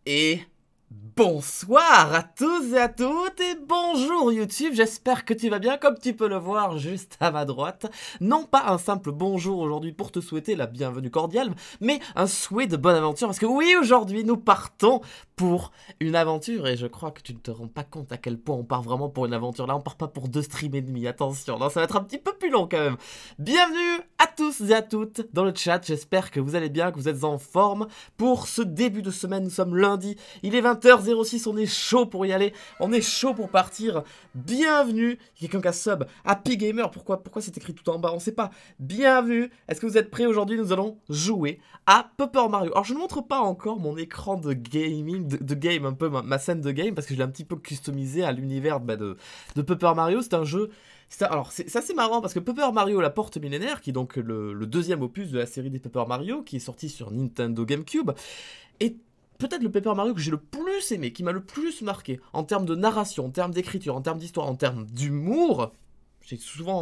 Et bonsoir à tous et à toutes et bonjour YouTube, j'espère que tu vas bien comme tu peux le voir juste à ma droite. Non pas un simple bonjour aujourd'hui pour te souhaiter la bienvenue cordiale, mais un souhait de bonne aventure parce que oui, aujourd'hui nous partons pour une aventure et je crois que tu ne te rends pas compte à quel point on part vraiment pour une aventure. Là on part pas pour 2 streams et demi, attention, non ça va être un petit peu plus long quand même. Bienvenue à tous et à toutes dans le chat, j'espère que vous allez bien, que vous êtes en forme pour ce début de semaine. Nous sommes lundi, il est 20h06, on est chaud pour y aller, on est chaud pour partir. Bienvenue, il y a quelqu'un qui a sub, Happy Gamer, pourquoi c'est écrit tout en bas, on sait pas. Bienvenue, est-ce que vous êtes prêts aujourd'hui? Nous allons jouer à Paper Mario. Alors je ne montre pas encore mon écran de gaming, de game, un peu ma scène de game, parce que je l'ai un petit peu customisé à l'univers de Paper Mario. C'est un jeu... Alors c'est assez marrant parce que Paper Mario la porte millénaire, qui est donc le deuxième opus de la série des Paper Mario, qui est sorti sur Nintendo GameCube, est peut-être le Paper Mario que j'ai le plus aimé, qui m'a le plus marqué, en termes de narration, en termes d'écriture, en termes d'histoire, en termes d'humour. J'ai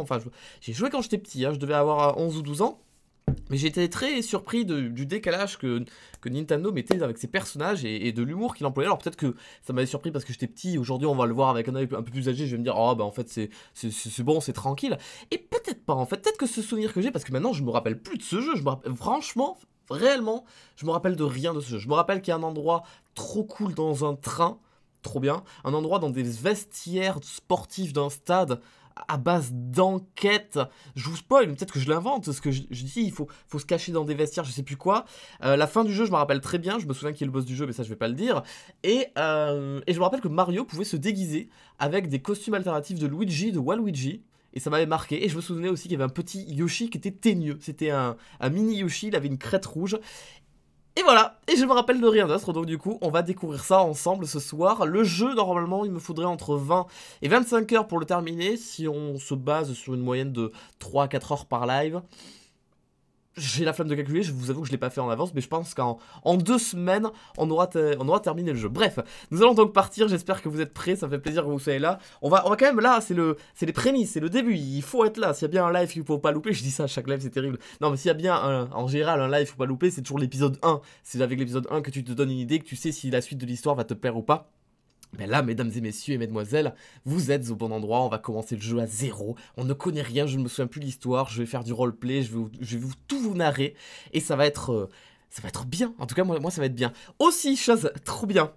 joué quand j'étais petit, hein, je devais avoir 11 ou 12 ans. Mais j'ai été très surpris du décalage que Nintendo mettait avec ses personnages et de l'humour qu'il employait. Alors peut-être que ça m'avait surpris parce que j'étais petit, aujourd'hui on va le voir avec un œil un peu plus âgé, je vais me dire oh bah en fait c'est bon, c'est tranquille. Et peut-être pas en fait, peut-être que ce souvenir que j'ai, parce que maintenant je me rappelle plus de ce jeu, franchement, réellement, je me rappelle de rien de ce jeu. Je me rappelle qu'il y a un endroit trop cool dans un train, trop bien, un endroit dans des vestiaires sportifs d'un stade, à base d'enquête. Je vous spoil, peut-être que je l'invente, ce que je dis, il faut se cacher dans des vestiaires, je sais plus quoi. La fin du jeu, je me rappelle très bien, je me souviens qui est le boss du jeu, mais ça je vais pas le dire. Et je me rappelle que Mario pouvait se déguiser avec des costumes alternatifs de Luigi, de Waluigi. Et ça m'avait marqué, et je me souvenais aussi qu'il y avait un petit Yoshi qui était teigneux. C'était un mini Yoshi, il avait une crête rouge. Et voilà, et je me rappelle de rien d'autre, donc du coup, on va découvrir ça ensemble ce soir. Le jeu, normalement, il me faudrait entre 20 et 25 heures pour le terminer, si on se base sur une moyenne de 3 à 4 heures par live. J'ai la flemme de calculer, je vous avoue que je ne l'ai pas fait en avance, mais je pense qu'en 2 semaines, on aura terminé le jeu. Bref, nous allons donc partir, j'espère que vous êtes prêts, ça me fait plaisir que vous soyez là. On va quand même, là, c'est les prémices, c'est le début, il faut être là. S'il y a bien un live qu'il ne faut pas louper, je dis ça à chaque live, c'est terrible. Non, mais s'il y a bien, en général, un live qu'il ne faut pas louper, c'est toujours l'épisode 1. C'est avec l'épisode 1 que tu te donnes une idée, que tu sais si la suite de l'histoire va te plaire ou pas. Mais là, mesdames et messieurs et mesdemoiselles, vous êtes au bon endroit, on va commencer le jeu à 0. On ne connaît rien, je ne me souviens plus de l'histoire, je vais faire du roleplay, je vais tout vous narrer. Et ça va être bien, en tout cas moi ça va être bien. Aussi, chose trop bien,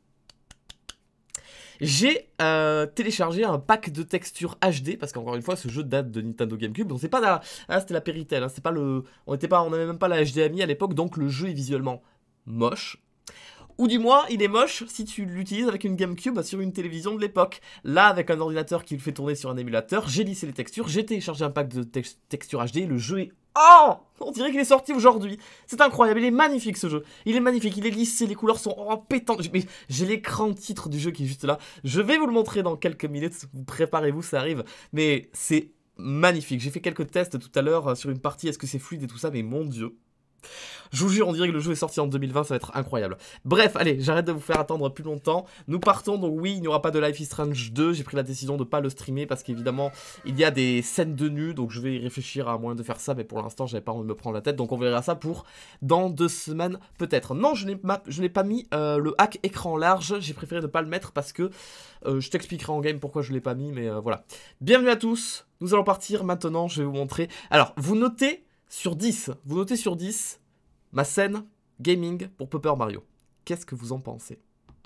j'ai téléchargé un pack de textures HD, parce qu'encore une fois ce jeu date de Nintendo GameCube, donc c'est pas la... Ah, c'était la Péritel, hein, c'est pas le... On n'avait même pas la HDMI à l'époque, donc le jeu est visuellement moche. Ou du moins, il est moche si tu l'utilises avec une GameCube sur une télévision de l'époque. Là, avec un ordinateur qui le fait tourner sur un émulateur, j'ai lissé les textures, j'ai téléchargé un pack de textures HD, le jeu est... Oh, on dirait qu'il est sorti aujourd'hui. C'est incroyable, il est magnifique ce jeu. Il est magnifique, il est lissé, les couleurs sont pétantes. Mais j'ai l'écran titre du jeu qui est juste là. Je vais vous le montrer dans quelques minutes, vous préparez-vous, ça arrive. Mais c'est magnifique. J'ai fait quelques tests tout à l'heure sur une partie, est-ce que c'est fluide et tout ça, mais mon dieu. Je vous jure, on dirait que le jeu est sorti en 2020, ça va être incroyable. Bref, allez, j'arrête de vous faire attendre plus longtemps. Nous partons, donc oui, il n'y aura pas de Life is Strange 2. J'ai pris la décision de ne pas le streamer parce qu'évidemment, il y a des scènes de nu. Donc je vais y réfléchir à moyen de faire ça, mais pour l'instant, j'avais pas envie de me prendre la tête. Donc on verra ça pour dans 2 semaines peut-être. Non, je n'ai pas mis le hack écran large. J'ai préféré ne pas le mettre parce que je t'expliquerai en game pourquoi je ne l'ai pas mis, mais voilà. Bienvenue à tous, nous allons partir maintenant, je vais vous montrer. Alors, vous notez sur 10, ma scène gaming pour Paper Mario. Qu'est-ce que vous en pensez?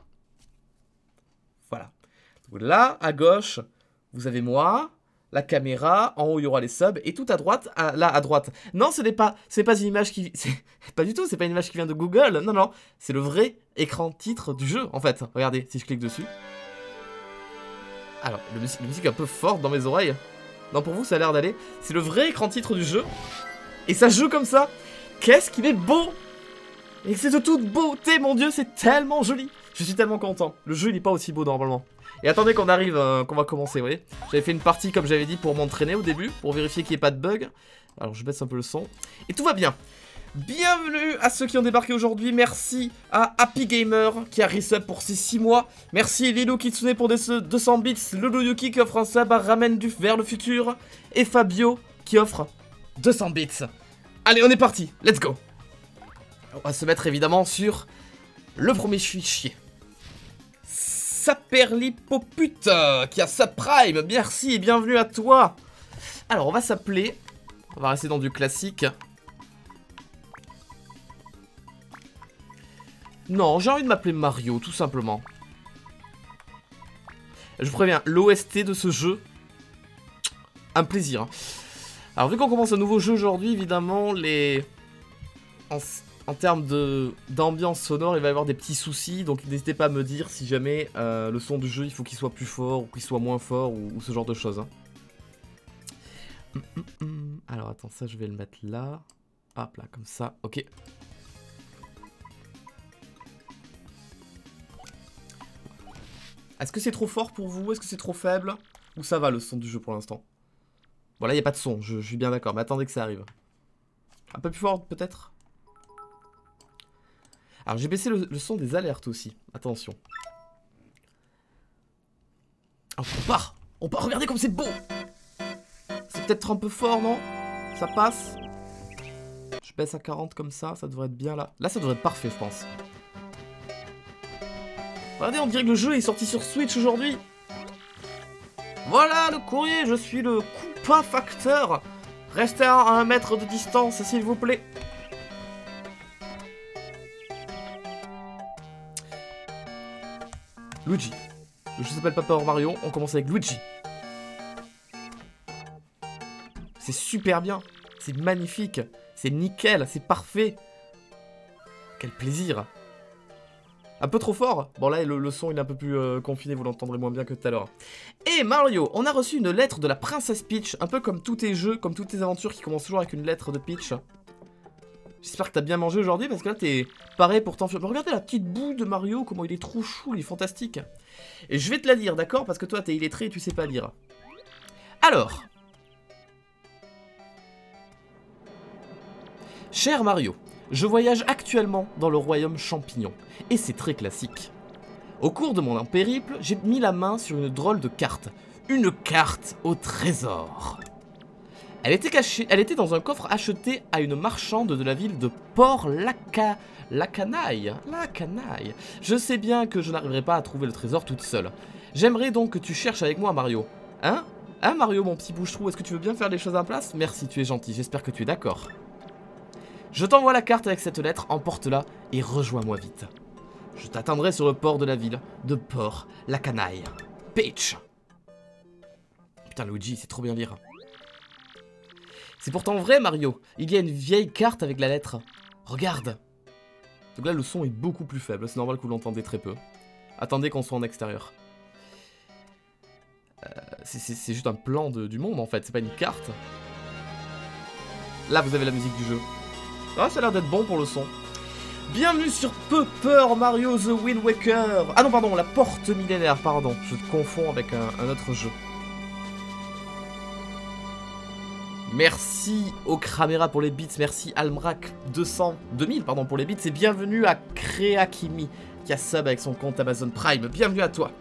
Voilà. Donc là, à gauche, vous avez moi, la caméra, en haut il y aura les subs, et tout à droite, là à droite. Non, ce n'est pas une image qui... Pas du tout, c'est pas une image qui vient de Google, non, c'est le vrai écran titre du jeu, en fait. Regardez, si je clique dessus. Alors, la musique est un peu forte dans mes oreilles. Non, pour vous, ça a l'air d'aller. C'est le vrai écran titre du jeu, et ça joue comme ça. Qu'est-ce qu'il est beau! Et c'est de toute beauté, mon dieu, c'est tellement joli! Je suis tellement content. Le jeu, il est pas aussi beau normalement. Et attendez qu'on arrive, qu'on va commencer, vous voyez. J'avais fait une partie, comme j'avais dit, pour m'entraîner au début, pour vérifier qu'il n'y ait pas de bug. Alors, je baisse un peu le son. Et tout va bien. Bienvenue à ceux qui ont débarqué aujourd'hui. Merci à Happy Gamer qui a resub pour ses 6 mois. Merci Lilo Kitsune pour des 200 bits. Lolo Yuki qui offre un sub à Ramène du vers le futur. Et Fabio qui offre 200 bits. Allez, on est parti, let's go. On va se mettre évidemment sur Le premier fichier. Saperlipopute qui a sa prime. Merci et bienvenue à toi. Alors, on va s'appeler... On va rester dans du classique. Non, j'ai envie de m'appeler Mario, tout simplement. Je vous préviens, l'OST de ce jeu... Un plaisir. Alors, vu qu'on commence un nouveau jeu aujourd'hui, évidemment, les... En termes d'ambiance sonore, il va y avoir des petits soucis, donc n'hésitez pas à me dire si jamais le son du jeu, il faut qu'il soit plus fort, ou qu'il soit moins fort, ou ce genre de choses. Hein. Alors attends, ça je vais le mettre là. Hop là, comme ça, ok. Est-ce que c'est trop fort pour vous? Est-ce que c'est trop faible? Ou ça va le son du jeu pour l'instant? Voilà, il n'y a pas de son, je suis bien d'accord, mais attendez que ça arrive. Un peu plus fort peut-être? Alors j'ai baissé le son des alertes aussi, attention. Oh, on part, regardez comme c'est beau. C'est peut-être un peu fort, non? Ça passe. Je baisse à 40 comme ça devrait être bien là. Là ça devrait être parfait je pense. Regardez, on dirait que le jeu est sorti sur Switch aujourd'hui. Voilà le courrier, je suis le Koopa Facteur. Restez à 1 mètre de distance s'il vous plaît. Luigi. Le jeu s'appelle pas Power Mario, on commence avec Luigi. C'est super bien, c'est magnifique, c'est nickel, c'est parfait. Quel plaisir. Un peu trop fort. Bon là le son il est un peu plus confiné, vous l'entendrez moins bien que tout à l'heure. Et Mario, on a reçu une lettre de la princesse Peach, un peu comme tous tes jeux, comme toutes tes aventures qui commencent toujours avec une lettre de Peach. J'espère que t'as bien mangé aujourd'hui parce que là t'es paré pour t'enfuir. Regardez la petite boue de Mario, comment il est trop chou, il est fantastique. Et je vais te la lire, d'accord? Parce que toi t'es illettré et tu sais pas lire. Alors. Cher Mario, je voyage actuellement dans le royaume champignon, et c'est très classique. Au cours de mon périple, j'ai mis la main sur une drôle de carte. Une carte au trésor. Elle était dans un coffre acheté à une marchande de la ville de Port-la-Canaille. Je sais bien que je n'arriverai pas à trouver le trésor toute seule. J'aimerais donc que tu cherches avec moi, Mario. Hein? Hein, Mario, mon petit bouche-trou, est-ce que tu veux bien faire les choses en place? Merci, tu es gentil, j'espère que tu es d'accord. Je t'envoie la carte avec cette lettre, emporte-la et rejoins-moi vite. Je t'attendrai sur le port de la ville de Port-la-Canaille. Peach. Putain, Luigi, c'est trop bien lire. C'est pourtant vrai, Mario. Il y a une vieille carte avec la lettre. Regarde. Donc là, le son est beaucoup plus faible. C'est normal que vous l'entendez très peu. Attendez qu'on soit en extérieur. C'est juste un plan du monde, en fait. C'est pas une carte. Là, vous avez la musique du jeu. Ah, ça a l'air d'être bon pour le son. Bienvenue sur Paper Mario The Wind Waker. Ah non, pardon, la porte millénaire, pardon. Je te confonds avec un autre jeu. Merci au Kramera pour les bits, merci Almrak 2000 pardon, pour les bits, et bienvenue à Kreakimi qui a sub avec son compte Amazon Prime. Bienvenue à toi.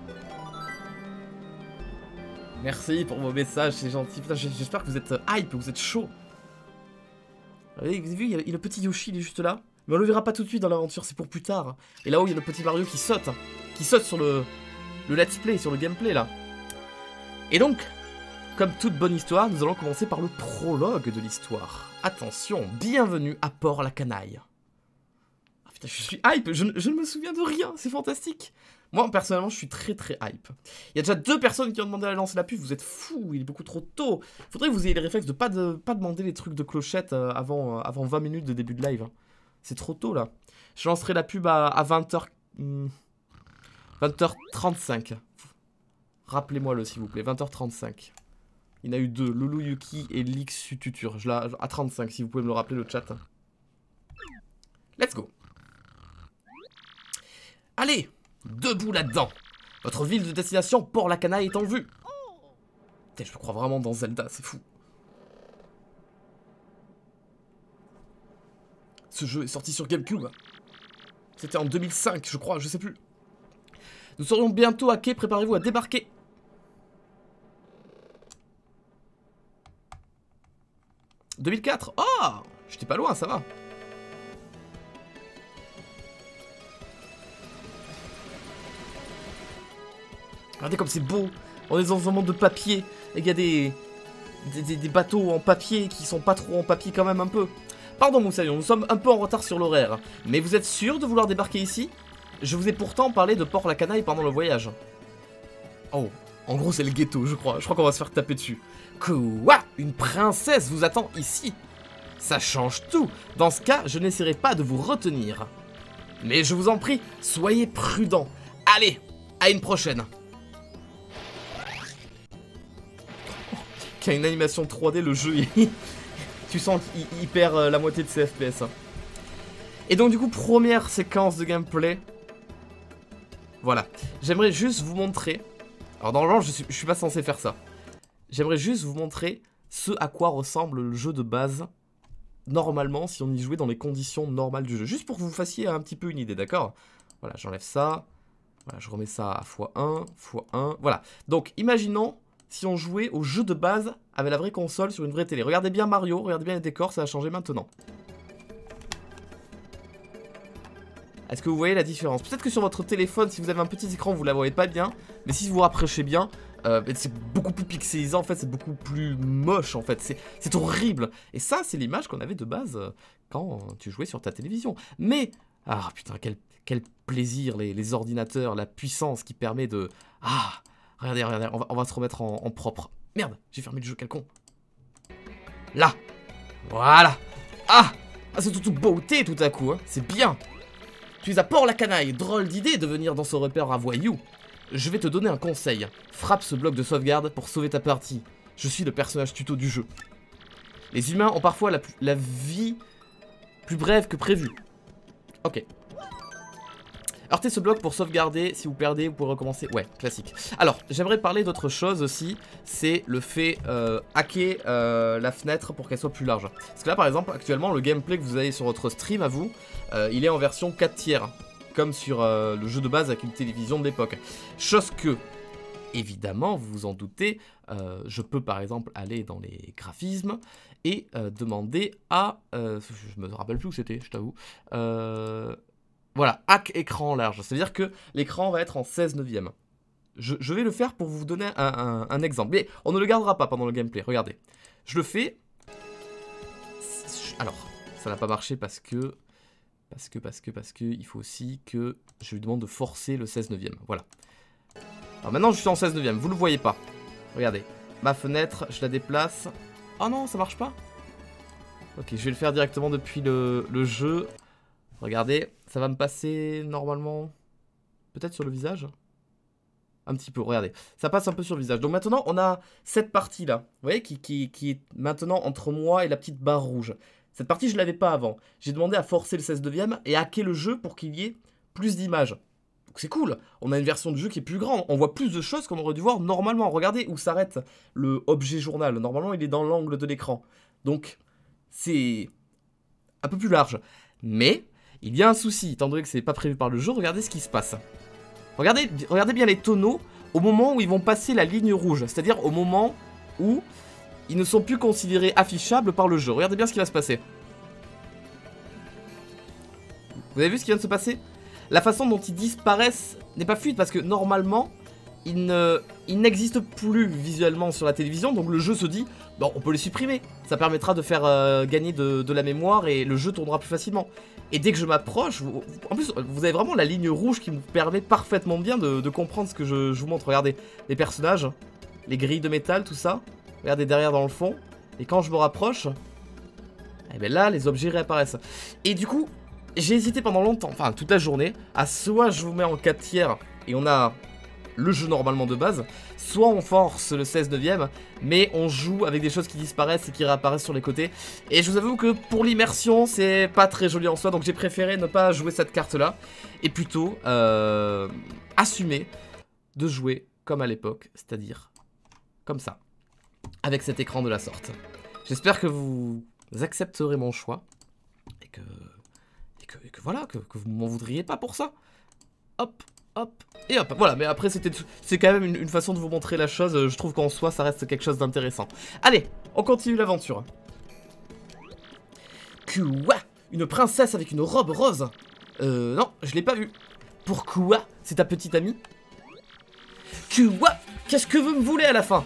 Merci pour vos messages, c'est gentil. J'espère que vous êtes hype, vous êtes chaud. Vous avez vu, il y a le petit Yoshi, il est juste là. Mais on le verra pas tout de suite dans l'aventure, c'est pour plus tard. Et là-haut, il y a le petit Mario qui saute sur le let's play, sur le gameplay là. Et donc, comme toute bonne histoire, nous allons commencer par le prologue de l'histoire. Attention, bienvenue à Port-la-Canaille. Ah putain, je suis hype, je ne me souviens de rien, c'est fantastique. Moi, personnellement, je suis très très hype. Il y a déjà 2 personnes qui ont demandé à lancer la pub, vous êtes fous, il est beaucoup trop tôt. Faudrait que vous ayez les réflexes de pas demander les trucs de clochette avant 20 minutes de début de live. C'est trop tôt là. Je lancerai la pub à 20h... 20h35. Rappelez-moi-le s'il vous plaît, 20h35. Il y en a eu 2, Loulou Yuki et Lixututur. À 35, si vous pouvez me le rappeler, le chat. Let's go. Allez, debout là-dedans. Votre ville de destination, Port-la-Canaille, est en vue. Putain, je me crois vraiment dans Zelda, c'est fou. Ce jeu est sorti sur GameCube. C'était en 2005, je crois, je sais plus. Nous serions bientôt à quai, préparez-vous à débarquer. « 2004 ! Oh, j'étais pas loin, ça va. Regardez comme c'est beau. On est dans un monde de papier. Et il y a des bateaux en papier qui sont pas trop en papier quand même un peu. Pardon Moussaillon, nous sommes un peu en retard sur l'horaire. Mais vous êtes sûr de vouloir débarquer ici? Je vous ai pourtant parlé de Port-la-Canaille pendant le voyage. Oh, en gros c'est le ghetto je crois. Je crois qu'on va se faire taper dessus. Quoi? Une princesse vous attend ici? Ça change tout. Dans ce cas, je n'essaierai pas de vous retenir. Mais je vous en prie, soyez prudents. Allez, à une prochaine. Qui a une animation 3D, le jeu, tu sens qu'il perd la moitié de ses FPS. Hein. Et donc du coup, première séquence de gameplay. Voilà. J'aimerais juste vous montrer. Alors normalement, je suis pas censé faire ça. J'aimerais juste vous montrer ce à quoi ressemble le jeu de base. Normalement, si on y jouait dans les conditions normales du jeu. Juste pour que vous fassiez un petit peu une idée, d'accord? Voilà, j'enlève ça. Voilà, je remets ça à x1, x1. Voilà. Donc, imaginons si on jouait au jeu de base avec la vraie console sur une vraie télé. Regardez bien Mario, regardez bien les décors, ça va changer maintenant. Est-ce que vous voyez la différence? Peut-être que sur votre téléphone, si vous avez un petit écran, vous la voyez pas bien. Mais si vous vous rapprochez bien, c'est beaucoup plus pixelisé en fait, c'est beaucoup plus moche en fait, c'est horrible. Et ça, c'est l'image qu'on avait de base quand tu jouais sur ta télévision. Mais, ah putain, quel plaisir les ordinateurs, la puissance qui permet de... Ah, regardez, on va se remettre en propre. Merde, j'ai fermé le jeu, quel con. Là, voilà. Ah, c'est toute beauté tout à coup, hein. C'est bien. Tu es à Port-la-Canaille, drôle d'idée de venir dans ce repère à voyous. Je vais te donner un conseil. Frappe ce bloc de sauvegarde pour sauver ta partie. Je suis le personnage tuto du jeu. Les humains ont parfois la vie plus brève que prévu. Ok. Heurtez ce bloc pour sauvegarder. Si vous perdez, vous pouvez recommencer. Ouais, classique. Alors, j'aimerais parler d'autre chose aussi. C'est le fait hacker la fenêtre pour qu'elle soit plus large. Parce que là, par exemple, actuellement, le gameplay que vous avez sur votre stream à vous, il est en version 4 tiers. Comme sur le jeu de base avec une télévision de l'époque. Chose que, évidemment, vous vous en doutez, je peux par exemple aller dans les graphismes et demander à... je me rappelle plus où c'était, je t'avoue. Voilà, hack écran large. C'est-à-dire que l'écran va être en 16/9. Je vais le faire pour vous donner un exemple. Mais on ne le gardera pas pendant le gameplay, regardez. Je le fais... Alors, ça n'a pas marché parce que il faut aussi que je lui demande de forcer le 16/9. Voilà. Alors maintenant je suis en 16/9, vous le voyez pas. Regardez, ma fenêtre, je la déplace. Oh non, ça marche pas. Ok, je vais le faire directement depuis le jeu. Regardez, ça va me passer normalement, peut-être sur le visage. Un petit peu, regardez, ça passe un peu sur le visage. Donc maintenant on a cette partie là, vous voyez, qui est maintenant entre moi et la petite barre rouge. Cette partie, je ne l'avais pas avant. J'ai demandé à forcer le 16/9 et à hacker le jeu pour qu'il y ait plus d'images. Donc c'est cool. On a une version du jeu qui est plus grande. On voit plus de choses qu'on aurait dû voir normalement. Regardez où s'arrête le objet journal. Normalement, il est dans l'angle de l'écran. Donc, c'est un peu plus large. Mais, il y a un souci. Étant donné que c'est pas prévu par le jeu, regardez ce qui se passe. Regardez bien les tonneaux au moment où ils vont passer la ligne rouge. C'est-à-dire au moment où... ils ne sont plus considérés affichables par le jeu. Regardez bien ce qui va se passer. Vous avez vu ce qui vient de se passer? La façon dont ils disparaissent n'est pas fluide parce que normalement, ils n'existent plus visuellement sur la télévision. Donc le jeu se dit, bon, on peut les supprimer. Ça permettra de faire gagner de la mémoire et le jeu tournera plus facilement. Et dès que je m'approche, en plus, vous avez vraiment la ligne rouge qui me permet parfaitement bien de comprendre ce que je vous montre. Regardez, les personnages, les grilles de métal, tout ça. Regardez derrière dans le fond. Et quand je me rapproche, et bien là, les objets réapparaissent. Et du coup, j'ai hésité pendant longtemps, enfin toute la journée, à soit je vous mets en 4 tiers et on a le jeu normalement de base, soit on force le 16/9, mais on joue avec des choses qui disparaissent et qui réapparaissent sur les côtés. Et je vous avoue que pour l'immersion, c'est pas très joli en soi, donc j'ai préféré ne pas jouer cette carte-là, et plutôt assumer de jouer comme à l'époque, c'est-à-dire comme ça. Avec cet écran de la sorte. J'espère que vous accepterez mon choix. Et que voilà, que vous m'en voudriez pas pour ça. Hop, hop, et hop. Voilà, mais après c'est quand même une façon de vous montrer la chose. Je trouve qu'en soi ça reste quelque chose d'intéressant. Allez, on continue l'aventure. Quoi? Une princesse avec une robe rose? Non, je l'ai pas vue. Pourquoi? C'est ta petite amie? Quoi? Qu'est-ce que vous me voulez à la fin?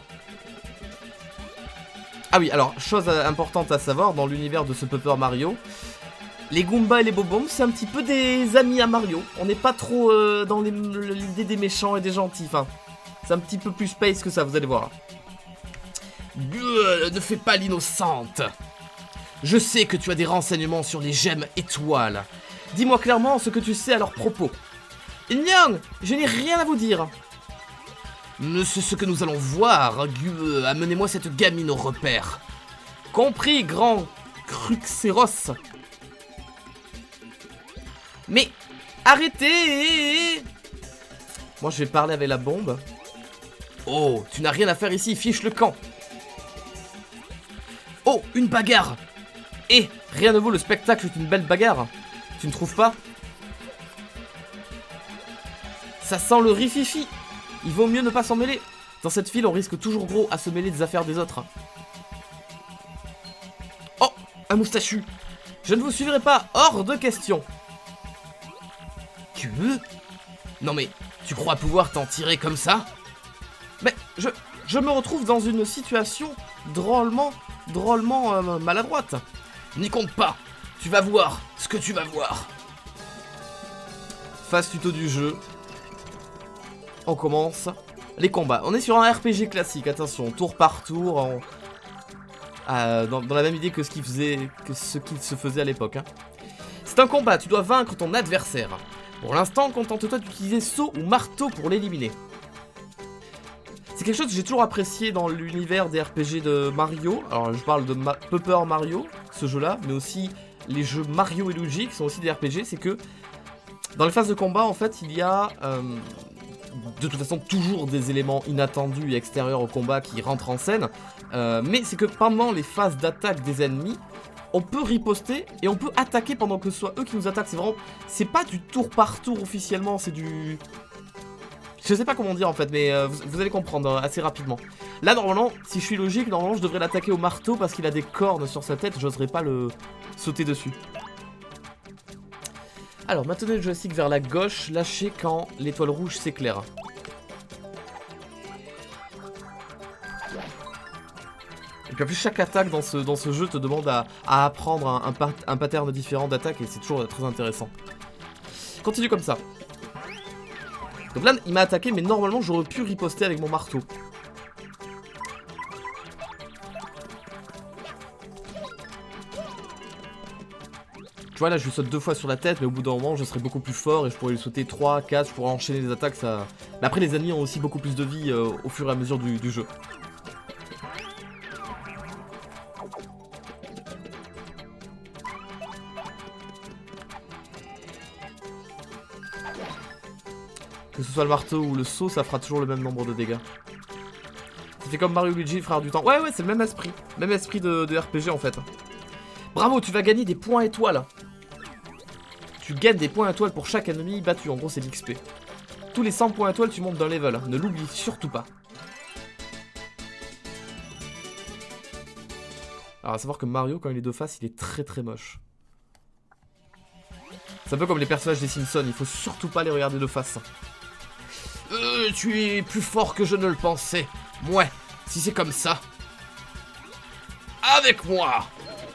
Ah oui, alors, chose importante à savoir, dans l'univers de ce Paper Mario, les Goombas et les Bob-Ombs, c'est un petit peu des amis à Mario. On n'est pas trop dans l'idée des méchants et des gentils, enfin, c'est un petit peu plus space que ça, vous allez voir. Ne fais pas l'innocente. Je sais que tu as des renseignements sur les gemmes étoiles. Dis-moi clairement ce que tu sais à leur propos. Nyang, je n'ai rien à vous dire. C'est ce que nous allons voir. Amenez-moi cette gamine au repère. Compris, grand Cruxeros. Mais arrêtez. Moi, je vais parler avec la bombe. Oh, tu n'as rien à faire ici, fiche le camp. Oh, une bagarre. Et rien ne vaut le spectacle d'une belle bagarre. Tu ne trouves pas? Ça sent le rififi. Il vaut mieux ne pas s'en mêler. Dans cette file, on risque toujours gros à se mêler des affaires des autres. Oh, un moustachu. Je ne vous suivrai pas, hors de question. Tu veux? Non mais, tu crois pouvoir t'en tirer comme ça? Mais, je me retrouve dans une situation drôlement maladroite. N'y compte pas. Tu vas voir ce que tu vas voir. Phase tuto du jeu. On commence les combats. On est sur un RPG classique, attention, tour par tour, dans la même idée que ce qui se faisait à l'époque. Hein. C'est un combat, tu dois vaincre ton adversaire. Pour l'instant, contente-toi d'utiliser saut ou marteau pour l'éliminer. C'est quelque chose que j'ai toujours apprécié dans l'univers des RPG de Mario. Alors je parle de Paper Mario, ce jeu-là, mais aussi les jeux Mario et Luigi, qui sont aussi des RPG, c'est que dans les phases de combat, en fait, il y a... de toute façon toujours des éléments inattendus et extérieurs au combat qui rentrent en scène, mais c'est que pendant les phases d'attaque des ennemis, on peut riposter et on peut attaquer pendant que ce soit eux qui nous attaquent. C'est vraiment, c'est pas du tour par tour officiellement, c'est du... Je sais pas comment dire en fait, mais vous allez comprendre assez rapidement. Là normalement, si je suis logique, normalement je devrais l'attaquer au marteau parce qu'il a des cornes sur sa tête, j'oserais pas le sauter dessus. Alors, maintenez le joystick vers la gauche, lâchez quand l'étoile rouge s'éclaire. Et puis en plus, chaque attaque dans ce jeu te demande à apprendre un pattern différent d'attaque et c'est toujours très intéressant. Continue comme ça. Donc là, il m'a attaqué, mais normalement, j'aurais pu riposter avec mon marteau. Tu vois, là, je lui saute 2 fois sur la tête, mais au bout d'un moment, je serai beaucoup plus fort et je pourrais lui sauter 3, 4, je pourrais enchaîner les attaques. Ça... Mais après, les ennemis ont aussi beaucoup plus de vie au fur et à mesure du jeu. Que ce soit le marteau ou le saut, ça fera toujours le même nombre de dégâts. Ça fait comme Mario Luigi, frère du temps. Ouais, c'est le même esprit. Même esprit de RPG en fait. Bravo, tu vas gagner des points étoiles. Tu gagnes des points étoiles pour chaque ennemi battu. En gros, c'est l'XP. Tous les 100 points étoiles, tu montes d'un level. Ne l'oublie surtout pas. Alors, à savoir que Mario, quand il est de face, il est très moche. C'est un peu comme les personnages des Simpsons. Il faut surtout pas les regarder de face. Tu es plus fort que je ne le pensais. Ouais, si c'est comme ça. Avec moi.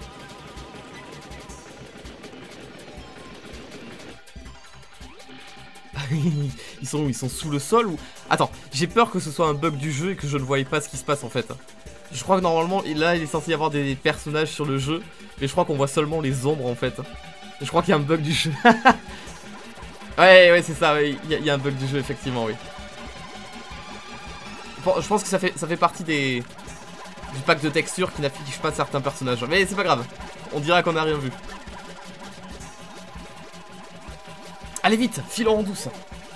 Ils sont où? Ils sont sous le sol ou... Attends, j'ai peur que ce soit un bug du jeu et que je ne voyais pas ce qui se passe en fait. Je crois que normalement, là il est censé y avoir des personnages sur le jeu, mais je crois qu'on voit seulement les ombres en fait. Je crois qu'il y a un bug du jeu. Ouais, c'est ça, ouais. Il y a un bug du jeu effectivement, oui. Bon, je pense que ça fait partie du pack de textures qui n'affiche pas certains personnages. Mais c'est pas grave, on dira qu'on n'a rien vu. Allez vite, filons en douce.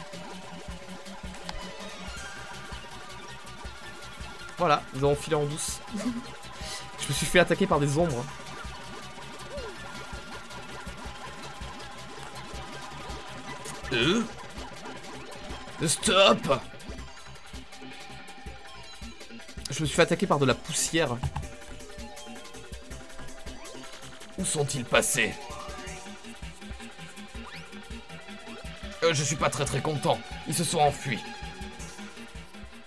Voilà, nous avons filé en douce. Je me suis fait attaquer par des ombres. Stop! Je me suis fait attaquer par de la poussière. Où sont-ils passés? Je suis pas très content. Ils se sont enfuis.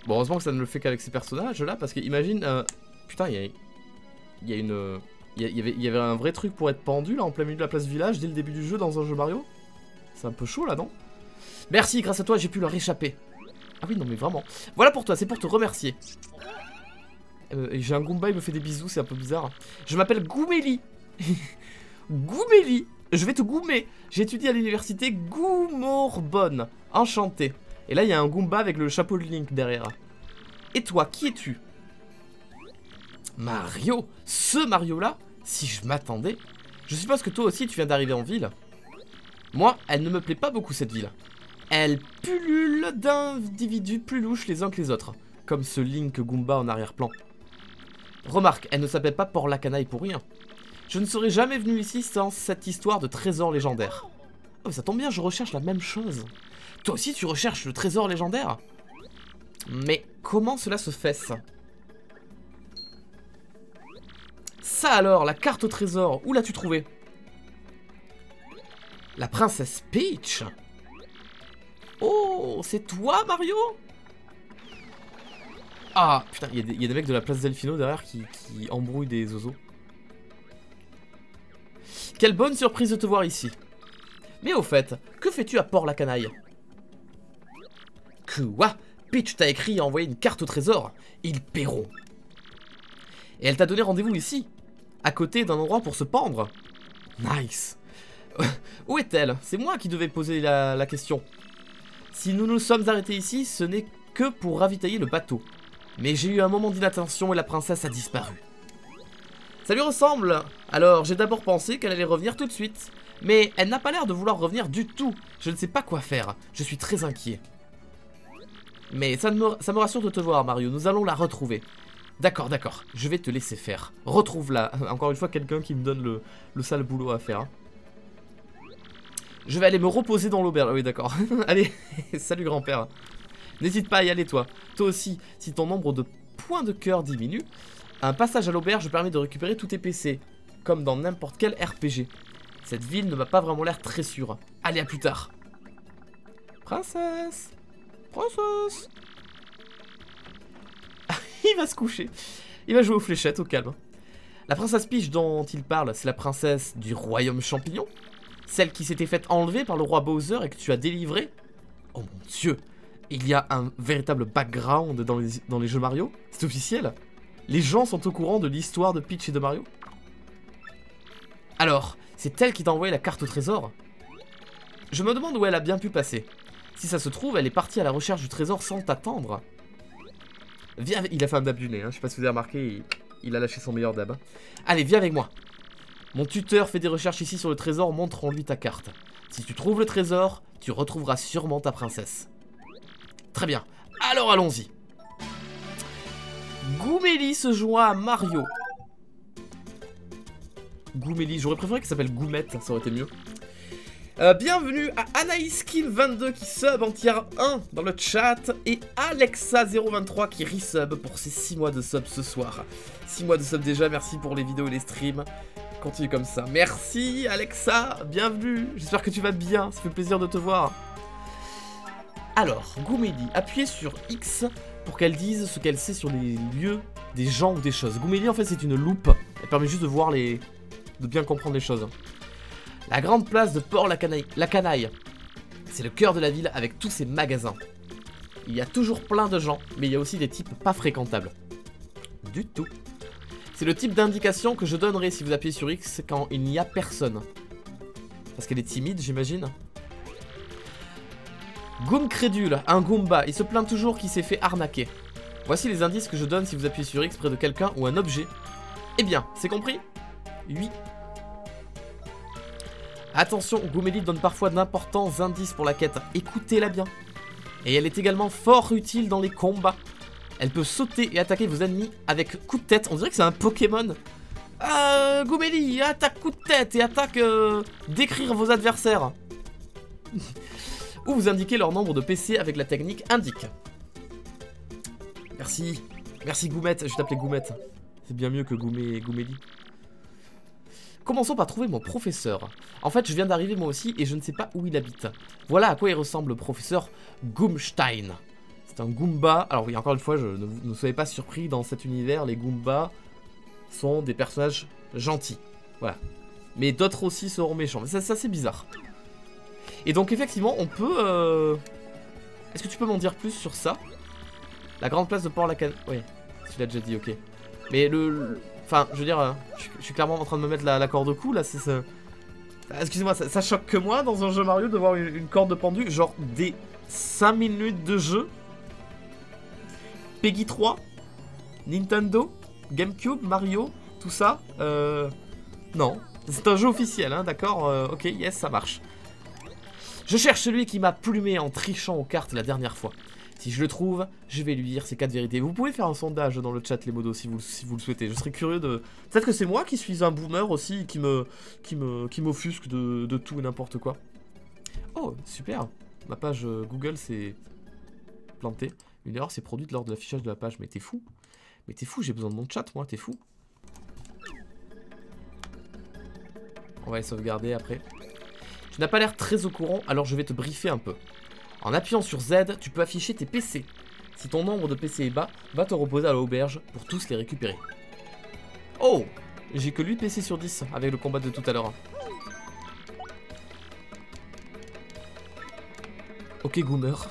Bon, heureusement que ça ne le fait qu'avec ces personnages-là, parce que imagine... putain, il y avait un vrai truc pour être pendu, là, en plein milieu de la place du village, dès le début du jeu, dans un jeu Mario. C'est un peu chaud, là, non? Merci, grâce à toi, j'ai pu leur échapper. Ah oui, non, mais vraiment. Voilà pour toi, c'est pour te remercier. J'ai un Goomba, il me fait des bisous, c'est un peu bizarre. Je m'appelle Goumeli. Goumeli. Je vais te goumer. J'étudie à l'université Goumorbonne. Enchanté. Et là, il y a un Goomba avec le chapeau de Link derrière. Et toi, qui es-tu? Mario. Ce Mario-là? Si je m'attendais. Je suppose que toi aussi, tu viens d'arriver en ville. Moi, elle ne me plaît pas beaucoup, cette ville. Elle pullule d'individus plus louches les uns que les autres. Comme ce Link Goomba en arrière-plan. Remarque, elle ne s'appelle pas Port-la-Canaille pour rien. Je ne serais jamais venu ici sans cette histoire de trésor légendaire. Oh, ça tombe bien, je recherche la même chose. Toi aussi, tu recherches le trésor légendaire? Mais comment cela se fait, ça? Ça alors, la carte au trésor, où l'as-tu trouvée? La princesse Peach? Oh, c'est toi, Mario? Ah, putain, il y a des mecs de la place Delfino derrière qui embrouillent des oiseaux. Quelle bonne surprise de te voir ici. Mais au fait, que fais-tu à Port-la-Canaille? Quoi? Peach t'a écrit et envoyé une carte au trésor. Ils paieront. Et elle t'a donné rendez-vous ici, à côté d'un endroit pour se pendre. Nice. Où est-elle? C'est moi qui devais poser la question. Si nous nous sommes arrêtés ici, ce n'est que pour ravitailler le bateau. Mais j'ai eu un moment d'inattention et la princesse a disparu. Ça lui ressemble. Alors j'ai d'abord pensé qu'elle allait revenir tout de suite. Mais elle n'a pas l'air de vouloir revenir du tout. Je ne sais pas quoi faire. Je suis très inquiet. Mais ça me rassure de te voir, Mario. Nous allons la retrouver. D'accord, d'accord. Je vais te laisser faire. Retrouve-la. Encore une fois, quelqu'un qui me donne le sale boulot à faire. Je vais aller me reposer dans l'auberge. Ah oui, d'accord. Allez, salut grand-père. N'hésite pas à y aller, toi. Toi aussi, si ton nombre de points de cœur diminue, un passage à l'auberge permet de récupérer tous tes PC, comme dans n'importe quel RPG. Cette ville ne m'a pas vraiment l'air très sûre. Allez, à plus tard. Princesse. Princesse. Il va se coucher. Il va jouer aux fléchettes, au calme. La princesse Peach dont il parle, c'est la princesse du royaume champignon? Celle qui s'était faite enlever par le roi Bowser et que tu as délivrée? Oh mon dieu. Il y a un véritable background dans les jeux Mario? C'est officiel? Les gens sont au courant de l'histoire de Peach et de Mario? Alors, c'est elle qui t'a envoyé la carte au trésor? Je me demande où elle a bien pu passer. Si ça se trouve, elle est partie à la recherche du trésor sans t'attendre. Viens, il a fait un dab du nez, hein. Je sais pas si vous avez remarqué, il a lâché son meilleur dab. Allez, viens avec moi. Mon tuteur fait des recherches ici sur le trésor, montre-lui ta carte. Si tu trouves le trésor, tu retrouveras sûrement ta princesse. Très bien, alors allons-y. Goumeli se joint à Mario. Goumeli, j'aurais préféré qu'il s'appelle Goumette, ça aurait été mieux. Bienvenue à Anaïskin22 qui sub en tier 1 dans le chat et Alexa023 qui resub pour ses 6 mois de sub ce soir. 6 mois de sub déjà, merci pour les vidéos et les streams. Continue comme ça. Merci Alexa, bienvenue. J'espère que tu vas bien, ça fait plaisir de te voir. Alors, Goumeli, appuyez sur X pour qu'elle dise ce qu'elle sait sur les lieux, des gens ou des choses. Goumeli en fait c'est une loupe, elle permet juste de voir de bien comprendre les choses. La grande place de Port-la-Canaille, c'est le cœur de la ville avec tous ses magasins. Il y a toujours plein de gens, mais il y a aussi des types pas fréquentables. Du tout. C'est le type d'indication que je donnerai si vous appuyez sur X quand il n'y a personne. Parce qu'elle est timide, j'imagine. Goom crédule, un Goomba, il se plaint toujours qu'il s'est fait arnaquer. Voici les indices que je donne si vous appuyez sur X près de quelqu'un ou un objet. Eh bien, c'est compris? Oui. Attention, Goumeli donne parfois d'importants indices pour la quête, écoutez-la bien. Et elle est également fort utile dans les combats. Elle peut sauter et attaquer vos ennemis avec coup de tête, on dirait que c'est un Pokémon. Goumeli, attaque coup de tête et attaque décrire vos adversaires. Ou vous indiquez leur nombre de PC avec la technique indique. Merci. Merci Goumette, je vais t'appeler Goumette. C'est bien mieux que Goumeli. Commençons par trouver mon professeur. En fait, je viens d'arriver moi aussi et je ne sais pas où il habite. Voilà à quoi il ressemble le professeur Goomstein. C'est un Goomba. Alors oui, encore une fois, ne soyez pas surpris, dans cet univers, les Goombas sont des personnages gentils. Voilà. Mais d'autres aussi seront méchants. Ça c'est bizarre. Et donc effectivement, on peut... Est-ce que tu peux m'en dire plus sur ça? La grande place de Port-la-Canne... Oui, tu l'as déjà dit, ok. Mais Enfin, je veux dire, je suis clairement en train de me mettre la corde au cou, là, c'est ça... Excusez-moi, ça choque que moi, dans un jeu Mario, de voir une corde pendue, genre des 5 minutes de jeu. Peggy 3, Nintendo, GameCube, Mario, tout ça, non. C'est un jeu officiel, hein, d'accord, ok, yes, ça marche. Je cherche celui qui m'a plumé en trichant aux cartes la dernière fois. Si je le trouve, je vais lui dire ses 4 vérités. Vous pouvez faire un sondage dans le chat, les modos, si vous le souhaitez. Je serais curieux de... Peut-être que c'est moi qui suis un boomer aussi, qui m'offusque de tout et n'importe quoi. Oh, super. Ma page Google s'est plantée. Une erreur s'est produite lors de l'affichage de la page. Mais t'es fou. Mais t'es fou, j'ai besoin de mon chat, moi, t'es fou. On va les sauvegarder après. Tu n'as pas l'air très au courant, alors je vais te briefer un peu. En appuyant sur Z, tu peux afficher tes PC. Si ton nombre de PC est bas, va te reposer à l'auberge pour tous les récupérer. Oh! J'ai que 8 PC sur 10 avec le combat de tout à l'heure. Ok, Goomer.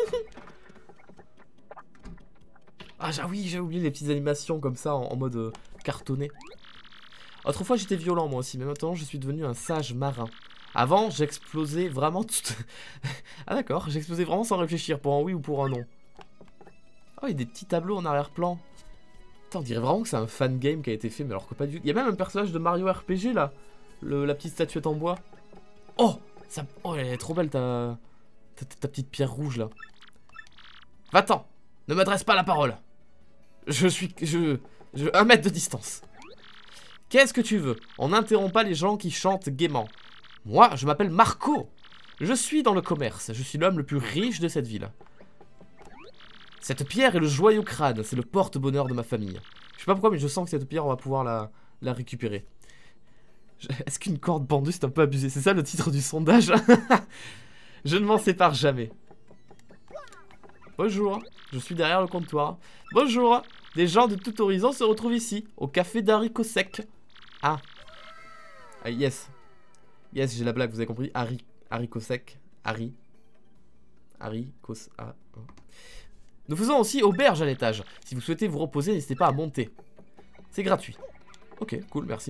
Ah oui, j'ai oublié les petites animations comme ça en mode cartonné. Autrefois j'étais violent moi aussi, mais maintenant je suis devenu un sage marin. Avant, j'explosais vraiment tout... Ah d'accord, j'explosais vraiment sans réfléchir, pour un oui ou pour un non. Oh, il y a des petits tableaux en arrière-plan. Putain, on dirait vraiment que c'est un fan game qui a été fait, mais alors que pas du tout. Il y a même un personnage de Mario RPG là, la petite statuette en bois. Oh, oh, elle est trop belle ta petite pierre rouge là. Va-t'en, ne m'adresse pas la parole. Je 1 mètre de distance. Qu'est-ce que tu veux? On n'interrompt pas les gens qui chantent gaiement. Moi, je m'appelle Marco. Je suis dans le commerce. Je suis l'homme le plus riche de cette ville. Cette pierre est le joyau crâne. C'est le porte-bonheur de ma famille. Je sais pas pourquoi, mais je sens que cette pierre, on va pouvoir la récupérer. Est-ce qu'une corde pendue, c'est un peu abusé? C'est ça le titre du sondage? Je ne m'en sépare jamais. Bonjour, je suis derrière le comptoir. Bonjour, des gens de tout horizon se retrouvent ici, au café d'haricots secs. Ah. Ah, yes. Yes, j'ai la blague, vous avez compris. Haricots secs. Haricots. Ah. Nous faisons aussi auberge à l'étage. Si vous souhaitez vous reposer, n'hésitez pas à monter. C'est gratuit. Ok, cool, merci.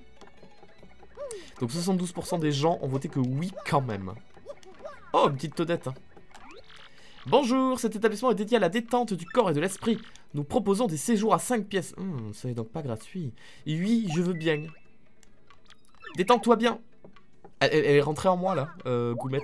Donc 72% des gens ont voté que oui quand même. Oh, une petite todette. Bonjour, cet établissement est dédié à la détente du corps et de l'esprit. Nous proposons des séjours à 5 pièces. Ça n'est donc pas gratuit. Oui, je veux bien. Détends-toi bien. Elle est rentrée en moi là, Goumette.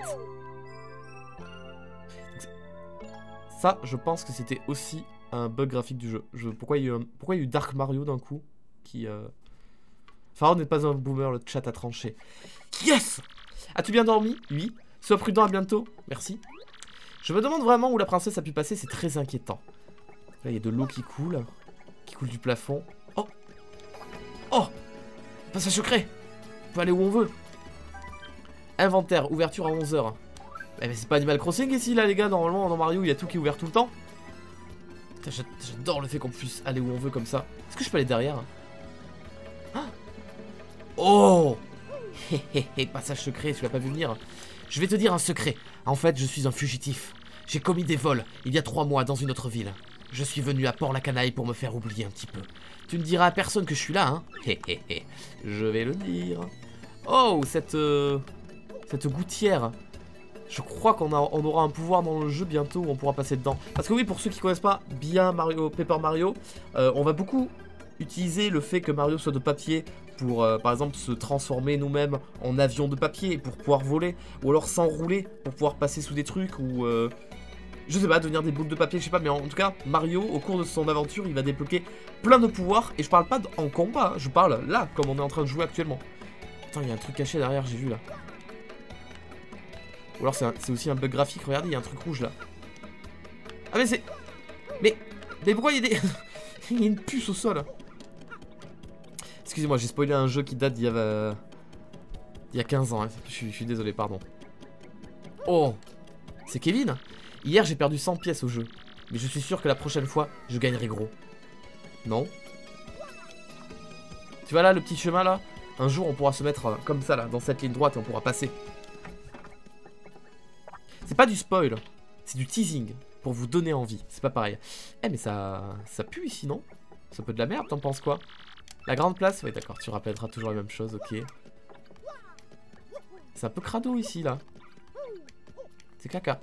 Ça, je pense que c'était aussi un bug graphique du jeu. Pourquoi il y a eu Dark Mario d'un coup qui... Pharaon n'est pas un boomer, le chat a tranché. Yes! As-tu bien dormi? Oui. Sois prudent, à bientôt. Merci. Je me demande vraiment où la princesse a pu passer, c'est très inquiétant. Là, il y a de l'eau qui coule du plafond. Oh! Oh! Passage secret! On peut aller où on veut. Inventaire, ouverture à 11h. Eh mais c'est pas Animal Crossing ici là les gars, normalement dans Mario il y a tout qui est ouvert tout le temps. J'adore le fait qu'on puisse aller où on veut comme ça. Est-ce que je peux aller derrière? Ah, oh! Passage secret, tu l'as pas vu venir. Je vais te dire un secret. En fait je suis un fugitif. J'ai commis des vols il y a 3 mois dans une autre ville. Je suis venu à Port-la-Canaille pour me faire oublier un petit peu. Tu ne diras à personne que je suis là, hein? Je vais le dire. Oh, cette gouttière. Je crois qu'on aura un pouvoir dans le jeu bientôt où on pourra passer dedans. Parce que oui, pour ceux qui ne connaissent pas bien Paper Mario, on va beaucoup utiliser le fait que Mario soit de papier pour, par exemple, se transformer nous-mêmes en avion de papier pour pouvoir voler. Ou alors s'enrouler pour pouvoir passer sous des trucs ou... je sais pas, devenir des boules de papier, je sais pas. Mais en tout cas, Mario, au cours de son aventure, il va débloquer plein de pouvoirs. Et je parle pas en combat, hein, je parle là, comme on est en train de jouer actuellement. Attends, il y a un truc caché derrière, j'ai vu là. Ou alors c'est aussi un bug graphique, regardez, il y a un truc rouge là. Ah mais c'est... Mais pourquoi il y a des... Il y a une puce au sol. Excusez-moi, j'ai spoilé un jeu qui date d'il y a 15 ans, hein. Je suis désolé, pardon. Oh, c'est Kevin. Hier j'ai perdu 100 pièces au jeu. Mais je suis sûr que la prochaine fois, je gagnerai gros. Non? Tu vois là, le petit chemin là? Un jour, on pourra se mettre comme ça là, dans cette ligne droite et on pourra passer. C'est pas du spoil, c'est du teasing. Pour vous donner envie, c'est pas pareil. Eh mais ça pue ici, non? Ça peut de la merde, t'en penses quoi? La grande place? Oui d'accord, tu rappelleras toujours la même chose, ok. C'est un peu crado ici là. C'est caca.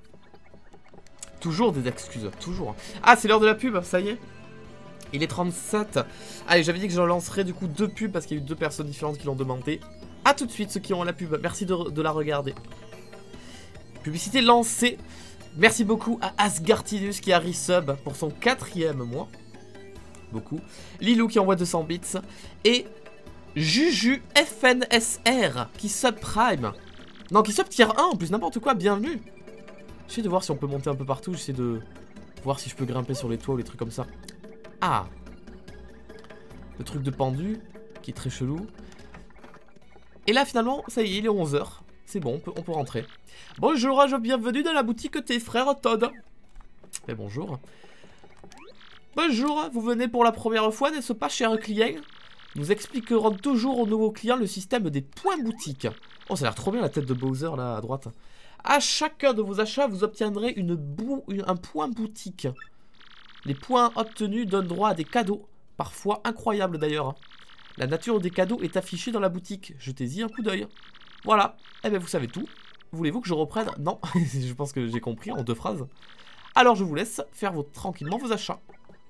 Toujours des excuses, toujours. Ah, c'est l'heure de la pub, ça y est. Il est 37. Allez, j'avais dit que je lancerais du coup 2 pubs parce qu'il y a eu 2 personnes différentes qui l'ont demandé. A tout de suite ceux qui ont la pub, merci de la regarder. Publicité lancée. Merci beaucoup à Asgartinus qui a resub pour son 4e mois. Beaucoup. Lilou qui envoie 200 bits. Et Juju FNSR qui subprime. Non, qui sub tier 1 en plus, n'importe quoi, bienvenue. J'essaie de voir si on peut monter un peu partout. J'essaie de voir si je peux grimper sur les toits ou les trucs comme ça. Ah, le truc de pendu qui est très chelou. Et là finalement, ça y est, il est 11 h. C'est bon, on peut rentrer. Bonjour, bienvenue dans la boutique tes frères Todd. Mais bonjour. Bonjour, vous venez pour la première fois, n'est-ce pas, cher client? Nous expliquerons toujours aux nouveaux clients le système des points boutiques. Oh, ça a l'air trop bien la tête de Bowser là à droite. À chacun de vos achats, vous obtiendrez un point boutique. Les points obtenus donnent droit à des cadeaux, parfois incroyables d'ailleurs. La nature des cadeaux est affichée dans la boutique, jetez-y un coup d'œil. Voilà, eh bien vous savez tout. Voulez-vous que je reprenne? Non, je pense que j'ai compris en 2 phrases. Alors je vous laisse faire tranquillement vos achats.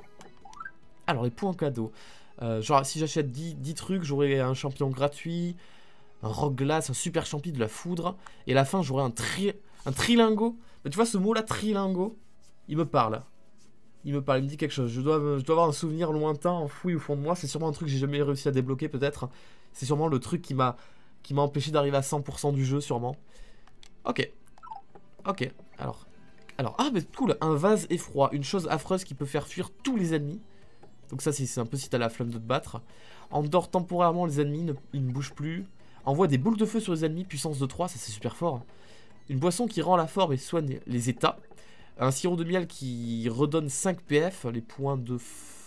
Alors les points cadeaux. Genre si j'achète 10 trucs, j'aurai un champion gratuit, un rock glace, un super champi de la foudre. Et à la fin j'aurai un trilingo. Mais tu vois ce mot là, trilingo, il me parle. Il me parle, il me dit quelque chose. Je dois avoir un souvenir lointain, enfoui au fond de moi. C'est sûrement un truc que j'ai jamais réussi à débloquer peut-être. C'est sûrement le truc qui m'a empêché d'arriver à 100% du jeu sûrement. Ok. Ok. Alors. Ah mais cool. Un vase effroi. Une chose affreuse qui peut faire fuir tous les ennemis. Donc ça c'est un peu si t'as la flemme de te battre. Endort temporairement les ennemis. Ils ne bougent plus. Envoie des boules de feu sur les ennemis. Puissance de 3. Ça c'est super fort. Une boisson qui rend la forme et soigne les états. Un sirop de miel qui redonne 5 PF, les points de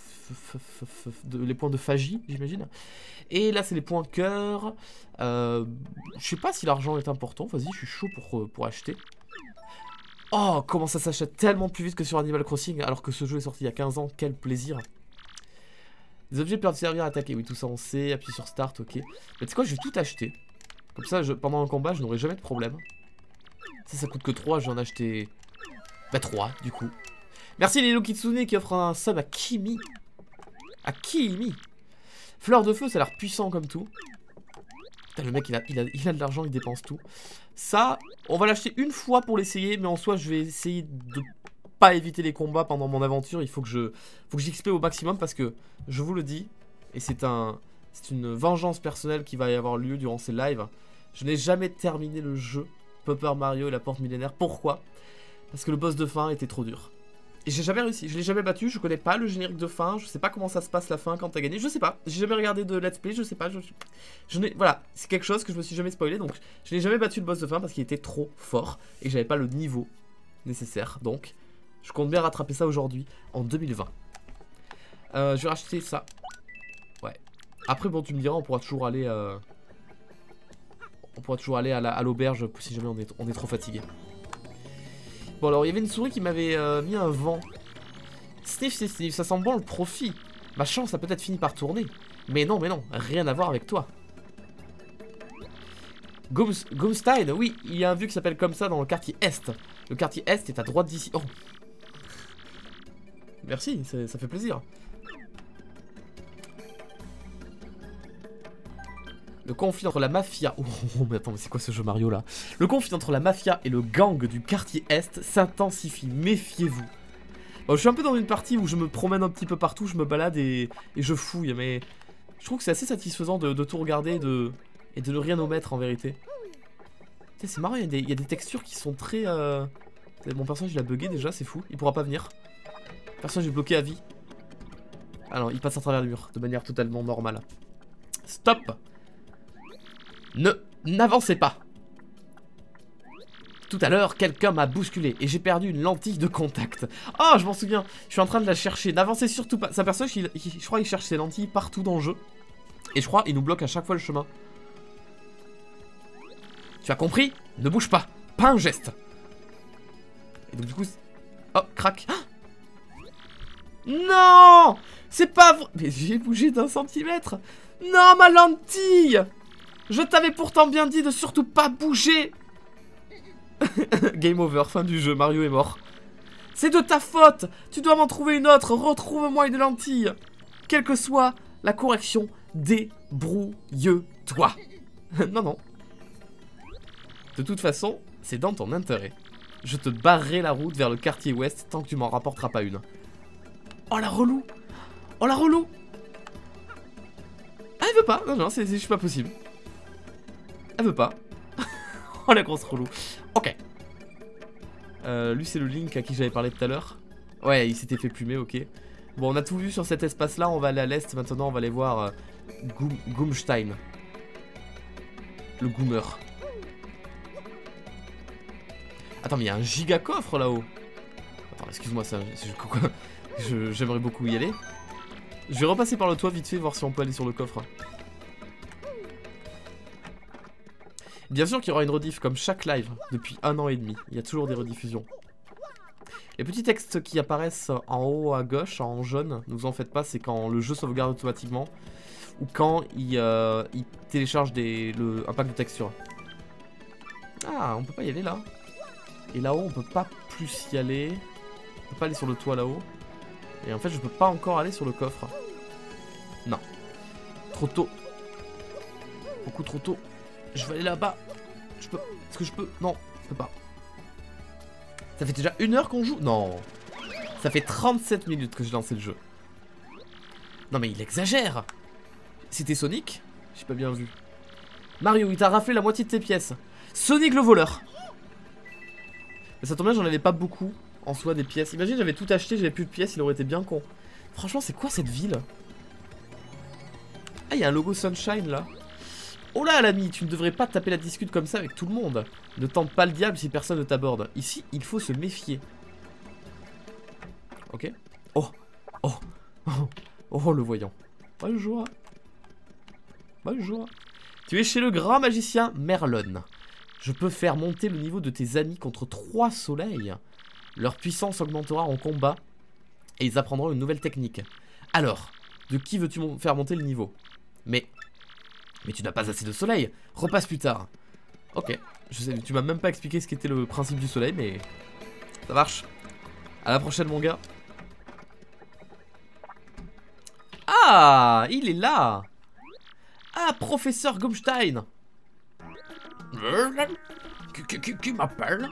phagie, j'imagine. Et là, c'est les points cœur. Je sais pas si l'argent est important. Vas-y, je suis chaud pour acheter. Oh, comment ça s'achète tellement plus vite que sur Animal Crossing, alors que ce jeu est sorti il y a 15 ans. Quel plaisir. Les objets peuvent servir à attaquer. Oui, tout ça, on sait. Appuie sur Start, ok. Mais tu sais quoi, je vais tout acheter. Comme ça, pendant un combat, je n'aurai jamais de problème. Ça coûte que 3, j'en ai acheté... Bah 3 du coup. Merci Lilo Kitsune qui offre un sub à Kimi. À Kimi. Fleur de feu, ça a l'air puissant comme tout. Putain, le mec il a de l'argent, il dépense tout. Ça, on va l'acheter une fois pour l'essayer. Mais en soi je vais essayer de pas éviter les combats pendant mon aventure. Il faut que j'XP au maximum. Parce que je vous le dis, et c'est une vengeance personnelle qui va y avoir lieu durant ces lives. Je n'ai jamais terminé le jeu Paper Mario et la porte millénaire. Pourquoi? Parce que le boss de fin était trop dur. Et j'ai jamais réussi, je l'ai jamais battu, je connais pas le générique de fin, je sais pas comment ça se passe la fin quand t'as gagné, je sais pas. J'ai jamais regardé de let's play, je sais pas, voilà, c'est quelque chose que je me suis jamais spoilé, donc je n'ai jamais battu le boss de fin parce qu'il était trop fort et que j'avais pas le niveau nécessaire. Donc, je compte bien rattraper ça aujourd'hui, en 2020. Je vais racheter ça. Ouais. Après, bon, tu me diras, on pourra toujours aller à l'auberge si jamais on est trop fatigué. Bon alors il y avait une souris qui m'avait mis un vent. Sniff, ça sent bon le profit. Ma chance a peut-être fini par tourner. Mais non, rien à voir avec toi. Gumstein, oui, il y a un vieux qui s'appelle comme ça dans le quartier Est. Le quartier Est est à droite d'ici. Oh. Merci, ça fait plaisir. Le conflit entre la mafia... Oh, mais attends, mais c'est quoi ce jeu Mario là? Le conflit entre la mafia et le gang du quartier Est s'intensifie, méfiez-vous. Bon, je suis un peu dans une partie où je me promène un petit peu partout, je me balade et je fouille, mais... Je trouve que c'est assez satisfaisant de tout regarder et de ne rien omettre en vérité. C'est marrant, il y a des textures qui sont très... Mon personnage il a bugué déjà, c'est fou, il pourra pas venir. Le personnage est bloqué à vie. Ah non, il passe à travers le mur, de manière totalement normale. Stop! N'avancez pas. Tout à l'heure, quelqu'un m'a bousculé et j'ai perdu une lentille de contact. Oh, je m'en souviens. Je suis en train de la chercher. N'avancez surtout pas. Ça personnage, je crois qu'il cherche ses lentilles partout dans le jeu. Et je crois qu'il nous bloque à chaque fois le chemin. Tu as compris? Ne bouge pas. Pas un geste. Et donc du coup... Oh, crac. Ah, non! C'est pas vrai. Mais j'ai bougé d'un centimètre. Non, ma lentille! Je t'avais pourtant bien dit de surtout pas bouger. Game over, fin du jeu, Mario est mort. C'est de ta faute. Tu dois m'en trouver une autre. Retrouve-moi une lentille. Quelle que soit la correction, débrouille-toi. Non, non. De toute façon, c'est dans ton intérêt. Je te barrerai la route vers le quartier ouest tant que tu m'en rapporteras pas une. Oh la relou! Oh la relou! Ah, elle veut pas! Non, non, c'est juste pas possible. Elle veut pas. Oh la grosse relou. Ok. Lui, c'est le Link à qui j'avais parlé tout à l'heure. Ouais, il s'était fait plumer, ok. Bon, on a tout vu sur cet espace-là. On va aller à l'est. Maintenant, on va aller voir Gumstein. Le Goomer. Attends, mais il y a un giga coffre là-haut. Attends, excuse-moi, ça. J'aimerais beaucoup y aller. Je vais repasser par le toit vite fait, voir si on peut aller sur le coffre. Bien sûr qu'il y aura une rediff comme chaque live depuis 1 an et demi. Il y a toujours des rediffusions. Les petits textes qui apparaissent en haut à gauche, en jaune, ne vous en faites pas, c'est quand le jeu sauvegarde automatiquement. Ou quand il télécharge un pack de textures. Ah, on peut pas y aller là. Et là-haut, on peut pas plus y aller. On peut pas aller sur le toit là-haut. Et en fait, je peux pas encore aller sur le coffre. Non. Trop tôt. Beaucoup trop tôt. Je vais aller là-bas. Je peux... Est-ce que je peux... Non, je peux pas. Ça fait déjà 1 heure qu'on joue? Non. Ça fait 37 minutes que j'ai lancé le jeu. Non mais il exagère. C'était Sonic? J'ai pas bien vu. Mario, il t'a raflé la moitié de tes pièces. Sonic le voleur. Mais ça tombe bien, j'en avais pas beaucoup en soi des pièces. Imagine, j'avais tout acheté, j'avais plus de pièces, il aurait été bien con. Franchement, c'est quoi cette ville? Ah, il y a un logo Sunshine là. Oh là, l'ami, tu ne devrais pas taper la discute comme ça avec tout le monde. Ne tente pas le diable si personne ne t'aborde. Ici, il faut se méfier. Ok. Oh, oh, oh, oh, le voyant. Bonjour. Bonjour. Tu es chez le grand magicien Merlon. Je peux faire monter le niveau de tes amis contre 3 soleils. Leur puissance augmentera en combat et ils apprendront une nouvelle technique. Alors, de qui veux-tu faire monter le niveau? Mais tu n'as pas assez de soleil. Repasse plus tard. Ok. Je sais, tu m'as même pas expliqué ce qu'était le principe du soleil, mais ça marche. À la prochaine, mon gars. Ah, il est là. Ah, professeur Gumstein. Qui m'appelle?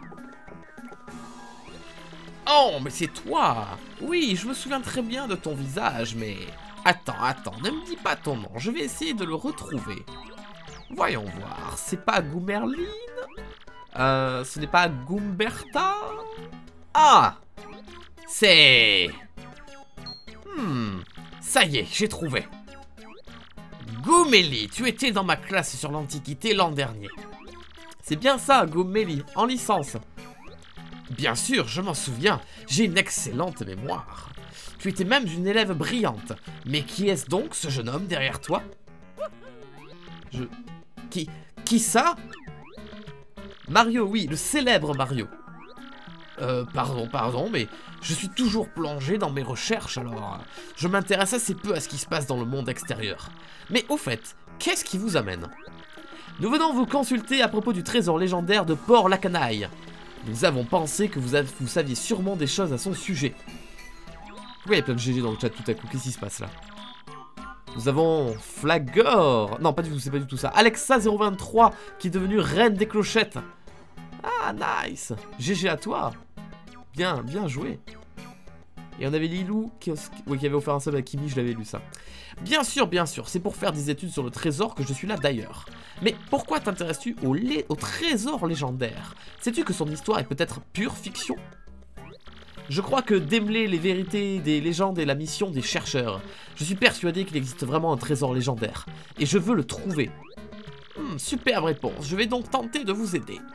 Oh, mais c'est toi. Oui, je me souviens très bien de ton visage, mais... Attends, ne me dis pas ton nom, je vais essayer de le retrouver. Voyons voir, c'est pas Goomerline? Ce n'est pas Goomberta? Ah! C'est... Ça y est, j'ai trouvé. Goomélie, tu étais dans ma classe sur l'Antiquité l'an dernier. C'est bien ça, Goomélie, en licence. Bien sûr, je m'en souviens, j'ai une excellente mémoire. Tu étais même une élève brillante. Mais qui est-ce donc, ce jeune homme derrière toi? Qui ça? Mario, oui, le célèbre Mario. Pardon, mais je suis toujours plongé dans mes recherches, alors je m'intéresse assez peu à ce qui se passe dans le monde extérieur. Mais au fait, qu'est-ce qui vous amène? Nous venons vous consulter à propos du trésor légendaire de Port-la-Canaille. Nous avons pensé que vous saviez sûrement des choses à son sujet. Pourquoi il y a plein de GG dans le chat tout à coup? Qu'est-ce qui se passe là? Nous avons Flagor. Non, pas du tout, c'est pas du tout ça. Alexa023 qui est devenue reine des clochettes. Ah, nice. GG à toi. Bien joué. Et on avait Lilou qui avait offert un sub à Kimi, je l'avais lu ça. Bien sûr, c'est pour faire des études sur le trésor que je suis là d'ailleurs. Mais pourquoi t'intéresses-tu au trésor légendaire? Sais-tu que son histoire est peut-être pure fiction? Je crois que démêler les vérités des légendes est la mission des chercheurs. Je suis persuadé qu'il existe vraiment un trésor légendaire. Et je veux le trouver. Superbe réponse, je vais donc tenter de vous aider.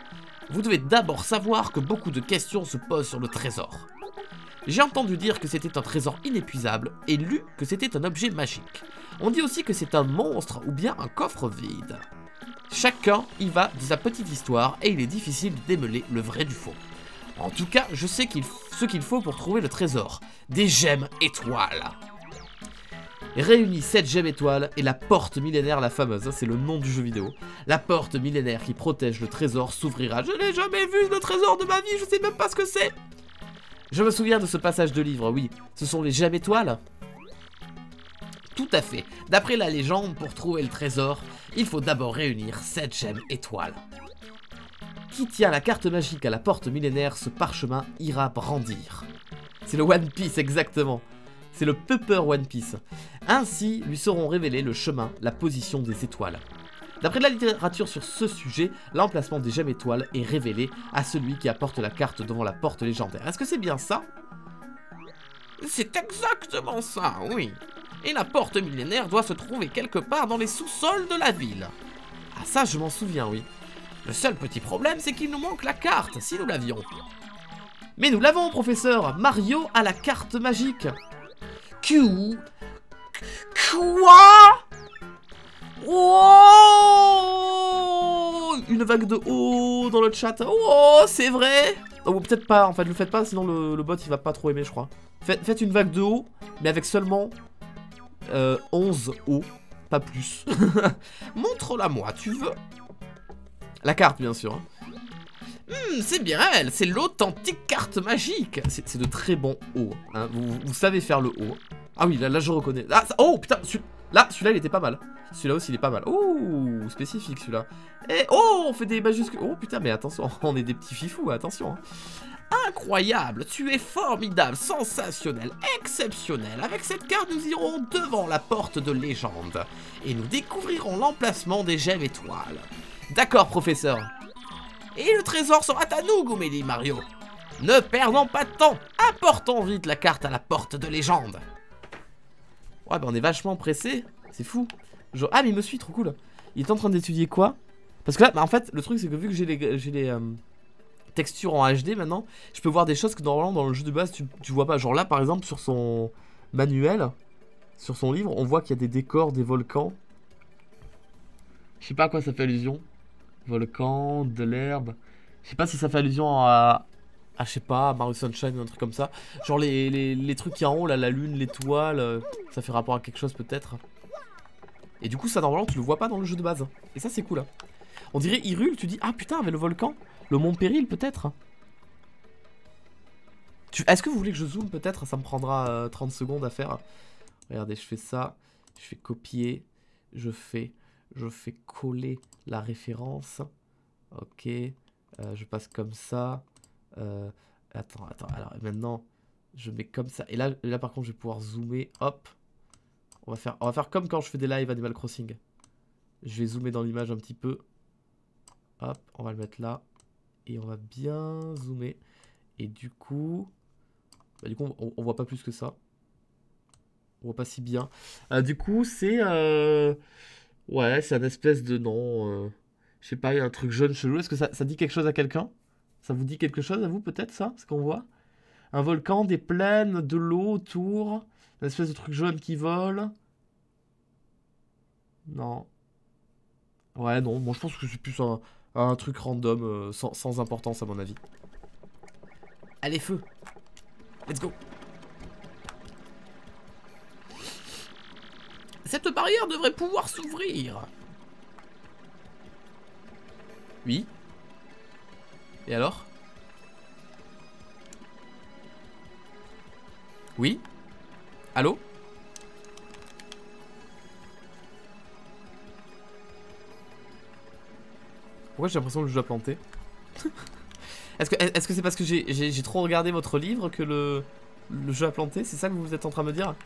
Vous devez d'abord savoir que beaucoup de questions se posent sur le trésor. J'ai entendu dire que c'était un trésor inépuisable et lu que c'était un objet magique. On dit aussi que c'est un monstre ou bien un coffre vide. Chacun y va de sa petite histoire et il est difficile de démêler le vrai du faux. En tout cas, je sais ce qu'il faut pour trouver le trésor. Des gemmes étoiles. Réunis 7 gemmes étoiles et la porte millénaire, la fameuse, c'est le nom du jeu vidéo. La porte millénaire qui protège le trésor s'ouvrira. Je n'ai jamais vu le trésor de ma vie, je sais même pas ce que c'est. Je me souviens de ce passage de livre, oui. Ce sont les gemmes étoiles? Tout à fait. D'après la légende, pour trouver le trésor, il faut d'abord réunir 7 gemmes étoiles. Qui tient la carte magique à la porte millénaire, ce parchemin ira brandir. C'est le One Piece, exactement. C'est le Pepper One Piece. Ainsi, lui seront révélés le chemin, la position des étoiles. D'après la littérature sur ce sujet, l'emplacement des gemmes étoiles est révélé à celui qui apporte la carte devant la porte légendaire. Est-ce que c'est bien ça? C'est exactement ça, oui. Et la porte millénaire doit se trouver quelque part dans les sous-sols de la ville. Ah ça, je m'en souviens, oui. Le seul petit problème, c'est qu'il nous manque la carte, si nous l'avions. Mais nous l'avons, professeur. Mario a la carte magique. Quoi? Oh! Une vague de oh dans le chat. Oh, c'est vrai. Oh, peut-être pas, en fait, le faites pas, sinon le bot il va pas trop aimer, je crois. Faites une vague de haut, mais avec seulement 11 hauts, pas plus. Montre-la moi, tu veux? La carte, bien sûr. C'est bien elle, c'est l'authentique carte magique. C'est de très bons hauts, hein. Vous savez faire le haut. Ah oui, là je reconnais. Ah, oh putain, celui-là il était pas mal. Celui-là aussi il est pas mal. Oh, spécifique celui-là. Et oh, on fait des majuscules. Oh putain, mais attention, on est des petits fifous, attention. Hein. Incroyable, tu es formidable, sensationnel, exceptionnel. Avec cette carte, nous irons devant la porte de légende. Et nous découvrirons l'emplacement des gemmes étoiles. D'accord, professeur. Et le trésor sera à nous, Gouméli Mario. Ne perdons pas de temps. Apportons vite la carte à la porte de légende. Ouais, bah on est vachement pressé. C'est fou. Genre, ah, mais il me suit, trop cool. Il est en train d'étudier quoi? Parce que là, bah, en fait, le truc, c'est que vu que j'ai les textures en HD maintenant, je peux voir des choses que normalement dans le jeu de base, tu vois pas. Genre là, par exemple, sur son manuel, sur son livre, on voit qu'il y a des décors, des volcans. Je sais pas à quoi ça fait allusion. Volcan, de l'herbe. Je sais pas si ça fait allusion à je sais pas, Mario Sunshine ou un truc comme ça. Genre les trucs qui en haut, là, la lune, l'étoile, ça fait rapport à quelque chose peut-être. Et du coup, ça normalement, tu le vois pas dans le jeu de base. Et ça, c'est cool. Hein. On dirait Hyrule, tu dis, ah putain, avec le volcan, le mont Péril peut-être. Est-ce que vous voulez que je zoome peut-être? Ça me prendra 30 secondes à faire. Regardez, je fais ça, je fais copier, je fais coller la référence. Ok, je passe comme ça. Attends, alors maintenant je mets comme ça. Et là par contre je vais pouvoir zoomer, hop. On va faire comme quand je fais des lives Animal Crossing. Je vais zoomer dans l'image un petit peu. Hop, on va le mettre là. Et on va bien zoomer. Et du coup... Bah, on voit pas plus que ça. On voit pas si bien. Du coup c'est... Ouais, c'est un espèce de nom. Je sais pas, il y a un truc jaune chelou. Est-ce que ça dit quelque chose à quelqu'un? Ça vous dit quelque chose à vous peut-être ça? Ce qu'on voit? Un volcan, des plaines, de l'eau autour. Une espèce de truc jaune qui vole. Non. Ouais, non. Bon, je pense que c'est plus un truc random, sans importance à mon avis. Allez, feu. Let's go. Cette barrière devrait pouvoir s'ouvrir. Oui. Et alors? Oui? Allô? Pourquoi j'ai l'impression que je dois planter? Est-ce que c'est parce que j'ai trop regardé votre livre que le jeu a planté? C'est ça que vous êtes en train de me dire?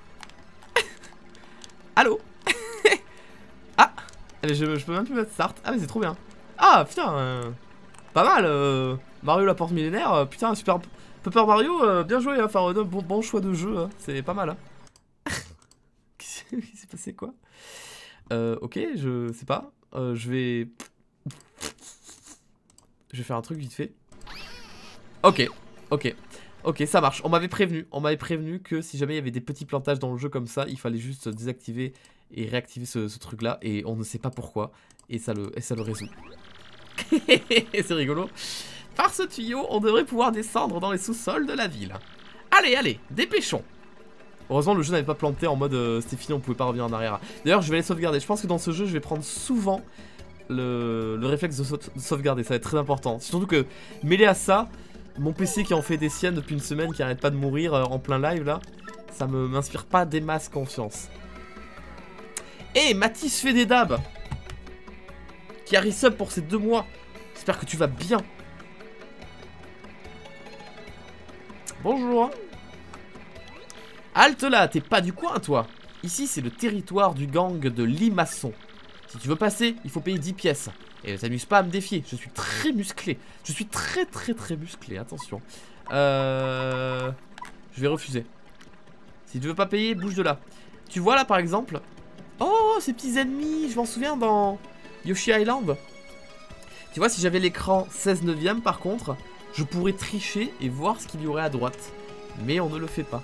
Allô? Ah! Mais je peux même plus mettre start. Ah mais c'est trop bien. Ah putain, pas mal, Mario la porte millénaire, putain, super. Paper Mario, bien joué, hein, enfin, bon choix de jeu, hein, c'est pas mal. Hein. Il s'est passé quoi? Ok, je sais pas. Je vais... Je vais faire un truc vite fait. Ok, ok. Ok, ça marche. On m'avait prévenu que si jamais il y avait des petits plantages dans le jeu comme ça, il fallait juste désactiver et réactiver ce truc-là. Et on ne sait pas pourquoi. Et ça le résout. C'est rigolo. Par ce tuyau, on devrait pouvoir descendre dans les sous-sols de la ville. Allez, allez, dépêchons. Heureusement, le jeu n'avait pas planté en mode c'était fini, on pouvait pas revenir en arrière. D'ailleurs, je vais les sauvegarder. Je pense que dans ce jeu, je vais prendre souvent le réflexe de sauvegarder. Ça va être très important. Surtout que, mêlé à ça, mon PC qui en fait des siennes depuis une semaine, qui arrête pas de mourir en plein live là, ça m'inspire pas des masses confiance. Et Mathis fait des dabs qui a resub pour ces 2 mois. J'espère que tu vas bien. Bonjour. Halte là, t'es pas du coin toi. Ici c'est le territoire du gang de Limaçon. Si tu veux passer, il faut payer 10 pièces. Et ne t'amuse pas à me défier, je suis très musclé. Je suis très musclé, attention. Je vais refuser. Si tu veux pas payer, bouge de là. Tu vois là par exemple. Oh, ces petits ennemis, je m'en souviens dans Yoshi Island. Tu vois, si j'avais l'écran 16/9 par contre, je pourrais tricher et voir ce qu'il y aurait à droite. Mais on ne le fait pas.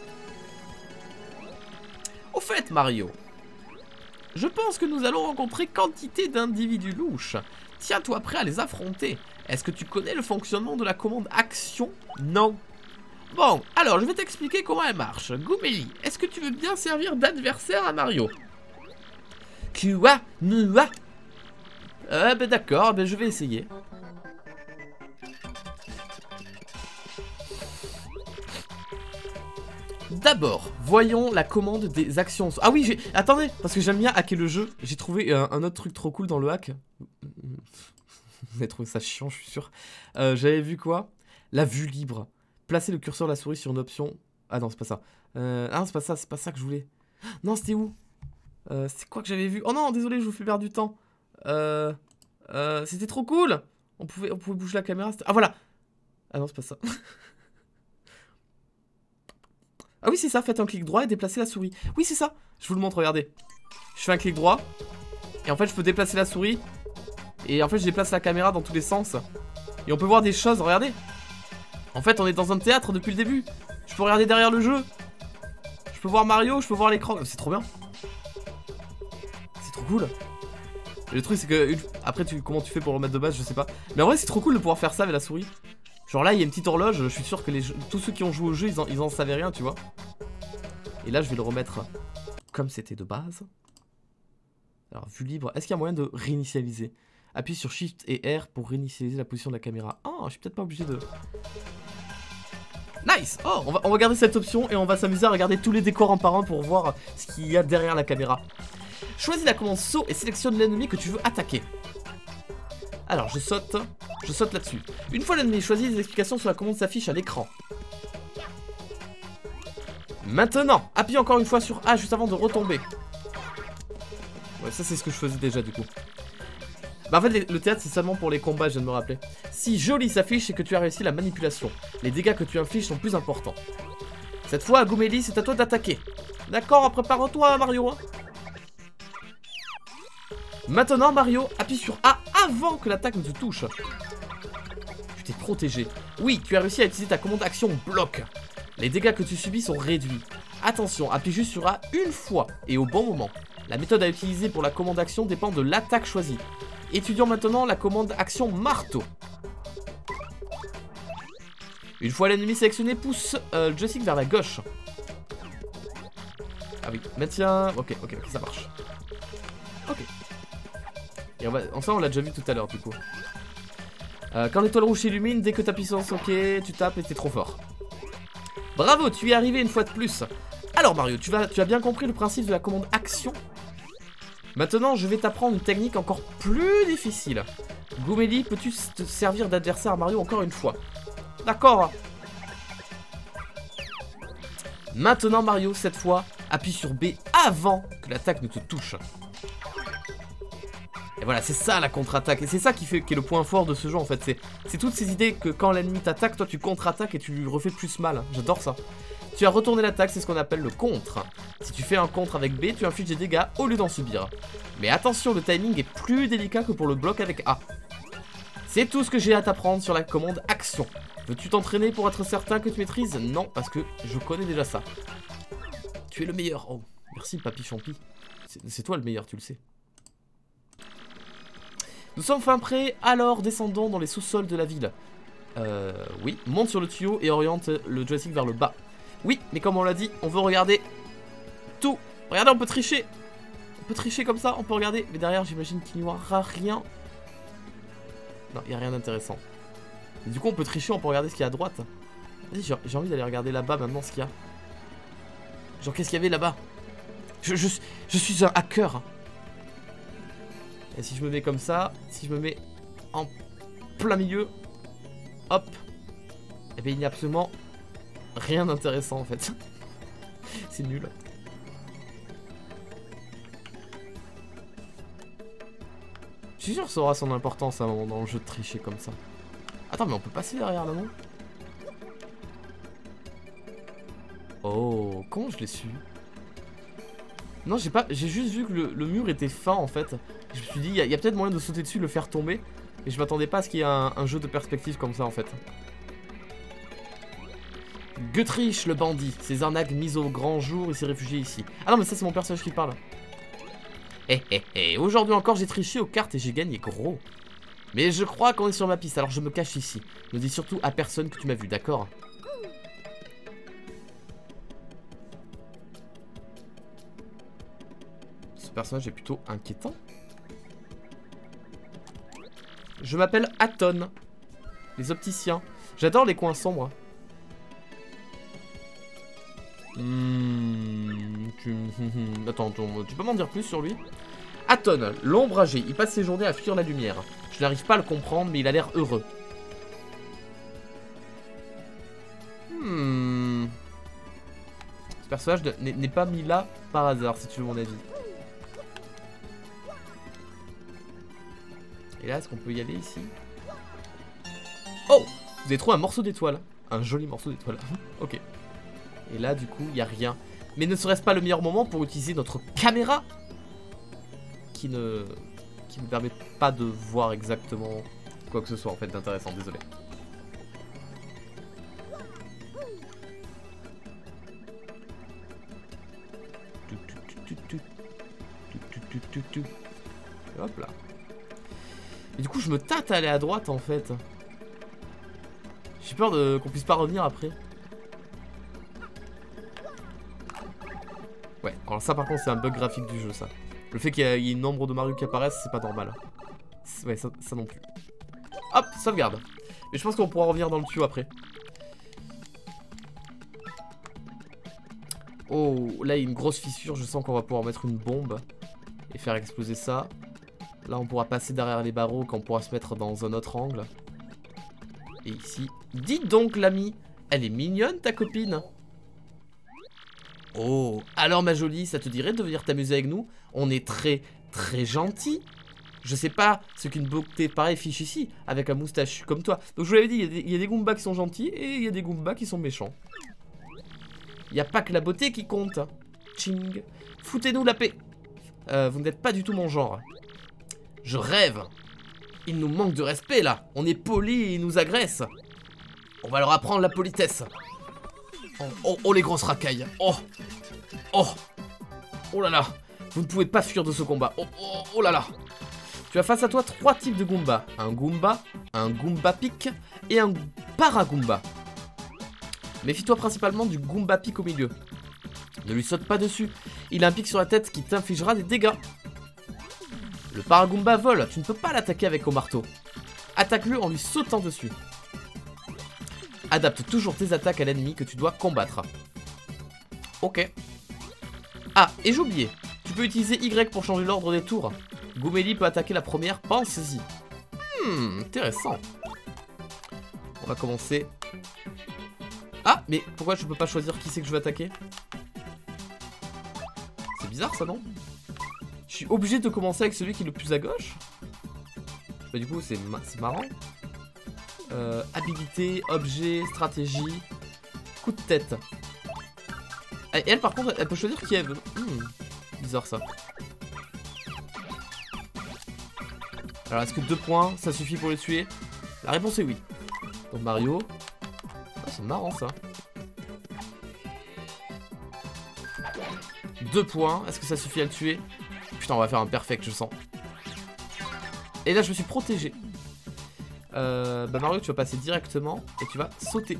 Au fait, Mario, je pense que nous allons rencontrer quantité d'individus louches. Tiens-toi prêt à les affronter. Est-ce que tu connais le fonctionnement de la commande action? Non. Bon, alors je vais t'expliquer comment elle marche. Goomélie, est-ce que tu veux bien servir d'adversaire à Mario? Quoi? Nua? Ben d'accord, ben je vais essayer. D'abord, voyons la commande des actions. Ah oui, attendez, parce que j'aime bien hacker le jeu. J'ai trouvé un autre truc trop cool dans le hack. Vous avez trouvé ça chiant, je suis sûr. J'avais vu quoi? La vue libre. Placer le curseur de la souris sur une option. Ah non, c'est pas ça. Ah, c'est pas ça que je voulais. Non, c'était où? C'est quoi que j'avais vu? Oh non, désolé, je vous fais perdre du temps. C'était trop cool. On pouvait bouger la caméra. Ah voilà. Ah non, c'est pas ça. Ah oui, c'est ça, faites un clic droit et déplacez la souris. Oui, c'est ça. Je vous le montre, regardez. Je fais un clic droit. Et en fait, je peux déplacer la souris. Et en fait, je déplace la caméra dans tous les sens. Et on peut voir des choses, regardez. En fait, on est dans un théâtre depuis le début. Je peux regarder derrière le jeu. Je peux voir Mario, je peux voir l'écran. C'est trop bien. C'est trop cool. Et le truc, c'est que... Après, comment tu fais pour le remettre de base, je sais pas. Mais en vrai, c'est trop cool de pouvoir faire ça avec la souris. Genre là, il y a une petite horloge, je suis sûr que tous ceux qui ont joué au jeu, ils en savaient rien, tu vois. Et là, je vais le remettre comme c'était de base. Alors, vue libre. Est-ce qu'il y a moyen de réinitialiser? Appuie sur Shift et R pour réinitialiser la position de la caméra. Oh, je suis peut-être pas obligé de... Nice! Oh, on va garder cette option et on va s'amuser à regarder tous les décors un par un pour voir ce qu'il y a derrière la caméra. Choisis la commande saut et sélectionne l'ennemi que tu veux attaquer. Alors, je saute là-dessus. Une fois l'ennemi choisi, les explications sur la commande s'affichent à l'écran. Maintenant, appuie encore une fois sur A juste avant de retomber. Ouais, ça c'est ce que je faisais déjà du coup. Bah en fait, le théâtre c'est seulement pour les combats, je viens de me rappeler. Si joli s'affiche, c'est que tu as réussi la manipulation. Les dégâts que tu infliges sont plus importants. Cette fois, Goomélie, c'est à toi d'attaquer. D'accord, prépare-toi Mario. Hein. Maintenant Mario, appuie sur A avant que l'attaque ne te touche. Tu t'es protégé. Oui, tu as réussi à utiliser ta commande action bloc. Les dégâts que tu subis sont réduits. Attention, appuie juste sur A une fois et au bon moment. La méthode à utiliser pour la commande action dépend de l'attaque choisie. Étudions maintenant la commande action marteau. Une fois l'ennemi sélectionné, pousse le joystick vers la gauche. Ah oui, maintien. Ok, ça marche. Ok. Et on l'a déjà vu tout à l'heure du coup. Quand l'étoile rouge s'illumine, dès que tu appuies sur OK, tu tapes et t'es trop fort. Bravo, tu y es arrivé une fois de plus. Alors Mario, tu as bien compris le principe de la commande action. Maintenant, je vais t'apprendre une technique encore plus difficile. Goomélie, peux-tu te servir d'adversaire à Mario encore une fois? D'accord. Maintenant Mario, cette fois, appuie sur B avant que l'attaque ne te touche. Et voilà, c'est ça la contre-attaque. Et c'est ça qui est le point fort de ce jeu en fait. C'est toutes ces idées que quand l'ennemi t'attaque, toi tu contre-attaques et tu lui refais plus mal. J'adore ça. Tu as retourné l'attaque, c'est ce qu'on appelle le contre. Si tu fais un contre avec B, tu infliges des dégâts au lieu d'en subir. Mais attention, le timing est plus délicat que pour le bloc avec A. C'est tout ce que j'ai à t'apprendre sur la commande action. Veux-tu t'entraîner pour être certain que tu maîtrises? Non, parce que je connais déjà ça. Tu es le meilleur. Oh, merci Papy Champi. C'est toi le meilleur, tu le sais. Nous sommes fin prêts, alors descendons dans les sous-sols de la ville. Oui, monte sur le tuyau et oriente le joystick vers le bas. Oui, mais comme on l'a dit, on veut regarder tout. Regardez, on peut tricher. On peut tricher comme ça, on peut regarder. Mais derrière, j'imagine qu'il n'y aura rien. Non, il n'y a rien d'intéressant. Du coup, on peut tricher, on peut regarder ce qu'il y a à droite. Vas-y, j'ai envie d'aller regarder là-bas maintenant ce qu'il y a. Genre, qu'est-ce qu'il y avait là-bas? Je suis un hacker. Et si je me mets comme ça, si je me mets en plein milieu, hop, et bien il n'y a absolument rien d'intéressant en fait. C'est nul. Je suis sûr que ça aura son importance à un moment dans le jeu de tricher comme ça. Attends, mais on peut passer derrière là, non? Oh, comment je l'ai su? Non, j'ai juste vu que le mur était fin en fait. Je me suis dit, il y a peut-être moyen de sauter dessus, le faire tomber. Et je m'attendais pas à ce qu'il y ait un jeu de perspective comme ça en fait. Gutrich le bandit, ses arnaques mises au grand jour, il s'est réfugié ici. Ah non, mais ça c'est mon personnage qui parle. Aujourd'hui encore j'ai triché aux cartes et j'ai gagné gros. Mais je crois qu'on est sur ma piste, alors je me cache ici. Ne dis surtout à personne que tu m'as vu, d'accord? Ce personnage est plutôt inquiétant. Je m'appelle Aton. Les opticiens. J'adore les coins sombres. Attends, tu peux m'en dire plus sur lui? Aton, l'ombragé, il passe ses journées à fuir la lumière. Je n'arrive pas à le comprendre, mais il a l'air heureux. Ce personnage n'est pas mis là par hasard, si tu veux mon avis. Et là, est-ce qu'on peut y aller ici? Oh! Vous avez trouvé un morceau d'étoile. Un joli morceau d'étoile. Ok. Et là, du coup, il n'y a rien. Mais ne serait-ce pas le meilleur moment pour utiliser notre caméra qui ne permet pas de voir exactement quoi que ce soit, en fait, d'intéressant. Désolé. Hop là. Et du coup, je me tâte à aller à droite, en fait. J'ai peur qu'on puisse pas revenir après. Ouais, alors ça par contre c'est un bug graphique du jeu ça. Le fait qu'il y ait une nombre de Mario qui apparaissent, c'est pas normal. Ouais, ça non plus. Hop, sauvegarde. Mais je pense qu'on pourra revenir dans le tuyau après. Oh, là il y a une grosse fissure, je sens qu'on va pouvoir mettre une bombe et faire exploser ça. Là on pourra passer derrière les barreaux quand on pourra se mettre dans un autre angle. Et ici, dites donc l'ami, elle est mignonne ta copine. Oh, alors ma jolie, ça te dirait de venir t'amuser avec nous? On est très gentils. Je sais pas ce qu'une beauté pareille fiche ici, avec un moustachu comme toi. Donc je vous l'avais dit, il y a des Goombas qui sont gentils et il y a des Goombas qui sont méchants. Il n'y a pas que la beauté qui compte. Ching. Foutez-nous la paix. Vous n'êtes pas du tout mon genre. Je rêve. Il nous manque de respect là. On est polis et ils nous agressent. On va leur apprendre la politesse. Oh les grosses racailles. Oh là là. Vous ne pouvez pas fuir de ce combat. Oh là là. Tu as face à toi 3 types de Goomba. Un Goomba Pick et un Paragoomba. Méfie-toi principalement du Goomba Pick au milieu. Ne lui saute pas dessus. Il a un pic sur la tête qui t'infligera des dégâts. Le Paragoomba vole. Tu ne peux pas l'attaquer avec au marteau. Attaque-le en lui sautant dessus. Adapte toujours tes attaques à l'ennemi que tu dois combattre. Ok. Ah, et j'ai oublié. Tu peux utiliser Y pour changer l'ordre des tours. Goomélie peut attaquer la première, pense-y. Intéressant. On va commencer. Ah, mais pourquoi je peux pas choisir qui c'est que je veux attaquer? C'est bizarre ça, non? Je suis obligé de commencer avec celui qui est le plus à gauche? Bah du coup, c'est marrant. Habilité, objet, stratégie, coup de tête. Et elle par contre elle peut choisir qui elle veut. Bizarre ça. Alors est-ce que 2 points ça suffit pour les tuer? La réponse est oui. Donc Mario. Ah, c'est marrant ça. 2 points, est-ce que ça suffit à le tuer? Putain, on va faire un perfect, je sens. Et là je me suis protégé. Bah Mario, tu vas passer directement et tu vas sauter.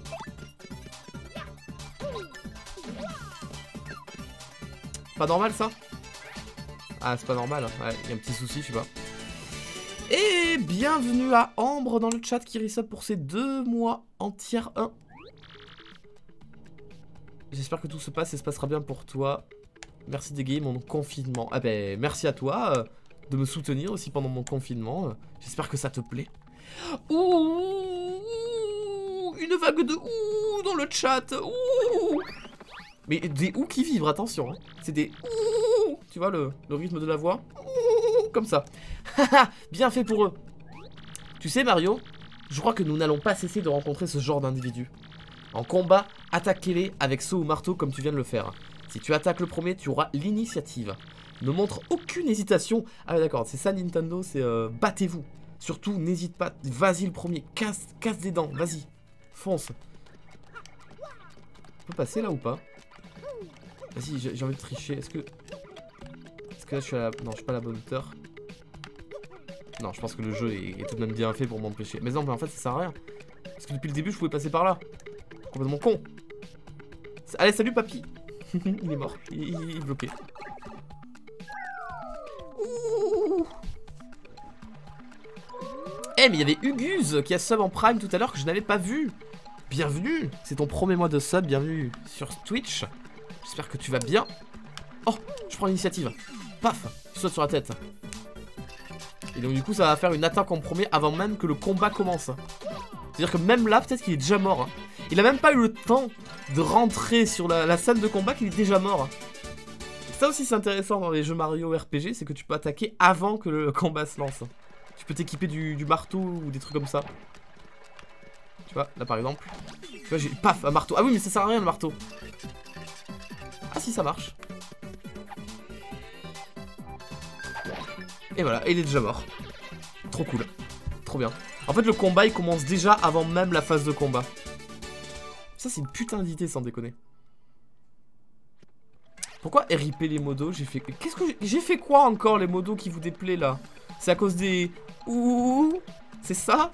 Pas normal ça? Ah, c'est pas normal, hein. Ouais, il y a un petit souci, je sais pas. Et bienvenue à Ambre dans le chat qui resub pour ces 2 mois en tier 1. J'espère que tout se passe et se passera bien pour toi. Merci d'égayer mon confinement. Ah ben, merci à toi de me soutenir aussi pendant mon confinement. J'espère que ça te plaît. Ouh, une vague de ouh dans le chat. Ouh. Mais des ouh qui vibrent, attention. Hein. C'est des ouh. Tu vois le rythme de la voix. Ouh, comme ça. Bien fait pour eux. Tu sais Mario, je crois que nous n'allons pas cesser de rencontrer ce genre d'individus. En combat, attaquez-les avec saut ou marteau comme tu viens de le faire. Si tu attaques le premier, tu auras l'initiative. Ne montre aucune hésitation. Ah d'accord, c'est ça Nintendo, c'est battez-vous. Surtout, n'hésite pas, vas-y le premier, casse des dents, vas-y, fonce. On peut passer là ou pas? Vas-y, j'ai envie de tricher, est-ce que là je suis à la... Non, je suis pas à la bonne hauteur. Non, je pense que le jeu est tout de même bien fait pour m'empêcher. Mais non, mais en fait ça sert à rien. Parce que depuis le début, je pouvais passer par là. Complètement con. Allez, salut papy. Il est mort, il est bloqué. Ouh. Eh mais il y avait Uguse qui a sub en prime tout à l'heure que je n'avais pas vu. Bienvenue, c'est ton premier mois de sub, bienvenue sur Twitch. J'espère que tu vas bien. Oh, je prends l'initiative. Paf, tu sautes sur la tête. Et donc du coup ça va faire une attaque en premier avant même que le combat commence. C'est-à-dire que même là peut-être qu'il est déjà mort. Il a même pas eu le temps de rentrer sur la scène de combat qu'il est déjà mort. Ça aussi c'est intéressant dans les jeux Mario RPG, c'est que tu peux attaquer avant que le combat se lance. Tu peux t'équiper du marteau ou des trucs comme ça. Tu vois, là par exemple. Tu vois, j'ai paf, un marteau. Ah oui, mais ça sert à rien le marteau. Ah si, ça marche. Et voilà, il est déjà mort. Trop cool. Trop bien. En fait, le combat il commence déjà avant même la phase de combat. Ça, c'est une putain d'idée sans déconner. Pourquoi RIP les modos? J'ai fait... Qu'est-ce que j'ai fait quoi encore les modos qui vous déplaît là? C'est à cause des... Ouh. C'est ça?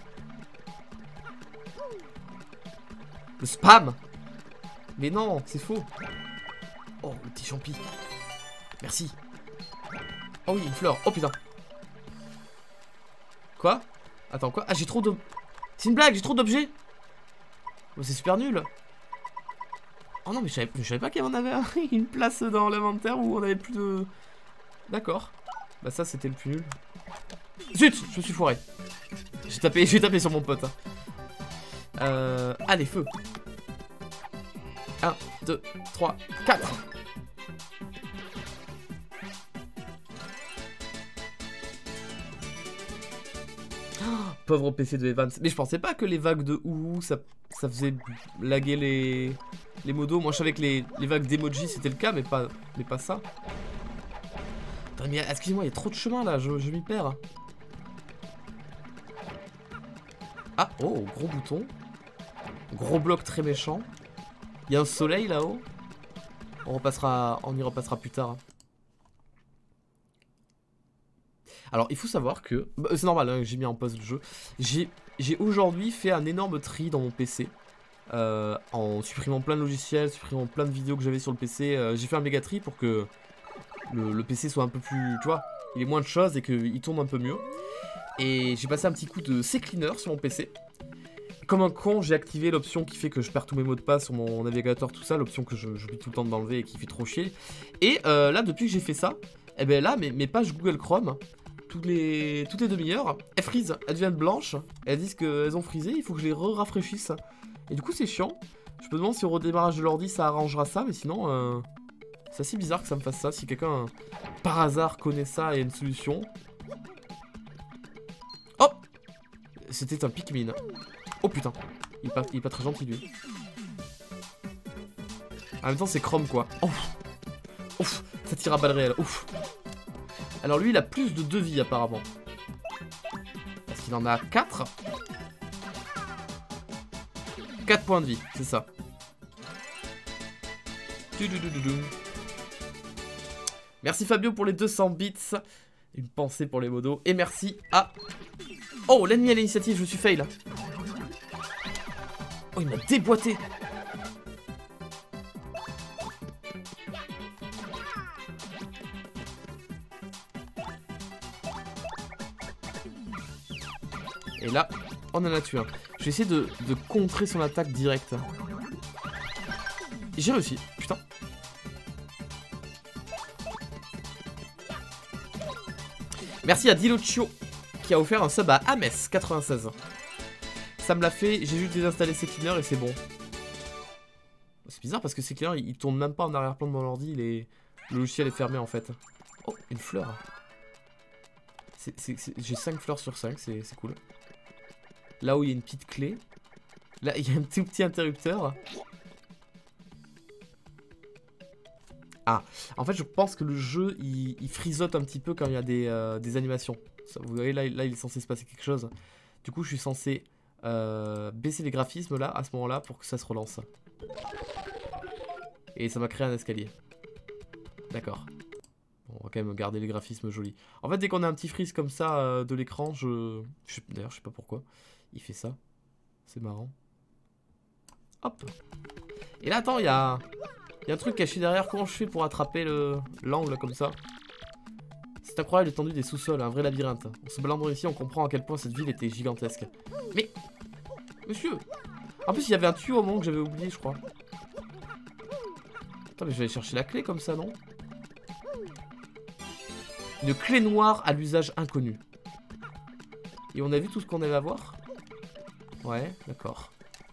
Le spam? Mais non, c'est faux. Oh, le petit champi. Merci. Oh oui, une fleur. Oh putain. Quoi? Attends, quoi? Ah, j'ai trop de... C'est une blague, j'ai trop d'objets. Oh, c'est super nul. Oh non, mais je savais pas qu'il y en avait une place dans l'inventaire où on avait plus de... D'accord. Bah ça, c'était le plus nul. Zut, je me suis foiré. J'ai tapé sur mon pote. Allez, feu. 1, 2, 3, 4. Oh, pauvre PC de Evans. Mais je pensais pas que les vagues de ouh ça faisait laguer les modos. Moi je savais que les vagues d'emoji c'était le cas, mais pas ça. Attends, mais excusez-moi, il y a trop de chemin là, je m'y perds. Ah, oh, gros bouton. Gros bloc très méchant. Il y a un soleil là-haut. On y repassera plus tard. Alors, il faut savoir que... Bah, c'est normal, hein, j'ai mis en pause le jeu. J'ai aujourd'hui fait un énorme tri dans mon PC. En supprimant plein de logiciels, supprimant plein de vidéos que j'avais sur le PC. J'ai fait un méga tri pour que le PC soit un peu plus... Tu vois, il ait moins de choses et qu'il tourne un peu mieux. Et j'ai passé un petit coup de CCleaner sur mon PC. Comme un con, j'ai activé l'option qui fait que je perds tous mes mots de passe sur mon navigateur, tout ça. L'option que j'oublie tout le temps d'enlever et qui fait trop chier. Et là, depuis que j'ai fait ça, et ben là, mes pages Google Chrome... Toutes les demi-heures, elles frisent, elles deviennent blanches, elles disent qu'elles ont frisé, il faut que je les rafraîchisse. Et du coup c'est chiant, je me demande si au redémarrage de l'ordi ça arrangera ça, mais sinon c'est assez bizarre que ça me fasse ça, si quelqu'un par hasard connaît ça et a une solution. Oh, c'était un Pikmin. Oh putain, il est pas très gentil lui. En même temps c'est Chrome quoi. Ouf, ouf, ça tire à balles réelles, ouf. Alors lui il a plus de 2 vies apparemment. Il en a 4. 4 points de vie, c'est ça. Merci Fabio pour les 200 bits. Une pensée pour les modos. Et merci à... Oh, l'ennemi à l'initiative, je suis fail. Oh, il m'a déboîté. Et là, on en a tué un. Je vais essayer de contrer son attaque directe. J'ai réussi, putain. Merci à Dilocio qui a offert un sub à Ames96. Ça me l'a fait, j'ai juste désinstallé ses cleaners et c'est bon. C'est bizarre parce que ces cleaners ils tournent même pas en arrière-plan de mon ordi, le logiciel est fermé en fait. Oh, une fleur. J'ai 5 fleurs sur 5, c'est cool. Là où il y a une petite clé. Là il y a un tout petit interrupteur. Ah, en fait je pense que le jeu il frisote un petit peu quand il y a des animations. Ça, vous voyez là il est censé se passer quelque chose. Du coup je suis censé baisser les graphismes là à ce moment là pour que ça se relance. Et ça m'a créé un escalier. D'accord. Bon, on va quand même garder les graphismes jolis. En fait dès qu'on a un petit freeze comme ça de l'écran, d'ailleurs je sais pas pourquoi il fait ça. C'est marrant. Hop. Et là attends il y a un truc caché derrière. Comment je fais pour attraper l'angle comme ça? C'est incroyable l'étendue des sous-sols, un vrai labyrinthe. En se baladant ici, on comprend à quel point cette ville était gigantesque. Mais... Monsieur! En plus, il y avait un tuyau au moment que j'avais oublié, je crois. Attends, mais je vais aller chercher la clé comme ça, non? Une clé noire à l'usage inconnu. Et on a vu tout ce qu'on avait à voir? Ouais, d'accord.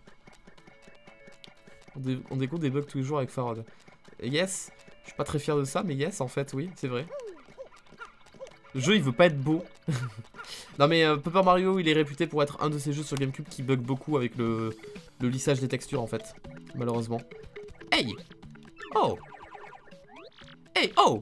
On découvre des bugs tous les jours avec Farod. Yes, je suis pas très fier de ça, mais yes, en fait, oui, c'est vrai. Le jeu, il veut pas être beau. Non, mais Paper Mario, il est réputé pour être un de ces jeux sur GameCube qui bug beaucoup avec le lissage des textures, en fait. Malheureusement. Hey! Oh! Hey! Oh!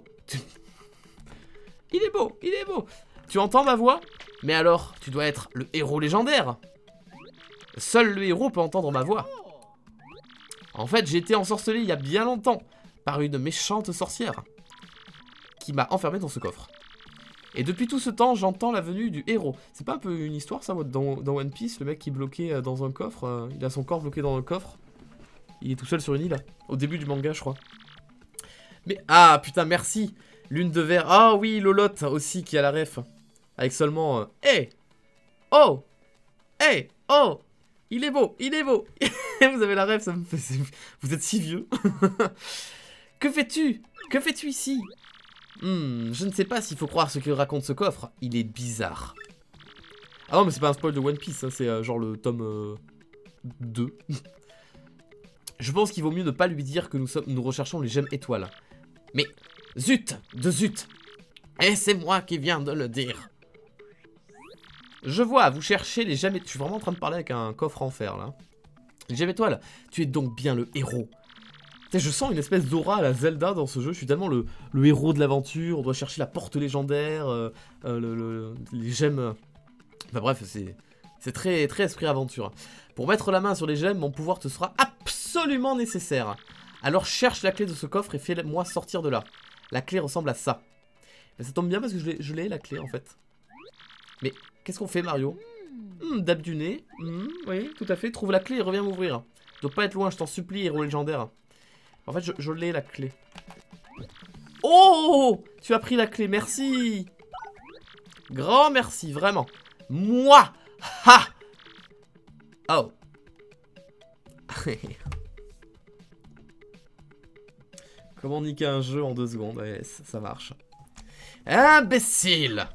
Il est beau! Il est beau! Tu entends ma voix? Mais alors, tu dois être le héros légendaire. Seul le héros peut entendre ma voix. En fait, j'ai été ensorcelé il y a bien longtemps par une méchante sorcière qui m'a enfermé dans ce coffre. Et depuis tout ce temps, j'entends la venue du héros. C'est pas un peu une histoire ça, dans One Piece, le mec qui est bloqué dans un coffre, il a son corps bloqué dans un coffre. Il est tout seul sur une île, au début du manga je crois. Mais, ah putain merci, lune de verre. Ah oui, Lolotte aussi qui a la ref. Avec seulement, hey! Oh! Hey! Oh! Il est beau, il est beau. Vous avez la rêve, ça me fait... Vous êtes si vieux. Que fais-tu? Que fais-tu ici? Je ne sais pas s'il faut croire ce que raconte ce coffre. Il est bizarre. Ah non, mais c'est pas un spoil de One Piece, hein, c'est genre le tome 2. Je pense qu'il vaut mieux ne pas lui dire que nous recherchons les gemmes étoiles. Mais, zut, de zut. Et c'est moi qui viens de le dire. Je vois, vous cherchez les gemmes étoiles. Je suis vraiment en train de parler avec un coffre en fer, là. Les gemmes étoiles, tu es donc bien le héros. Tu sais, je sens une espèce d'aura à la Zelda dans ce jeu. Je suis tellement le héros de l'aventure. On doit chercher la porte légendaire, les gemmes. Enfin bref, c'est très, très esprit aventure. Pour mettre la main sur les gemmes, mon pouvoir te sera absolument nécessaire. Alors cherche la clé de ce coffre et fais-moi sortir de là. La clé ressemble à ça. Mais ça tombe bien parce que je l'ai la clé en fait. Mais qu'est-ce qu'on fait Mario? Dab du nez. Oui, tout à fait. Trouve la clé et reviens m'ouvrir. Doit pas être loin, je t'en supplie, héros légendaire. En fait, je l'ai la clé. Oh! Tu as pris la clé, merci! Grand merci, vraiment. Moi! Ha! Oh. Comment niquer un jeu en 2 secondes? Ouais, ça marche. Imbécile!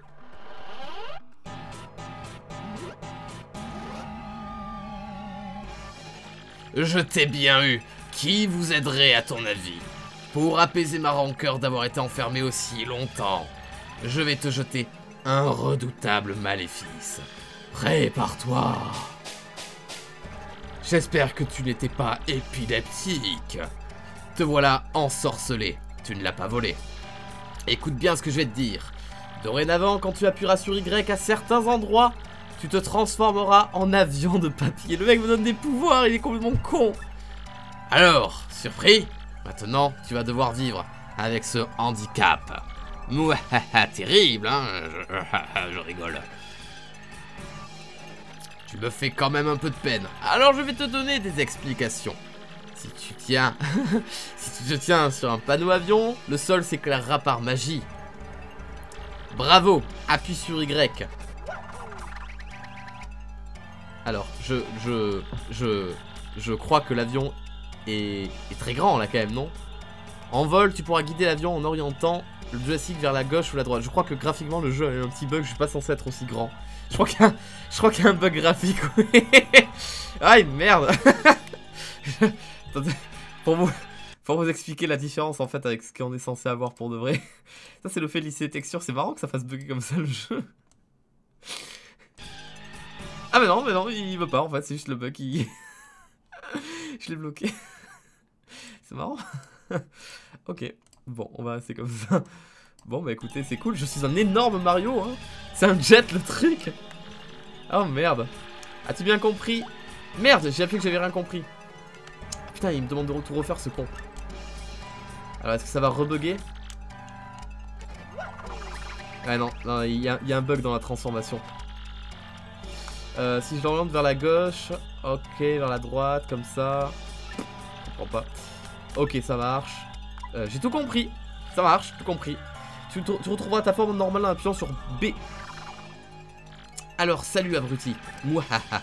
Je t'ai bien eu. Qui vous aiderait à ton avis? Pour apaiser ma rancœur d'avoir été enfermé aussi longtemps, je vais te jeter un redoutable maléfice. Prépare-toi. J'espère que tu n'étais pas épileptique. Te voilà ensorcelé. Tu ne l'as pas volé. Écoute bien ce que je vais te dire. Dorénavant, quand tu appuieras sur Y à certains endroits, Tu te transformeras en avion de papier. Le mec me donne des pouvoirs, il est complètement con. Alors, surpris? Maintenant, tu vas devoir vivre avec ce handicap. Mouahaha, terrible, hein? Je rigole. Tu me fais quand même un peu de peine. Alors je vais te donner des explications. Si tu tiens... si tu te tiens sur un panneau avion, le sol s'éclairera par magie. Bravo, appuie sur Y. Alors, je crois que l'avion est très grand là quand même, non? En vol, tu pourras guider l'avion en orientant le joystick vers la gauche ou la droite. Je crois que graphiquement le jeu a eu un petit bug, je suis pas censé être aussi grand. Je crois qu'il y a un bug graphique. Aïe, merde. Attendez, pour vous expliquer la différence en fait avec ce qu'on est censé avoir pour de vrai. Ça c'est le fait de lisser les textures, c'est marrant que ça fasse bugger comme ça le jeu. Ah mais non, il veut pas en fait, c'est juste le bug qui... Je l'ai bloqué. C'est marrant. Ok, bon, on va rester comme ça. Bon bah écoutez, c'est cool, je suis un énorme Mario, hein. C'est un jet le truc. Oh merde. As-tu bien compris? Merde, j'ai appris que j'avais rien compris. Putain, il me demande de tout refaire ce con. Alors est-ce que ça va rebugger? Ah non, il y a un bug dans la transformation. Si je l'oriente vers la gauche, ok, vers la droite, comme ça. Je comprends pas. Ok, ça marche. J'ai tout compris. Ça marche, tout compris. Tu retrouveras ta forme normale en appuyant sur B. Alors, salut abruti. Mouahaha.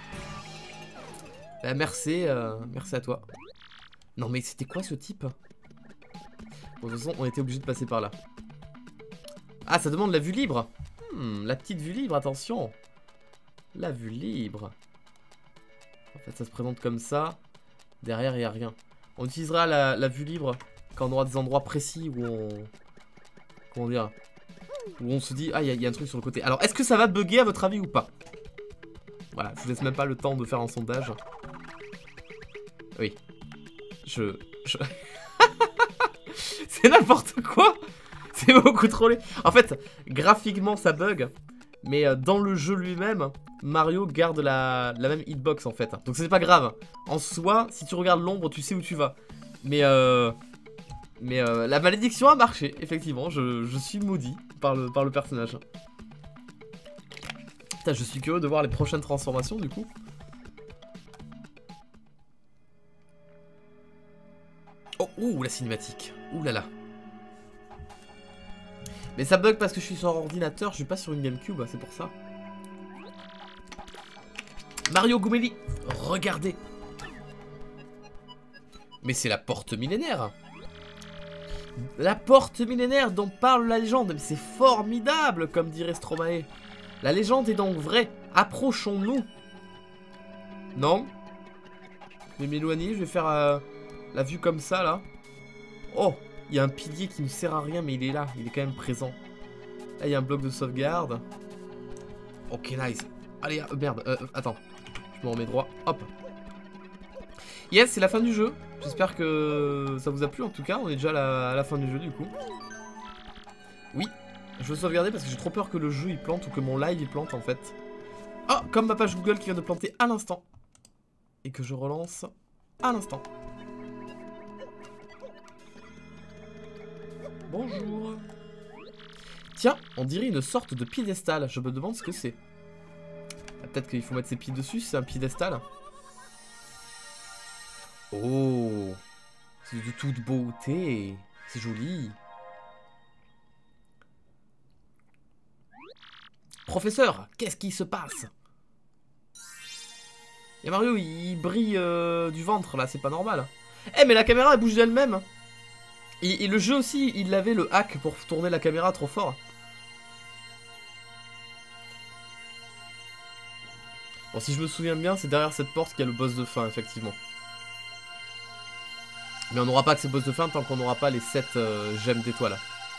Bah, merci à toi. Non mais c'était quoi ce type? Bon, de toute façon, on était obligé de passer par là. Ah, ça demande la vue libre. La petite vue libre, attention. La vue libre. En fait, ça se présente comme ça. Derrière, il n'y a rien. On utilisera la vue libre quand on aura des endroits précis où on... Comment dire? Où on se dit, ah, il y a un truc sur le côté. Alors, est-ce que ça va bugger à votre avis ou pas? Voilà, je vous laisse même pas le temps de faire un sondage. Oui. C'est n'importe quoi. C'est beaucoup trop laid. En fait, graphiquement, ça bug. Mais dans le jeu lui-même, Mario garde la même hitbox en fait. Donc c'est pas grave. En soi, si tu regardes l'ombre, tu sais où tu vas. Mais la malédiction a marché, effectivement. Je suis maudit par le personnage. Putain, je suis curieux de voir les prochaines transformations du coup. Oh, ouh, la cinématique. Ouh là là. Mais ça bug parce que je suis sur ordinateur, je suis pas sur une GameCube, c'est pour ça. Mario Gouméli, regardez. Mais c'est la porte millénaire. La porte millénaire dont parle la légende. Mais c'est formidable, comme dirait Stromae. La légende est donc vraie. Approchons-nous. Non. Je vais m'éloigner, je vais faire la vue comme ça, là. Oh, il y a un pilier qui ne sert à rien, mais il est là. Il est quand même présent. Là, il y a un bloc de sauvegarde. Ok, nice. Allez, merde, attends. Je me remets droit. Hop. Yes, c'est la fin du jeu. J'espère que ça vous a plu en tout cas. On est déjà à la fin du jeu du coup. Oui, je veux sauvegarder parce que j'ai trop peur que le jeu il plante ou que mon live il plante en fait. Oh, comme ma page Google qui vient de planter à l'instant. Et que je relance à l'instant. Bonjour. Tiens, on dirait une sorte de piédestal. Je me demande ce que c'est. Peut-être qu'il faut mettre ses pieds dessus, c'est un piédestal. Oh, c'est de toute beauté. C'est joli. Professeur, qu'est-ce qui se passe? Et Mario, il brille du ventre là, c'est pas normal. Eh, mais la caméra elle bouge d'elle-même. Et le jeu aussi, il avait le hack pour tourner la caméra trop fort. Bon, si je me souviens bien, c'est derrière cette porte qu'il y a le boss de fin, effectivement. Mais on n'aura pas accès au boss de fin tant qu'on n'aura pas les 7 gemmes d'étoiles.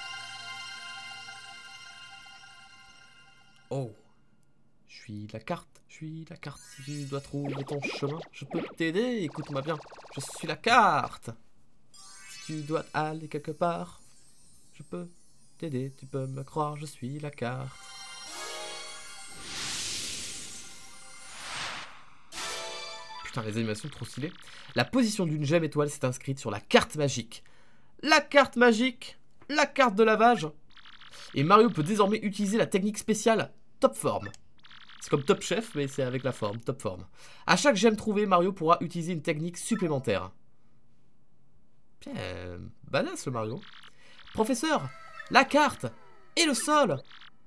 Oh. Je suis la carte, je suis la carte. Si tu dois trouver ton chemin, je peux t'aider, écoute-moi bien. Je suis la carte. Si tu dois aller quelque part, je peux t'aider, tu peux me croire, je suis la carte. Putain, les animations trop stylées. La position d'une gemme étoile s'est inscrite sur la carte magique. La carte magique, la carte de lavage. Et Mario peut désormais utiliser la technique spéciale Top Form. C'est comme Top Chef, mais c'est avec la forme, Top Form. À chaque gemme trouvée, Mario pourra utiliser une technique supplémentaire. Putain, badass le Mario. Professeur, la carte et le sol.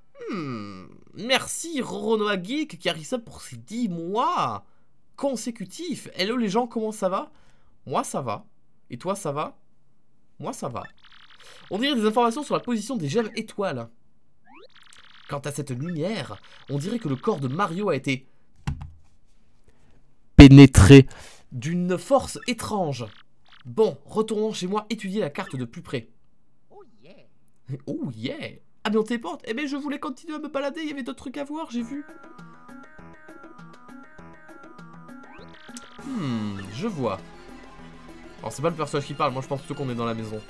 Merci Roronoa Geek qui a ça pour ces 10 mois consécutifs. Hello les gens, comment ça va? Moi ça va. Et toi ça va? Moi ça va. On dirait des informations sur la position des gemmes étoiles. Quant à cette lumière, on dirait que le corps de Mario a été pénétré d'une force étrange. Bon, retournons chez moi étudier la carte de plus près. Oh yeah. Oh yeah. Ah mais on téléporte. Eh ben je voulais continuer à me balader, il y avait d'autres trucs à voir, j'ai vu. Je vois. Alors c'est pas le personnage qui parle, moi je pense plutôt qu'on est dans la maison.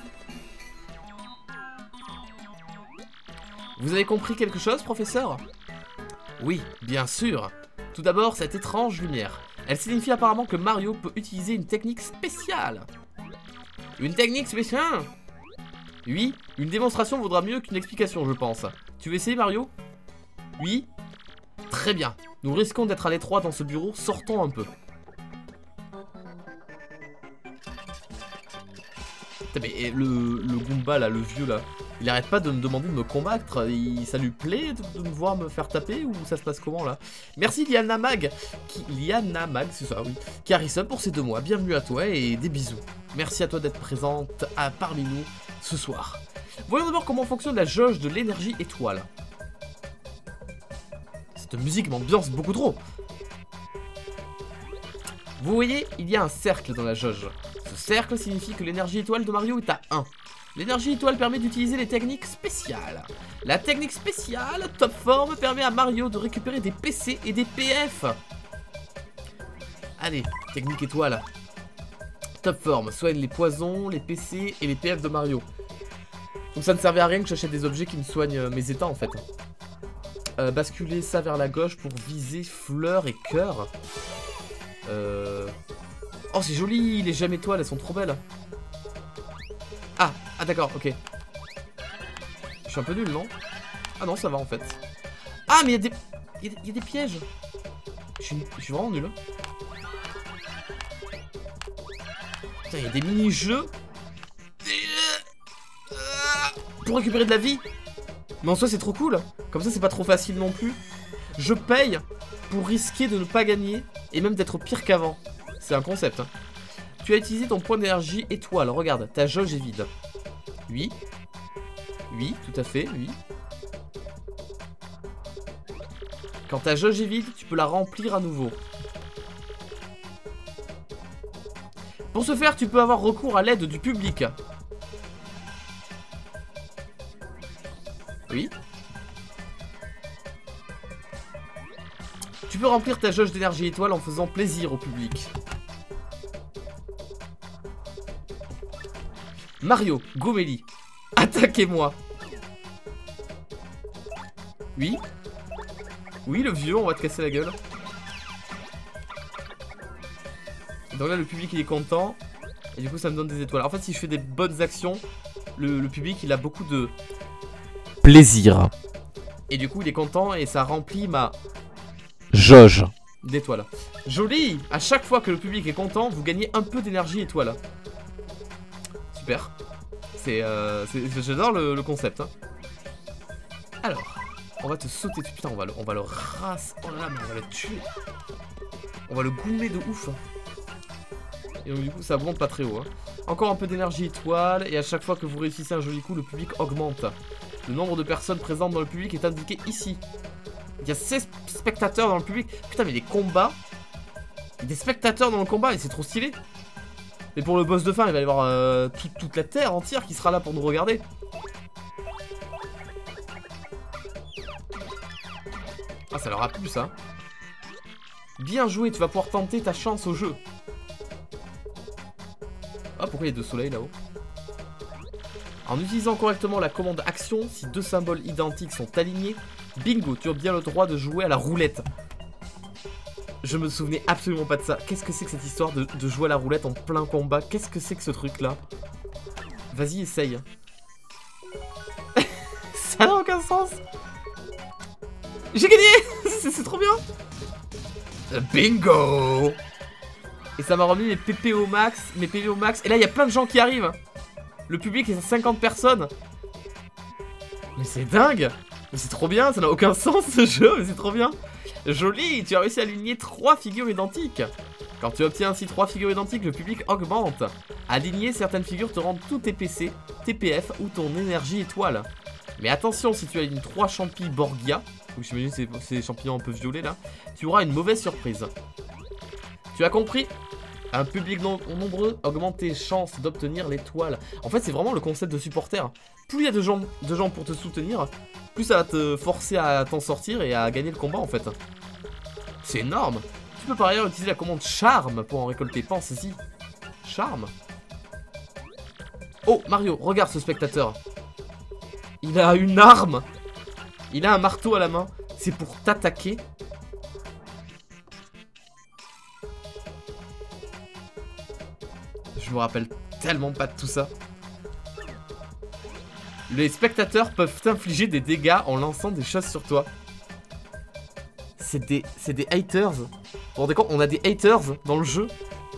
Vous avez compris quelque chose, professeur? Oui, bien sûr. Tout d'abord, cette étrange lumière. Elle signifie apparemment que Mario peut utiliser une technique spéciale. Une technique spéciale? Oui, une démonstration vaudra mieux qu'une explication, je pense. Tu veux essayer, Mario? Oui? Très bien. Nous risquons d'être à l'étroit dans ce bureau, sortons un peu. Putain, mais le Goomba, là, le vieux, là, il arrête pas de me demander de me combattre. Ça lui plaît de me voir me faire taper ou ça se passe comment, là? Merci Liana Mag, c'est ça, oui, qui a resub pour ces 2 mois. Bienvenue à toi et des bisous. Merci à toi d'être présente parmi nous ce soir. Voyons d'abord comment fonctionne la jauge de l'énergie étoile. Cette musique m'ambiance beaucoup trop. Vous voyez, il y a un cercle dans la jauge. Ce cercle signifie que l'énergie étoile de Mario est à 1. L'énergie étoile permet d'utiliser les techniques spéciales. La technique spéciale, Top Form, permet à Mario de récupérer des PC et des PF. Allez, technique étoile. Top Form soigne les poisons, les PC et les PF de Mario. Donc ça ne servait à rien que j'achète des objets qui me soignent mes états en fait. Basculer ça vers la gauche pour viser fleurs et cœur. Oh c'est joli, les gemmes étoiles elles sont trop belles. Ah d'accord, ok. Je suis un peu nul non? Ah non ça va en fait. Ah mais il y a des pièges. Je suis vraiment nul. Putain il y a des mini-jeux pour récupérer de la vie. Mais en soi c'est trop cool. Comme ça c'est pas trop facile non plus. Je paye pour risquer de ne pas gagner et même d'être pire qu'avant. C'est un concept hein. Tu as utilisé ton point d'énergie étoile. Regarde, ta jauge est vide. Oui. Oui, tout à fait, oui. Quand ta jauge est vide, tu peux la remplir à nouveau. Pour ce faire, tu peux avoir recours à l'aide du public. Oui. Tu peux remplir ta jauge d'énergie étoile en faisant plaisir au public. Mario, Gomélie, attaquez-moi. Oui. Oui, le vieux, on va te casser la gueule. Donc là, le public, il est content. Et du coup, ça me donne des étoiles. En fait, si je fais des bonnes actions, le public, il a beaucoup de plaisir. Et du coup, il est content et ça remplit ma jauge d'étoiles. Joli. À chaque fois que le public est content, vous gagnez un peu d'énergie étoile. Super. J'adore le concept. Hein. Alors, on va te sauter dessus. Putain, on va le ras. Oh là là, mais on va le tuer. On va le goumer de ouf. Et donc du coup, ça monte pas très haut. Hein. Encore un peu d'énergie étoile. Et à chaque fois que vous réussissez un joli coup, le public augmente. Le nombre de personnes présentes dans le public est indiqué ici. Il y a 16 spectateurs dans le public. Putain, mais les combats. Il y a des spectateurs dans le combat et c'est trop stylé. Et pour le boss de fin, il va y avoir toute la terre entière qui sera là pour nous regarder. Ah, ça leur a plu ça. Bien joué, tu vas pouvoir tenter ta chance au jeu. Ah, pourquoi il y a 2 soleils là-haut? En utilisant correctement la commande action, si 2 symboles identiques sont alignés, bingo, tu as bien le droit de jouer à la roulette. Je me souvenais absolument pas de ça. Qu'est-ce que c'est que cette histoire de jouer à la roulette en plein combat? Qu'est-ce que c'est que ce truc-là? Vas-y, essaye. Ça n'a aucun sens. J'ai gagné. C'est trop bien. Bingo. Et ça m'a remis mes PP au max. Mes PV au max. Et là, il y a plein de gens qui arrivent. Le public est à 50 personnes. Mais c'est dingue. Mais c'est trop bien. Ça n'a aucun sens ce jeu. Mais c'est trop bien. Joli. Tu as réussi à aligner 3 figures identiques. Quand tu obtiens ainsi 3 figures identiques, le public augmente. Aligner certaines figures te rendent tout TPC, TPF ou ton énergie étoile. Mais attention, si tu alignes 3 champis Borgia, ou j'imagine ces champignons un peu violets là, tu auras une mauvaise surprise. Tu as compris? Un public nombreux augmente tes chances d'obtenir l'étoile. En fait, c'est vraiment le concept de supporter. Plus il y a de gens pour te soutenir, plus ça va te forcer à t'en sortir et à gagner le combat en fait. C'est énorme. Tu peux par ailleurs utiliser la commande charme pour en récolter. Pense-y. Charme. Oh, Mario, regarde ce spectateur. Il a une arme. Il a un marteau à la main. C'est pour t'attaquer. Je me rappelle tellement pas de tout ça. Les spectateurs peuvent t'infliger des dégâts en lançant des choses sur toi. C'est des haters. Vous vous rendez compte, on a des haters dans le jeu.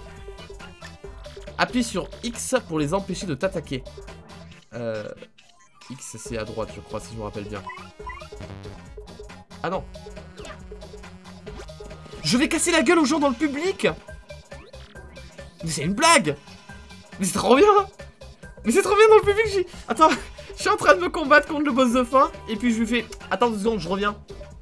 Appuie sur X pour les empêcher de t'attaquer. X c'est à droite je crois si je me rappelle bien. Ah non. Je vais casser la gueule aux gens dans le public. Mais c'est une blague. Mais c'est trop bien. Mais c'est trop bien dans le public. Attends, je suis en train de me combattre contre le boss de fin. Et puis je lui fais, attends 2 secondes, je reviens.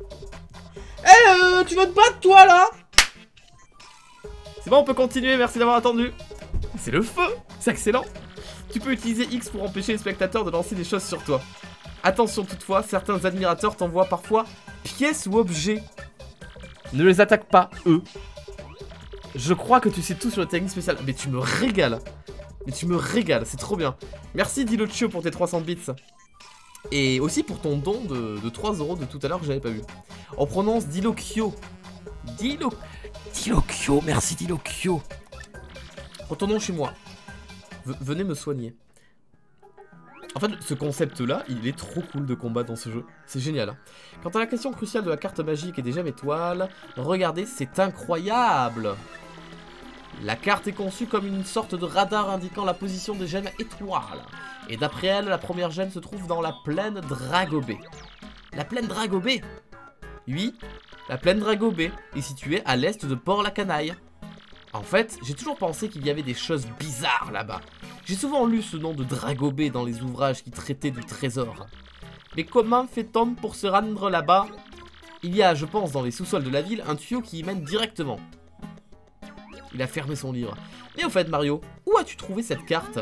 Tu vas te battre toi là? C'est bon, on peut continuer, merci d'avoir attendu. C'est le feu, c'est excellent. Tu peux utiliser X pour empêcher les spectateurs de lancer des choses sur toi. Attention toutefois, certains admirateurs t'envoient parfois pièces ou objets. Ne les attaque pas, eux. Je crois que tu sais tout sur le technique spécial. Mais tu me régales. Mais tu me régales, c'est trop bien. Merci Dilochio pour tes 300 bits. Et aussi pour ton don de 3 € de tout à l'heure que j'avais pas vu. On prononce Dilochio. Dilochio, merci Dilochio. Retournons chez moi. Venez me soigner. En fait, ce concept-là, il est trop cool de combat dans ce jeu. C'est génial. Quant à la question cruciale de la carte magique et des gemmes étoiles, regardez, c'est incroyable. La carte est conçue comme une sorte de radar indiquant la position des gemmes étoiles. Et d'après elle, la première gemme se trouve dans la plaine Dragobé. La plaine Dragobé? Oui, la plaine Dragobé est située à l'est de Port-la-Canaille. En fait, j'ai toujours pensé qu'il y avait des choses bizarres là-bas. J'ai souvent lu ce nom de Dragobé dans les ouvrages qui traitaient du trésor. Mais comment fait-on pour se rendre là-bas? Il y a, je pense, dans les sous-sols de la ville, un tuyau qui y mène directement. Il a fermé son livre. Mais au fait, Mario, où as-tu trouvé cette carte?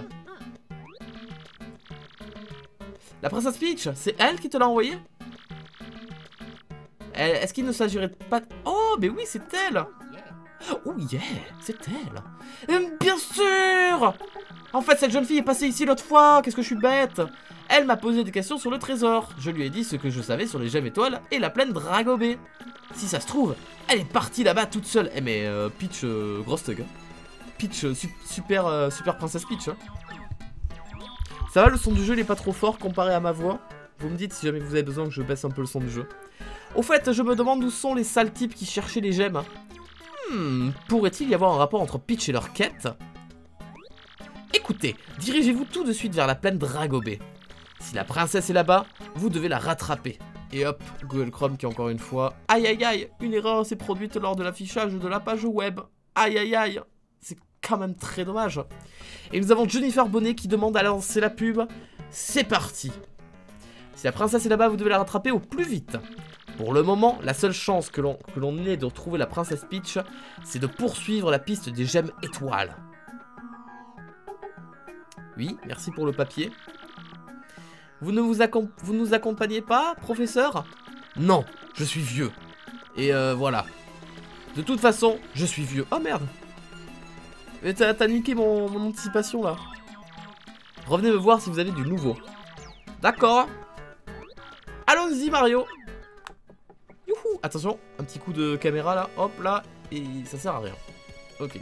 La princesse Peach, c'est elle qui te l'a envoyée? Est-ce qu'il ne s'agirait pas de... Oh, mais oui, c'est elle! Oh yeah, c'est elle. Bien sûr. En fait, cette jeune fille est passée ici l'autre fois. Qu'est-ce que je suis bête. Elle m'a posé des questions sur le trésor. Je lui ai dit ce que je savais sur les gemmes étoiles et la plaine Dragobé. Si ça se trouve, elle est partie là-bas toute seule. Eh mais Peach, grosse thug. Peach, super princesse Peach. Hein. Ça va, le son du jeu il est pas trop fort comparé à ma voix. Vous me dites si jamais vous avez besoin que je baisse un peu le son du jeu. Au fait, je me demande où sont les sales types qui cherchaient les gemmes. Pourrait-il y avoir un rapport entre Peach et leur quête? Écoutez, dirigez-vous tout de suite vers la plaine Dragobé. Si la princesse est là-bas, vous devez la rattraper. Et hop, Google Chrome qui encore une fois... Aïe aïe aïe, une erreur s'est produite lors de l'affichage de la page web. Aïe aïe aïe, c'est quand même très dommage. Et nous avons Jennifer Bonnet qui demande à lancer la pub. C'est parti. Si la princesse est là-bas, vous devez la rattraper au plus vite. Pour le moment, la seule chance que l'on ait de retrouver la princesse Peach, c'est de poursuivre la piste des gemmes étoiles. Oui, merci pour le papier. Vous ne nous accompagnez pas, professeur? Non, je suis vieux. Et voilà. De toute façon, je suis vieux. Oh merde. Mais t'as niqué mon anticipation là. Revenez me voir si vous avez du nouveau. D'accord. Allons-y Mario. Youhou. Attention, un petit coup de caméra là. Hop là. et ça sert à rien. Ok.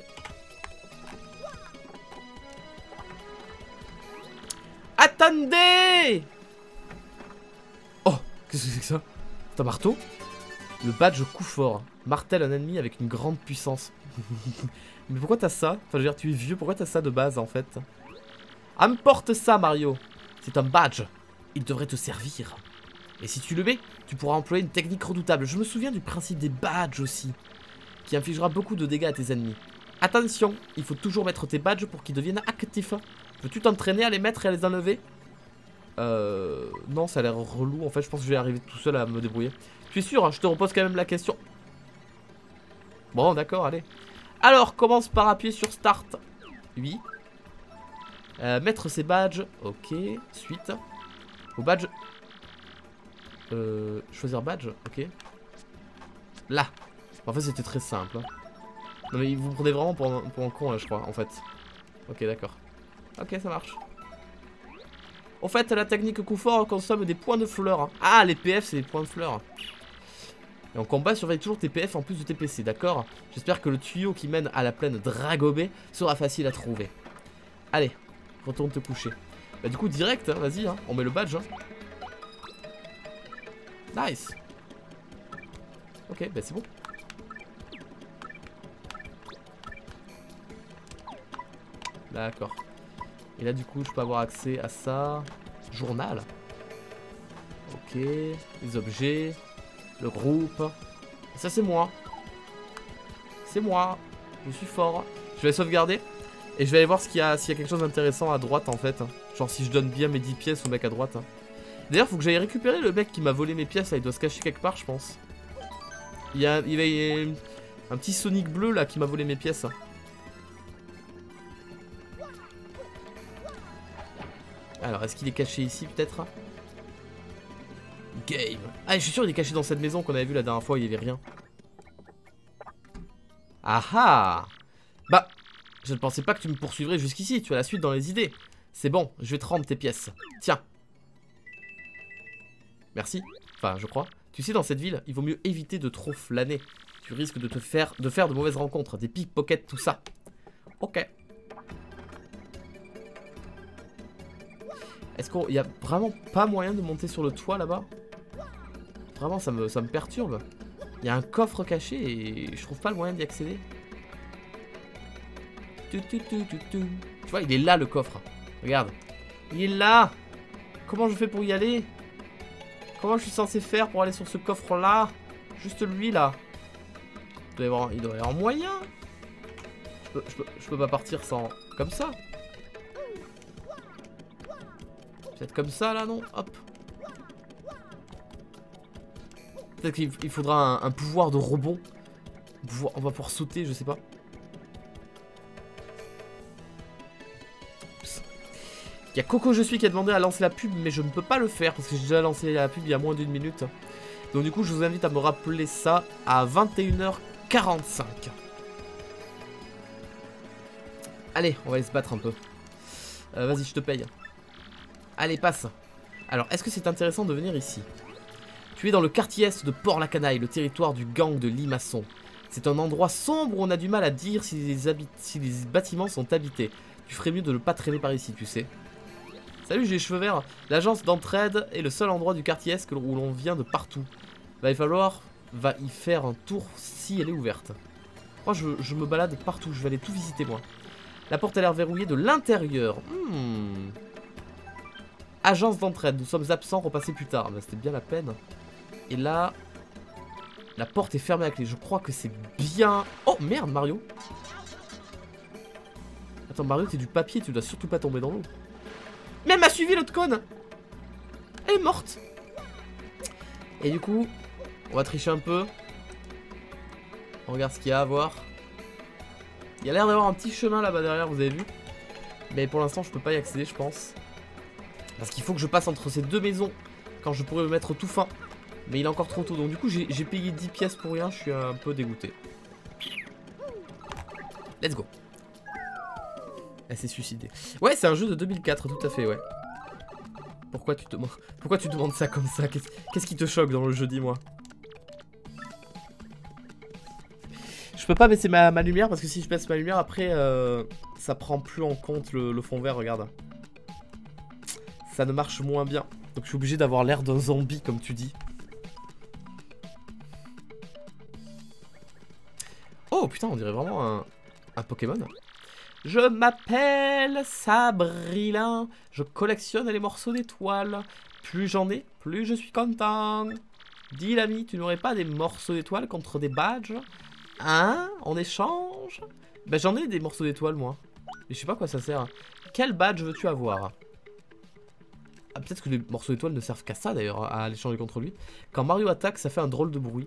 Attendez! Oh, qu'est-ce que c'est que ça? C'est un marteau? Le badge coup fort. Martèle un ennemi avec une grande puissance. Mais pourquoi t'as ça? Enfin, je veux dire, tu es vieux, pourquoi t'as ça de base en fait? Importe ça, Mario. C'est un badge. Il devrait te servir. Et si tu le mets, tu pourras employer une technique redoutable. Je me souviens du principe des badges aussi, qui infligera beaucoup de dégâts à tes ennemis. Attention, il faut toujours mettre tes badges pour qu'ils deviennent actifs. Veux-tu t'entraîner à les mettre et à les enlever? Non, ça a l'air relou. En fait, je pense que je vais arriver tout seul à me débrouiller. Tu es sûr, hein, je te repose quand même la question. Bon, d'accord, allez. Alors, commence par appuyer sur Start. Oui. Mettre ses badges. Ok. Suite. Au badge. Choisir badge. Ok. Là. En fait, c'était très simple. Hein. Non, mais vous me prenez vraiment pour un con, là, je crois, en fait. Ok, d'accord. Ok, ça marche. Au fait, la technique coup fort consomme des points de fleurs. Hein. Ah, les PF, c'est des points de fleurs. Et en combat, surveille toujours tes PF en plus de tes PC, d'accord? J'espère que le tuyau qui mène à la plaine Dragobé sera facile à trouver. Allez, retourne te coucher. Bah du coup, direct, hein, vas-y, hein, on met le badge. Hein. Nice. Ok, bah c'est bon. D'accord. Et là, du coup, je peux avoir accès à ça. Journal. Ok, les objets. Le groupe. Ça c'est moi. C'est moi. Je suis fort. Je vais sauvegarder. Et je vais aller voir s'il y a quelque chose d'intéressant à droite en fait. Genre si je donne bien mes 10 pièces au mec à droite. D'ailleurs faut que j'aille récupérer le mec qui m'a volé mes pièces. Là, il doit se cacher quelque part je pense. Il y a un petit Sonic bleu là qui m'a volé mes pièces. Alors est-ce qu'il est caché ici peut-être? Game. Ah, je suis sûr il est caché dans cette maison qu'on avait vu la dernière fois, il y avait rien. Ah ah. Bah, je ne pensais pas que tu me poursuivrais jusqu'ici, tu as la suite dans les idées. C'est bon, je vais te rendre tes pièces. Tiens. Merci. Enfin, je crois. Tu sais, dans cette ville, il vaut mieux éviter de trop flâner. Tu risques de faire de mauvaises rencontres, des pickpockets, tout ça. Ok. Est-ce qu'il y a vraiment pas moyen de monter sur le toit là-bas? Vraiment, ça me perturbe. Il y a un coffre caché et je trouve pas le moyen d'y accéder. Tu vois, il est là le coffre. Regarde. Il est là. Comment je fais pour y aller? Comment je suis censé faire pour aller sur ce coffre-là? Juste lui, là. Il doit y avoir moyen. Je peux pas partir sans... Comme ça. Peut-être comme ça, là, non? Hop. Peut-être qu'il faudra un pouvoir de rebond. On va pouvoir sauter, je sais pas. Il y a Coco Je Suis qui a demandé à lancer la pub, mais je ne peux pas le faire parce que j'ai déjà lancé la pub il y a moins d'1 minute. Donc du coup, je vous invite à me rappeler ça à 21h45. Allez, on va aller se battre un peu. Vas-y, je te paye. Allez, passe. Alors, est-ce que c'est intéressant de venir ici? Tu es dans le quartier est de Port-la-Canaille, le territoire du gang de Limaçon. C'est un endroit sombre où on a du mal à dire si les bâtiments sont habités. Tu ferais mieux de ne pas traîner par ici, tu sais. Salut, j'ai les cheveux verts. L'agence d'entraide est le seul endroit du quartier est où l'on vient de partout. Va y faire un tour si elle est ouverte. Moi, je me balade partout, je vais aller tout visiter, moi. La porte a l'air verrouillée de l'intérieur. Agence d'entraide, nous sommes absents, repassez plus tard. Bah, c'était bien la peine. Et là, la porte est fermée à clé. Je crois que c'est bien... Oh, merde, Mario. Attends, Mario, t'es du papier, tu dois surtout pas tomber dans l'eau. Mais elle m'a suivi, l'autre conne. Elle est morte. Et du coup, on va tricher un peu. On regarde ce qu'il y a à voir. Il y a l'air d'avoir un petit chemin là-bas derrière, vous avez vu. Mais pour l'instant, je peux pas y accéder, je pense. Parce qu'il faut que je passe entre ces deux maisons quand je pourrais me mettre tout fin. Mais il est encore trop tôt. Donc du coup, j'ai payé 10 pièces pour rien. Je suis un peu dégoûté. Let's go. Elle s'est suicidée. Ouais, c'est un jeu de 2004, tout à fait, ouais. Pourquoi tu demandes ça comme ça? Qu'est-ce qui te choque dans le jeu, dis-moi? Je Je peux pas baisser ma lumière parce que si je baisse ma lumière, après, ça prend plus en compte le fond vert, regarde. Ça ne marche moins bien. Donc je suis obligé d'avoir l'air d'un zombie, comme tu dis. Oh putain, on dirait vraiment un Pokémon. Je m'appelle Sabrina. Je collectionne les morceaux d'étoiles. Plus j'en ai, plus je suis content. Dis l'ami, tu n'aurais pas des morceaux d'étoiles contre des badges? Hein? En échange? Bah j'en ai des morceaux d'étoiles moi. Mais je sais pas à quoi ça sert. Quel badge veux-tu avoir? Ah, peut-être que les morceaux d'étoiles ne servent qu'à ça d'ailleurs, à l'échanger contre lui. Quand Mario attaque, ça fait un drôle de bruit.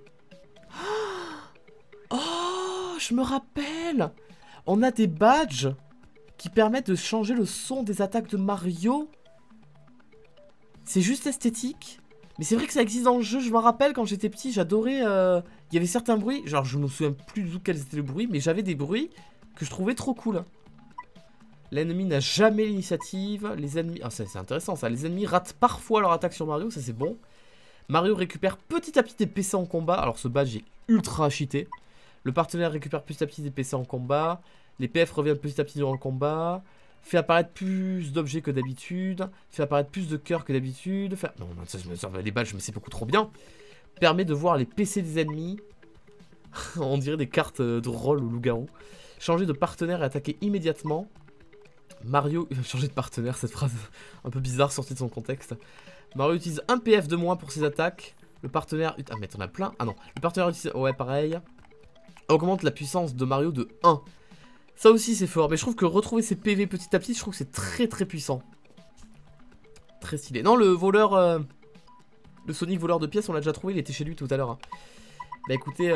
Oh, je me rappelle! On a des badges qui permettent de changer le son des attaques de Mario. C'est juste esthétique. Mais c'est vrai que ça existe dans le jeu, je me rappelle quand j'étais petit, j'adorais... Il y avait certains bruits, genre je me souviens plus du tout quels étaient les bruits, mais j'avais des bruits que je trouvais trop cool. L'ennemi n'a jamais l'initiative, les ennemis... Ah, c'est intéressant ça, les ennemis ratent parfois leur attaque sur Mario, ça c'est bon. Mario récupère petit à petit des PC en combat, alors ce badge est ultra cheaté. Le partenaire récupère petit à petit des PC en combat, les PF reviennent petit à petit durant le combat... Fait apparaître plus d'objets que d'habitude. Fait apparaître plus de cœurs que d'habitude. Fait... Non, ça, les badges, mais c'est beaucoup trop bien. Permet de voir les PC des ennemis. On dirait des cartes de rôle ou loup-garou. Changer de partenaire et attaquer immédiatement. Mario... Changer de partenaire, cette phrase un peu bizarre sortie de son contexte. Mario utilise un PF de moins pour ses attaques. Le partenaire... Ah, mais t'en as plein. Ah non. Le partenaire utilise... Ouais, pareil. Augmente la puissance de Mario de 1. Ça aussi c'est fort, mais je trouve que retrouver ses PV petit à petit, je trouve que c'est très très puissant. Très stylé. Non, le voleur, le Sonic voleur de pièces, on l'a déjà trouvé, il était chez lui tout à l'heure. Hein. Bah écoutez,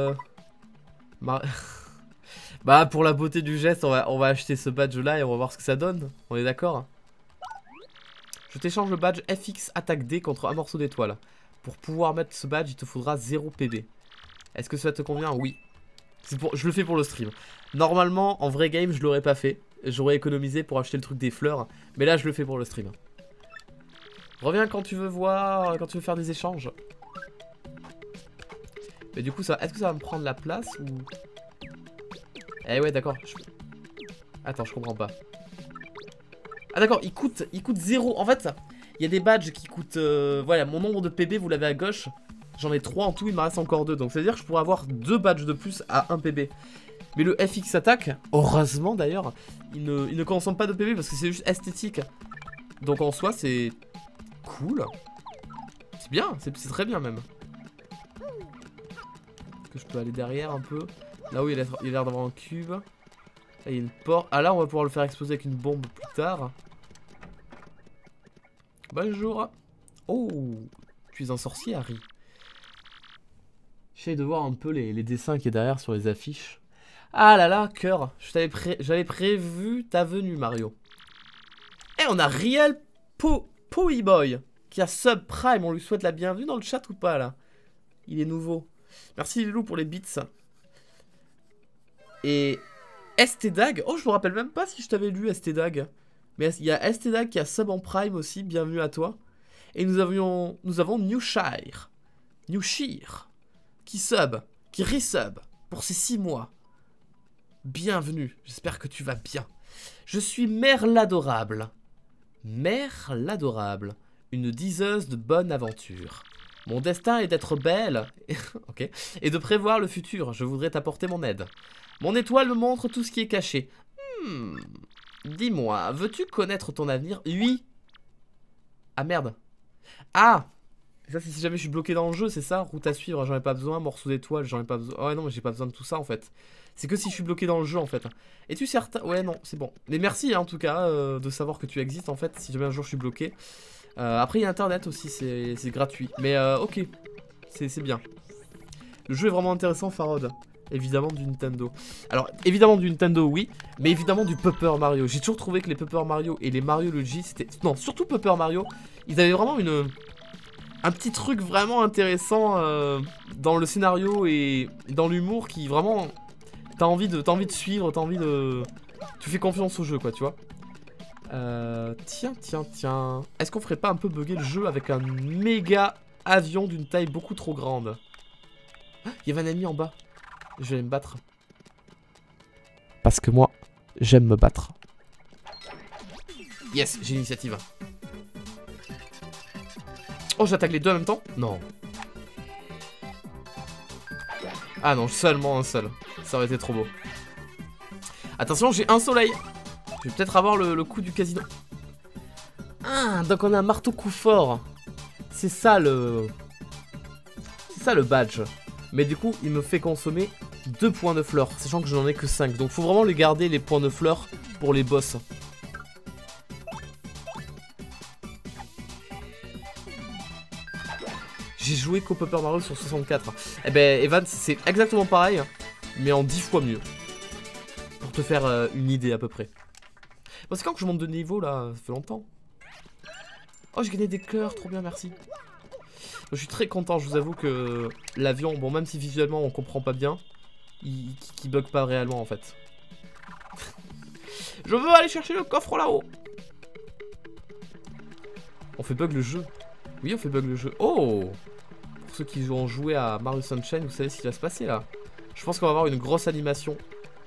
bah pour la beauté du geste, on va acheter ce badge là et on va voir ce que ça donne. On est d'accord? Je t'échange le badge FX attaque D contre un morceau d'étoile. Pour pouvoir mettre ce badge, il te faudra 0 PV. Est-ce que ça te convient? Oui. Je le fais pour le stream. Normalement, en vrai game, je l'aurais pas fait. J'aurais économisé pour acheter le truc des fleurs. Mais là, je le fais pour le stream. Reviens quand tu veux voir, quand tu veux faire des échanges. Mais du coup, est-ce que ça va me prendre la place ou... Eh ouais, d'accord. Attends, je comprends pas. Ah d'accord, il coûte 0. En fait, il y a des badges qui coûtent... voilà, mon nombre de PB, vous l'avez à gauche. J'en ai 3 en tout, il m'en reste encore 2. Donc ça veut dire que je pourrais avoir 2 badges de plus à 1 PB. Mais le FX attaque, heureusement d'ailleurs, il ne consomme pas de PB parce que c'est juste esthétique. Donc en soi, c'est cool. C'est bien, c'est très bien même. Est-ce que je peux aller derrière un peu? Là où il a l'air d'avoir un cube. Là il y a une porte. Ah là, on va pouvoir le faire exploser avec une bombe plus tard. Bonjour. Oh, tu es un sorcier, Harry. J'essaie de voir un peu les dessins qu'il y a derrière sur les affiches. Ah là là, cœur. J'avais prévu ta venue, Mario. Et on a Riel Poiboy qui a subprime. On lui souhaite la bienvenue dans le chat ou pas, là? Il est nouveau. Merci, Lilou, pour les bits. Et Estedag. Oh, je me rappelle même pas si je t'avais lu Estedag. Mais il y a Estedag qui a sub en prime aussi. Bienvenue à toi. Et nous avons Newshire. Qui sub, qui resub pour ces 6 mois. Bienvenue, j'espère que tu vas bien. Je suis Mère l'Adorable. Mère l'Adorable, une diseuse de bonne aventure. Mon destin est d'être belle ok, et de prévoir le futur. Je voudrais t'apporter mon aide. Mon étoile me montre tout ce qui est caché. Dis-moi, veux-tu connaître ton avenir? Oui. Ah merde. Ah, ça c'est si jamais je suis bloqué dans le jeu, c'est ça? Route à suivre, j'en ai pas besoin. Morceau d'étoile, j'en ai pas besoin. Oh ouais, non, mais j'ai pas besoin de tout ça en fait. C'est que si je suis bloqué dans le jeu en fait. Es-tu certain? Ouais, non, c'est bon. Mais merci hein, en tout cas de savoir que tu existes en fait. Si jamais un jour je suis bloqué. Après il y a internet aussi, c'est gratuit. Mais ok, c'est bien. Le jeu est vraiment intéressant, Farod. Évidemment du Nintendo. Alors évidemment du Nintendo oui, mais évidemment du Paper Mario. J'ai toujours trouvé que les Paper Mario et les Mario Luigi c'était... Non, surtout Paper Mario, ils avaient vraiment un petit truc vraiment intéressant dans le scénario et dans l'humour qui vraiment... T'as envie de suivre, t'as envie de... Tu fais confiance au jeu quoi, tu vois. Tiens. Est-ce qu'on ferait pas un peu bugger le jeu avec un méga avion d'une taille beaucoup trop grande? Il y avait un ennemi en bas. Je vais me battre. Parce que moi, j'aime me battre. Yes, j'ai l'initiative. Oh, j'attaque les deux en même temps? Non. Ah non, seulement un seul. Ça aurait été trop beau. Attention, j'ai un soleil. Je vais peut-être avoir le coup du casino. Ah, donc on a un marteau coup fort. C'est ça le... C'est ça le badge. Mais du coup, il me fait consommer 2 points de fleurs, sachant que je n'en ai que 5. Donc faut vraiment les garder, les points de fleurs, pour les boss. J'ai joué Paper Mario sur 64. Eh ben, Evan, c'est exactement pareil, mais en 10 fois mieux. Pour te faire une idée à peu près. Bon, c'est quand que je monte de niveau là? Ça fait longtemps. Oh, j'ai gagné des cœurs, trop bien, merci. Je suis très content, je vous avoue que l'avion, bon, même si visuellement on comprend pas bien, il bug pas réellement en fait. Je veux aller chercher le coffre là-haut. On fait bug le jeu. Oui, on fait bug le jeu. Oh! Pour ceux qui ont joué à Mario Sunshine, vous savez ce qui va se passer là. Je pense qu'on va avoir une grosse animation.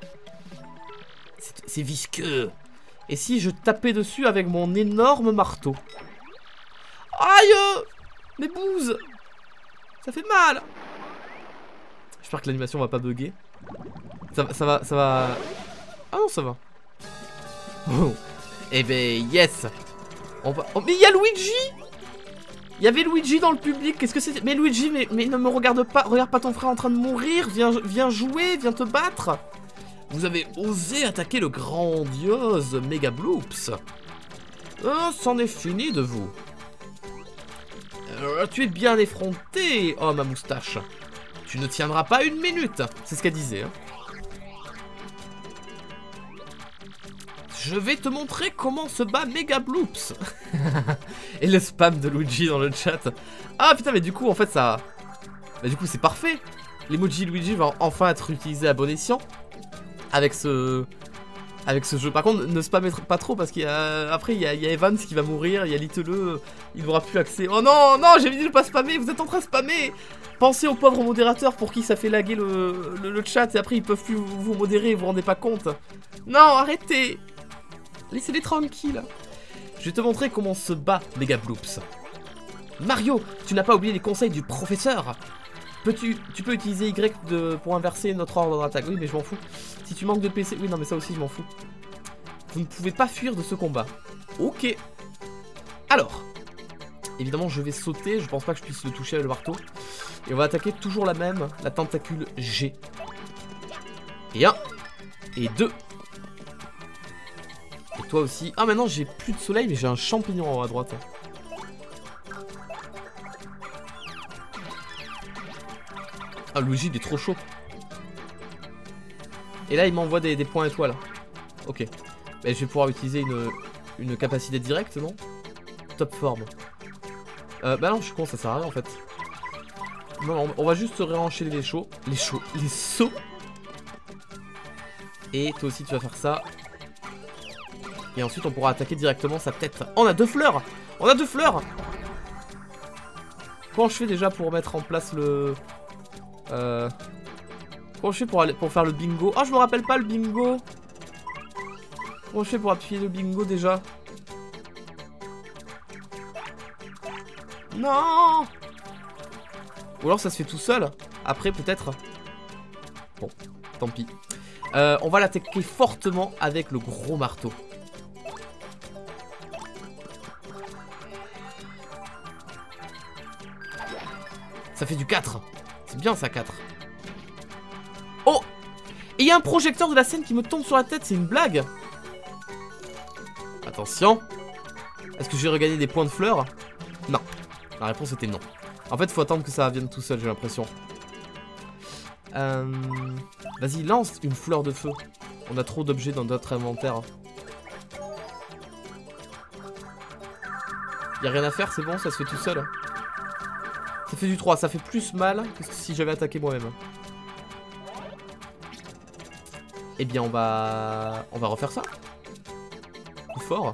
C'est visqueux. Et si je tapais dessus avec mon énorme marteau? Aïe! Mes bouses! Ça fait mal! J'espère que l'animation va pas bugger. Ça va... Ah non, ça va. Oh. Eh ben, yes! On va... Oh, mais il y a Luigi! Il y avait Luigi dans le public, qu'est-ce que c'est? Mais Luigi, mais ne me regarde pas, regarde pas ton frère en train de mourir, viens jouer, viens te battre! Vous avez osé attaquer le grandiose Mega Bloops. Oh, c'en est fini de vous. Tu es bien effronté, oh ma moustache. Tu ne tiendras pas une minute. C'est ce qu'elle disait. Hein. Je vais te montrer comment se bat Mega Bloops. Et le spam de Luigi dans le chat. Ah putain, mais du coup, en fait, ça... Bah, du coup, c'est parfait. L'emoji Luigi va enfin être utilisé à bon escient. Avec ce jeu. Par contre, ne spammez pas trop parce qu'il y a... Après, il y a Evans qui va mourir, il y a Little, il n'aura plus accès. Oh non, non, j'ai dit de ne pas spammer, vous êtes en train de spammer. Pensez aux pauvres modérateurs pour qui ça fait laguer le chat et après ils peuvent plus vous modérer, vous vous rendez pas compte. Non, arrêtez. Laissez-les tranquilles. Je vais te montrer comment se bat Mega Bloops. Mario, tu n'as pas oublié les conseils du professeur. Tu peux utiliser Y pour inverser notre ordre d'attaque. Oui, mais je m'en fous. Si tu manques de PC... Oui, non, mais ça aussi, je m'en fous. Vous ne pouvez pas fuir de ce combat. Ok. Alors. Évidemment, je vais sauter. Je pense pas que je puisse le toucher avec le marteau. Et on va attaquer toujours la même. La tentacule G. Et 1. Et 2. Et toi aussi. Ah, maintenant, j'ai plus de soleil, mais j'ai un champignon en haut à droite. Ah, Luigi, il est trop chaud. Et là, il m'envoie des points étoiles. Ok. Mais je vais pouvoir utiliser une capacité directe, non? Top forme. Bah non, je suis con, ça sert à rien, en fait. Non, on va juste se réenchaîner les sauts. Les sauts. Et toi aussi, tu vas faire ça. Et ensuite, on pourra attaquer directement sa tête. Oh, on a 2 fleurs! On a 2 fleurs! Comment je fais déjà pour mettre en place le... Comment je fais pour faire le bingo? Oh, je me rappelle pas le bingo. Comment je fais pour appuyer le bingo déjà? Non. Ou alors ça se fait tout seul. Après peut-être. Bon, tant pis. On va l'attaquer fortement avec le gros marteau. Ça fait du 4. C'est bien ça, 4. Oh! Et il y a un projecteur de la scène qui me tombe sur la tête, c'est une blague. Attention. Est-ce que j'ai regagné des points de fleurs? Non. La réponse était non. En fait, il faut attendre que ça vienne tout seul, j'ai l'impression. Vas-y, lance une fleur de feu. On a trop d'objets dans notre inventaire. Y a rien à faire, c'est bon, ça se fait tout seul. Ça fait du 3, ça fait plus mal que si j'avais attaqué moi-même. Eh bien, on va refaire ça. Plus fort.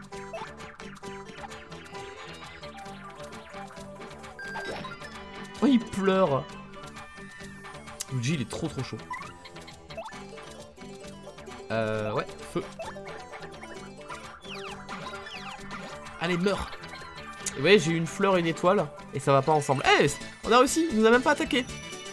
Oh, il pleure. Luigi, il est trop chaud. Ouais, feu. Allez, meurs. Vous voyez, j'ai eu une fleur et une étoile, et ça va pas ensemble. Eh, on a réussi, il nous a même pas attaqué.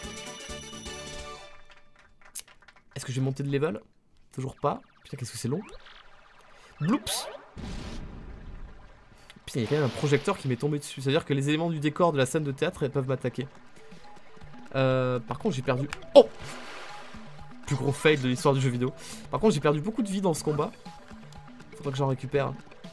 Est-ce que j'ai monté de level? Toujours pas. Putain, qu'est-ce que c'est long. Bloops. Putain, il y a quand même un projecteur qui m'est tombé dessus. C'est-à-dire que les éléments du décor de la scène de théâtre, elles peuvent m'attaquer. Par contre, j'ai perdu... Oh! Plus gros fail de l'histoire du jeu vidéo. Par contre, j'ai perdu beaucoup de vie dans ce combat. Faudra que j'en récupère.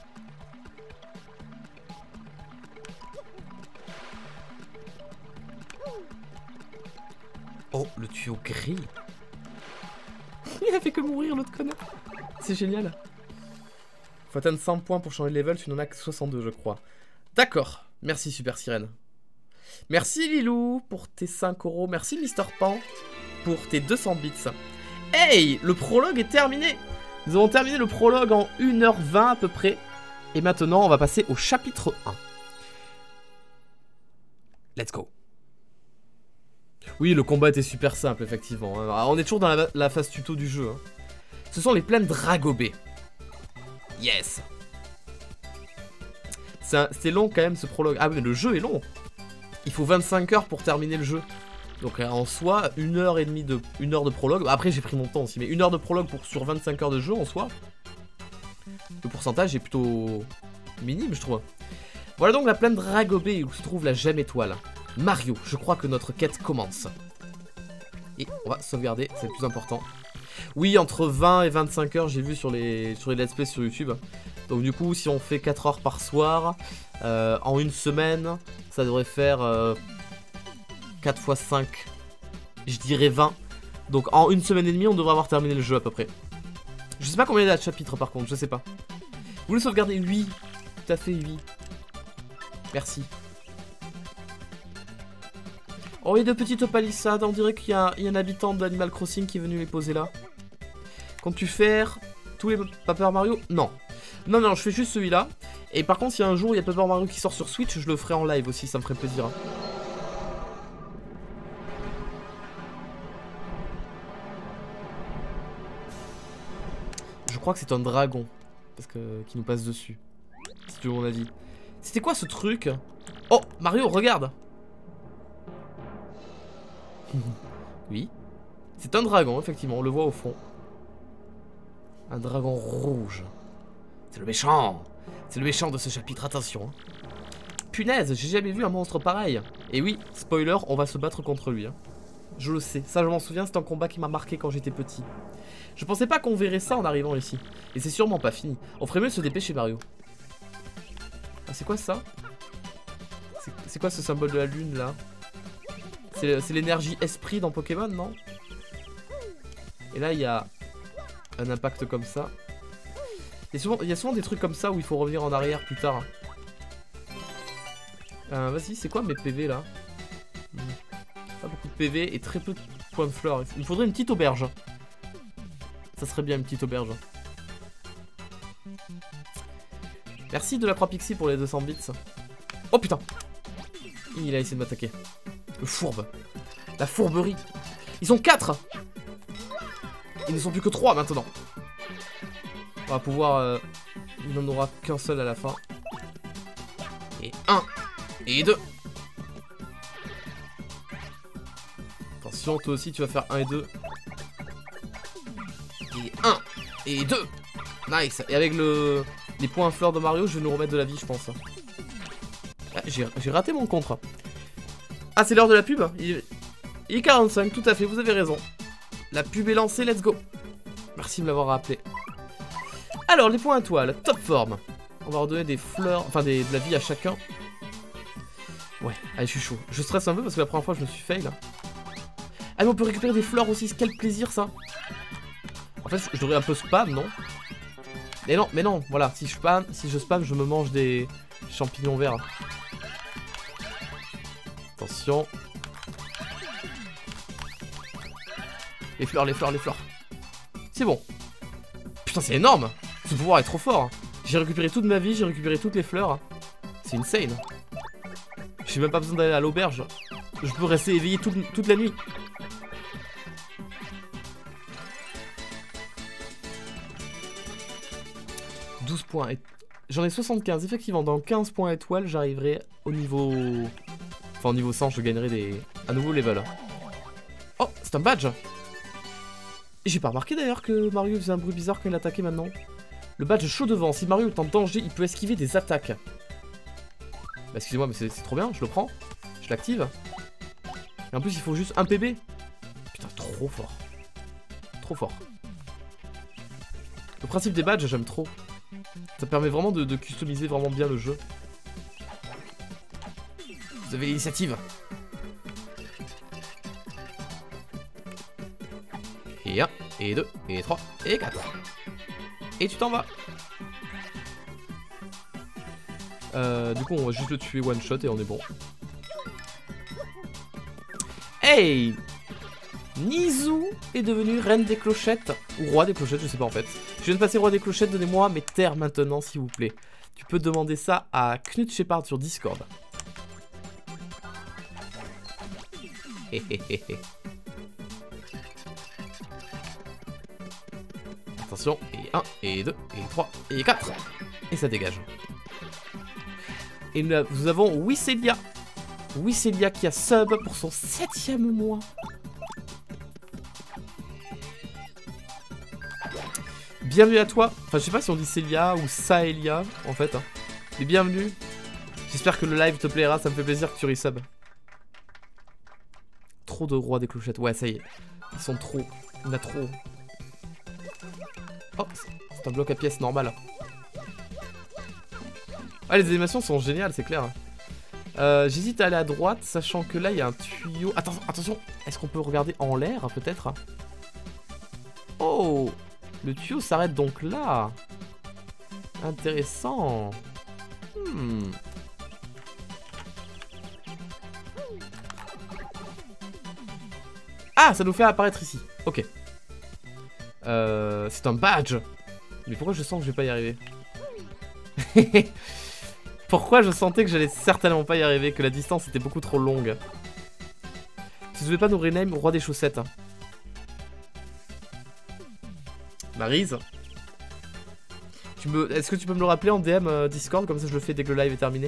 Oh, le tuyau gris. Il a fait que mourir, l'autre connard. C'est génial. Faut atteindre 100 points pour changer de level, tu n'en as que 62, je crois. D'accord. Merci, Super Sirène. Merci, Lilou, pour tes 5 €. Merci, Mister Pan, pour tes 200 bits. Hey, le prologue est terminé. Nous avons terminé le prologue en 1h20 à peu près. Et maintenant, on va passer au chapitre 1. Let's go. Oui, le combat était super simple, effectivement. On est toujours dans la phase tuto du jeu. Ce sont les plaines Dragobé. Yes. C'est long quand même ce prologue. Ah mais le jeu est long. Il faut 25 heures pour terminer le jeu. Donc en soi, 1h30 de, 1 heure de prologue. Après j'ai pris mon temps aussi, mais 1 heure de prologue sur 25 heures de jeu en soi. Le pourcentage est plutôt minime, je trouve. Voilà donc la plaine Dragobé où se trouve la gemme étoile. Mario, je crois que notre quête commence. Et on va sauvegarder, c'est le plus important. Oui, entre 20 et 25 heures, j'ai vu sur les let's play sur YouTube. Donc du coup, si on fait 4 heures par soir, en une semaine, ça devrait faire 4 x 5, je dirais 20. Donc en une semaine et demie, on devrait avoir terminé le jeu à peu près. Je sais pas combien il y a de chapitres par contre, je sais pas. Vous voulez sauvegarder? Oui, tout à fait, oui. Merci. Oh, il y a de petites palissades, on dirait qu'il y a un habitant d'Animal Crossing qui est venu les poser là. Comptes-tu faire tous les Paper Mario? Non. Non, non, je fais juste celui-là. Et par contre, si un jour il y a Paper Mario qui sort sur Switch, je le ferai en live aussi, ça me ferait plaisir. Je crois que c'est un dragon. Parce que qui nous passe dessus. Si tu veux mon avis. C'était quoi ce truc? Oh, Mario, regarde. Oui. C'est un dragon, effectivement, on le voit au fond. Un dragon rouge. C'est le méchant. C'est le méchant de ce chapitre, attention. Punaise, j'ai jamais vu un monstre pareil. Et oui, spoiler, on va se battre contre lui. Je le sais, ça je m'en souviens, c'est un combat qui m'a marqué quand j'étais petit. Je pensais pas qu'on verrait ça en arrivant ici. Et c'est sûrement pas fini. On ferait mieux de se dépêcher, Mario. Ah, c'est quoi ça? C'est quoi ce symbole de la lune, là? C'est l'énergie esprit dans Pokémon, non? Et là, il y a un impact comme ça. Il y a souvent des trucs comme ça où il faut revenir en arrière plus tard. Vas-y, c'est quoi mes PV, là? Pas beaucoup de PV et très peu de points de fleurs. Il me faudrait une petite auberge. Ça serait bien une petite auberge. Merci de la croix Pixie pour les 200 bits. Oh putain! Il a essayé de m'attaquer. Le fourbe. La fourberie. Ils sont 4. Ils ne sont plus que 3 maintenant. On va pouvoir... il n'en aura qu'un seul à la fin. Et 1. Et 2. Attention, toi aussi tu vas faire 1 et 2. Et 1. Et 2. Nice. Et avec les points fleurs de Mario, je vais nous remettre de la vie, je pense. Ah, j'ai raté mon contre. Ah, c'est l'heure de la pub. Il est 45, tout à fait, vous avez raison. La pub est lancée, let's go. Merci de me l'avoir rappelé. Alors, les points étoiles, top forme. On va redonner des fleurs, enfin de la vie à chacun. Ouais, allez, je suis chaud. Je stresse un peu parce que la première fois, je me suis fail. Ah, mais on peut récupérer des fleurs aussi, quel plaisir ça. En fait, je devrais un peu spam, non? Mais non, voilà, si je spam, je me mange des champignons verts. Attention. Les fleurs, les fleurs, les fleurs. C'est bon. Putain, c'est énorme. Ce pouvoir est trop fort. J'ai récupéré toute ma vie, j'ai récupéré toutes les fleurs. C'est insane. J'ai même pas besoin d'aller à l'auberge. Je peux rester éveillé toute la nuit. 12 points. J'en ai 75. Effectivement, dans 15 points étoiles, j'arriverai au niveau... Enfin, au niveau 100, je gagnerai un nouveau level. Oh, c'est un badge. J'ai pas remarqué d'ailleurs que Mario faisait un bruit bizarre quand il attaquait maintenant. Le badge chaud devant. Si Mario est en danger, il peut esquiver des attaques. Bah, excusez-moi, mais c'est trop bien. Je le prends. Je l'active. Et en plus, il faut juste un PB. Putain, trop fort. Trop fort. Le principe des badges, j'aime trop. Ça permet vraiment de customiser vraiment bien le jeu. Vous avez l'initiative. Et 1, et 2, et 3, et 4. Et tu t'en vas. Du coup, on va juste le tuer one shot et on est bon. Hey! Nizou est devenu reine des clochettes. Ou roi des clochettes, je sais pas en fait. Je viens de passer roi des clochettes, donnez-moi mes terres maintenant, s'il vous plaît. Tu peux demander ça à Knut Shepard sur Discord. Attention, et 1, et 2, et 3, et 4. Et ça dégage. Et nous avons Wisselia. Wisselia qui a sub pour son 7e mois. Bienvenue à toi. Enfin, je sais pas si on dit Célia ou Saelia en fait. Hein. Mais bienvenue. J'espère que le live te plaira. Ça me fait plaisir que tu resub. Trop de rois des clochettes. Ouais, ça y est. Ils sont trop. Il y en a trop. Oh, c'est un bloc à pièces normal. Ah, les animations sont géniales, c'est clair. J'hésite à aller à droite, sachant que là, il y a un tuyau. Attention, est-ce qu'on peut regarder en l'air, peut-être? Oh, le tuyau s'arrête donc là. Intéressant. Ah, ça nous fait apparaître ici. Ok. C'est un badge. Mais pourquoi je sens que je vais pas y arriver? Pourquoi je sentais que j'allais certainement pas y arriver, que la distance était beaucoup trop longue. Si je vais pas nous rename roi des chaussettes. Maryse, est-ce que tu peux me le rappeler en DM Discord, comme ça je le fais dès que le live est terminé?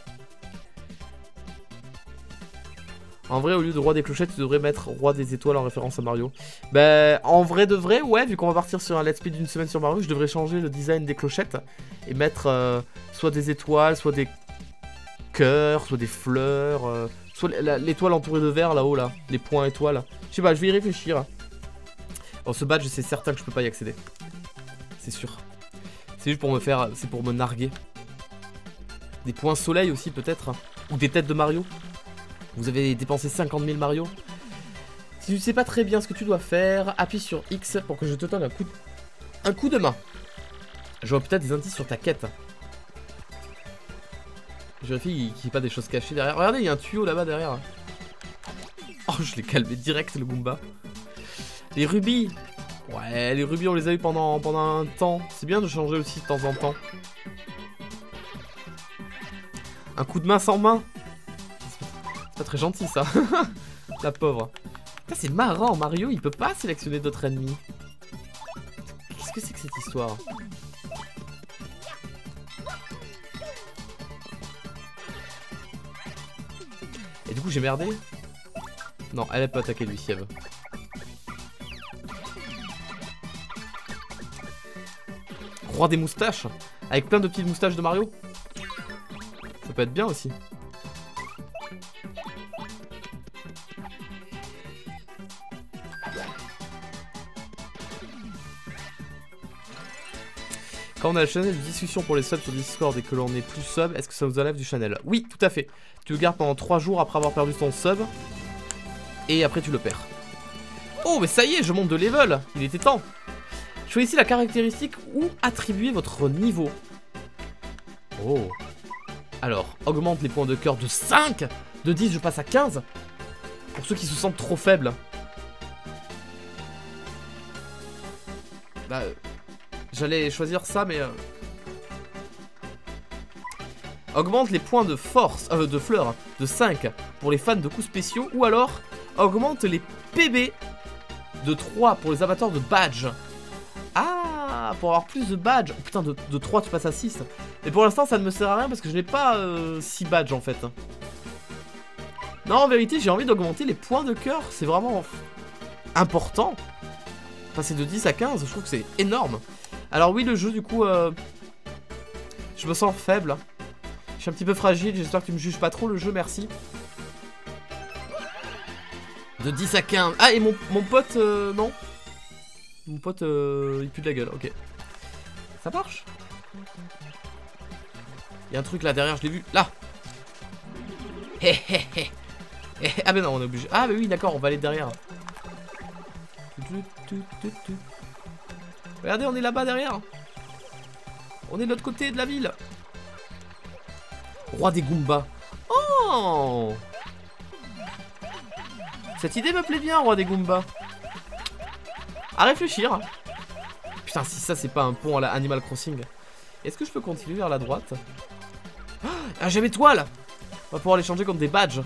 En vrai, au lieu de roi des clochettes, tu devrais mettre roi des étoiles en référence à Mario. Bah, en vrai de vrai, ouais, vu qu'on va partir sur un let's play d'une semaine sur Mario, je devrais changer le design des clochettes et mettre soit des étoiles, soit des cœurs, soit des fleurs, soit l'étoile entourée de vert là-haut, là, les points étoiles. Je sais pas, je vais y réfléchir. Bon, ce badge, c'est certain que je peux pas y accéder. C'est sûr. C'est juste pour me faire, c'est pour me narguer. Des points soleil aussi, peut-être. Ou des têtes de Mario. Vous avez dépensé 50 000 Mario. Si tu ne sais pas très bien ce que tu dois faire, appuie sur X pour que je te donne un coup de main. Je vois peut-être des indices sur ta quête. Je vérifie qu'il n'y ait pas des choses cachées derrière. Regardez, il y a un tuyau là-bas derrière. Oh, je l'ai calmé direct, le Goomba. Les rubis. Ouais, les rubis, on les a eu pendant un temps. C'est bien de changer aussi de temps en temps. Un coup de main sans main. C'est pas très gentil ça. La pauvre. C'est marrant, Mario il peut pas sélectionner d'autres ennemis. Qu'est-ce que c'est que cette histoire? Et du coup j'ai merdé? Non, elle peut attaquer lui si elle veut. Roi des moustaches. Avec plein de petites moustaches de Mario. Ça peut être bien aussi. Quand on a le channel de discussion pour les subs sur Discord et que l'on est plus sub, est-ce que ça nous enlève du channel? Oui, tout à fait. Tu le gardes pendant 3 jours après avoir perdu ton sub. Et après tu le perds. Oh, mais ça y est, je monte de level. Il était temps. Choisissez la caractéristique où attribuer votre niveau. Oh. Alors, augmente les points de cœur de 5. De 10, je passe à 15. Pour ceux qui se sentent trop faibles. Bah... J'allais choisir ça, mais... Augmente les points de force, de fleurs, de 5 pour les fans de coups spéciaux. Ou alors, augmente les PB de 3 pour les avatars de badge. Ah, Ah, pour avoir plus de badges. Oh, putain, de 3 tu passes à 6. Mais pour l'instant ça ne me sert à rien parce que je n'ai pas 6 badges en fait. Non, en vérité j'ai envie d'augmenter les points de cœur. C'est vraiment important. Passer de 10 à 15, je trouve que c'est énorme. Alors oui, le jeu du coup, je me sens faible. Je suis un petit peu fragile, j'espère que tu me juges pas trop le jeu, merci. De 10 à 15. Ah, et mon pote, non. Mon pote, il pue de la gueule, ok. Ça marche. Il y a un truc là derrière, je l'ai vu. Là. Ah mais non, on est obligé. Ah mais oui, d'accord, on va aller derrière. Regardez, on est là-bas derrière. On est de l'autre côté de la ville. Roi des Goombas. Oh! Cette idée me plaît bien, Roi des Goombas. À réfléchir. Putain, si ça c'est pas un pont à la Animal Crossing. Est-ce que je peux continuer vers la droite? Ah, j'ai mes toiles. On va pouvoir les changer contre des badges.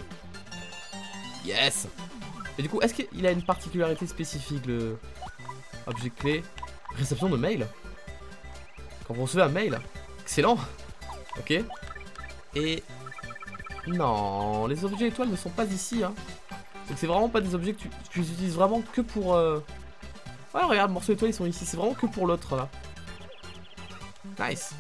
Yes. Et du coup, est-ce qu'il a une particularité spécifique, le objet clé? Réception de mail. Quand vous recevez un mail. Excellent. Ok. Et... non, les objets étoiles ne sont pas ici, hein. Donc c'est vraiment pas des objets que tu utilises vraiment que pour... Ouais, regarde, morceaux étoiles, ils sont ici. C'est vraiment que pour l'autre, là. Nice.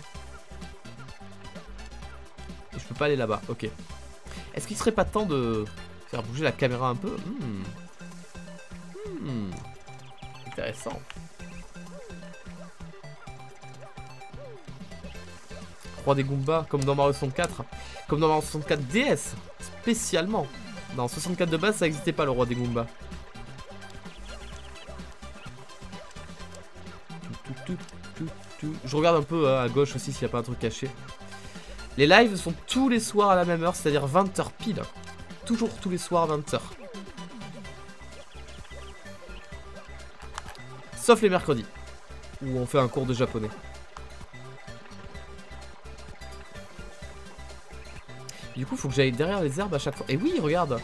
Et je peux pas aller là-bas, ok. Est-ce qu'il serait pas temps de faire bouger la caméra un peu? Intéressant. Roi des Goombas, comme dans Mario 64. Comme dans Mario 64 DS, spécialement. Dans 64 de base, ça n'existait pas, le Roi des Goombas. Je regarde un peu à gauche aussi s'il n'y a pas un truc caché. Les lives sont tous les soirs à la même heure, c'est-à-dire 20 h pile. Toujours tous les soirs 20 h. Sauf les mercredis, où on fait un cours de japonais. Du coup, faut que j'aille derrière les herbes à chaque fois. Et oui, regarde.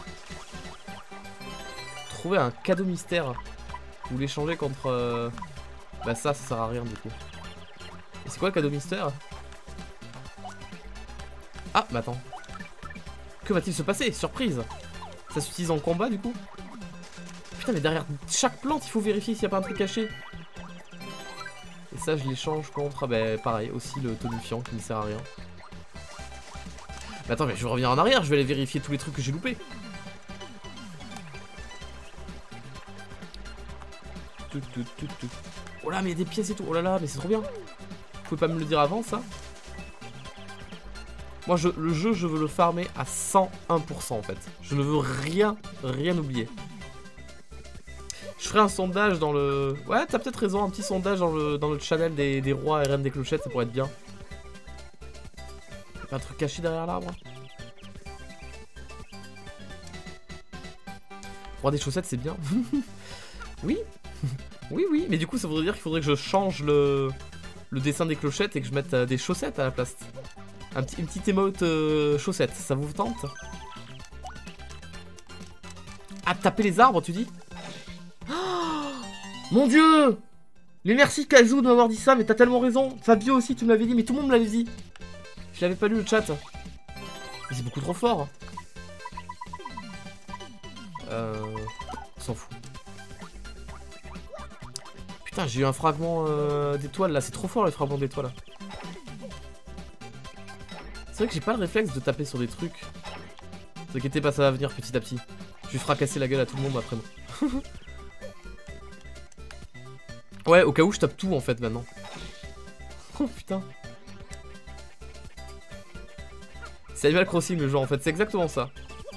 Trouver un cadeau mystère. Ou l'échanger contre... Bah ça sert à rien du coup. Et c'est quoi le cadeau mystère? Ah, mais attends. Que va-t-il se passer? Surprise. Ça s'utilise en combat du coup? Putain, mais derrière chaque plante, il faut vérifier s'il n'y a pas un truc caché. Et ça, je l'échange contre... Ah bah pareil, aussi le tonifiant qui ne sert à rien. Mais attends, mais je vais revenir en arrière, je vais aller vérifier tous les trucs que j'ai loupés. Oh là, mais il y a des pièces et tout. Oh là là, mais c'est trop bien. Vous pouvez pas me le dire avant, ça? Moi, le jeu, je veux le farmer à 101% en fait. Je ne veux rien oublier. Je ferai un sondage dans le... Ouais, t'as peut-être raison, un petit sondage dans le channel des rois et reines des clochettes, ça pourrait être bien. Un truc caché derrière l'arbre. Roi des chaussettes, c'est bien. Oui. Oui, mais du coup, ça voudrait dire qu'il faudrait que je change le dessin des clochettes et que je mette des chaussettes à la place. Une petite émote chaussette, ça vous tente? Ah, taper les arbres, tu dis? Oh, mon dieu! Mais merci Kazoo de m'avoir dit ça, mais t'as tellement raison. Fabio aussi, tu me l'avais dit, mais tout le monde me l'avait dit. Je l'avais pas lu le chat. Mais c'est beaucoup trop fort. On s'en fout. Putain, j'ai eu un fragment d'étoile là. C'est trop fort les fragments d'étoile là. C'est vrai que j'ai pas le réflexe de taper sur des trucs. Ne vous inquiétez pas, ça va venir petit à petit. Je vais fracasser la gueule à tout le monde après moi. Ouais, au cas où je tape tout en fait maintenant. Oh putain. C'est Animal Crossing le jeu en fait, c'est exactement ça.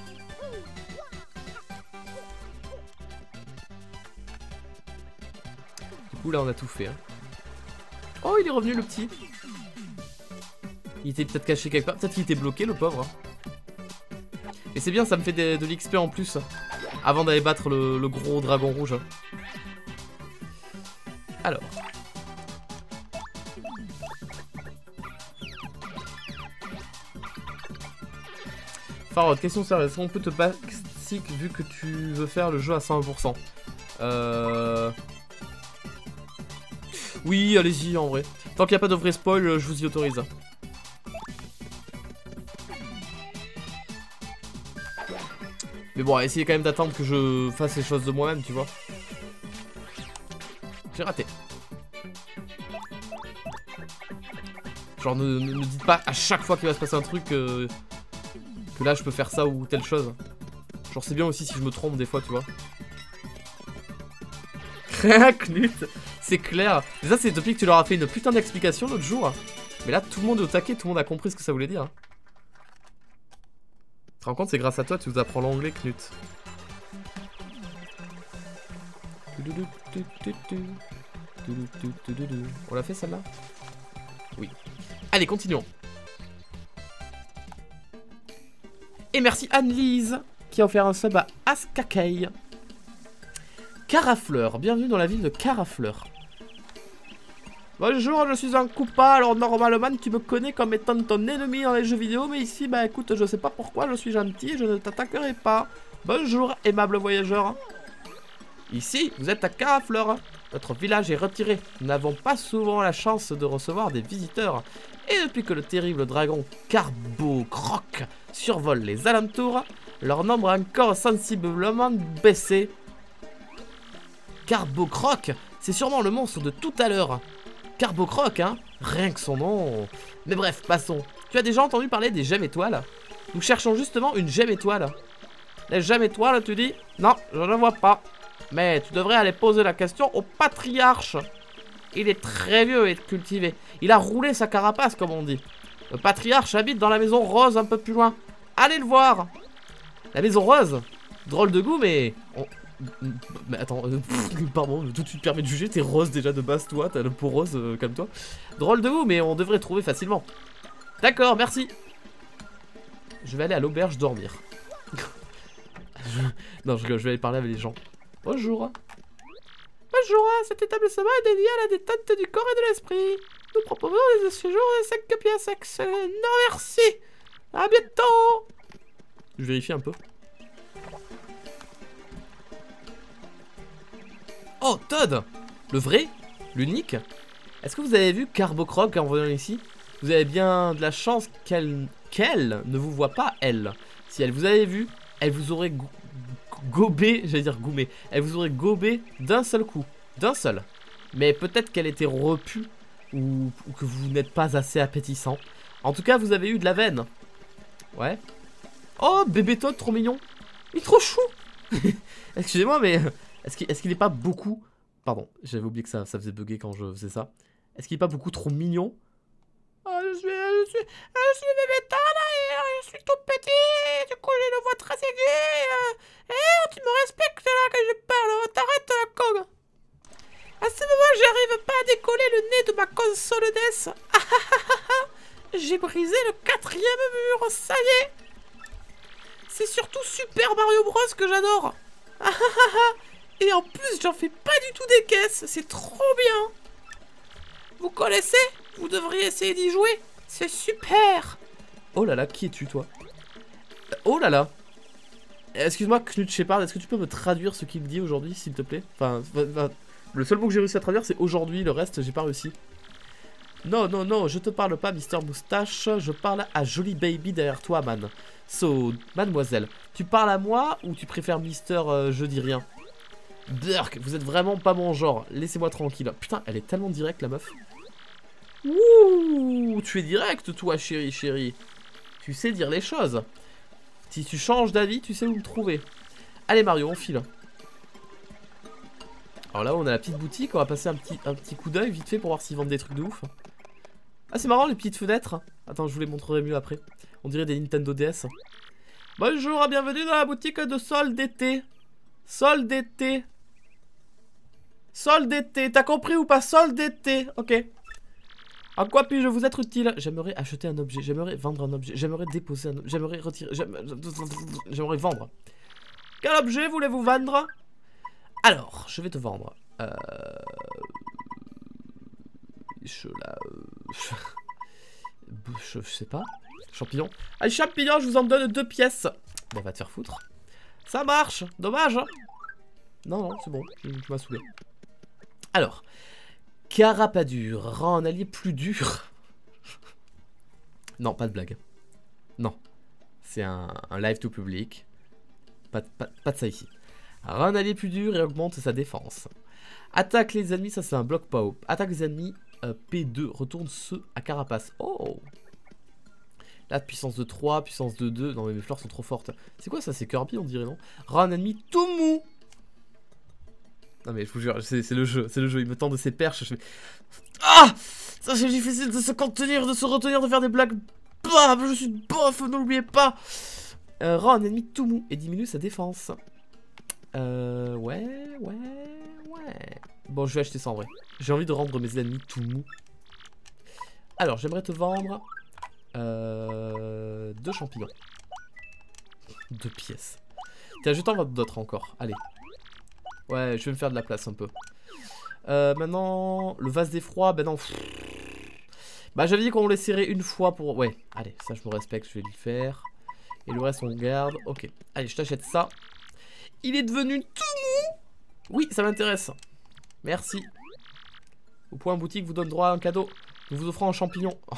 Du coup là on a tout fait. Hein. Oh il est revenu le petit. Il était peut-être caché quelque part, peut-être qu'il était bloqué le pauvre. Et c'est bien, ça me fait de l'XP en plus. Avant d'aller battre le gros dragon rouge. Alors. Farod, question sérieuse, est-ce qu'on peut te basic vu que tu veux faire le jeu à 100%? Oui, allez-y en vrai. Tant qu'il n'y a pas de vrai spoil, je vous y autorise. Mais bon, essayez quand même d'attendre que je fasse les choses de moi-même, tu vois. J'ai raté. Genre, ne dites pas à chaque fois qu'il va se passer un truc que là, je peux faire ça ou telle chose. Genre, c'est bien aussi si je me trompe des fois, tu vois. Knut, c'est clair. Déjà, c'est depuis que tu leur as fait une putain d'explication l'autre jour. Mais là, tout le monde est au taquet, tout le monde a compris ce que ça voulait dire. Tu te rends compte, c'est grâce à toi, tu nous apprends l'anglais, Knut. On l'a fait celle-là? Oui. Allez, continuons. Et merci Anne-Lise qui a offert un sub à Askakei. Carafleur, bienvenue dans la ville de Carafleur. Bonjour, je suis un Koopa, alors normalement tu me connais comme étant ton ennemi dans les jeux vidéo, mais ici, bah écoute, je sais pas pourquoi, je suis gentil, je ne t'attaquerai pas. Bonjour, aimable voyageur. Ici, vous êtes à Carafleur. Notre village est retiré. Nous n'avons pas souvent la chance de recevoir des visiteurs. Et depuis que le terrible dragon Carbocroc survole les alentours, leur nombre a encore sensiblement baissé. Carbocroc, c'est sûrement le monstre de tout à l'heure. Carbocroc, hein? Rien que son nom. Mais bref, passons. Tu as déjà entendu parler des gemmes étoiles? Nous cherchons justement une gemme étoile. Les gemmes étoiles, tu dis? Non, je ne vois pas. Mais tu devrais aller poser la question au patriarche. Il est très vieux et cultivé. Il a roulé sa carapace, comme on dit. Le patriarche habite dans la maison rose un peu plus loin. Allez le voir. La maison rose? Drôle de goût, mais... Mais attends, pardon, tout de suite permet de juger, t'es rose déjà de base, toi, t'as le peau rose, calme-toi. Drôle de goût, mais on devrait trouver facilement. D'accord, merci. Je vais aller à l'auberge dormir. Non, je vais aller parler avec les gens. Bonjour. Bonjour, cet établissement est dédié à la détente du corps et de l'esprit. Nous proposons des séjours de 5 pieds sexe. Non, merci. À bientôt. Je vérifie un peu. Oh, Todd! Le vrai? L'unique? Est-ce que vous avez vu Carbocroc en venant ici? Vous avez bien de la chance qu'elle ne vous voit pas, elle. Si elle vous avait vu, elle vous aurait gobé, j'allais dire goumé, elle vous aurait gobé d'un seul coup. D'un seul. Mais peut-être qu'elle était repue ou que vous n'êtes pas assez appétissant. En tout cas, vous avez eu de la veine. Ouais. Oh, bébé Todd, trop mignon. Il est trop chou. Excusez-moi, mais... Est-ce qu'il n'est pas beaucoup... Pardon, j'avais oublié que ça faisait bugger quand je faisais ça. Est-ce qu'il n'est pas beaucoup trop mignon? Oh, je suis bébé Todd et je suis tout petit. Du coup, j'ai une voix très aiguë. Tu me respectes là quand je parle. T'arrêtes la con. À ce moment, j'arrive pas à décoller le nez de ma console NES. J'ai brisé le 4e mur, ça y est. C'est surtout Super Mario Bros que j'adore. Et en plus, j'en fais pas du tout des caisses. C'est trop bien. Vous connaissez? Vous devriez essayer d'y jouer. C'est super. Oh là là, qui es-tu, toi? Oh là là. Excuse-moi, Knut Shepard, est-ce que tu peux me traduire ce qu'il dit aujourd'hui, s'il te plaît? Enfin, le seul mot que j'ai réussi à traduire, c'est aujourd'hui. Le reste, j'ai pas réussi. Non, non, non, je te parle pas, Mister Moustache. Je parle à Jolie Baby derrière toi, man. So, mademoiselle, tu parles à moi ou tu préfères Mister je dis rien? Burk, vous êtes vraiment pas mon genre. Laissez-moi tranquille. Putain, elle est tellement directe, la meuf. Ouh, tu es direct, toi, chérie, chérie. Tu sais dire les choses. Si tu changes d'avis, tu sais où me trouver. Allez, Mario, on file. Alors là, on a la petite boutique. On va passer un petit coup d'œil vite fait pour voir s'ils vendent des trucs de ouf. Ah, c'est marrant, les petites fenêtres. Attends, je vous les montrerai mieux après. On dirait des Nintendo DS. Bonjour, bienvenue dans la boutique de solde d'été. Solde d'été. Solde d'été, t'as compris ou pas? Solde d'été, ok. En quoi puis-je vous être utile? J'aimerais acheter un objet, j'aimerais vendre un objet, j'aimerais déposer un objet, j'aimerais retirer, j'aimerais vendre. Quel objet voulez-vous vendre? Alors, je vais te vendre. Je sais pas. Champignon. Allez, champignon, je vous en donne 2 pièces. Bon, va te faire foutre. Ça marche, dommage. Non, non, c'est bon, tu m'as saoulé. Alors, Carapadur rend un allié plus dur. Non, pas de blague. Non. C'est un live tout public. Pas de ça ici. Rend un allié plus dur et augmente sa défense. Attaque les ennemis, ça c'est un bloc pas haut. Attaque les ennemis, P2, retourne ceux à carapace. Oh! Là, puissance de 3, puissance de 2. Non mais mes fleurs sont trop fortes. C'est quoi ça? C'est Kirby on dirait, non? Rend un ennemi tout mou. Non mais je vous jure, c'est le jeu, il me tend de ses perches. Je fais... Ah! Ça c'est difficile de se contenir, de se retenir, de faire des blagues. Bah, je suis bof, n'oubliez pas. Rend un ennemi tout mou et diminue sa défense. Ouais. Bon, je vais acheter ça en vrai. J'ai envie de rendre mes ennemis tout mou. Alors, j'aimerais te vendre 2 champignons. 2 pièces. Tiens, je t'en vends d'autres encore. Allez. Ouais, je vais me faire de la place un peu. Maintenant, le vase d'effroi, ben non. Bah, j'avais dit qu'on le laisserait une fois pour... Ouais, allez, ça je me respecte, je vais le faire. Et le reste, on le garde. Ok, allez, je t'achète ça. Il est devenu tout mou. Oui, ça m'intéresse. Merci. Au point boutique vous donne droit à un cadeau. Nous vous offrons un champignon. Oh.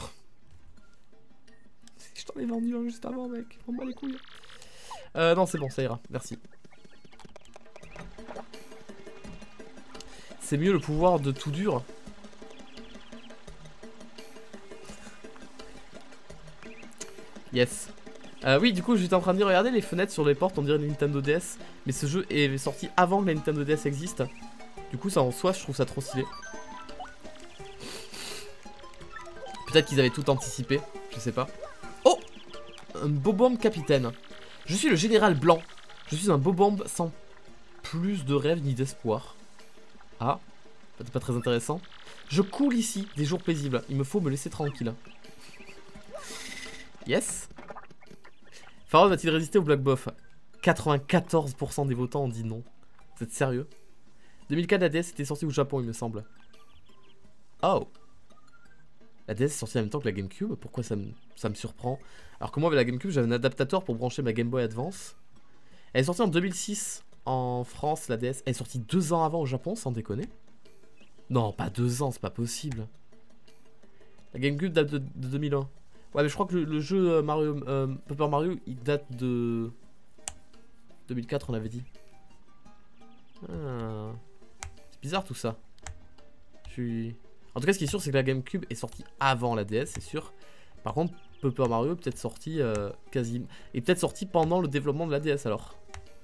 Je t'en ai vendu un juste avant, mec. On bat les couilles. Non, c'est bon, ça ira. Merci. C'est mieux le pouvoir de tout dur. Yes. Oui, du coup, j'étais en train de dire, regardez les fenêtres sur les portes, on dirait une Nintendo DS. Mais ce jeu est sorti avant que la Nintendo DS existe. Du coup, ça en soi, je trouve ça trop stylé. Peut-être qu'ils avaient tout anticipé, je sais pas. Oh! Un Bob-omb capitaine. Je suis le général blanc. Je suis un Bob-omb sans plus de rêves ni d'espoir. Ah, peut-être pas très intéressant. Je coule ici des jours paisibles. Il me faut me laisser tranquille. Yes. Pharaon va-t-il résister au Black Buff? 94% des votants ont dit non. Vous êtes sérieux? 2004, la DS était sortie au Japon, il me semble. Oh. La DS est sortie en même temps que la GameCube. Pourquoi ça me surprend? Alors que moi, avec la GameCube, j'avais un adaptateur pour brancher ma Game Boy Advance. Elle est sortie en 2006 en France, la DS. Elle est sortie 2 ans avant au Japon, sans déconner. Non, pas 2 ans, c'est pas possible. La GameCube date de 2001. Ouais, mais je crois que le jeu Paper Mario, il date de 2004, on avait dit. Ah. C'est bizarre tout ça. En tout cas, ce qui est sûr, c'est que la GameCube est sortie avant la DS, c'est sûr. Par contre, Paper Mario est peut-être sorti quasi... est peut-être sorti pendant le développement de la DS alors.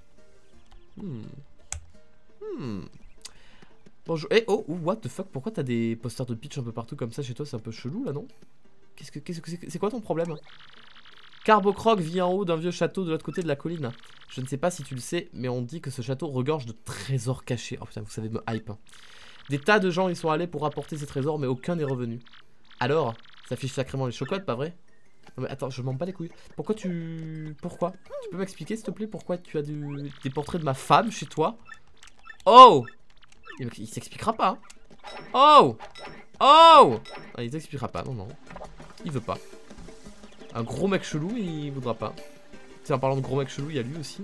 Bonjour. Eh oh, what the fuck? Pourquoi t'as des posters de Peach un peu partout comme ça chez toi? C'est un peu chelou là, non? C'est quoi ton problème? Carbocroc vit en haut d'un vieux château de l'autre côté de la colline. Je ne sais pas si tu le sais, mais on dit que ce château regorge de trésors cachés. Oh putain, vous savez me hype. Des tas de gens y sont allés pour rapporter ces trésors, mais aucun n'est revenu. Alors, ça fiche sacrément les chocottes, pas vrai? Non mais attends, je m'en bats les couilles. Pourquoi tu peux m'expliquer s'il te plaît pourquoi tu as des portraits de ma femme chez toi? Oh! Il s'expliquera pas. Hein. Oh! Oh! Ah, il s'expliquera pas, non, non. Il veut pas. Un gros mec chelou, il voudra pas. Tiens, en parlant de gros mec chelou, il y a lui aussi.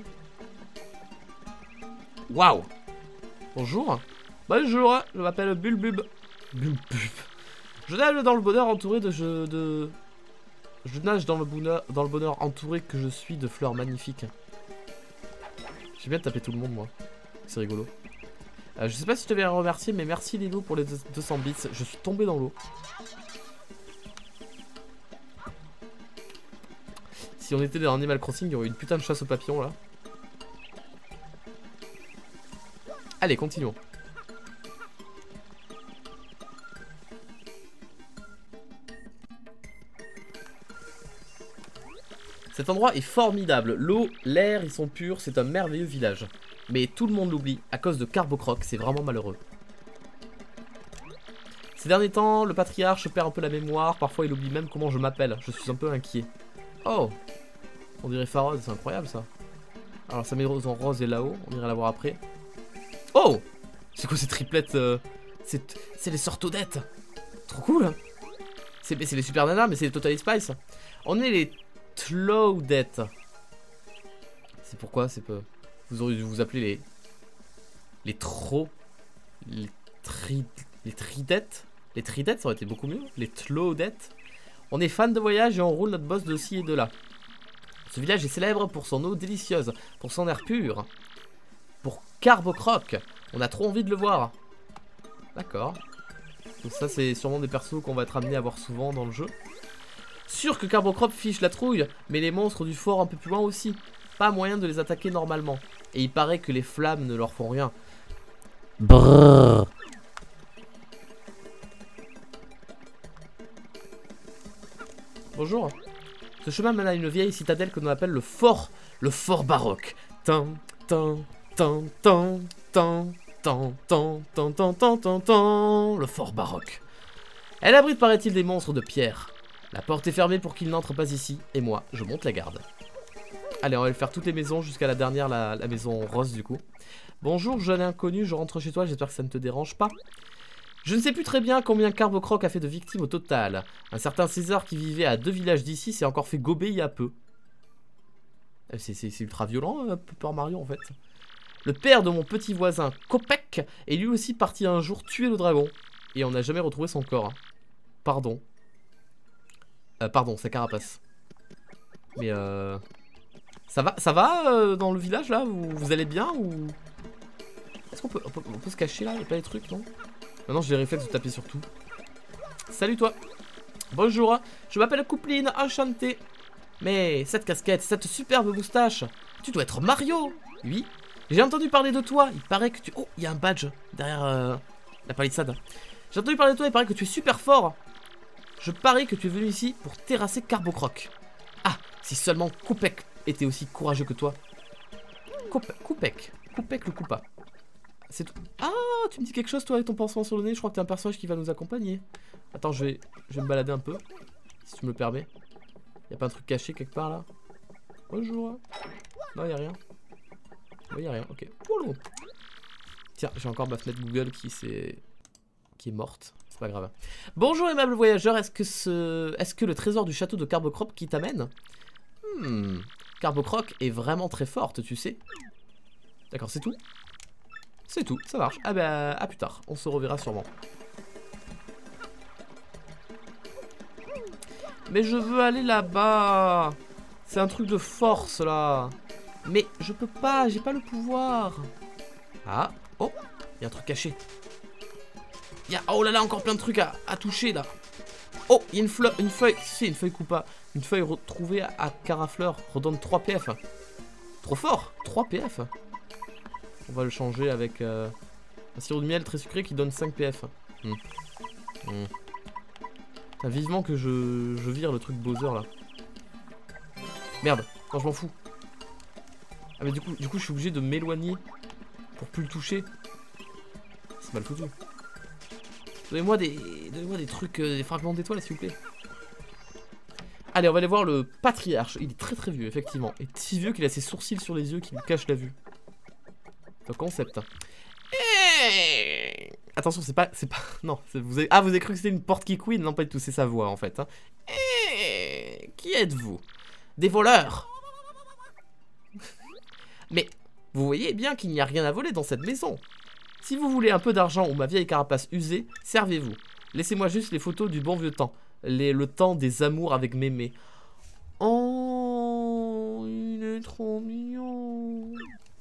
Waouh! Bonjour. Bonjour, je m'appelle Bulbub. Bulbub. Je nage dans le bonheur entouré Je nage dans le bonheur entouré que je suis de fleurs magnifiques. J'ai bien tapé tout le monde, moi. C'est rigolo. Je sais pas si je te vais remercier, mais merci Lilo pour les 200 bits. Je suis tombé dans l'eau. Si on était dans Animal Crossing, il y aurait une putain de chasse aux papillons là. Allez, continuons. Cet endroit est formidable. L'eau, l'air, ils sont purs. C'est un merveilleux village. Mais tout le monde l'oublie à cause de Carbocroc. C'est vraiment malheureux. Ces derniers temps, le patriarche perd un peu la mémoire. Parfois, il oublie même comment je m'appelle. Je suis un peu inquiet. Oh! On dirait Pharos, c'est incroyable ça. Alors, sa maison en rose est là-haut. On ira la voir après. Oh! C'est quoi ces triplettes c'est les sœurs Toadette. Trop cool, hein. C'est les Super Nanas, mais c'est les Totally Spice. On est les Toadette. C'est pourquoi c'est peu. Vous auriez dû vous appeler les Les tridettes. Les tridettes, ça aurait été beaucoup mieux. Les tlaudettes. On est fan de voyage et on roule notre boss de ci et de là. Ce village est célèbre pour son eau délicieuse, pour son air pur. Pour Carbocroc. On a trop envie de le voir. D'accord. Donc ça, c'est sûrement des persos qu'on va être amené à voir souvent dans le jeu. Sûr que Carbocroc fiche la trouille, mais les monstres du fort un peu plus loin aussi. Pas moyen de les attaquer normalement. Et il paraît que les flammes ne leur font rien. Brrr. Bonjour. Ce chemin mène à une vieille citadelle que l'on appelle le fort baroque. Tan, tan, tan, tan, tan, tan, tan, tan, tan, tan, tan, tan, le fort baroque. Elle abrite, paraît-il, des monstres de pierre. La porte est fermée pour qu'ils n'entrent pas ici, et moi, je monte la garde. Allez, on va aller faire toutes les maisons jusqu'à la dernière, la maison rose du coup. Bonjour, jeune inconnu, je rentre chez toi, j'espère que ça ne te dérange pas. Je ne sais plus très bien combien Carbocroc a fait de victimes au total. Un certain César qui vivait à 2 villages d'ici s'est encore fait gober il y a peu. C'est ultra violent, Paper Mario en fait. Le père de mon petit voisin, Kopek, est lui aussi parti un jour tuer le dragon. Et on n'a jamais retrouvé son corps. Pardon. Pardon, sa carapace. Mais ça va dans le village là, vous allez bien ou... Est-ce qu'on peut se cacher là? Il y a pas des trucs, non? Maintenant j'ai les réflexes de taper sur tout. Salut toi. Bonjour, je m'appelle Coupline, enchanté. Mais cette casquette, cette superbe moustache, tu dois être Mario. Oui. J'ai entendu parler de toi, il paraît que tu... Oh, il y a un badge derrière la palissade. J'ai entendu parler de toi, il paraît que tu es super fort. Je parie que tu es venu ici pour terrasser Carbocroc. Ah, si seulement Kopek était aussi courageux que toi. Kopek le coupa. C'est tout. Ah, tu me dis quelque chose toi avec ton pansement sur le nez. Je crois que t'es un personnage qui va nous accompagner. Attends, je vais me balader un peu, si tu me le permets. Y'a pas un truc caché quelque part là? Bonjour. Non, y'a rien. Oui, y'a rien, ok. Polo. Tiens, j'ai encore ma fenêtre Google qui est morte. C'est pas grave. Bonjour aimable voyageur, est-ce que le trésor du château de Carbocroc qui t'amène? Carbocroc est vraiment très forte, tu sais. D'accord, c'est tout? C'est tout, ça marche. Ah bah, à plus tard, on se reverra sûrement. Mais je veux aller là-bas. C'est un truc de force là. Mais je peux pas, j'ai pas le pouvoir. Ah, oh, il y a un truc caché. Oh là là, encore plein de trucs à toucher là. Oh, il y a une feuille, c'est une feuille coupa. Une feuille retrouvée à Carafleur redonne 3 PF. Trop fort, 3 PF. On va le changer avec un sirop de miel très sucré qui donne 5 PF. T'as vivement que je vire le truc Bowser là. Merde, non je m'en fous. Ah mais du coup je suis obligé de m'éloigner pour plus le toucher. C'est mal foutu. Donnez-moi des trucs, des fragments d'étoiles s'il vous plaît. Allez, on va aller voir le patriarche. Il est très très vieux effectivement. Il est si vieux qu'il a ses sourcils sur les yeux qui lui cachent la vue. C'est un concept. Attention, c'est pas... Non, vous avez cru que c'était une porte qui couine? Non, pas du tout, c'est sa voix en fait. Qui êtes-vous? Des voleurs. Mais vous voyez bien qu'il n'y a rien à voler dans cette maison. Si vous voulez un peu d'argent ou ma vieille carapace usée, servez-vous. Laissez-moi juste les photos du bon vieux temps. Le temps des amours avec mémé. Oh, il est trop mignon.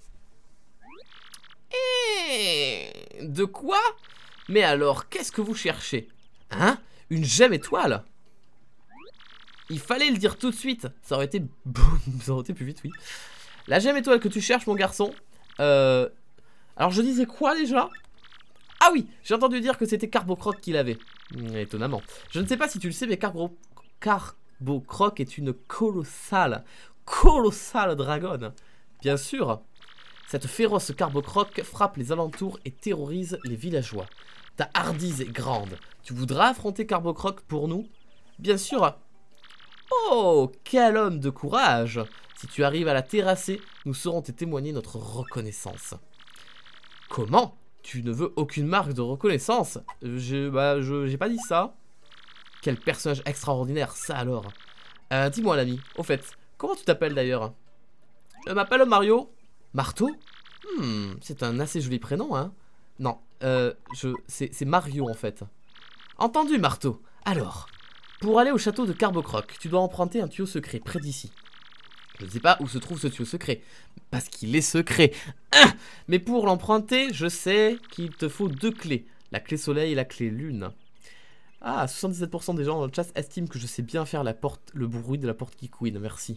De quoi? Mais alors, qu'est-ce que vous cherchez? Hein? Une gemme étoile? Il fallait le dire tout de suite. Ça aurait été ça aurait été plus vite, oui. La gemme étoile que tu cherches, mon garçon. Alors, je disais quoi déjà? Ah oui, j'ai entendu dire que c'était Carbocroc qui l'avait. Étonnamment. Je ne sais pas si tu le sais, mais Carbocroc est une colossale dragonne. Bien sûr. Cette féroce Carbocroc frappe les alentours et terrorise les villageois. Ta hardise est grande. Tu voudras affronter Carbocroc pour nous? Bien sûr. Oh, quel homme de courage! Si tu arrives à la terrasser, nous saurons te témoigner notre reconnaissance. Comment? Tu ne veux aucune marque de reconnaissance? J'ai pas dit ça. Quel personnage extraordinaire, ça alors. Dis-moi l'ami, au fait, comment tu t'appelles d'ailleurs? Je m'appelle Mario. Marteau? C'est un assez joli prénom, hein. Non, c'est Mario en fait. Entendu, marteau. Alors, pour aller au château de Carbocroc, tu dois emprunter un tuyau secret près d'ici. Je ne sais pas où se trouve ce tuyau secret, parce qu'il est secret. Mais pour l'emprunter, je sais qu'il te faut 2 clés. La clé soleil et la clé lune. Ah, 77% des gens dans le chat estiment que je sais bien faire le bruit de la porte qui couine, merci.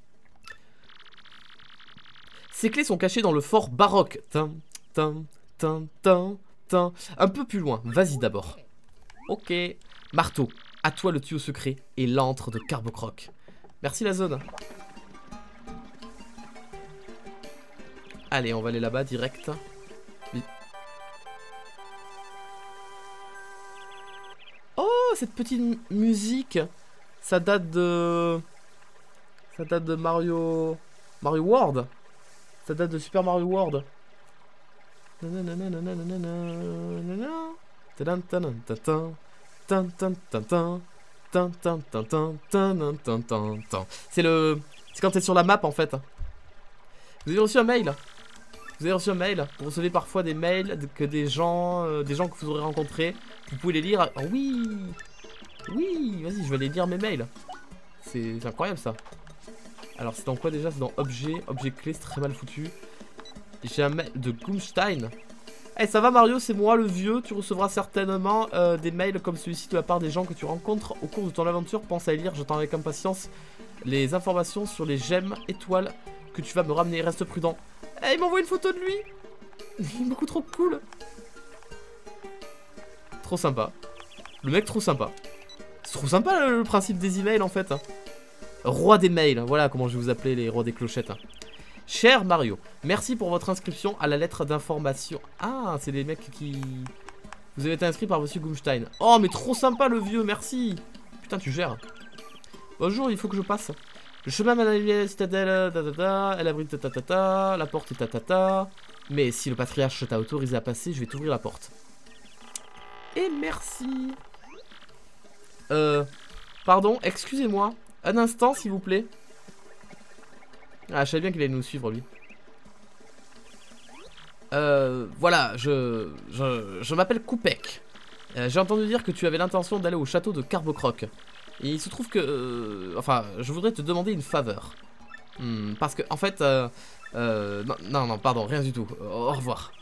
Ces clés sont cachées dans le fort baroque. Tin, tin, tin, tin, tin. Un peu plus loin, vas-y d'abord. Ok. Marteau, à toi le tuyau secret et l'antre de Carbocroc. Merci la zone. Allez, on va aller là-bas direct. Vite. Oh, cette petite musique. Ça date de Mario World. Ça date de Super Mario World. C'est quand t'es sur la map en fait. Vous avez reçu un mail. Vous avez reçu un mail. Vous recevez parfois des mails que des gens que vous aurez rencontrés. Vous pouvez les lire. Oh, oui. Oui, vas-y, je vais aller lire mes mails. C'est incroyable ça. Alors c'est dans quoi déjà? C'est dans objet clé, c'est très mal foutu. J'ai un mail de Gumstein. Eh, ça va Mario, c'est moi le vieux. Tu recevras certainement des mails comme celui-ci de la part des gens que tu rencontres au cours de ton aventure. Pense à les lire, j'attends avec impatience les informations sur les gemmes étoiles que tu vas me ramener. Reste prudent. Eh, il m'envoie une photo de lui. Il est beaucoup trop cool. Trop sympa. Le mec trop sympa. C'est trop sympa le principe des emails en fait. Roi des mails, voilà comment je vais vous appeler les rois des clochettes. Cher Mario, merci pour votre inscription à la lettre d'information. Ah, c'est les mecs qui... Vous avez été inscrit par monsieur Gumstein. Oh, mais trop sympa le vieux, merci. Putain, tu gères. Bonjour, il faut que je passe. Le chemin mène à la citadelle, elle abrite tatata, la porte est tatata. Mais si le patriarche t'a autorisé à passer, je vais t'ouvrir la porte. Et merci. Pardon, excusez-moi. Un instant, s'il vous plaît. Ah, je savais bien qu'il allait nous suivre, lui. Voilà, je m'appelle Koupek. J'ai entendu dire que tu avais l'intention d'aller au château de Carbocroc. Et il se trouve que... enfin, je voudrais te demander une faveur. Parce que, en fait... non, pardon, rien du tout. Au revoir.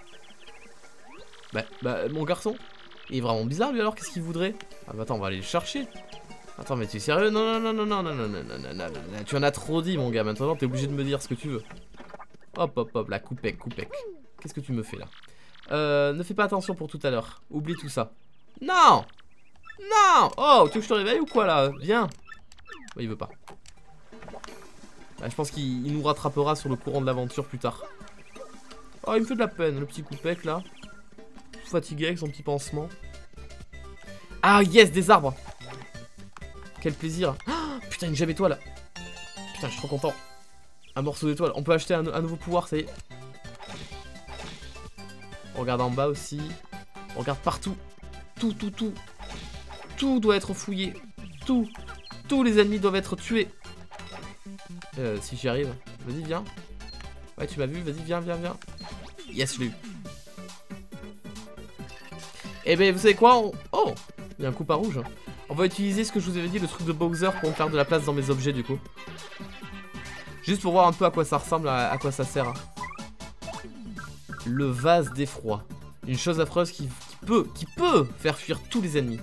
Bah, mon garçon, il est vraiment bizarre, lui, alors, qu'est-ce qu'il voudrait? Ah, bah, attends, on va aller le chercher. Attends, mais tu es sérieux? Non, tu en as trop dit, mon gars. Maintenant, t'es obligé de me dire ce que tu veux. Hop, la Koupek. Qu'est-ce que tu me fais, là? Ne fais pas attention pour tout à l'heure. Oublie tout ça. Non! Oh, tu veux que je te réveille ou quoi, là? Viens. Bah, il veut pas. Bah, je pense qu'il nous rattrapera sur le courant de l'aventure plus tard. Oh, il me fait de la peine, le petit Koupek, là. Tout fatigué avec son petit pansement. Ah, yes, des arbres! Quel plaisir. Oh, putain, une gemme étoile. Putain, je suis trop content. Un morceau d'étoile. On peut acheter un nouveau pouvoir, ça y est. On regarde en bas aussi. On regarde partout. Tout. Tout doit être fouillé. Tout. Tous les ennemis doivent être tués. Si j'y arrive. Vas-y, viens. Ouais, tu m'as vu. Vas-y, viens. Yes, je l'ai eu. Eh ben, vous savez quoi? Oh, il y a un coup à rouge. On va utiliser ce que je vous avais dit, le truc de Bowser, pour me faire de la place dans mes objets, du coup. Juste pour voir un peu à quoi ça ressemble, à quoi ça sert. Le vase d'effroi. Une chose affreuse qui peut faire fuir tous les ennemis.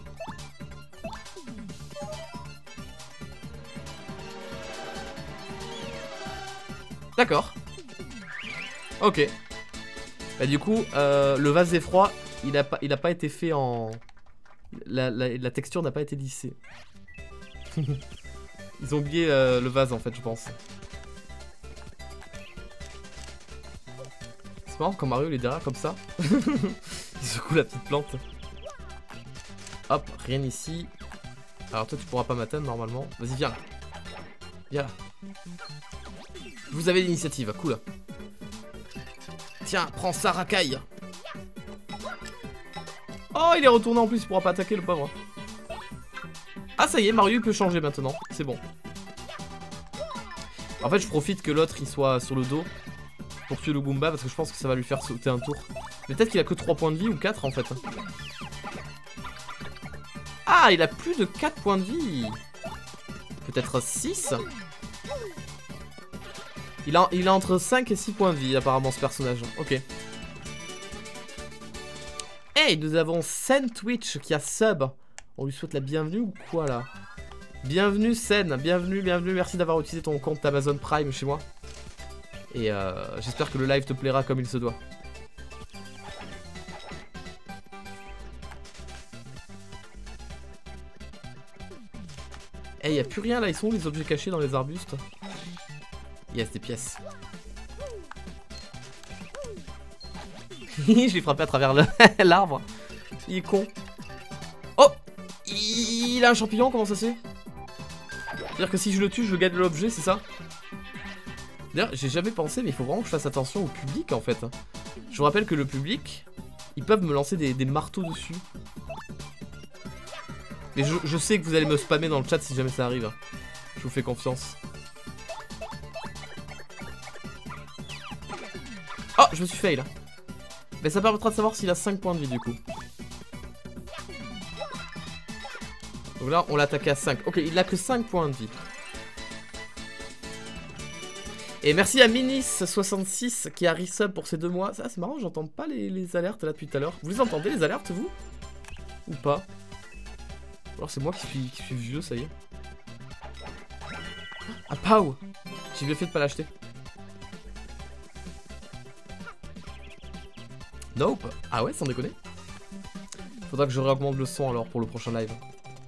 D'accord. Ok. Bah du coup, le vase d'effroi, il a pas été fait en... La texture n'a pas été lissée. Ils ont oublié le vase en fait, je pense. C'est marrant quand Mario il est derrière comme ça. Il secoue la petite plante. Hop, rien ici. Alors toi tu pourras pas m'atteindre normalement. Vas-y, viens là. Viens là. Vous avez l'initiative, cool. Tiens, prends ça, racaille. Oh, il est retourné en plus, il pourra pas attaquer le pauvre. Ah, ça y est, Mario il peut changer maintenant. C'est bon. En fait, je profite que l'autre il soit sur le dos. pour tuer le Goomba parce que je pense que ça va lui faire sauter un tour. Mais peut-être qu'il a que 3 points de vie ou 4 en fait. Ah, il a plus de 4 points de vie. Peut-être 6. Il a entre 5 et 6 points de vie apparemment ce personnage. Ok. Hey, nous avons Sen Twitch qui a sub. On lui souhaite la bienvenue ou quoi là? Bienvenue Sen, bienvenue, merci d'avoir utilisé ton compte Amazon Prime chez moi. Et j'espère que le live te plaira comme il se doit. Eh, y a plus rien là, ils sont où les objets cachés dans les arbustes? Yes, des pièces. Je l'ai frappé à travers l'arbre. Il est con. Oh, il a un champignon, comment ça se fait? C'est-à-dire que si je le tue, je gagne l'objet, c'est ça? D'ailleurs, j'ai jamais pensé, mais il faut vraiment que je fasse attention au public en fait. Je vous rappelle que le public, ils peuvent me lancer des marteaux dessus. Mais je sais que vous allez me spammer dans le chat si jamais ça arrive. Je vous fais confiance. Oh, je me suis fail. Mais ça permettra de savoir s'il a 5 points de vie du coup. Donc là, on l'a attaqué à 5. Ok, il a que 5 points de vie. Et merci à Minis66 qui a resub pour ces 2 mois. Ça, c'est marrant, j'entends pas les alertes là depuis tout à l'heure. Vous les entendez les alertes, vous? Ou pas? Alors c'est moi qui suis vieux, ça y est. Ah, pow! J'ai bien fait de pas l'acheter. Nope. Ah ouais, sans déconner. Faudra que je réaugmente le son alors pour le prochain live.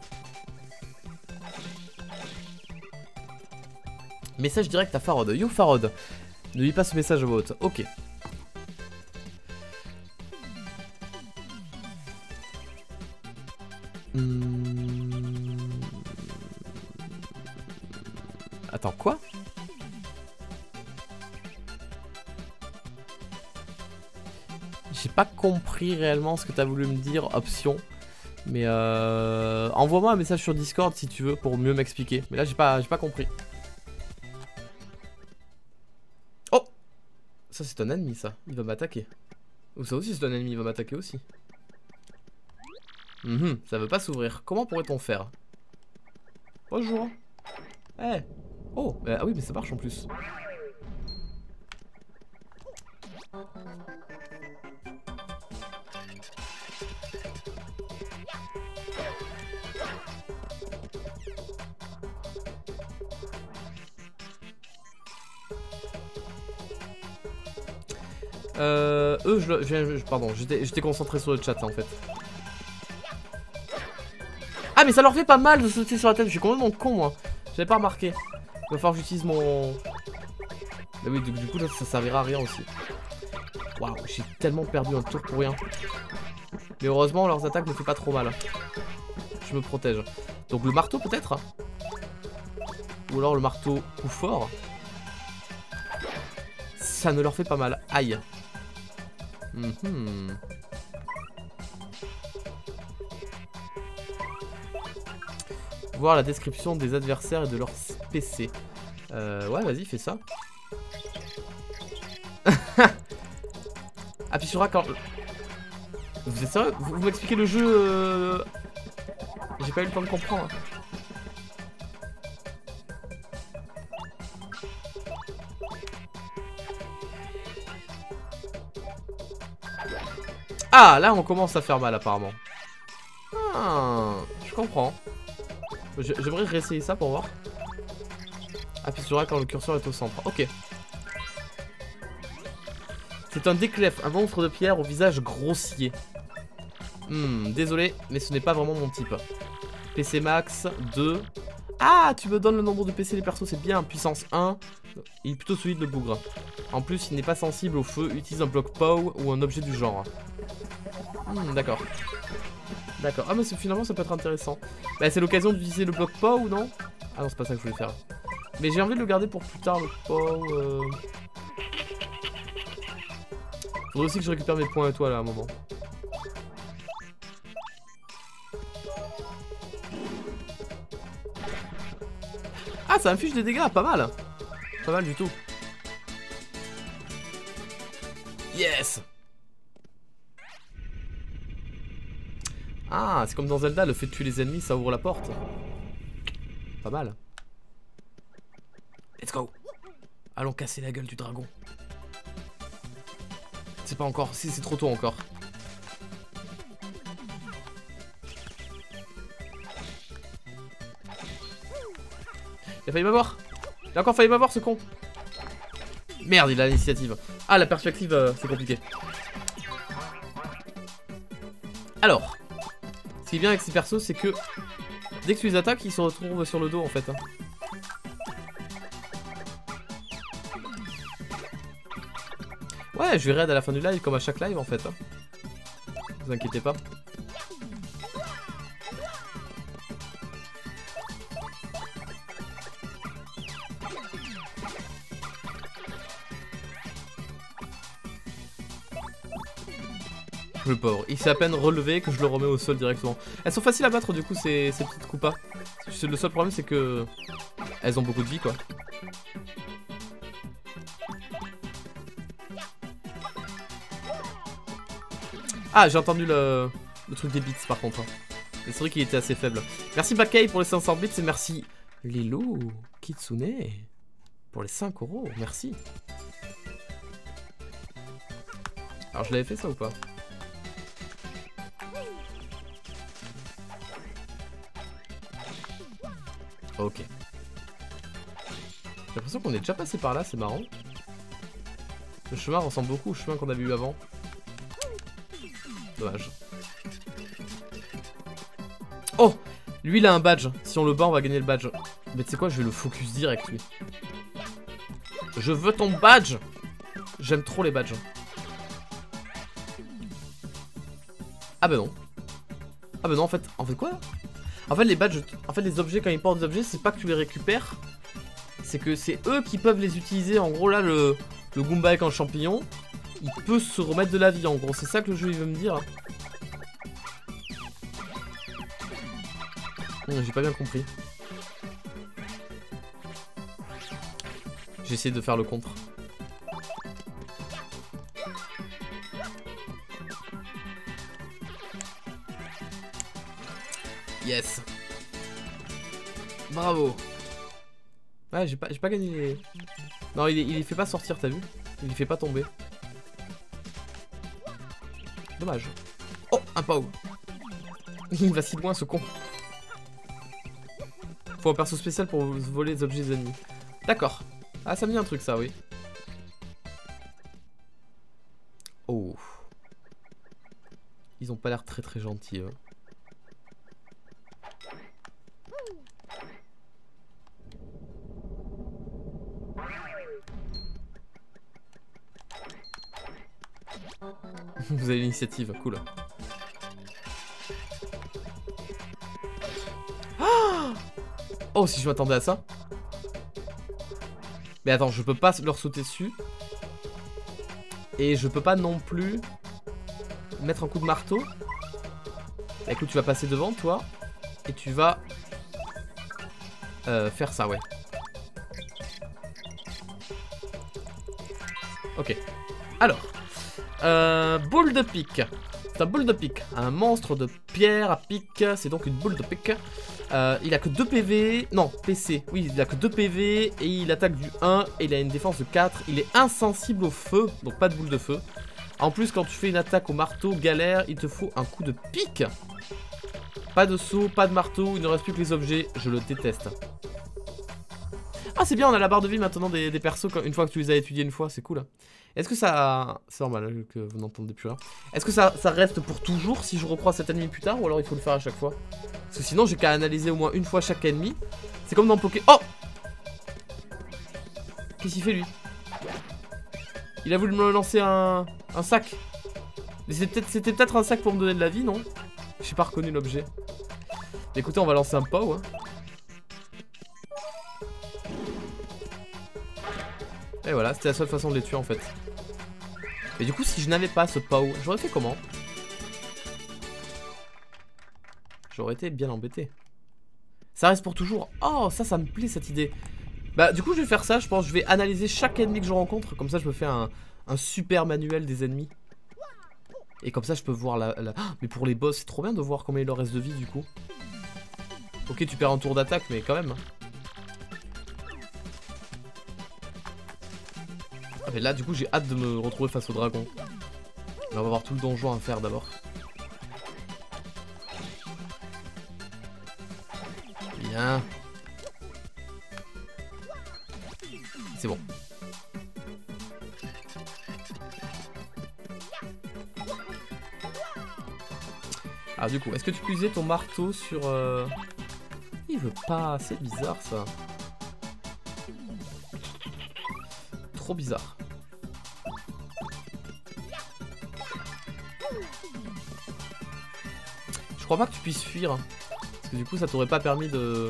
Message direct à Farod. Yo Farod. Ne lis pas ce message à voix haute. Ok. Attends, quoi? J'ai pas compris réellement ce que t'as voulu me dire, option. Mais envoie-moi un message sur Discord si tu veux pour mieux m'expliquer. Mais là j'ai pas compris. Oh! Ça c'est un ennemi ça, il va m'attaquer. Ou ça aussi c'est un ennemi, il va m'attaquer aussi. Ça veut pas s'ouvrir. Comment pourrait-on faire? Bonjour. Eh hey. Oh, ah oui mais ça marche en plus. Pardon, j'étais concentré sur le chat en fait. Ah mais ça leur fait pas mal de sauter sur la tête, je suis complètement con moi. J'avais pas remarqué. Il va falloir que j'utilise mon... Mais oui, du coup là ça servira à rien aussi. Waouh, j'ai tellement perdu un tour pour rien. Mais heureusement leurs attaques me font pas trop mal. Je me protège. Donc le marteau peut-être. Ou alors le marteau coup fort. Ça ne leur fait pas mal. Aïe. Voir la description des adversaires et de leur PC. Ouais, vas-y, fais ça. Appuie sur A quand... Vous êtes sérieux? Vous m'expliquez le jeu J'ai pas eu le temps de comprendre. Ah, là on commence à faire mal apparemment. Ah, je comprends. J'aimerais réessayer ça pour voir. Appuie sur A quand le curseur est au centre. Ok. C'est un déclef, un monstre de pierre au visage grossier. Désolé, mais ce n'est pas vraiment mon type. PC max 2. Ah, tu me donnes le nombre de PC des persos, c'est bien. Puissance 1. Il est plutôt solide le bougre. En plus, il n'est pas sensible au feu. Utilise un bloc POW ou un objet du genre. D'accord. D'accord. Ah mais finalement ça peut être intéressant. Bah c'est l'occasion d'utiliser le bloc POW ou non? Ah non c'est pas ça que je voulais faire. Mais j'ai envie de le garder pour plus tard le POW. Faudrait aussi que je récupère mes points étoiles à un moment. Ah ça inflige des dégâts, pas mal. Pas mal du tout. Yes. Ah, c'est comme dans Zelda, le fait de tuer les ennemis, ça ouvre la porte. Pas mal. Let's go. Allons casser la gueule du dragon. C'est pas encore, si c'est trop tôt encore. Il a failli m'avoir. Il a encore failli m'avoir ce con. Merde, il a l'initiative. Ah, la perspective, c'est compliqué. Alors, ce qui est bien avec ces persos, c'est que dès que tu les attaques, ils se retrouvent sur le dos en fait. Ouais, je vais raid à la fin du live comme à chaque live en fait. Vous inquiétez pas. Le pauvre, il s'est à peine relevé que je le remets au sol directement. Elles sont faciles à battre du coup ces petites coupas. Le seul problème c'est que elles ont beaucoup de vie quoi. Ah, j'ai entendu le truc des bits par contre. C'est vrai qu'il était assez faible. Merci Bakay pour les 500 bits et merci Lilo Kitsune pour les 5 €. Merci. Alors je l'avais fait ça ou pas? Ok. J'ai l'impression qu'on est déjà passé par là, c'est marrant. Le chemin ressemble beaucoup au chemin qu'on avait eu avant. Dommage. Oh! Lui il a un badge. Si on le bat on va gagner le badge. Mais tu sais quoi, je vais le focus direct lui. Je veux ton badge! J'aime trop les badges. Ah bah non. Ah bah non en fait quoi? En fait les badges, en fait les objets quand ils portent des objets c'est pas que tu les récupères. C'est que c'est eux qui peuvent les utiliser. En gros là le Goomba avec un champignon, il peut se remettre de la vie en gros. C'est ça que le jeu il veut me dire. J'ai pas bien compris. J'ai essayé de faire le contre. Yes. Bravo. Ouais, j'ai pas gagné les... Non, il les fait pas sortir, t'as vu? Il les fait pas tomber. Dommage. Oh, un Pau. Il va si loin, ce con. Faut un perso spécial pour voler les objets des ennemis. D'accord. Ah, ça me dit un truc, ça, oui. Oh. Ils ont pas l'air très très gentils, eux. Vous avez l'initiative, cool. Oh, si je m'attendais à ça. Mais attends, je peux pas leur sauter dessus. Et je peux pas non plus mettre un coup de marteau. Bah, écoute, tu vas passer devant, toi. Et tu vas faire ça, ouais. Ok. Alors. Boule de pique. C'est un boule de pique. Un monstre de pierre à pique. C'est donc une boule de pique. Il a que 2 PV. Non, PC. Oui, il a que 2 PV. Et il attaque du 1. Et il a une défense de 4. Il est insensible au feu. Donc pas de boule de feu. En plus, quand tu fais une attaque au marteau galère, il te faut un coup de pique. Pas de saut, pas de marteau. Il ne reste plus que les objets. Je le déteste. Ah, c'est bien, on a la barre de vie maintenant des persos. Une fois que tu les as étudiés une fois, c'est cool. Est-ce que ça... C'est normal que vous n'entendez plus rien. Est-ce que ça reste pour toujours si je recroise cet ennemi plus tard, ou alors il faut le faire à chaque fois? Parce que sinon j'ai qu'à analyser au moins une fois chaque ennemi. C'est comme dans Poké... Oh! Qu'est-ce qu'il fait lui? Il a voulu me lancer un sac. Mais c'était peut-être un sac pour me donner de la vie, non? J'ai pas reconnu l'objet. Écoutez, on va lancer un Pau, hein. Et voilà, c'était la seule façon de les tuer en fait. Mais du coup, si je n'avais pas ce Pau, j'aurais fait comment? J'aurais été bien embêté. Ça reste pour toujours. Oh, ça me plaît cette idée. Bah, du coup, je vais faire ça. Je pense je vais analyser chaque ennemi que je rencontre. Comme ça, je me fais un un super manuel des ennemis. Et comme ça je peux voir Ah, mais pour les boss c'est trop bien de voir combien il leur reste de vie du coup. Ok tu perds un tour d'attaque mais quand même. Ah mais là du coup j'ai hâte de me retrouver face au dragon. Mais on va voir tout le donjon à faire d'abord. Bien. C'est bon. Ah du coup, est-ce que tu peux user ton marteau sur... Il veut pas, c'est bizarre ça. Trop bizarre. Je crois pas que tu puisses fuir. Hein. Parce que du coup ça t'aurait pas permis de...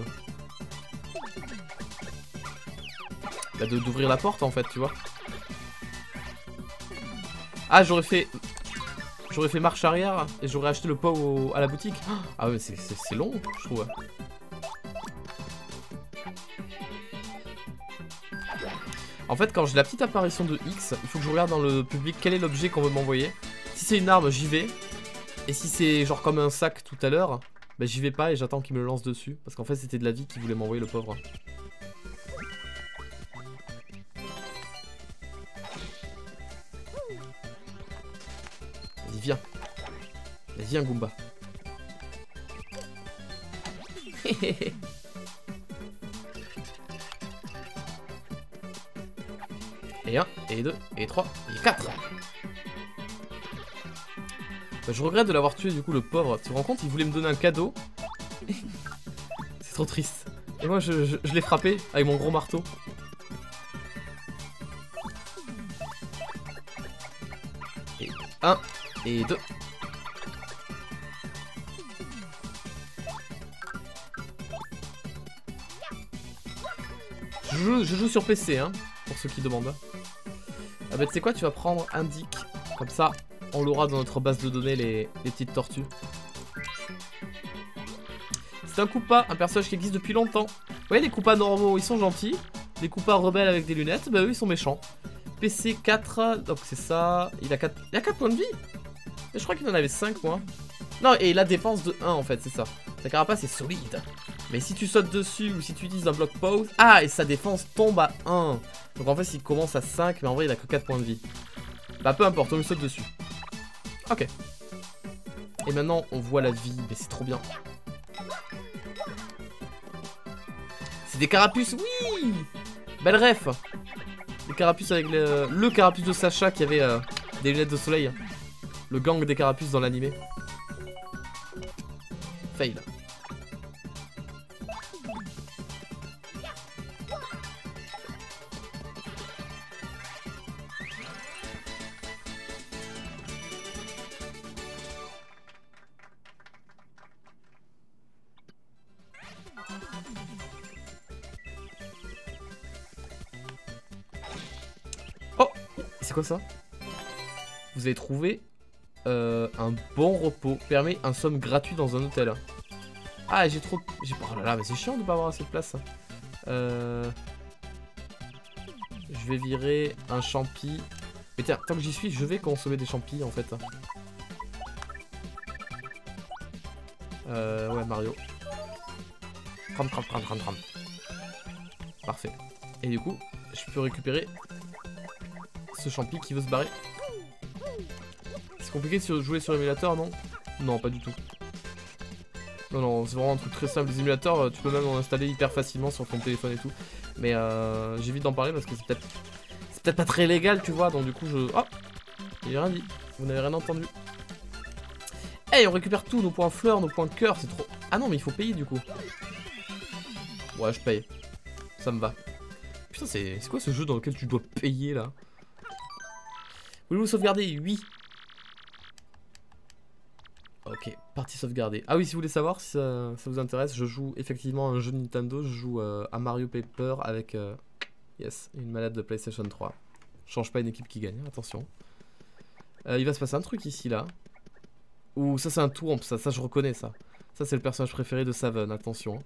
Bah d'ouvrir la porte en fait, tu vois. Ah j'aurais fait marche arrière et j'aurais acheté le pot à la boutique. Ah ouais c'est long je trouve. En fait quand j'ai la petite apparition de X, il faut que je regarde dans le public quel est l'objet qu'on veut m'envoyer. Si c'est une arme j'y vais. Et si c'est genre comme un sac tout à l'heure, bah j'y vais pas et j'attends qu'il me le lance dessus. Parce qu'en fait c'était de la vie qu'il voulait m'envoyer le pauvre. Vas-y viens. Vas-y viens Goomba. Et 1, et 2, et 3, et 4. Bah, je regrette de l'avoir tué du coup le pauvre. Tu te rends compte, il voulait me donner un cadeau. C'est trop triste. Et moi je l'ai frappé avec mon gros marteau. Et 1, et 2. Je joue sur PC hein, pour ceux qui demandent. Ah bah tu sais quoi, tu vas prendre Indic. Comme ça, on l'aura dans notre base de données, les petites tortues. C'est un Koopa, un personnage qui existe depuis longtemps. Vous voyez les Koopas normaux, ils sont gentils. Les Koopas rebelles avec des lunettes, bah eux ils sont méchants. PC 4, donc c'est ça. Il a 4 points de vie. Et je crois qu'il en avait 5 moi. Non, et la défense de 1 en fait, c'est ça. Sa carapace est solide. Mais si tu sautes dessus ou si tu utilises un bloc pause... Ah, et sa défense tombe à 1. Donc en fait, il commence à 5, mais en vrai, il a que 4 points de vie. Bah, peu importe, on lui saute dessus. Ok. Et maintenant, on voit la vie. Mais c'est trop bien. C'est des carapuces, oui. Belle ref. Des carapuces avec le carapuce de Sacha qui avait des lunettes de soleil. Le gang des carapuces dans l'animé. Fail. Oh, c'est quoi ça? Vous avez trouvé un bon repos. Permet un somme gratuit dans un hôtel. Ah, j'ai trop... Oh là là, mais c'est chiant de pas avoir assez de place. Je vais virer un champi. Mais tiens, tant que j'y suis, je vais consommer des champis en fait. Ouais, Mario. Tram. Parfait. Et du coup, je peux récupérer ce champi qui veut se barrer. C'est compliqué de jouer sur l'émulateur, non? Non, pas du tout. Non, c'est vraiment un truc très simple. Les émulateurs, tu peux même en installer hyper facilement sur ton téléphone et tout. Mais j'évite d'en parler parce que c'est peut-être pas très légal, tu vois. Donc du coup, je... Oh, j'ai rien dit. Vous n'avez rien entendu. Hey, on récupère tout, nos points fleurs, nos points cœur, c'est trop... Ah non, mais il faut payer du coup. Ouais, je paye. Ça me va. Putain, c'est quoi ce jeu dans lequel tu dois payer, là? Voulez-vous sauvegarder? Oui. Ok, partie sauvegardée. Ah oui, si vous voulez savoir, si ça vous intéresse, je joue effectivement à un jeu de Nintendo. Je joue à Mario Paper avec yes, une manette de PlayStation 3. Je change pas une équipe qui gagne, attention. Il va se passer un truc ici, là. Ouh, ça c'est un tour, ça je reconnais ça. Ça c'est le personnage préféré de Savon, attention.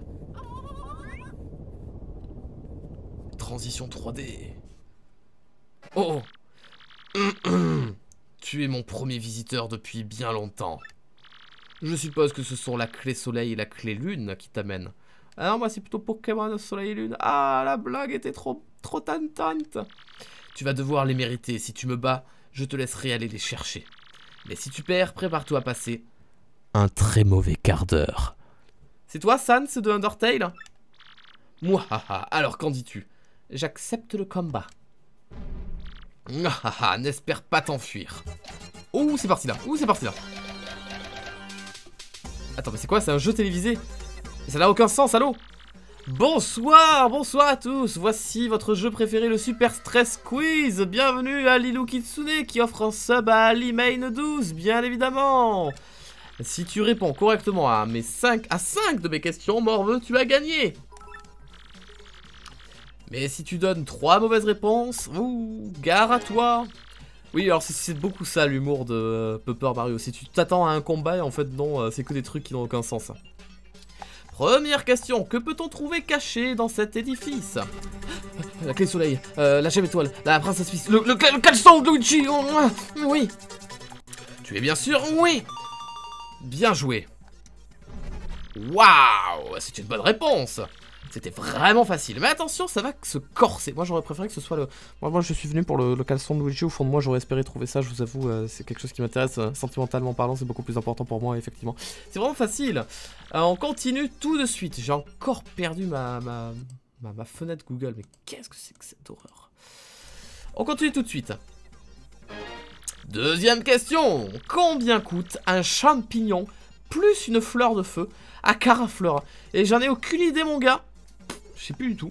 Transition 3D. Oh, tu es mon premier visiteur depuis bien longtemps. Je suppose que ce sont la clé soleil et la clé lune qui t'amènent. Alors moi c'est plutôt Pokémon soleil et lune. Ah, la blague était trop tentante. Tu vas devoir les mériter. Si tu me bats, je te laisserai aller les chercher. Mais si tu perds, prépare-toi à passer un très mauvais quart d'heure. C'est toi, Sans, de Undertale? Mouahaha, alors qu'en dis-tu? J'accepte le combat. Mouahaha, n'espère pas t'enfuir. Ouh, c'est parti là. Ouh, c'est parti là. Attends, mais c'est quoi? C'est un jeu télévisé? Ça n'a aucun sens, allô? Bonsoir, bonsoir à tous. Voici votre jeu préféré, le Super Stress Quiz. Bienvenue à Lilou Kitsune qui offre un sub à Alimain12, bien évidemment. Si tu réponds correctement à 5 de mes questions, Morveux, tu as gagné. Mais si tu donnes 3 mauvaises réponses, gare à toi. Oui, alors c'est beaucoup ça l'humour de Paper Mario. Si tu t'attends à un combat, et en fait non, c'est que des trucs qui n'ont aucun sens. Première question, que peut-on trouver caché dans cet édifice? La clé soleil, la gemme étoile, la princesse Peach, le caleçon de Luigi. Oui. Tu es bien sûr? Oui. Bien joué. Waouh, c'est une bonne réponse. C'était vraiment facile. Mais attention, ça va se corser. Moi, j'aurais préféré que ce soit le... Moi, je suis venu pour le caleçon de Luigi. Au fond de moi, j'aurais espéré trouver ça. Je vous avoue, c'est quelque chose qui m'intéresse. Sentimentalement parlant, c'est beaucoup plus important pour moi, effectivement. C'est vraiment facile. On continue tout de suite. J'ai encore perdu ma fenêtre Google. Mais qu'est-ce que c'est que cette horreur? On continue tout de suite. Deuxième question. Combien coûte un champignon plus une fleur de feu à Carafleur? Et j'en ai aucune idée, mon gars. Je sais plus du tout.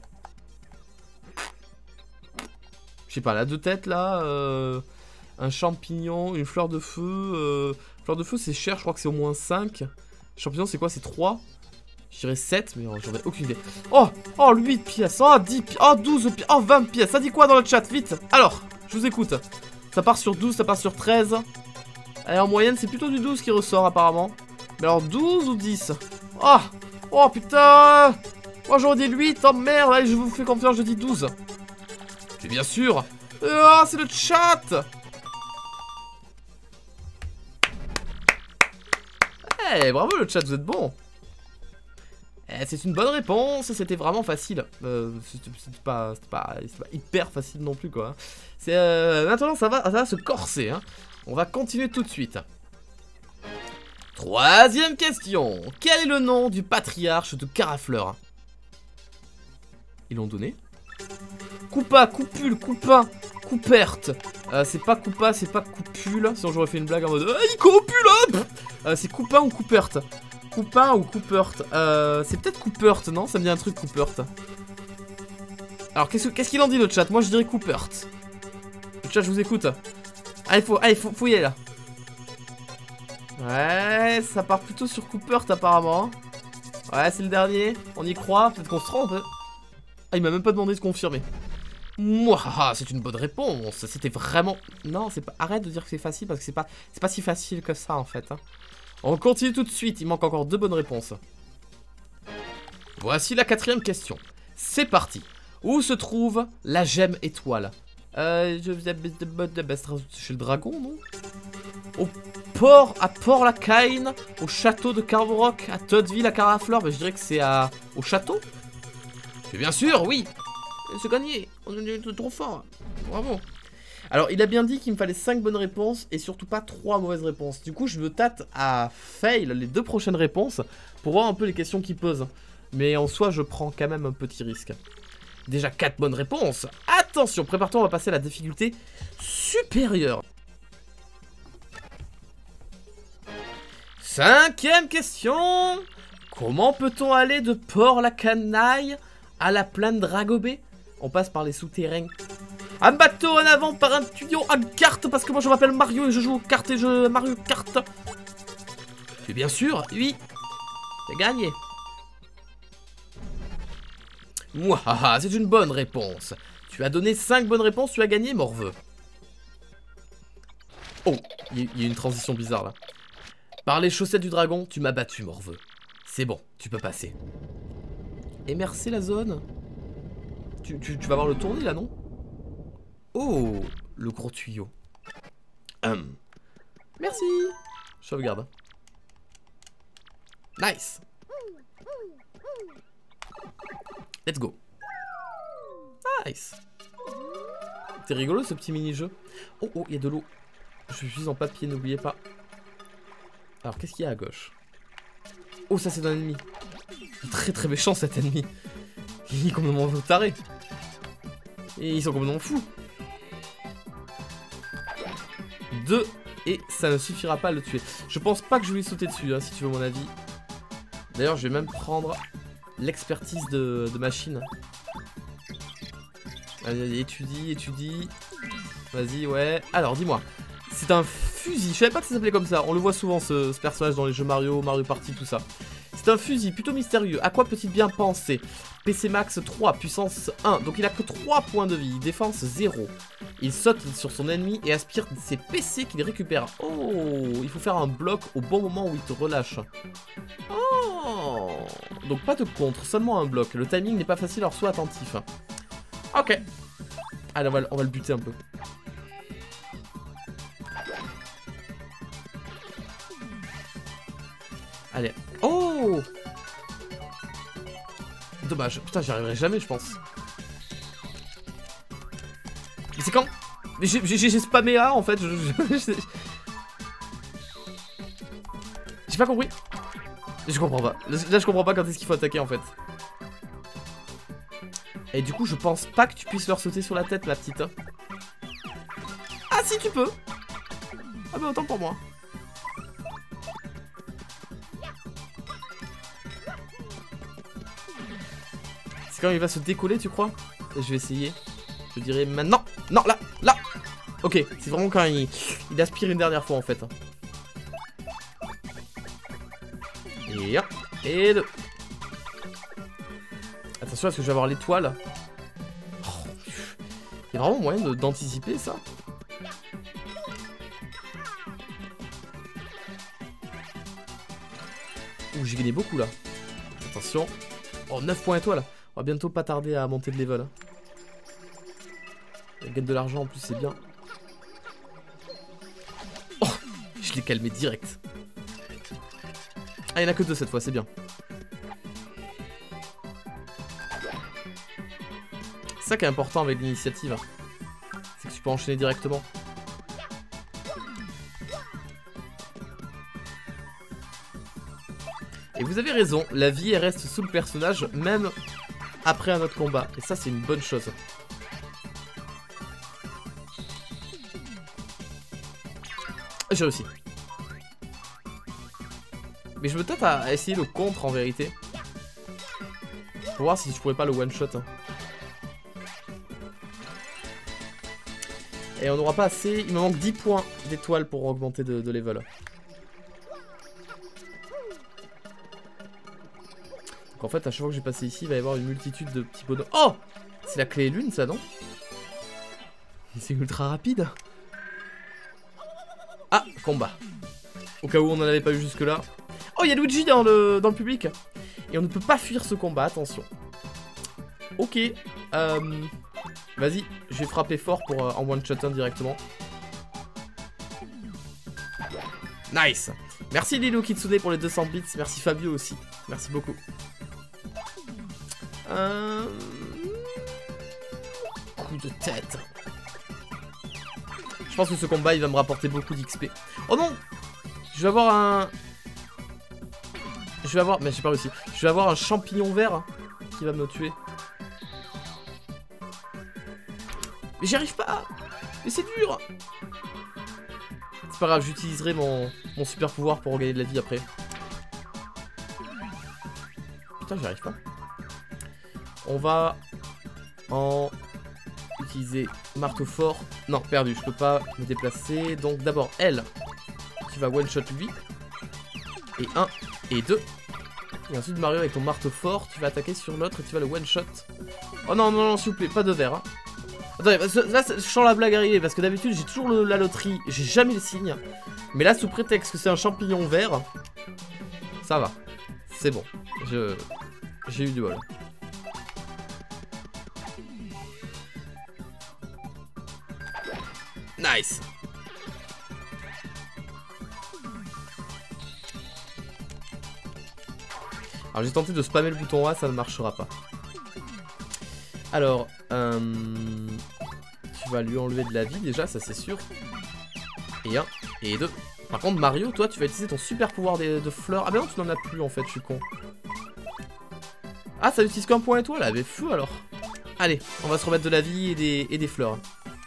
Je sais pas, la deux têtes là, un champignon, une fleur de feu. Fleur de feu c'est cher, je crois que c'est au moins 5. Champignon c'est quoi? C'est 3. Je dirais 7, mais j'en ai aucune idée. Oh, 8 pièces, 10 pièces, 12 pièces, 20 pièces. Ça dit quoi dans le chat? Vite. Alors, je vous écoute. Ça part sur 12, ça part sur 13. Et en moyenne c'est plutôt du 12 qui ressort apparemment. Mais alors 12 ou 10? Oh putain. Moi j'aurais dit 8, oh merde, allez, je vous fais confiance, je dis 12. C'est bien sûr. C'est le chat. Bravo le chat, vous êtes bon. C'est une bonne réponse, c'était vraiment facile. C'était pas hyper facile non plus quoi. Maintenant ça va se corser. Hein. On va continuer tout de suite. Troisième question. Quel est le nom du patriarche de Carafleur? Ils l'ont donné. Coupa, Coupule, Coupin, Couperte. C'est pas Coupa, c'est pas Coupule. Sinon j'aurais fait une blague en mode il copule. C'est Coupin ou Couperte? Coupin ou Couperte? C'est peut-être Couperte, non? Ça me dit un truc Couperte. Alors qu'est-ce qu'il en dit le chat? Moi je dirais Couperte. Le chat, je vous écoute. Allez, faut y aller là. Ouais, ça part plutôt sur Couperte apparemment. Ouais, c'est le dernier. On y croit. Peut-être qu'on se trompe. Ah, il m'a même pas demandé de confirmer. Mouah, c'est une bonne réponse. C'était vraiment... Non, c'est pas... Arrête de dire que c'est facile parce que c'est pas si facile que ça en fait. Hein. On continue tout de suite. Il manque encore 2 bonnes réponses. Voici la 4e question. C'est parti. Où se trouve la gemme étoile? Chez le dragon, non? À Port-la-Caine, au château de Carvrock, à Toadville, à Carafleur. Bah, je dirais que c'est au château. Mais bien sûr, oui. C'est gagné. On est trop fort. Bravo. Alors, il a bien dit qu'il me fallait 5 bonnes réponses et surtout pas 3 mauvaises réponses. Du coup, je me tâte à fail les 2 prochaines réponses pour voir un peu les questions qu'il pose. Mais en soi, je prends quand même un petit risque. Déjà 4 bonnes réponses. Attention, prépare-toi, on va passer à la difficulté supérieure. 5e question. Comment peut-on aller de Port-la-Canaille à la plaine Dragobé? On passe par les souterrains. Un bateau en avant par un tuyau à carte, parce que moi je m'appelle Mario et je joue aux cartes et je Mario Kart. Et bien sûr, oui. J'ai gagné. Mouah, c'est une bonne réponse. Tu as donné 5 bonnes réponses, tu as gagné, Morveux. Oh, il y a une transition bizarre là. Par les chaussettes du dragon, tu m'as battu, Morveux. C'est bon, tu peux passer. Et merci la zone. Tu vas voir le tourner là, non? Oh, le gros tuyau. Merci. Sauvegarde. Nice. Let's go. Nice. C'est rigolo ce petit mini-jeu. Oh, oh, il y a de l'eau. Je suis en papier, n'oubliez pas. Alors, qu'est-ce qu'il y a à gauche? Oh, ça, c'est un ennemi. Très très méchant cet ennemi. Il est complètement taré. Et ils sont complètement fous. 2. Et ça ne suffira pas à le tuer. Je pense pas que je vais lui sauter dessus, hein, si tu veux mon avis. D'ailleurs, je vais même prendre l'expertise de machine. Allez, étudie. Vas-y, ouais. Alors, dis-moi. C'est un fusil. Je savais pas que ça s'appelait comme ça. On le voit souvent, ce personnage, dans les jeux Mario, Mario Party, tout ça. C'est un fusil plutôt mystérieux. À quoi peut-il bien penser? PC max 3, puissance 1. Donc il a que 3 points de vie. Défense 0. Il saute sur son ennemi et aspire ses PC qu'il récupère. Oh, il faut faire un bloc au bon moment où il te relâche. Oh. Donc pas de contre, seulement un bloc. Le timing n'est pas facile, alors sois attentif. Ok. Allez, on va le buter un peu. Allez. Oh! Dommage. Putain, j'y arriverai jamais, je pense. Mais c'est quand? Mais j'ai spammé A, en fait. J'ai pas compris. Je comprends pas. Là, je comprends pas quand est-ce qu'il faut attaquer, en fait. Et du coup, je pense pas que tu puisses leur sauter sur la tête, la petite. Ah, si, tu peux. Ah bah, autant pour moi. C'est quand il va se décoller, tu crois? Je vais essayer. Je dirais maintenant. Non, là. Ok, c'est vraiment quand il aspire une dernière fois, en fait. Et 1, et 2. Attention, est-ce que je vais avoir l'étoile? Oh, il y a vraiment moyen d'anticiper ça? Ouh, j'ai gagné beaucoup, là. Attention. Oh, 9 points étoile. On va bientôt pas tarder à monter de level. On gagne de l'argent en plus, c'est bien. Oh, je l'ai calmé direct. Ah, il n'y en a que 2 cette fois, c'est bien. C'est ça qui est important avec l'initiative. C'est que tu peux enchaîner directement. Et vous avez raison, la vie elle reste sous le personnage même après un autre combat. Et ça c'est une bonne chose. J'ai réussi. Mais je me tâte à essayer le contre en vérité. Pour voir si je pourrais pas le one shot. Et on n'aura pas assez. Il me manque 10 points d'étoiles pour augmenter de level. Donc en fait à chaque fois que je vais passer ici il va y avoir une multitude de petits bonhommes. Oh! C'est la clé lune ça non? C'est ultra rapide. Ah! Combat. Au cas où on n'en avait pas eu jusque là. Oh il y a Luigi dans le public. Et on ne peut pas fuir ce combat, attention. Ok. Vas-y, je vais frapper fort pour en one-shot directement. Nice. Merci Lilo Kitsune pour les 200 bits. Merci Fabio aussi. Merci beaucoup. Coup de tête. Je pense que ce combat il va me rapporter beaucoup d'XP. Oh non! Je vais avoir un... Mais j'ai pas réussi. Je vais avoir un champignon vert qui va me tuer. Mais j'y arrive pas. Mais c'est dur. C'est pas grave, j'utiliserai mon super pouvoir pour regagner de la vie après. Putain, j'y arrive pas. On va en utiliser marteau fort. Non, perdu, je peux pas me déplacer. Donc d'abord elle, qui va one shot lui. Et 1 et 2. Et ensuite Mario avec ton marteau fort, tu vas attaquer sur l'autre et tu vas le one shot. Oh non, non, non, s'il vous plaît, pas de verre. Hein. Attendez, là je sens la blague arriver parce que d'habitude j'ai toujours la loterie, j'ai jamais le signe. Mais là sous prétexte que c'est un champignon vert, ça va. C'est bon, j'ai eu du bol. Nice. Alors j'ai tenté de spammer le bouton A, ça ne marchera pas. Alors, tu vas lui enlever de la vie déjà, ça c'est sûr. Et 1, et 2. Par contre Mario, toi tu vas utiliser ton super pouvoir de fleurs. Ah ben non, tu n'en as plus en fait, je suis con. Ah, ça utilise qu'un point étoile, avait feu alors. Allez, on va se remettre de la vie et des fleurs.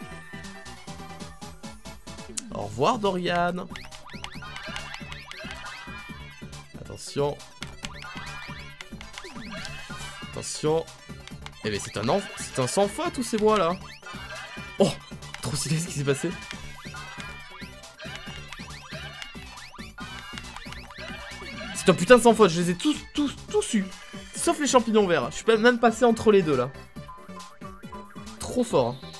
Au revoir Dorian. Attention. Attention. Eh ben c'est un sans faute tous ces bois là. Oh, trop stylé ce qui s'est passé. C'est un putain de sans faute, je les ai tous eu. Sauf les champignons verts. Je suis même passé entre les deux là. Trop fort. Hein.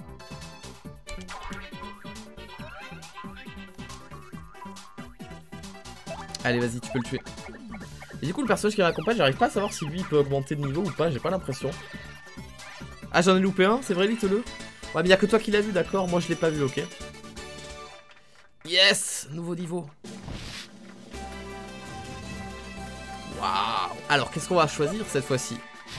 Allez vas-y, tu peux le tuer. Et du coup le personnage qui m'accompagne, j'arrive pas à savoir si lui il peut augmenter de niveau ou pas, j'ai pas l'impression. Ah j'en ai loupé un, c'est vrai Little. Ouais mais y'a que toi qui l'as vu, d'accord, moi je l'ai pas vu, ok. Yes, nouveau niveau. Waouh. Alors qu'est-ce qu'on va choisir cette fois-ci?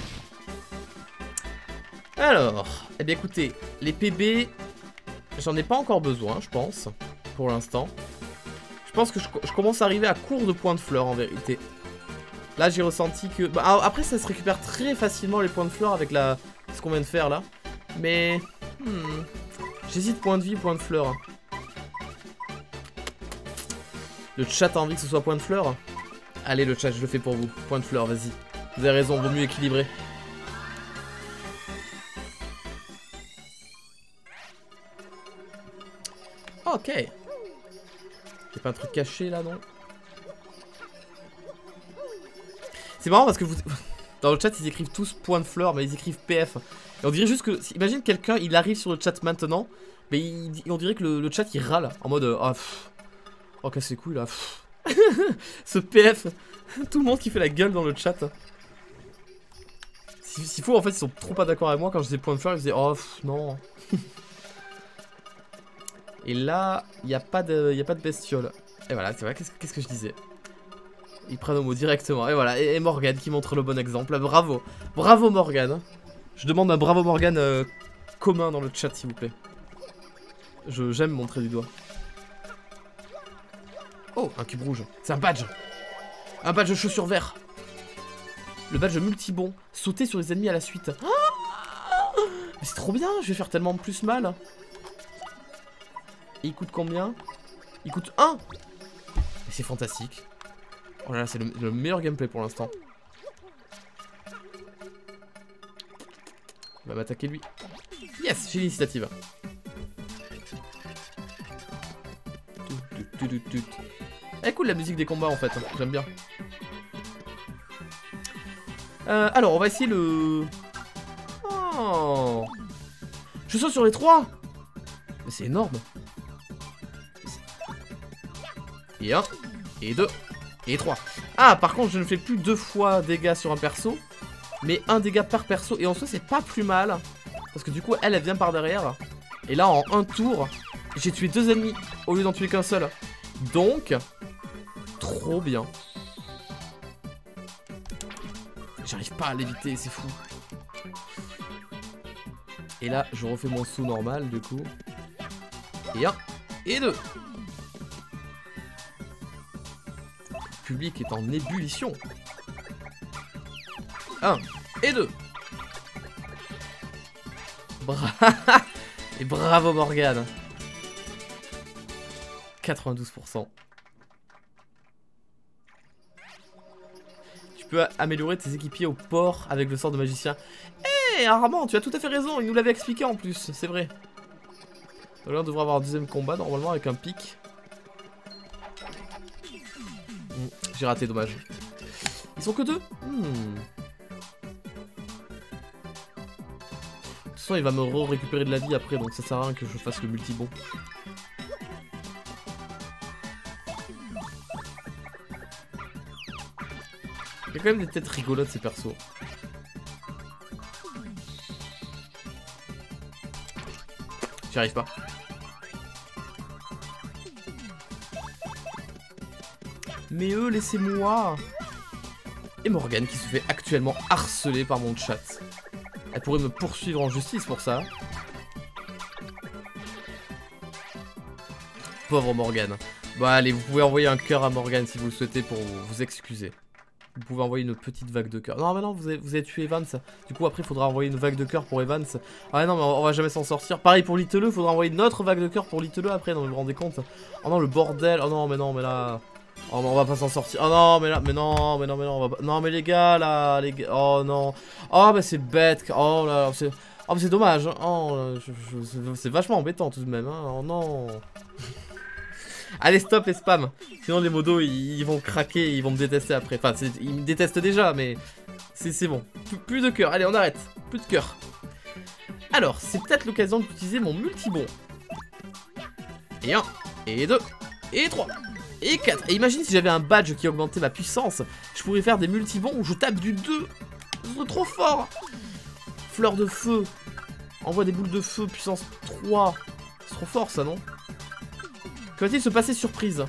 Alors, eh bien écoutez, les PB, j'en ai pas encore besoin je pense, pour l'instant. Je pense que je commence à arriver à court de points de fleurs en vérité. Là j'ai ressenti que... Bah, après ça se récupère très facilement les points de fleurs avec ce qu'on vient de faire là. Mais... j'hésite point de vie, point de fleurs. Le chat a envie que ce soit point de fleurs. Allez le chat, je le fais pour vous. Point de fleurs, vas-y. Vous avez raison, vaut mieux équilibrer. Ok. Y'a pas un truc caché là, non? C'est marrant parce que vous... Dans le chat, ils écrivent tous point de fleurs, mais ils écrivent PF. Et on dirait juste que... Imagine quelqu'un, il arrive sur le chat maintenant, mais on dirait que le chat, il râle. En mode... oh, casse les couilles, là. Ce PF. Tout le monde qui fait la gueule dans le chat. S'il faut, en fait, ils sont trop pas d'accord avec moi. Quand je disais point de fleurs, ils disaient... Oh, non. Et là, il n'y a pas de bestiole. Et voilà, c'est vrai, qu'est-ce que je disais? Ils prennent au mot directement. Et voilà, et Morgane qui montre le bon exemple. Bravo. Bravo Morgane. Je demande un bravo Morgane commun dans le chat, s'il vous plaît. J'aime montrer du doigt. Oh, un cube rouge. C'est un badge. Un badge chaussure vert. Le badge multibon. Sauter sur les ennemis à la suite. Ah, mais c'est trop bien, je vais faire tellement plus mal. Et il coûte combien? Il coûte 1. C'est fantastique. Oh là là, c'est le meilleur gameplay pour l'instant. Il va m'attaquer lui. Yes, j'ai l'initiative. Elle est cool la musique des combats en fait, j'aime bien. Alors on va essayer le... Oh. Je saute sur les 3. Mais c'est énorme. Et 1, et 2, et 3. Ah, par contre, je ne fais plus 2 fois dégâts sur un perso, mais 1 dégât par perso. Et en soi, c'est pas plus mal. Parce que du coup, elle vient par derrière. Et là, en un tour, j'ai tué 2 ennemis au lieu d'en tuer qu'un seul. Donc, trop bien. J'arrive pas à l'éviter, c'est fou. Et là, je refais mon saut normal, du coup. Et 1, et 2. Le public est en ébullition. 1 et 2. Et bravo Morgane. 92%. Tu peux améliorer tes équipiers au port avec le sort de magicien. Eh, Armand, tu as tout à fait raison, il nous l'avait expliqué en plus, c'est vrai. Donc là on devrait avoir un deuxième combat normalement avec un pic. J'ai raté, dommage. Ils sont que 2. De toute façon, il va me récupérer de la vie après, donc ça sert à rien que je fasse le multibon. Il y a quand même des têtes rigolotes ces persos. J'y arrive pas. Mais eux, laissez-moi. Et Morgane qui se fait actuellement harceler par mon chat. Elle pourrait me poursuivre en justice pour ça. Pauvre Morgane. Bon allez, vous pouvez envoyer un cœur à Morgane si vous le souhaitez pour vous excuser. Vous pouvez envoyer une petite vague de cœur. Non mais non, vous avez tué Evans. Du coup après il faudra envoyer une vague de cœur pour Evans. Ah non mais on va jamais s'en sortir. Pareil pour Little, il faudra envoyer une autre vague de cœur pour Little après. Non mais vous vous rendez compte? Oh non le bordel. Oh non mais là. Oh non on va pas s'en sortir. Oh non mais là. Mais non on va pas. Non mais les gars là. Les gars. Oh non. Oh bah c'est bête. Oh là c'est. Oh mais c'est dommage. Oh c'est vachement embêtant tout de même. Hein. Oh non. Allez stop et spam. Sinon les modos ils vont craquer et ils vont me détester après. Enfin ils me détestent déjà mais c'est bon. Plus de cœur. Allez on arrête. Plus de cœur. Alors c'est peut-être l'occasion d'utiliser mon multibon. Et 1. Et 2. Et 3. Et 4. Et imagine si j'avais un badge qui augmentait ma puissance. Je pourrais faire des multibons où je tape du 2. C'est trop fort. Fleur de feu. Envoie des boules de feu. Puissance 3. C'est trop fort ça non? Que va-t-il se passer surprise?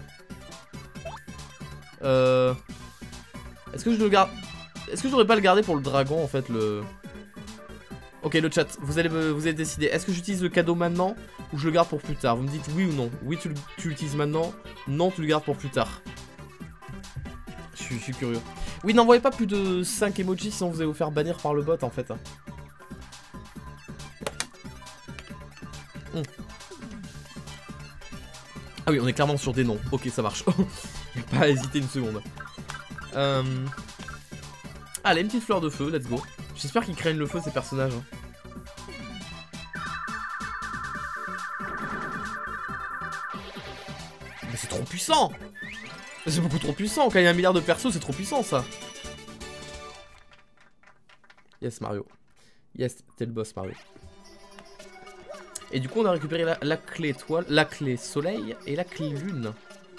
Est-ce que je le garde? Est-ce que je devrais pas le garder pour le dragon en fait le... Ok le chat, vous allez décider. Est-ce que j'utilise le cadeau maintenant ou je le garde pour plus tard? Vous me dites oui ou non. Oui tu l'utilises maintenant. Non tu le gardes pour plus tard. Je suis curieux. Oui n'envoyez pas plus de 5 emojis sinon vous allez vous faire bannir par le bot en fait. Ah oui, on est clairement sur des noms. Ok, ça marche. Y'a pas à hésiter une seconde. Allez, une petite fleur de feu, let's go. J'espère qu'ils craignent le feu, ces personnages. Mais c'est trop puissant! C'est beaucoup trop puissant. Quand il y a 1 milliard de persos, c'est trop puissant, ça. Yes, Mario. Yes, t'es le boss, Mario. Et du coup on a récupéré la clé étoile, la clé soleil et la clé lune.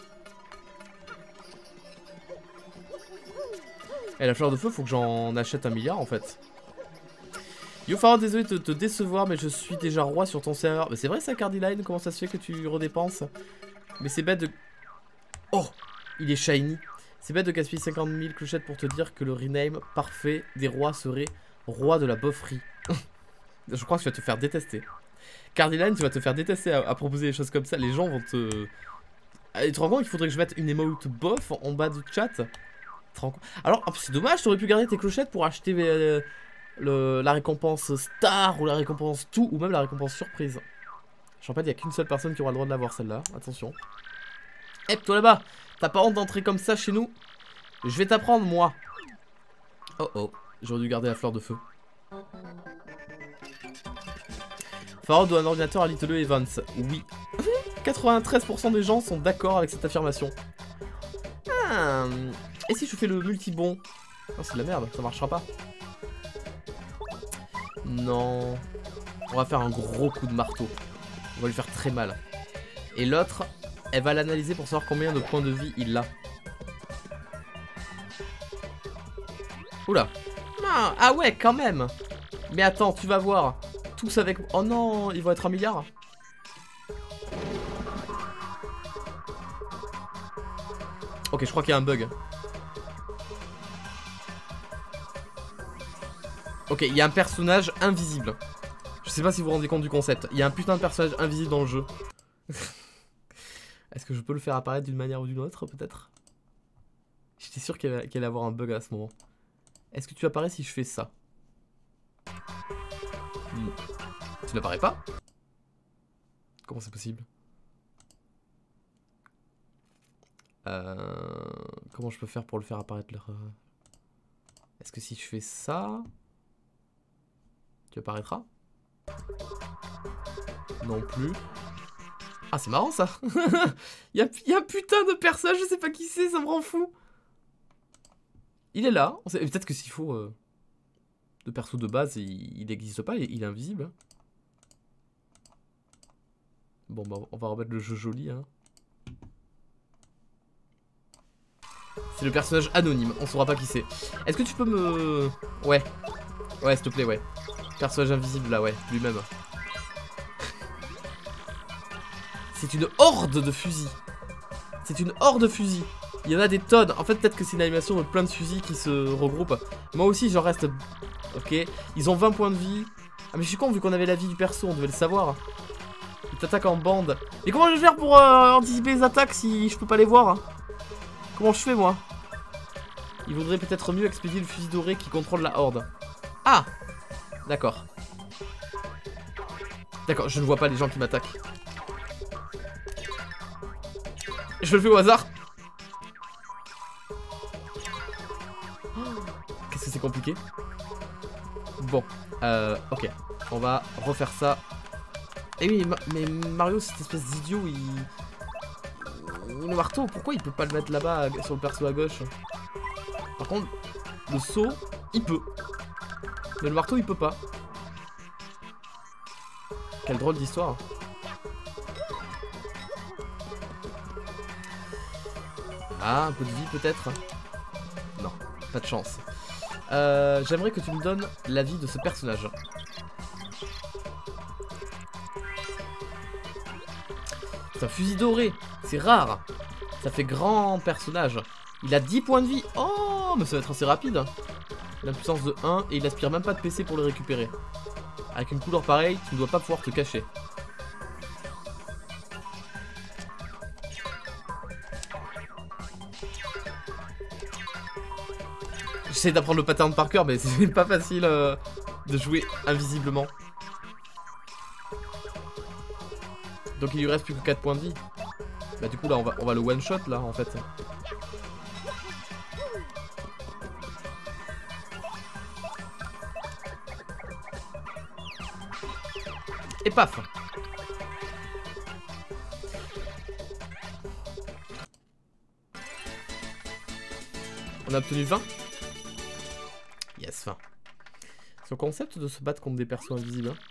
Et la fleur de feu faut que j'en achète 1 milliard en fait. Yo Pharaon, désolé de te décevoir mais je suis déjà roi sur ton serveur. Mais c'est vrai ça Cardiline, comment ça se fait que tu redépenses? Mais c'est bête de... Oh, il est shiny. C'est bête de gaspiller 50 000 clochettes pour te dire que le rename parfait des rois serait roi de la bofferie. Je crois que tu vas te faire détester. Cardiline, tu vas te faire détester à proposer des choses comme ça. Les gens vont te... Tu te rends compte qu'il faudrait que je mette une emote bof en bas du chat? Alors, c'est dommage, t'aurais pu garder tes clochettes pour acheter la récompense star ou la récompense tout ou même la récompense surprise. Je rappelle, il n'y a qu'une seule personne qui aura le droit de l'avoir celle-là. Attention. Hep, toi là-bas, t'as pas honte d'entrer comme ça chez nous? Je vais t'apprendre, moi. Oh oh, j'aurais dû garder la fleur de feu. Pharaon doit un ordinateur à Little Evans. Oui. 93% des gens sont d'accord avec cette affirmation. Ah. Et si je fais le multibon? Oh, c'est de la merde, ça marchera pas. Non. On va faire un gros coup de marteau. On va lui faire très mal. Et l'autre, elle va l'analyser pour savoir combien de points de vie il a. Oula. Ah, ah ouais, quand même. Mais attends, tu vas voir. Tous avec... Oh non, ils vont être 1 milliard. Ok, je crois qu'il y a un bug. Ok, il y a un personnage invisible. Je sais pas si vous vous rendez compte du concept. Il y a un putain de personnage invisible dans le jeu. Est-ce que je peux le faire apparaître d'une manière ou d'une autre, peut-être? J'étais sûr qu'il allait avoir un bug à ce moment. Est-ce que tu apparais si je fais ça? Tu n'apparais pas? Comment c'est possible? Comment je peux faire pour le faire apparaître leur... Est-ce que si je fais ça... Tu apparaîtras? Non plus. Ah c'est marrant ça. Il y a un putain de personnage, je sais pas qui c'est, ça me rend fou. Il est là. Peut-être que s'il faut... de perso de base, il n'existe pas, il est invisible. Bon bah on va remettre le jeu joli hein. C'est le personnage anonyme, on saura pas qui c'est. Est-ce que tu peux me... Ouais. Ouais s'il te plaît ouais. Personnage invisible là ouais, lui-même. C'est une horde de fusils. C'est une horde de fusils. Il y en a des tonnes. En fait, peut-être que c'est une animation de plein de fusils qui se regroupent. Moi aussi, j'en reste... Ok. Ils ont 20 points de vie. Ah, mais je suis con, vu qu'on avait la vie du perso, on devait le savoir. Ils t'attaquent en bande. Mais comment je vais faire pour anticiper les attaques si je peux pas les voir? Comment je fais, moi? Il vaudrait peut-être mieux expédier le fusil doré qui contrôle la horde. Ah! D'accord. D'accord, je ne vois pas les gens qui m'attaquent. Je le fais au hasard. Qu'est-ce que c'est compliqué? Bon, ok. On va refaire ça. Et oui, mais Mario, cette espèce d'idiot, le marteau, pourquoi il peut pas le mettre là-bas, sur le perso à gauche? Par contre, le saut, il peut. Mais le marteau, il peut pas. Quelle drôle d'histoire. Ah, un peu de vie peut-être? Non, pas de chance. J'aimerais que tu me donnes l'avis de ce personnage. C'est un fusil doré, c'est rare. Ça fait grand personnage. Il a 10 points de vie. Oh, mais ça va être assez rapide. Il a une puissance de 1 et il aspire même pas de PC pour le récupérer. Avec une couleur pareille, tu ne dois pas pouvoir te cacher. J'essaie d'apprendre le pattern par cœur, mais c'est pas facile de jouer invisiblement. Donc il lui reste plus que 4 points de vie. Bah du coup là on va le one shot là en fait. Et paf. On a obtenu 20. Yes, 20. C'est le concept de se battre contre des persos invisibles. Hein.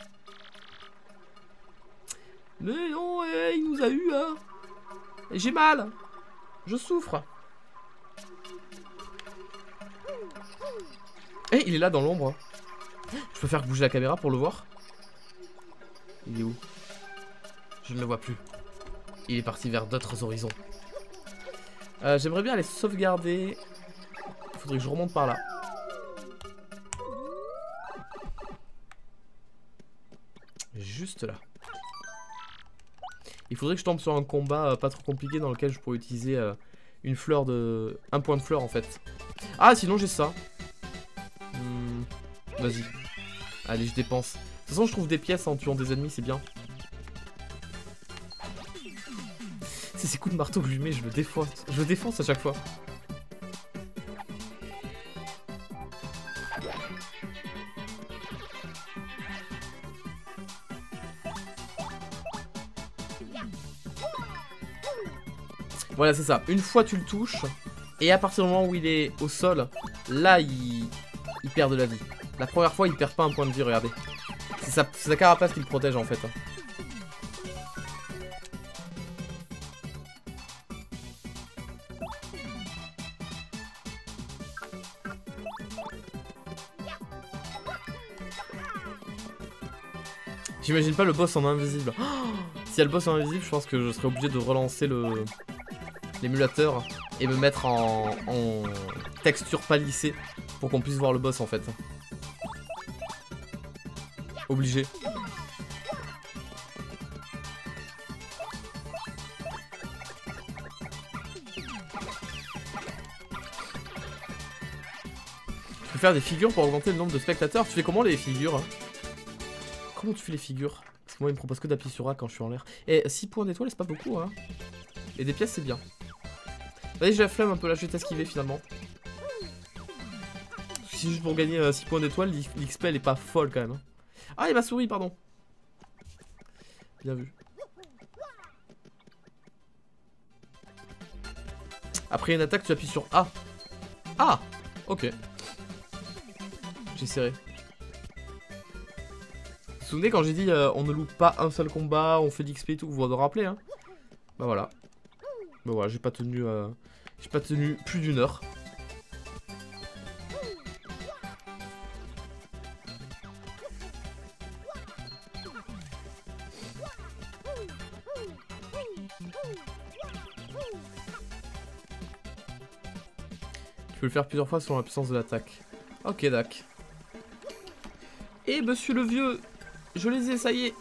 Mais non, il nous a eu, hein. J'ai mal. Je souffre. Eh, il est là dans l'ombre. Je peux faire bouger la caméra pour le voir. Il est où? Je ne le vois plus. Il est parti vers d'autres horizons. J'aimerais bien aller sauvegarder. Il faudrait que je remonte par là. Juste là. Il faudrait que je tombe sur un combat pas trop compliqué dans lequel je pourrais utiliser une fleur de... un point de fleur en fait. Ah sinon j'ai ça. Vas-y. Allez je dépense. De toute façon je trouve des pièces en tuant des ennemis, c'est bien. C'est ces coups de marteau que je lui mets, je le défonce. Je le défonce à chaque fois. Voilà, c'est ça. Une fois tu le touches, et à partir du moment où il est au sol, là il perd de la vie. La première fois il perd pas un point de vie, regardez. C'est sa carapace qui le protège en fait. J'imagine pas le boss en invisible. Oh, s'il y a le boss en invisible, je pense que je serais obligé de relancer l'émulateur et me mettre en texture palissée pour qu'on puisse voir le boss en fait. Obligé. Je peux faire des figures pour augmenter le nombre de spectateurs. Tu fais comment les figures hein? Comment tu fais les figures? Parce que moi il me propose que d'appuyer sur A quand je suis en l'air. Et 6 points d'étoile c'est pas beaucoup hein. Et des pièces c'est bien. Vas-y j'ai la flemme un peu là, je vais t'esquiver finalement. Si juste pour gagner 6 points d'étoile, l'XP elle est pas folle quand même. Hein. Ah il y a ma souris pardon. Bien vu. Après une attaque tu appuies sur A. Ah ok. J'ai serré. Vous vous souvenez quand j'ai dit on ne loupe pas un seul combat, on fait d'XP et tout, vous vous en rappelez hein. Bah voilà. Bah voilà, j'ai pas tenu plus d'une heure. peux le faire plusieurs fois selon la puissance de l'attaque. Ok, d'accord. Et monsieur le vieux, je les ai, ça y est.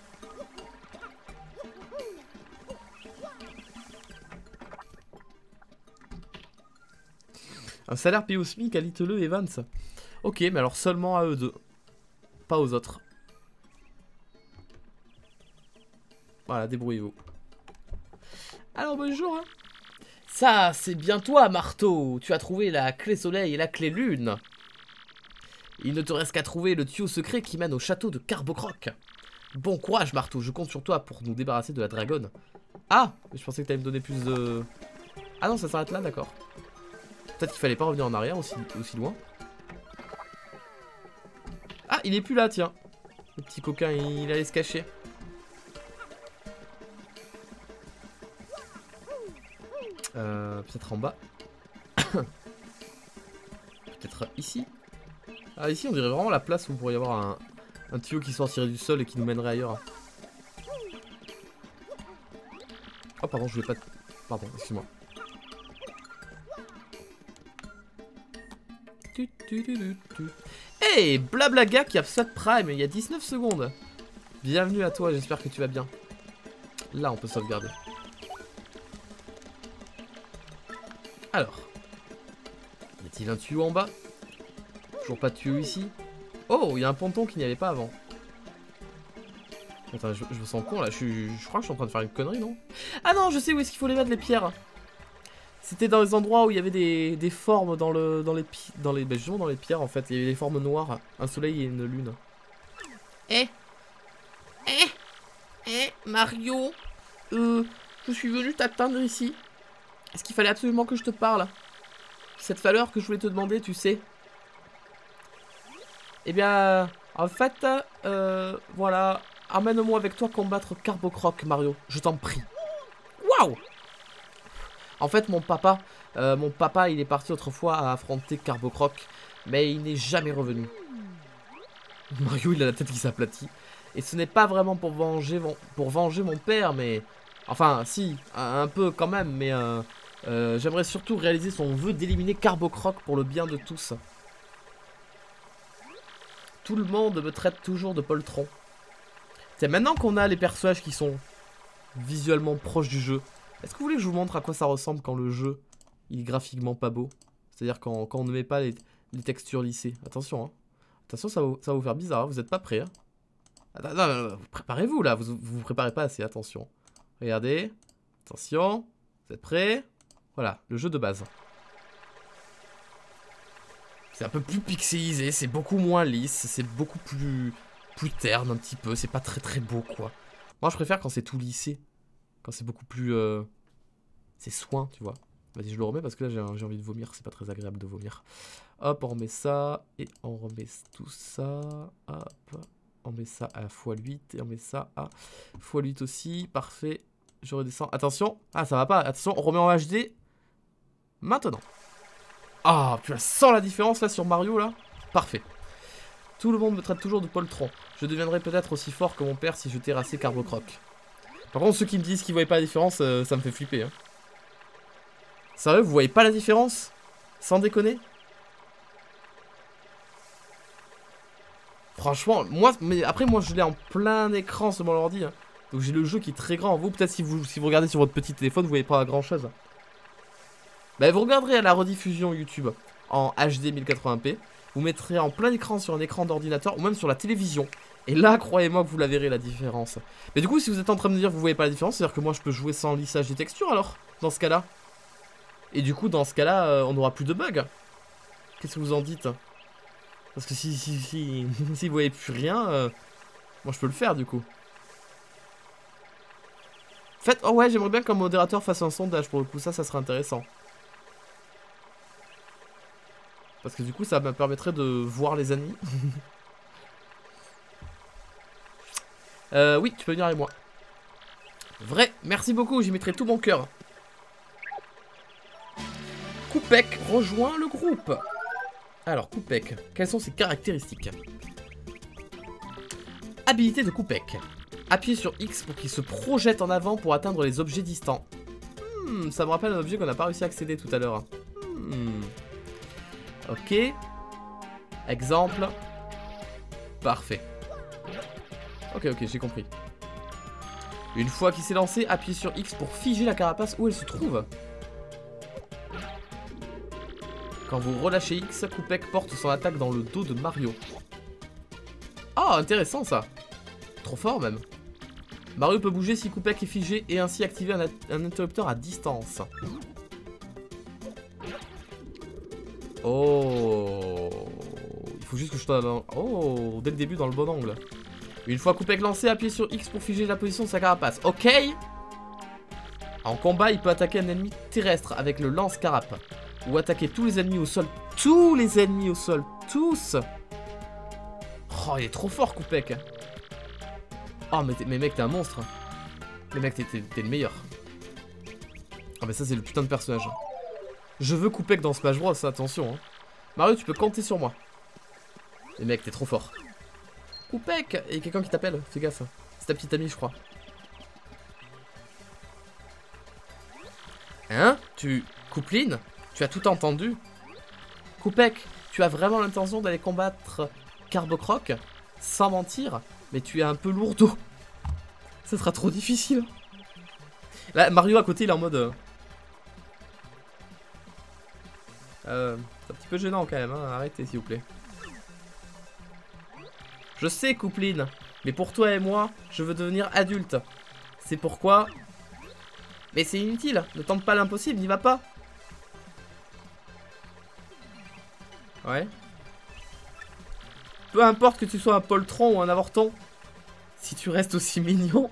Un salaire payé au SMIC à Little Evans. Ok, mais alors seulement à eux deux. Pas aux autres. Voilà, débrouillez-vous. Alors bonjour. Hein. Ça, c'est bien toi, Marteau. Tu as trouvé la clé soleil et la clé lune. Il ne te reste qu'à trouver le tuyau secret qui mène au château de Carbocroc. Bon courage, Marteau. Je compte sur toi pour nous débarrasser de la dragonne. Ah, je pensais que tu allais me donner plus de... Ah non, ça s'arrête là, d'accord. Peut-être qu'il fallait pas revenir en arrière aussi loin. Ah, il est plus là, tiens. Le petit coquin, il allait se cacher. Peut-être en bas. Peut-être ici. Ah, ici, on dirait vraiment la place où il pourrait y avoir un tuyau qui sortirait du sol et qui nous mènerait ailleurs. Oh, pardon, je voulais pas... Pardon, excuse-moi. Hey, Blablaga qui a Swat Prime il y a 19 secondes. Bienvenue à toi, j'espère que tu vas bien. Là, on peut sauvegarder. Alors. Y a-t-il un tuyau en bas? Toujours pas de tuyau ici. Oh, il y a un ponton qu'il n'y avait pas avant. Attends, je me sens con là, je crois que je suis en train de faire une connerie, non? Ah non, je sais où est-ce qu'il faut les mettre, les pierres. C'était dans les endroits où il y avait des formes dans les pierres en fait. Il y avait des formes noires, un soleil et une lune. Mario, je suis venu t'atteindre ici. Est-ce qu'il fallait absolument que je te parle? Cette valeur que je voulais te demander, tu sais. Eh bien, en fait, voilà, emmène-moi avec toi combattre Carbocroc, Mario. Je t'en prie. Waouh! En fait, mon papa, il est parti autrefois à affronter Carbocroc, mais il n'est jamais revenu. Mario, il a la tête qui s'aplatit. Et ce n'est pas vraiment pour venger mon père, mais... Enfin, si, un peu quand même, mais... j'aimerais surtout réaliser son vœu d'éliminer Carbocroc pour le bien de tous. Tout le monde me traite toujours de poltron. C'est maintenant qu'on a les personnages qui sont visuellement proches du jeu. Est-ce que vous voulez que je vous montre à quoi ça ressemble quand le jeu il est graphiquement pas beau? C'est-à-dire quand on ne met pas les textures lissées. Attention, hein. Attention, ça va vous faire bizarre, hein. Vous n'êtes pas prêts. Hein. Attends, préparez-vous là, vous préparez pas assez, attention. Regardez, attention, vous êtes prêts? Voilà, le jeu de base. C'est un peu plus pixelisé, c'est beaucoup moins lisse, c'est beaucoup plus terne un petit peu, c'est pas très beau quoi. Moi je préfère quand c'est tout lissé, quand c'est beaucoup plus... c'est soin, tu vois. Vas-y, je le remets parce que là j'ai envie de vomir, c'est pas très agréable de vomir. Hop, on remet ça, et on remet tout ça, hop, on met ça à x8, et on met ça à x8 aussi, parfait. Je redescends, attention, ah ça va pas, attention, on remet en HD, maintenant. Ah, tu la sens la différence là sur Mario là? Parfait. Tout le monde me traite toujours de poltron. Je deviendrai peut-être aussi fort que mon père si je terrassais Carbocroc. Par contre, ceux qui me disent qu'ils voyaient pas la différence, ça me fait flipper. Hein. Sérieux, vous voyez pas la différence? Sans déconner? Franchement, mais après moi je l'ai en plein écran sur mon ordi. Hein. Donc j'ai le jeu qui est très grand. Vous, peut-être si vous regardez sur votre petit téléphone, vous voyez pas grand chose. Bah, vous regarderez à la rediffusion YouTube en HD 1080p. Vous mettrez en plein écran sur un écran d'ordinateur ou même sur la télévision. Et là, croyez-moi que vous la verrez la différence. Mais du coup, si vous êtes en train de me dire que vous voyez pas la différence, c'est-à-dire que moi je peux jouer sans lissage des textures alors, dans ce cas-là. Et du coup, dans ce cas-là, on n'aura plus de bugs. Qu'est-ce que vous en dites? Parce que si vous voyez plus rien, moi je peux le faire du coup. En fait, oh ouais, j'aimerais bien qu'un modérateur fasse un sondage pour le coup, ça serait intéressant. Parce que du coup, ça me permettrait de voir les ennemis. Oui, tu peux venir avec moi. Vrai, merci beaucoup, j'y mettrai tout mon cœur. Koupek rejoint le groupe. Alors, Koupek, quelles sont ses caractéristiques? Habilité de Koupek. Appuyez sur X pour qu'il se projette en avant pour atteindre les objets distants. Ça me rappelle un objet qu'on n'a pas réussi à accéder tout à l'heure. Ok. Exemple. Parfait. Ok, j'ai compris. Une fois qu'il s'est lancé, appuyez sur X pour figer la carapace où elle se trouve. Quand vous relâchez X, Koupek porte son attaque dans le dos de Mario. Ah, intéressant ça. Trop fort même. Mario peut bouger si Koupek est figé et ainsi activer un interrupteur à distance. Oh. Il faut juste que je sois dans... Oh, dès le début dans le bon angle. Une fois Koupek lancé, appuyez sur X pour figer la position de sa carapace. Ok. En combat, il peut attaquer un ennemi terrestre avec le lance-carape. Ou attaquer tous les ennemis au sol. Tous les ennemis au sol. Tous. Oh, il est trop fort, Koupek. Oh, mais mec, t'es un monstre. Mais mec, t'es le meilleur. Ah, mais ça, c'est le putain de personnage. Je veux Koupek dans Smash Bros, attention. Hein. Mario, tu peux compter sur moi. Mais mec, t'es trop fort. Koupek! Il y a quelqu'un qui t'appelle, fais gaffe. C'est ta petite amie, je crois. Hein? Koupline? Tu as tout entendu? Koupek, tu as vraiment l'intention d'aller combattre Carbocroc? Sans mentir? Mais tu es un peu lourdeau. Ça sera trop difficile. Là, Mario à côté, il est en mode... c'est un petit peu gênant quand même, hein. Arrêtez s'il vous plaît. Je sais, Koupline, mais pour toi et moi, je veux devenir adulte. C'est pourquoi... Mais c'est inutile, ne tente pas l'impossible, n'y va pas. Ouais. Peu importe que tu sois un poltron ou un avorton, si tu restes aussi mignon...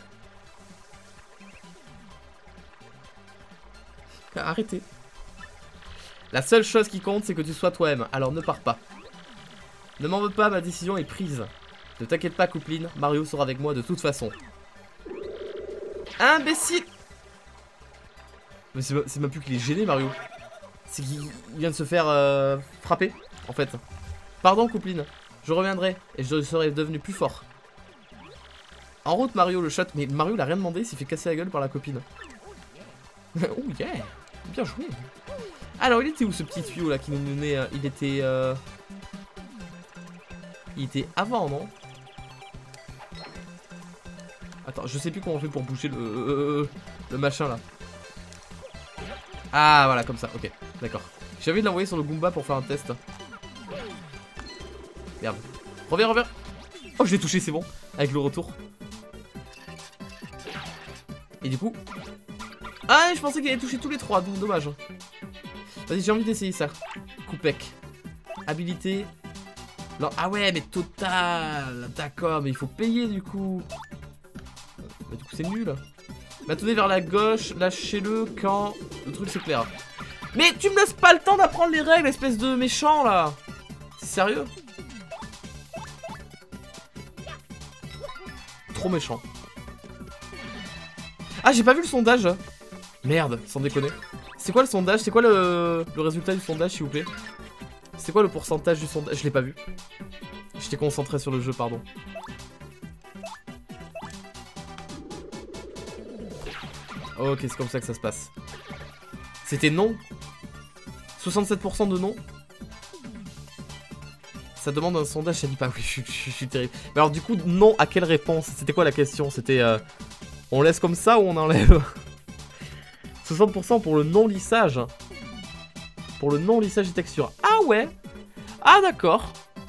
Arrêtez. La seule chose qui compte, c'est que tu sois toi-même, alors ne pars pas. Ne m'en veux pas, ma décision est prise. Ne t'inquiète pas, Koupline, Mario sera avec moi de toute façon. Imbécile! Mais c'est même plus qu'il est gêné, Mario. C'est qu'il vient de se faire frapper, en fait. Pardon, Koupline, je reviendrai et je serai devenu plus fort. En route, Mario, le shot. Mais Mario, il a rien demandé, il s'est fait casser la gueule par la copine. Oh yeah! Bien joué. Alors, il était où ce petit tuyau là qui nous menait il était avant, non? Attends, je sais plus comment on fait pour bouger le machin là. Ah, voilà, comme ça, ok, d'accord. J'ai envie de l'envoyer sur le Goomba pour faire un test. Merde. Reviens. Oh, je l'ai touché, c'est bon. Avec le retour. Et du coup... Ah, je pensais qu'il allait toucher tous les trois, donc dommage. Vas-y, j'ai envie d'essayer ça. Koupek. Habilité. Non, ah ouais, mais total. D'accord, mais il faut payer du coup. Bah, du coup, c'est nul. Maintenez vers la gauche, lâchez-le quand le truc s'éclaire. Mais tu me laisses pas le temps d'apprendre les règles, espèce de méchant là. C'est sérieux? Trop méchant. Ah, j'ai pas vu le sondage. Merde, sans déconner. C'est quoi le sondage? C'est quoi le résultat du sondage, s'il vous plaît? C'est quoi le pourcentage du sondage? Je l'ai pas vu. J'étais concentré sur le jeu, pardon. Ok, c'est comme ça que ça se passe. C'était non. 67% de non. Ça demande un sondage, ça dit pas. Oui, je suis terrible. Mais alors du coup, non, à quelle réponse? C'était quoi la question? C'était on laisse comme ça ou on enlève? 60% pour le non-lissage. Pour le non-lissage des textures. Ah ouais. Ah d'accord.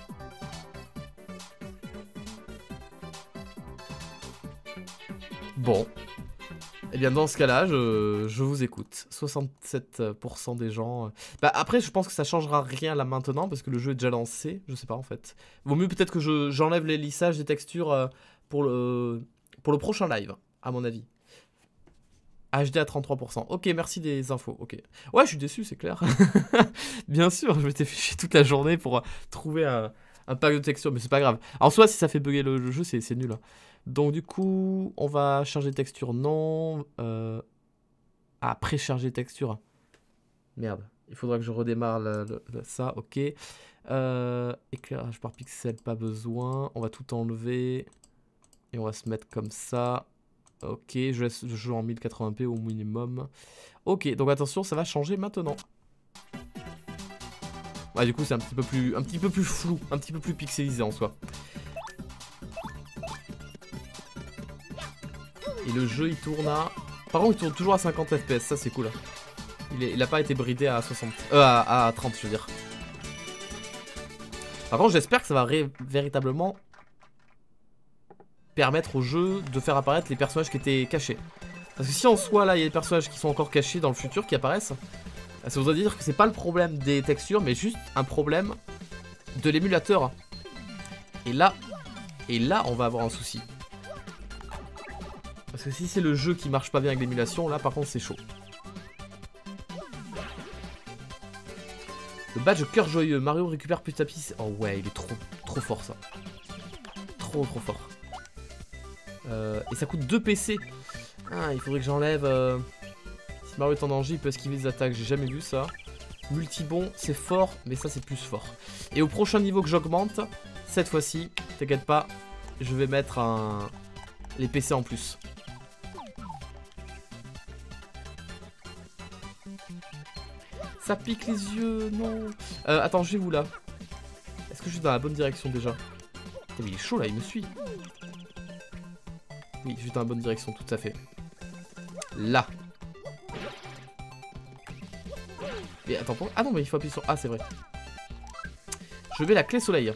Bon. Eh bien dans ce cas-là, je vous écoute. 67% des gens... Bah après, je pense que ça changera rien là maintenant parce que le jeu est déjà lancé. Je sais pas en fait. Vaut mieux peut-être que j'enlève les lissages des textures pour le prochain live, à mon avis. HD à 33%. Ok, merci des infos. Ok. Ouais, je suis déçu, c'est clair. Bien sûr, je m'étais fait chier toute la journée pour trouver un pack de textures, mais c'est pas grave. En soi, si ça fait bugger le jeu, c'est nul. Hein. Donc du coup, on va charger texture, non. Ah, précharger texture. Merde, il faudra que je redémarre ça, ok. Éclairage par pixel, pas besoin. On va tout enlever. Et on va se mettre comme ça. Ok, je laisse le jeu en 1080p au minimum. Ok, donc attention, ça va changer maintenant. Ouais, du coup, c'est un petit peu plus flou, un petit peu plus pixelisé en soi. Et le jeu, il tourne à... Par contre, il tourne toujours à 50 FPS, ça c'est cool. Il a pas été bridé à 60... à 30, je veux dire. Par contre, j'espère que ça va véritablement permettre au jeu de faire apparaître les personnages qui étaient cachés. Parce que si en soi, là, il y a des personnages qui sont encore cachés dans le futur qui apparaissent, ça voudrait dire que c'est pas le problème des textures, mais juste un problème de l'émulateur. Et là, on va avoir un souci. Parce que si c'est le jeu qui marche pas bien avec l'émulation, là, par contre, c'est chaud. Le badge cœur joyeux. Mario récupère petit à petit. Oh ouais, il est trop fort, ça. Trop fort. Et ça coûte 2 PC. Ah, il faudrait que j'enlève... Si Mario est en danger, il peut esquiver des attaques. J'ai jamais vu ça. Multibon, c'est fort, mais ça, c'est plus fort. Et au prochain niveau que j'augmente, cette fois-ci, t'inquiète pas, je vais mettre les PC en plus. Ça pique les yeux, non. Attends, je vais où là? Est-ce que je suis dans la bonne direction déjà? Putain, mais il est chaud là, il me suit. Oui, je suis dans la bonne direction, tout à fait. Là. Mais attends, ah non, mais il faut appuyer sur A, c'est vrai. Je mets la clé soleil.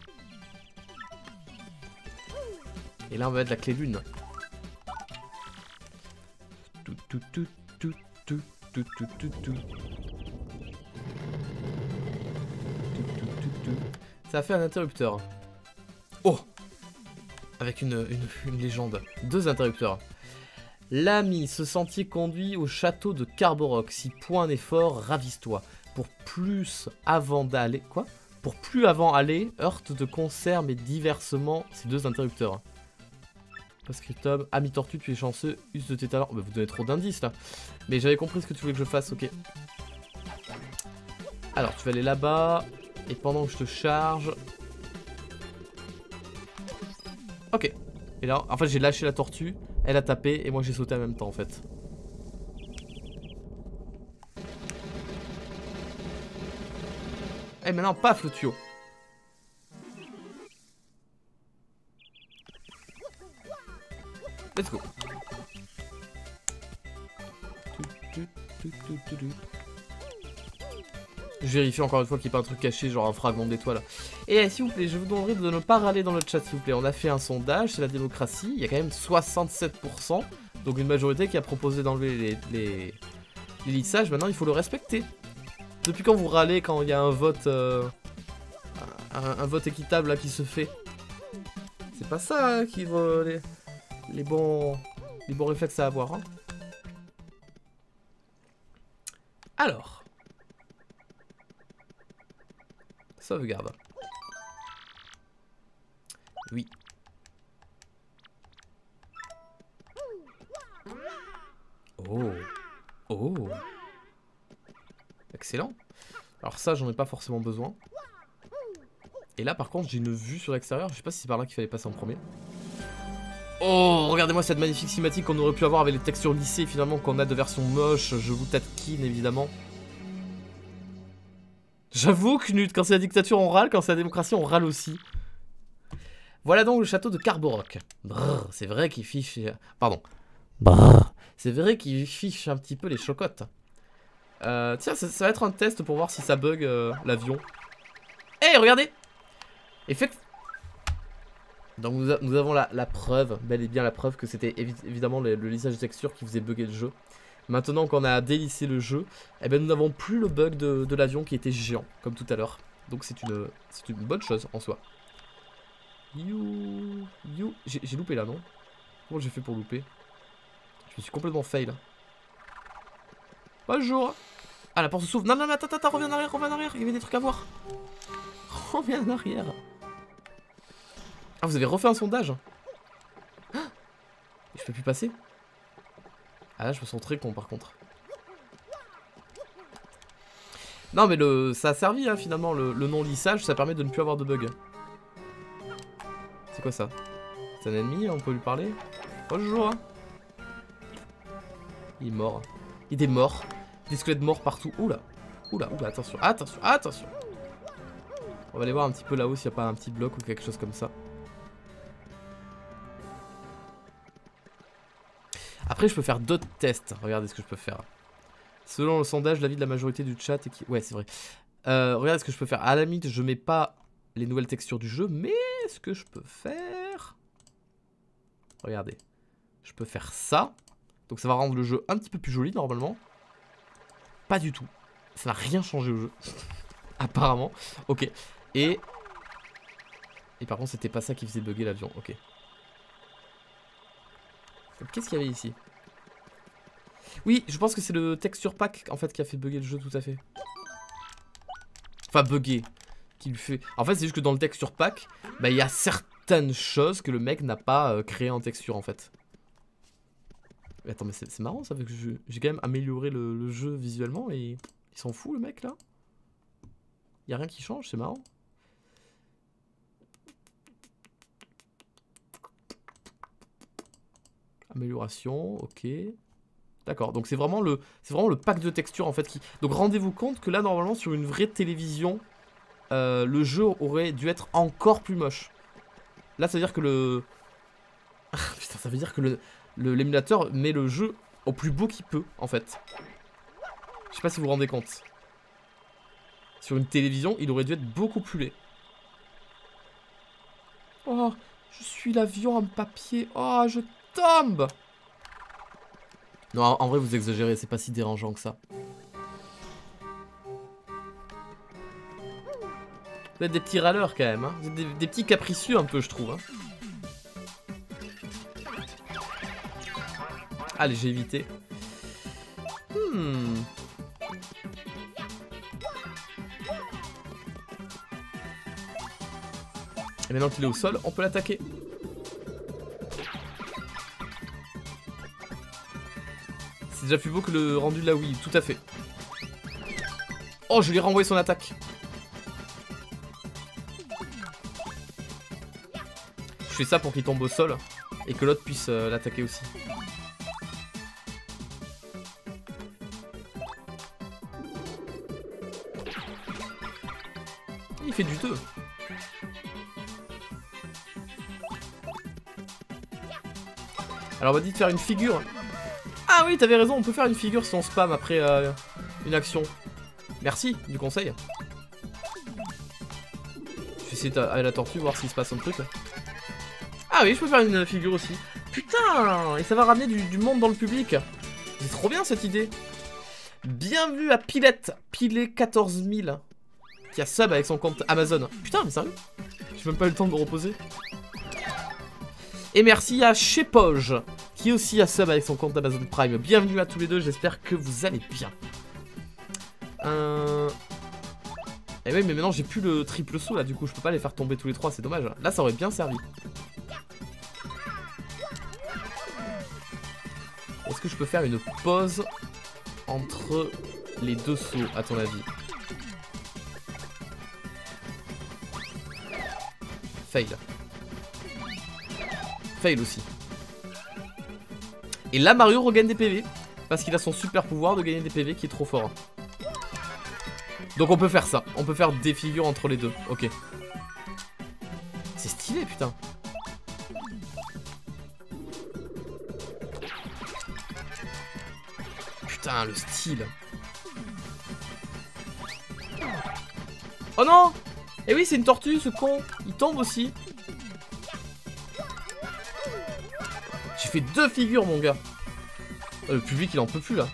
Et là, on va mettre la clé lune. Ça a fait un interrupteur. Oh! Avec une légende. 2 interrupteurs. L'ami, ce sentier conduit au château de Carborock. Si point n'est fort, ravise-toi. Pour plus avant d'aller... Quoi? Pour plus avant aller, heurte de concert mais diversement ces 2 interrupteurs. Postscriptum, ami tortue, tu es chanceux, use de tes talents. Bah, vous donnez trop d'indices là. Mais j'avais compris ce que tu voulais que je fasse, ok. Alors, tu vas aller là-bas. Et pendant que je te charge... Ok. Et là, en fait, j'ai lâché la tortue, elle a tapé, et moi j'ai sauté en même temps, en fait. Et maintenant, paf, le tuyau. Let's go. Je vérifie encore une fois qu'il n'y a pas un truc caché, genre un fragment d'étoile. Et s'il vous plaît, je vous demanderai de ne pas râler dans le chat, s'il vous plaît. On a fait un sondage, c'est la démocratie. Il y a quand même 67%. Donc une majorité qui a proposé d'enlever les lissages. Maintenant, il faut le respecter. Depuis quand vous râlez quand il y a un vote un vote équitable là, qui se fait? C'est pas ça hein, qui vaut les bons réflexes à avoir. Hein. Alors. Sauvegarde. Oui. Oh. Oh. Excellent. Alors ça, j'en ai pas forcément besoin. Et là, par contre, j'ai une vue sur l'extérieur. Je sais pas si c'est par là qu'il fallait passer en premier. Oh, regardez-moi cette magnifique cinématique qu'on aurait pu avoir avec les textures lissées, finalement, qu'on a de version moche. Je vous taquine, évidemment. J'avoue, Knut, quand c'est la dictature, on râle. Quand c'est la démocratie, on râle aussi. Voilà donc le château de Carborock. C'est vrai qu'il fiche... Pardon. C'est vrai qu'il fiche un petit peu les chocottes. Tiens, ça va être un test pour voir si ça bug l'avion. Eh, regardez! Effect... Donc nous avons la preuve, bel et bien la preuve que c'était évidemment le lissage de texture qui faisait bugger le jeu. Maintenant qu'on a délissé le jeu, eh ben, nous n'avons plus le bug de l'avion qui était géant, comme tout à l'heure. Donc c'est une bonne chose en soi. J'ai loupé là, non? Comment j'ai fait pour louper? Je me suis complètement fail. Bonjour. Ah, la porte s'ouvre. Non, non, attends, reviens en arrière, il y avait des trucs à voir. Reviens en arrière. Ah, vous avez refait un sondage? Ah, je peux plus passer? Ah là, je me sens très con par contre. Non, mais ça a servi, hein, finalement, le non-lissage, ça permet de ne plus avoir de bugs. C'est quoi ça? C'est un ennemi, on peut lui parler? Bonjour. Il est mort. Il est mort. Des squelettes morts partout. Oula. Oula, attention. On va aller voir un petit peu là-haut s'il n'y a pas un petit bloc ou quelque chose comme ça. Après, je peux faire d'autres tests. Regardez ce que je peux faire. Selon le sondage, l'avis de la majorité du chat est qui... Ouais, c'est vrai. Regardez ce que je peux faire. À la limite, je mets pas les nouvelles textures du jeu, mais ce que je peux faire... Regardez. Je peux faire ça. Donc ça va rendre le jeu un petit peu plus joli, normalement. Pas du tout. Ça n'a rien changé au jeu. Apparemment. Ok. Et par contre, c'était pas ça qui faisait bugger l'avion. Ok. Qu'est-ce qu'il y avait ici? Oui, je pense que c'est le texture pack en fait qui a fait bugger le jeu, tout à fait. Enfin, bugger. Qui lui fait... En fait, c'est juste que dans le texture pack, bah, il y a certaines choses que le mec n'a pas créé en texture en fait. Mais attends, mais c'est marrant ça, parce que j'ai quand même amélioré le jeu visuellement et il s'en fout le mec là. Il y a rien qui change, c'est marrant. Amélioration, ok. D'accord, donc c'est vraiment le pack de textures en fait qui... Donc rendez-vous compte que là normalement sur une vraie télévision, le jeu aurait dû être encore plus moche. Là ça veut dire que le... Putain, ça veut dire que l'émulateur met le jeu au plus beau qu'il peut en fait. Je sais pas si vous vous rendez compte. Sur une télévision, il aurait dû être beaucoup plus laid. Oh, je suis l'avion en papier. Oh, je tombe. Non, en vrai, vous exagérez, c'est pas si dérangeant que ça. Vous êtes des petits râleurs quand même, hein. Vous êtes des petits capricieux un peu, je trouve. Hein. Allez, j'ai évité. Et maintenant qu'il est au sol, on peut l'attaquer. C'est déjà plus beau que le rendu de la Wii, tout à fait. Oh, je lui ai renvoyé son attaque. Je fais ça pour qu'il tombe au sol et que l'autre puisse l'attaquer aussi. Il fait du 2. Alors on m'a dit de faire une figure. Ah oui, t'avais raison, on peut faire une figure si on spam après une action. Merci du conseil. Je vais essayer d'aller à la tortue, voir s'il se passe un truc. Ah oui, je peux faire une figure aussi. Putain, et ça va ramener du monde dans le public. C'est trop bien cette idée. Bienvenue à Pilette, Pilet 14000, qui a sub avec son compte Amazon. Putain, mais sérieux? J'ai même pas eu le temps de me reposer. Et merci à Chepoge, qui aussi a sub avec son compte Amazon Prime. Bienvenue à tous les deux, j'espère que vous allez bien. Et oui, mais maintenant j'ai plus le triple saut là, du coup je peux pas les faire tomber tous les trois, c'est dommage. Là ça aurait bien servi. Est-ce que je peux faire une pause entre les deux sauts, à ton avis? Fail. Fail aussi. Et là Mario regagne des PV, parce qu'il a son super pouvoir de gagner des PV qui est trop fort. Donc on peut faire ça, on peut faire des figures entre les deux, ok. C'est stylé putain. Putain le style. Oh non. Eh oui c'est une tortue ce con, il tombe aussi. J'ai fait 2 figures mon gars. Oh, le public il en peut plus là.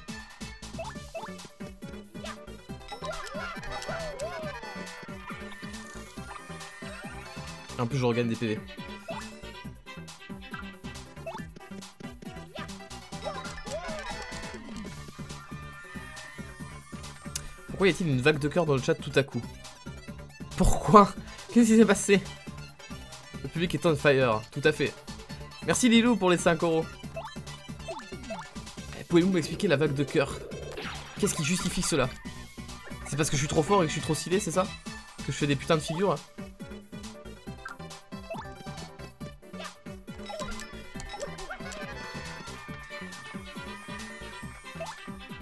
En plus je regagne des PV. Pourquoi y a-t-il une vague de cœur dans le chat tout à coup? Pourquoi? Qu'est-ce qui s'est passé? Le public est on fire, tout à fait. Merci Lilou pour les 5 €. Pouvez-vous m'expliquer la vague de cœur? Qu'est-ce qui justifie cela? C'est parce que je suis trop fort et que je suis trop stylé, c'est ça? Que je fais des putains de figures?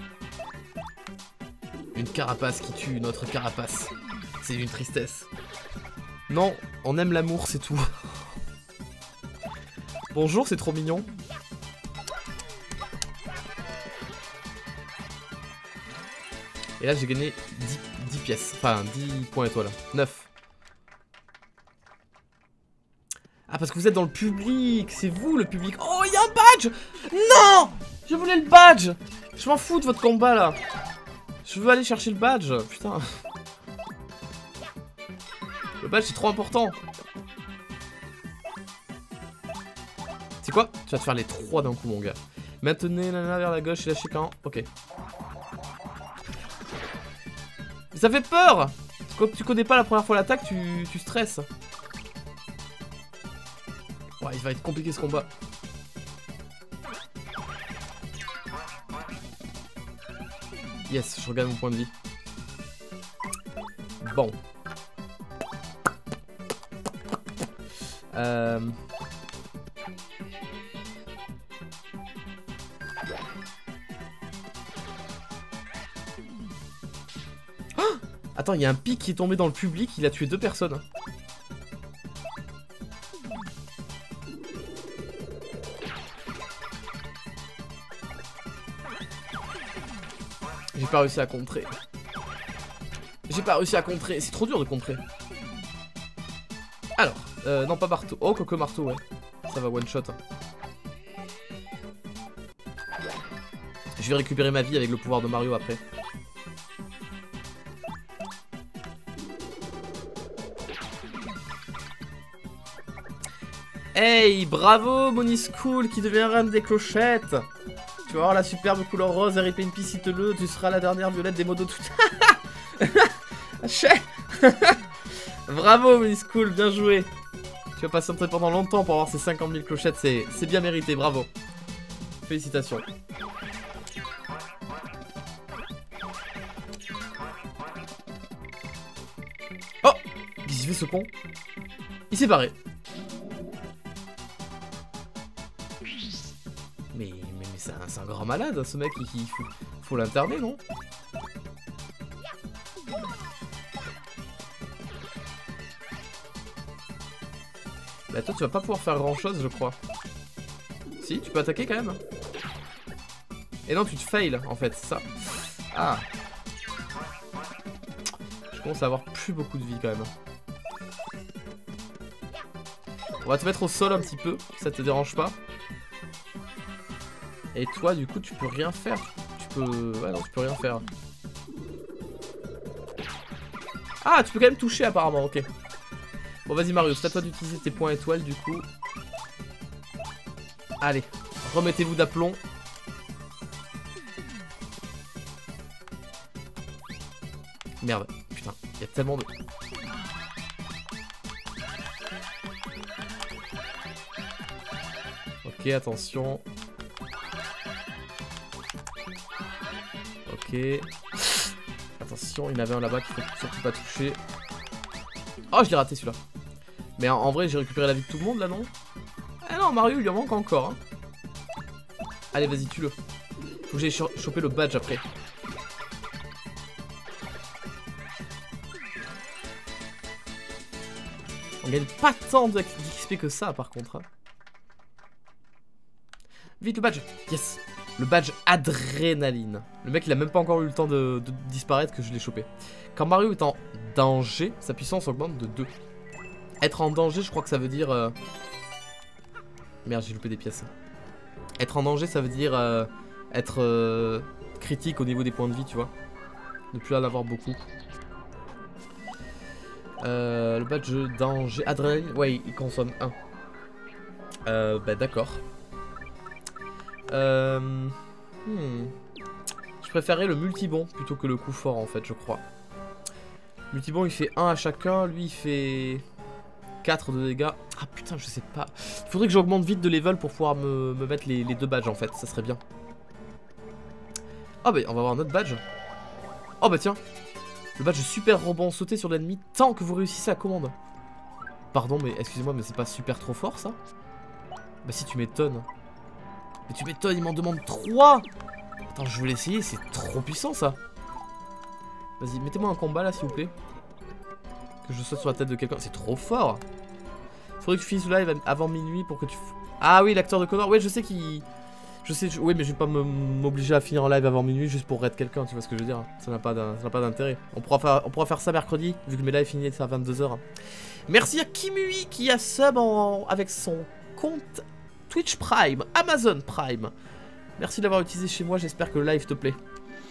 Une carapace qui tue une autre carapace. C'est une tristesse. Non, on aime l'amour, c'est tout. Bonjour, c'est trop mignon. Et là, j'ai gagné 10 pièces. Enfin, 10 points étoiles. 9. Ah, parce que vous êtes dans le public. C'est vous, le public. Oh, il y a un badge. Non, je voulais le badge. Je m'en fous de votre combat, là. Je veux aller chercher le badge. Putain. Le badge, c'est trop important. C'est quoi? Tu vas te faire les 3 d'un coup, mon gars. Maintenez la vers la gauche et lâchez quand. Ok. Mais ça fait peur! Quand tu connais pas la première fois l'attaque, tu stresses. Ouais, il va être compliqué ce combat. Yes, je regarde mon point de vie. Bon. Attends, il y a un pic qui est tombé dans le public, il a tué 2 personnes. J'ai pas réussi à contrer. J'ai pas réussi à contrer, c'est trop dur de contrer. Alors, non pas marteau. Oh, quoique marteau, ouais. Ça va one shot. Je vais récupérer ma vie avec le pouvoir de Mario après. Hey, bravo Moniscool qui devient reine des clochettes. Tu vas avoir la superbe couleur rose, RIP in peace, cite-le, tu seras la dernière violette des modos tout. Bravo Moniscool, bien joué. Tu vas patienter pendant longtemps pour avoir ces 50 000 clochettes, c'est bien mérité, bravo. Félicitations. Oh, qu'est-ce qu'il fait ce con? Il s'est barré. Mais c'est un grand malade, ce mec, il faut l'interner, non? Bah toi, tu vas pas pouvoir faire grand-chose, je crois. Si, tu peux attaquer quand même. Et non, tu te fails, en fait, c'est ça. Ah. Je commence à avoir plus beaucoup de vie, quand même. On va te mettre au sol un petit peu, ça te dérange pas. Et toi, du coup, tu peux rien faire. Tu peux... Ouais, non, tu peux rien faire. Ah, tu peux quand même toucher, apparemment, ok. Bon, vas-y, Mario, c'est à toi d'utiliser tes points étoiles, du coup. Allez, remettez-vous d'aplomb. Merde, putain, il y a tellement de... Ok, attention. Ok. Attention, il y en avait un là-bas qu'il faut surtout pas toucher. Oh, je l'ai raté celui-là. Mais en vrai, j'ai récupéré la vie de tout le monde là, non? Ah non, Mario, il lui en manque encore. Hein. Allez, vas-y, tue-le. Faut que j'aille choper le badge après. On gagne pas tant d'XP que ça, par contre. Hein. Vite, le badge. Yes. Le badge adrénaline. Le mec, il a même pas encore eu le temps de disparaître que je l'ai chopé. Quand Mario est en danger, sa puissance augmente de 2. Être en danger, je crois que ça veut dire... Merde, j'ai loupé des pièces. Être en danger, ça veut dire être critique au niveau des points de vie, tu vois. Ne plus en avoir beaucoup. Le badge danger adrénaline, ouais, il consomme 1. Bah d'accord. Je préférais le multibon plutôt que le coup fort en fait, je crois. Multibon il fait 1 à chacun, lui il fait 4 de dégâts. Ah putain, je sais pas. Il faudrait que j'augmente vite de level pour pouvoir me mettre les 2 badges en fait, ça serait bien. Ah bah on va avoir un autre badge. Oh bah tiens, le badge super rebond sauté sur l'ennemi tant que vous réussissez à commande. Pardon mais excusez-moi mais c'est pas super trop fort ça? Bah si tu m'étonnes. Mais tu m'étonnes, il m'en demande 3. Attends, je veux l'essayer, c'est trop puissant ça. Vas-y, mettez-moi un combat là s'il vous plaît. Que je saute sur la tête de quelqu'un. C'est trop fort. Faudrait que tu finisses le live avant minuit pour que tu... Ah oui, l'acteur de Connor. Ouais, je sais qu'il... Oui, mais je vais pas m'obliger à finir en live avant minuit juste pour raid quelqu'un, tu vois ce que je veux dire. Ça n'a pas d'intérêt. On pourra faire ça mercredi, vu que mes lives finissent à 22h. Merci à Kimui qui a sub avec son compte Twitch Prime, Amazon Prime. Merci d'avoir utilisé chez moi, j'espère que le live te plaît.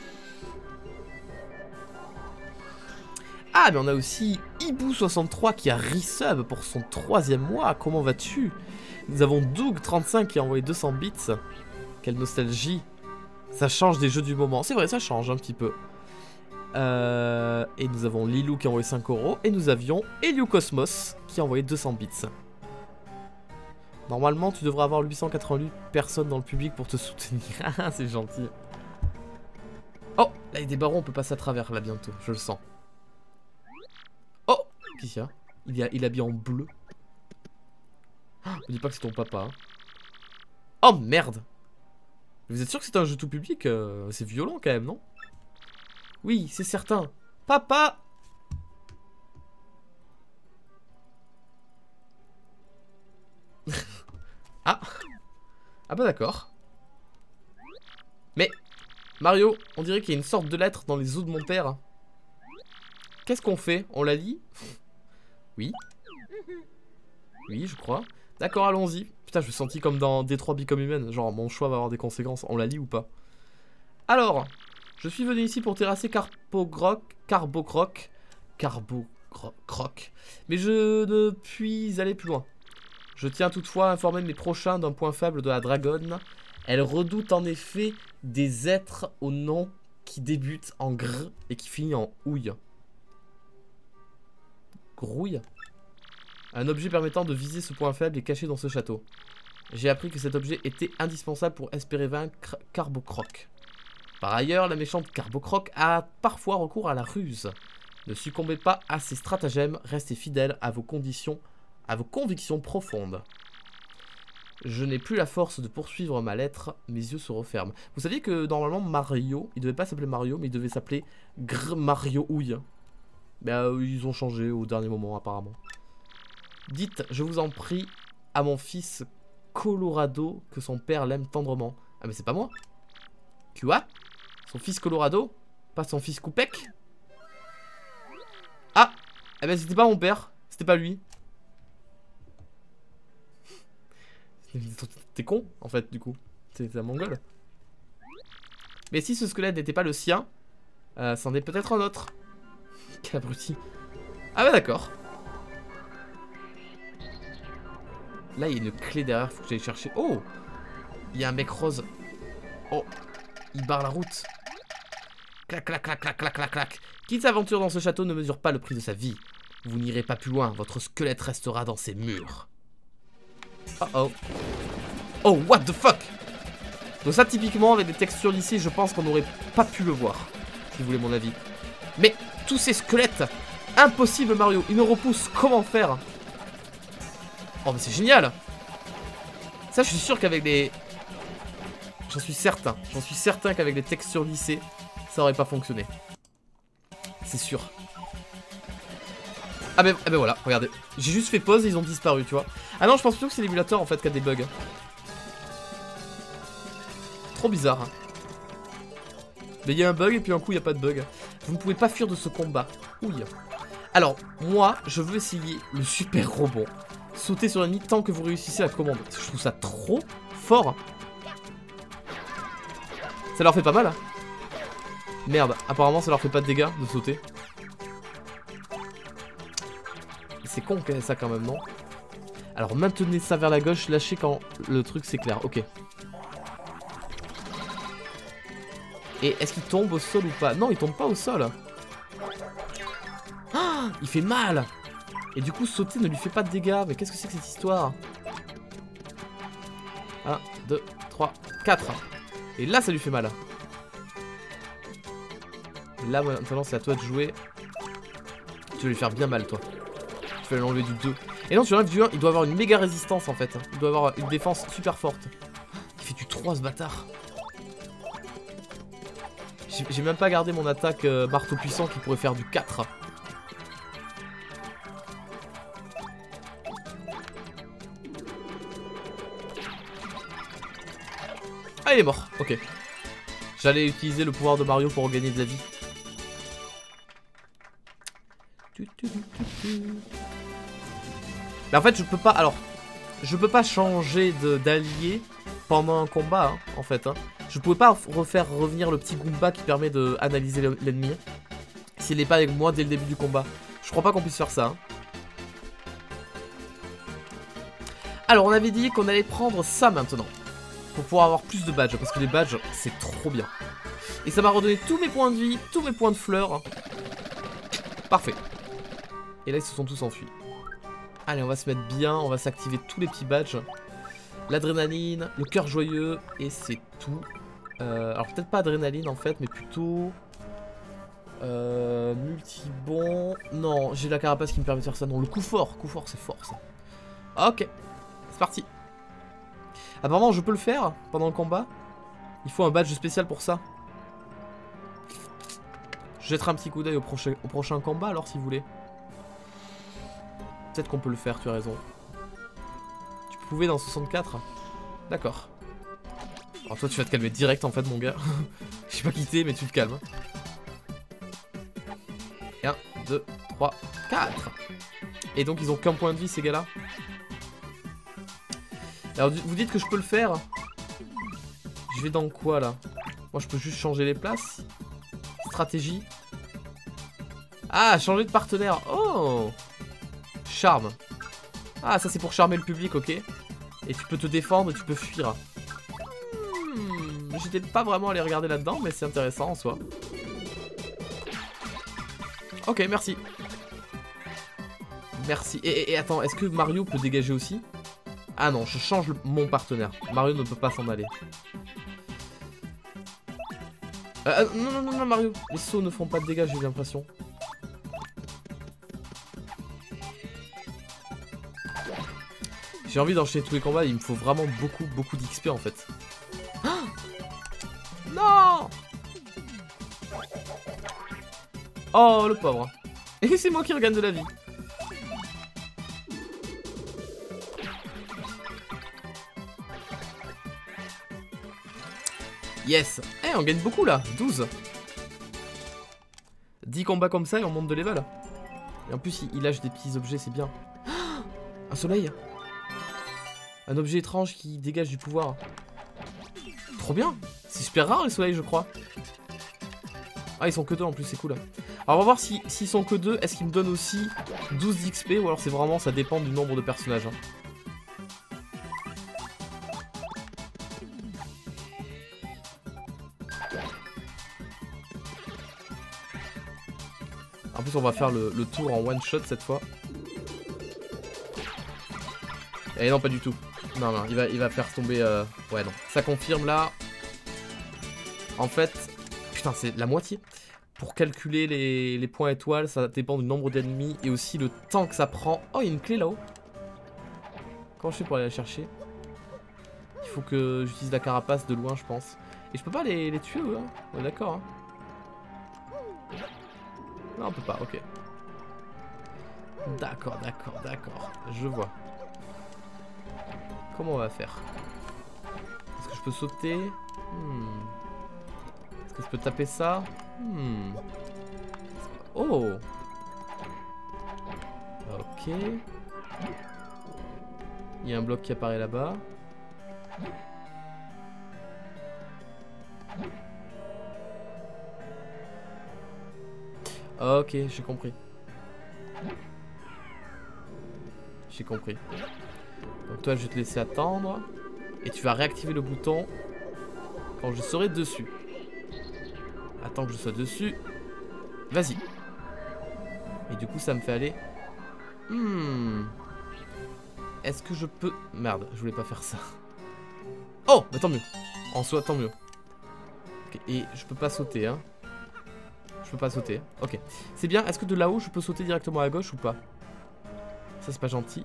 Ah, mais on a aussi Ibu63 qui a resub pour son 3e mois. Comment vas-tu? Nous avons Doug35 qui a envoyé 200 bits. Quelle nostalgie. Ça change des jeux du moment. C'est vrai, ça change un petit peu. Et nous avons Lilou qui a envoyé 5 €. Et nous avions Heliocosmos qui a envoyé 200 bits. Normalement, tu devrais avoir 888 personnes dans le public pour te soutenir. C'est gentil. Oh, là il y a des barons, on peut passer à travers là bientôt, je le sens. Oh, qu'est-ce qu'il y a? Il est habillé en bleu. Me dis pas que c'est ton papa. Hein. Oh merde! Vous êtes sûr que c'est un jeu tout public? C'est violent quand même, non? Oui, c'est certain. Papa! Ah! Ah bah d'accord. Mais, Mario, on dirait qu'il y a une sorte de lettre dans les os de mon père. Qu'est-ce qu'on fait? On la lit? Oui. Oui, je crois. D'accord, allons-y. Putain, je me sentis comme dans Détroit Become Human. Genre, mon choix va avoir des conséquences. On la lit ou pas? Alors, je suis venu ici pour terrasser Carbocroc. Mais je ne puis aller plus loin. Je tiens toutefois à informer mes prochains d'un point faible de la dragonne. Elle redoute en effet des êtres au nom qui débute en gr et qui finit en ouille. Grouille? Un objet permettant de viser ce point faible est caché dans ce château. J'ai appris que cet objet était indispensable pour espérer vaincre Carbocroc. Par ailleurs, la méchante Carbocroc a parfois recours à la ruse. Ne succombez pas à ses stratagèmes, restez fidèles à vos convictions profondes. Je n'ai plus la force de poursuivre ma lettre, mes yeux se referment. Vous saviez que normalement Mario, il devait pas s'appeler Mario, mais il devait s'appeler Mario Ouille. Ben, ils ont changé au dernier moment apparemment. Dites, je vous en prie, à mon fils Colorado que son père l'aime tendrement. Ah mais c'est pas moi. Quoi? Son fils Colorado? Pas son fils Coupec? Ah! Eh ben c'était pas mon père, c'était pas lui. T'es con en fait du coup. C'est un mongol. Mais si ce squelette n'était pas le sien, c'en est peut-être un autre. Quel abruti. Ah bah d'accord. Là il y a une clé derrière, faut que j'aille chercher. Oh! Il y a un mec rose. Oh! Il barre la route. Clac clac clac clac clac clac clac. Qui s'aventure dans ce château ne mesure pas le prix de sa vie. Vous n'irez pas plus loin, votre squelette restera dans ses murs. Oh oh. Oh what the fuck. Donc ça typiquement avec des textures lissées je pense qu'on n'aurait pas pu le voir. Si vous voulez mon avis. Mais tous ces squelettes. Impossible Mario, ils nous repoussent, comment faire? Oh mais c'est génial. Ça je suis sûr qu'avec des... J'en suis certain qu'avec des textures lissées ça aurait pas fonctionné. C'est sûr. Ah ben voilà, regardez. J'ai juste fait pause et ils ont disparu, tu vois. Ah non, je pense plutôt que c'est l'émulateur en fait qui a des bugs. Trop bizarre. Hein. Mais il y a un bug et puis un coup il n'y a pas de bug. Vous ne pouvez pas fuir de ce combat. Ouille. Alors, moi, je veux essayer le super rebond. Sauter sur l'ennemi tant que vous réussissez la commande. Je trouve ça trop fort. Ça leur fait pas mal. Hein. Merde, apparemment ça leur fait pas de dégâts de sauter. C'est con qu'elle ait ça quand même, non? Alors maintenez ça vers la gauche, lâchez quand le truc s'éclaire, ok. Et est-ce qu'il tombe au sol ou pas? Non, il tombe pas au sol. Ah, il fait mal. Et du coup sauter ne lui fait pas de dégâts. Mais qu'est-ce que c'est que cette histoire? 1, 2, 3, 4. Et là ça lui fait mal. Là maintenant c'est à toi de jouer. Tu vas lui faire bien mal toi. Tu vas l'enlever du 2. Et non tu l'enlèves du 1, il doit avoir une méga résistance en fait. Il doit avoir une défense super forte. Il fait du 3 ce bâtard. J'ai même pas gardé mon attaque marteau puissant qui pourrait faire du 4. Ah, il est mort. Ok. J'allais utiliser le pouvoir de Mario pour regagner de la vie. Mais en fait, je peux pas... Alors, je peux pas changer d'allié pendant un combat, hein, en fait. Hein. Je pouvais pas refaire revenir le petit Goomba qui permet d'analyser l'ennemi. S'il n'est pas avec moi dès le début du combat. Je crois pas qu'on puisse faire ça. Hein. Alors, on avait dit qu'on allait prendre ça maintenant. Pour pouvoir avoir plus de badges. Parce que les badges, c'est trop bien. Et ça m'a redonné tous mes points de vie, tous mes points de fleurs. Parfait. Et là, ils se sont tous enfuis. Allez, on va se mettre bien. On va s'activer tous les petits badges. L'adrénaline, le cœur joyeux. Et c'est tout. Alors, peut-être pas adrénaline en fait, mais plutôt... multibon. Non, j'ai la carapace qui me permet de faire ça. Non, le coup fort c'est fort ça. Ok, c'est parti. Apparemment, je peux le faire pendant le combat. Il faut un badge spécial pour ça. Je jetterai un petit coup d'œil au prochain combat alors si vous voulez. Peut-être qu'on peut le faire, tu as raison. Tu pouvais dans 64. D'accord. Alors toi tu vas te calmer direct en fait mon gars. Je sais pas quitter mais tu te calmes. 1, 2, 3, 4. Et donc ils ont qu'un point de vie ces gars là. Alors vous dites que je peux le faire. Je vais dans quoi là? Moi je peux juste changer les places. Stratégie. Ah, changer de partenaire. Oh, charme. Ah, ça c'est pour charmer le public, ok. Et tu peux te défendre et tu peux fuir. J'étais pas vraiment allé regarder là-dedans, mais c'est intéressant en soi. Ok, merci. Merci. Et attends, est-ce que Mario peut dégager aussi? Ah non, je change mon partenaire. Mario ne peut pas s'en aller. Non, Mario. Les sauts ne font pas de dégâts, j'ai l'impression. J'ai envie d'enchaîner tous les combats, il me faut vraiment beaucoup d'XP en fait. Ah non. Oh le pauvre. Et c'est moi qui regagne de la vie. Yes. Eh, on gagne beaucoup là, 12. 10 combats comme ça et on monte de level. Et en plus il lâche des petits objets, c'est bien. Un soleil. Un objet étrange qui dégage du pouvoir. Trop bien. C'est super rare les soleils je crois. Ah ils sont que 2 en plus, c'est cool. Alors on va voir s'ils sont que 2, est-ce qu'ils me donnent aussi 12 d'XP ou alors c'est vraiment ça dépend du nombre de personnages. Hein. En plus on va faire le tour en one shot cette fois. Eh non pas du tout. Non il va faire tomber ouais non. Ça confirme là. En fait, putain c'est la moitié. Pour calculer les points étoiles, ça dépend du nombre d'ennemis et aussi le temps que ça prend. Oh il y a une clé là-haut. Comment je fais pour aller la chercher? Il faut que j'utilise la carapace de loin je pense. Et je peux pas les tuer eux hein. Ouais d'accord hein. Non on peut pas, ok. D'accord. Je vois. Comment on va faire? Est-ce que je peux sauter? Est-ce que je peux taper ça? Oh. Ok. Il y a un bloc qui apparaît là-bas. Ok, j'ai compris. J'ai compris. Donc toi je vais te laisser attendre. Et tu vas réactiver le bouton quand je serai dessus. Attends que je sois dessus. Vas-y. Et du coup ça me fait aller. Est-ce que je peux... Merde, je voulais pas faire ça. Oh, bah tant mieux. En soi, tant mieux. Okay, et je peux pas sauter, hein. Je peux pas sauter. Ok. C'est bien. Est-ce que de là-haut, je peux sauter directement à gauche ou pas? Ça, c'est pas gentil.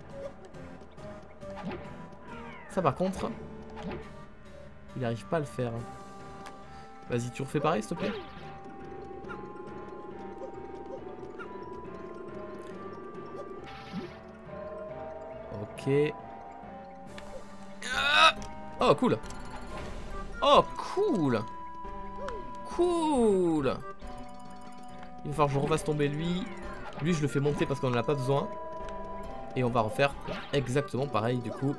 Ça, par contre... Il arrive pas à le faire. Vas-y, tu refais pareil, s'il te plaît. Ok. Oh, cool. Oh, cool. Cool. Il va falloir que je refasse tomber lui. Lui, je le fais monter parce qu'on n'en a pas besoin. Et on va refaire exactement pareil, du coup.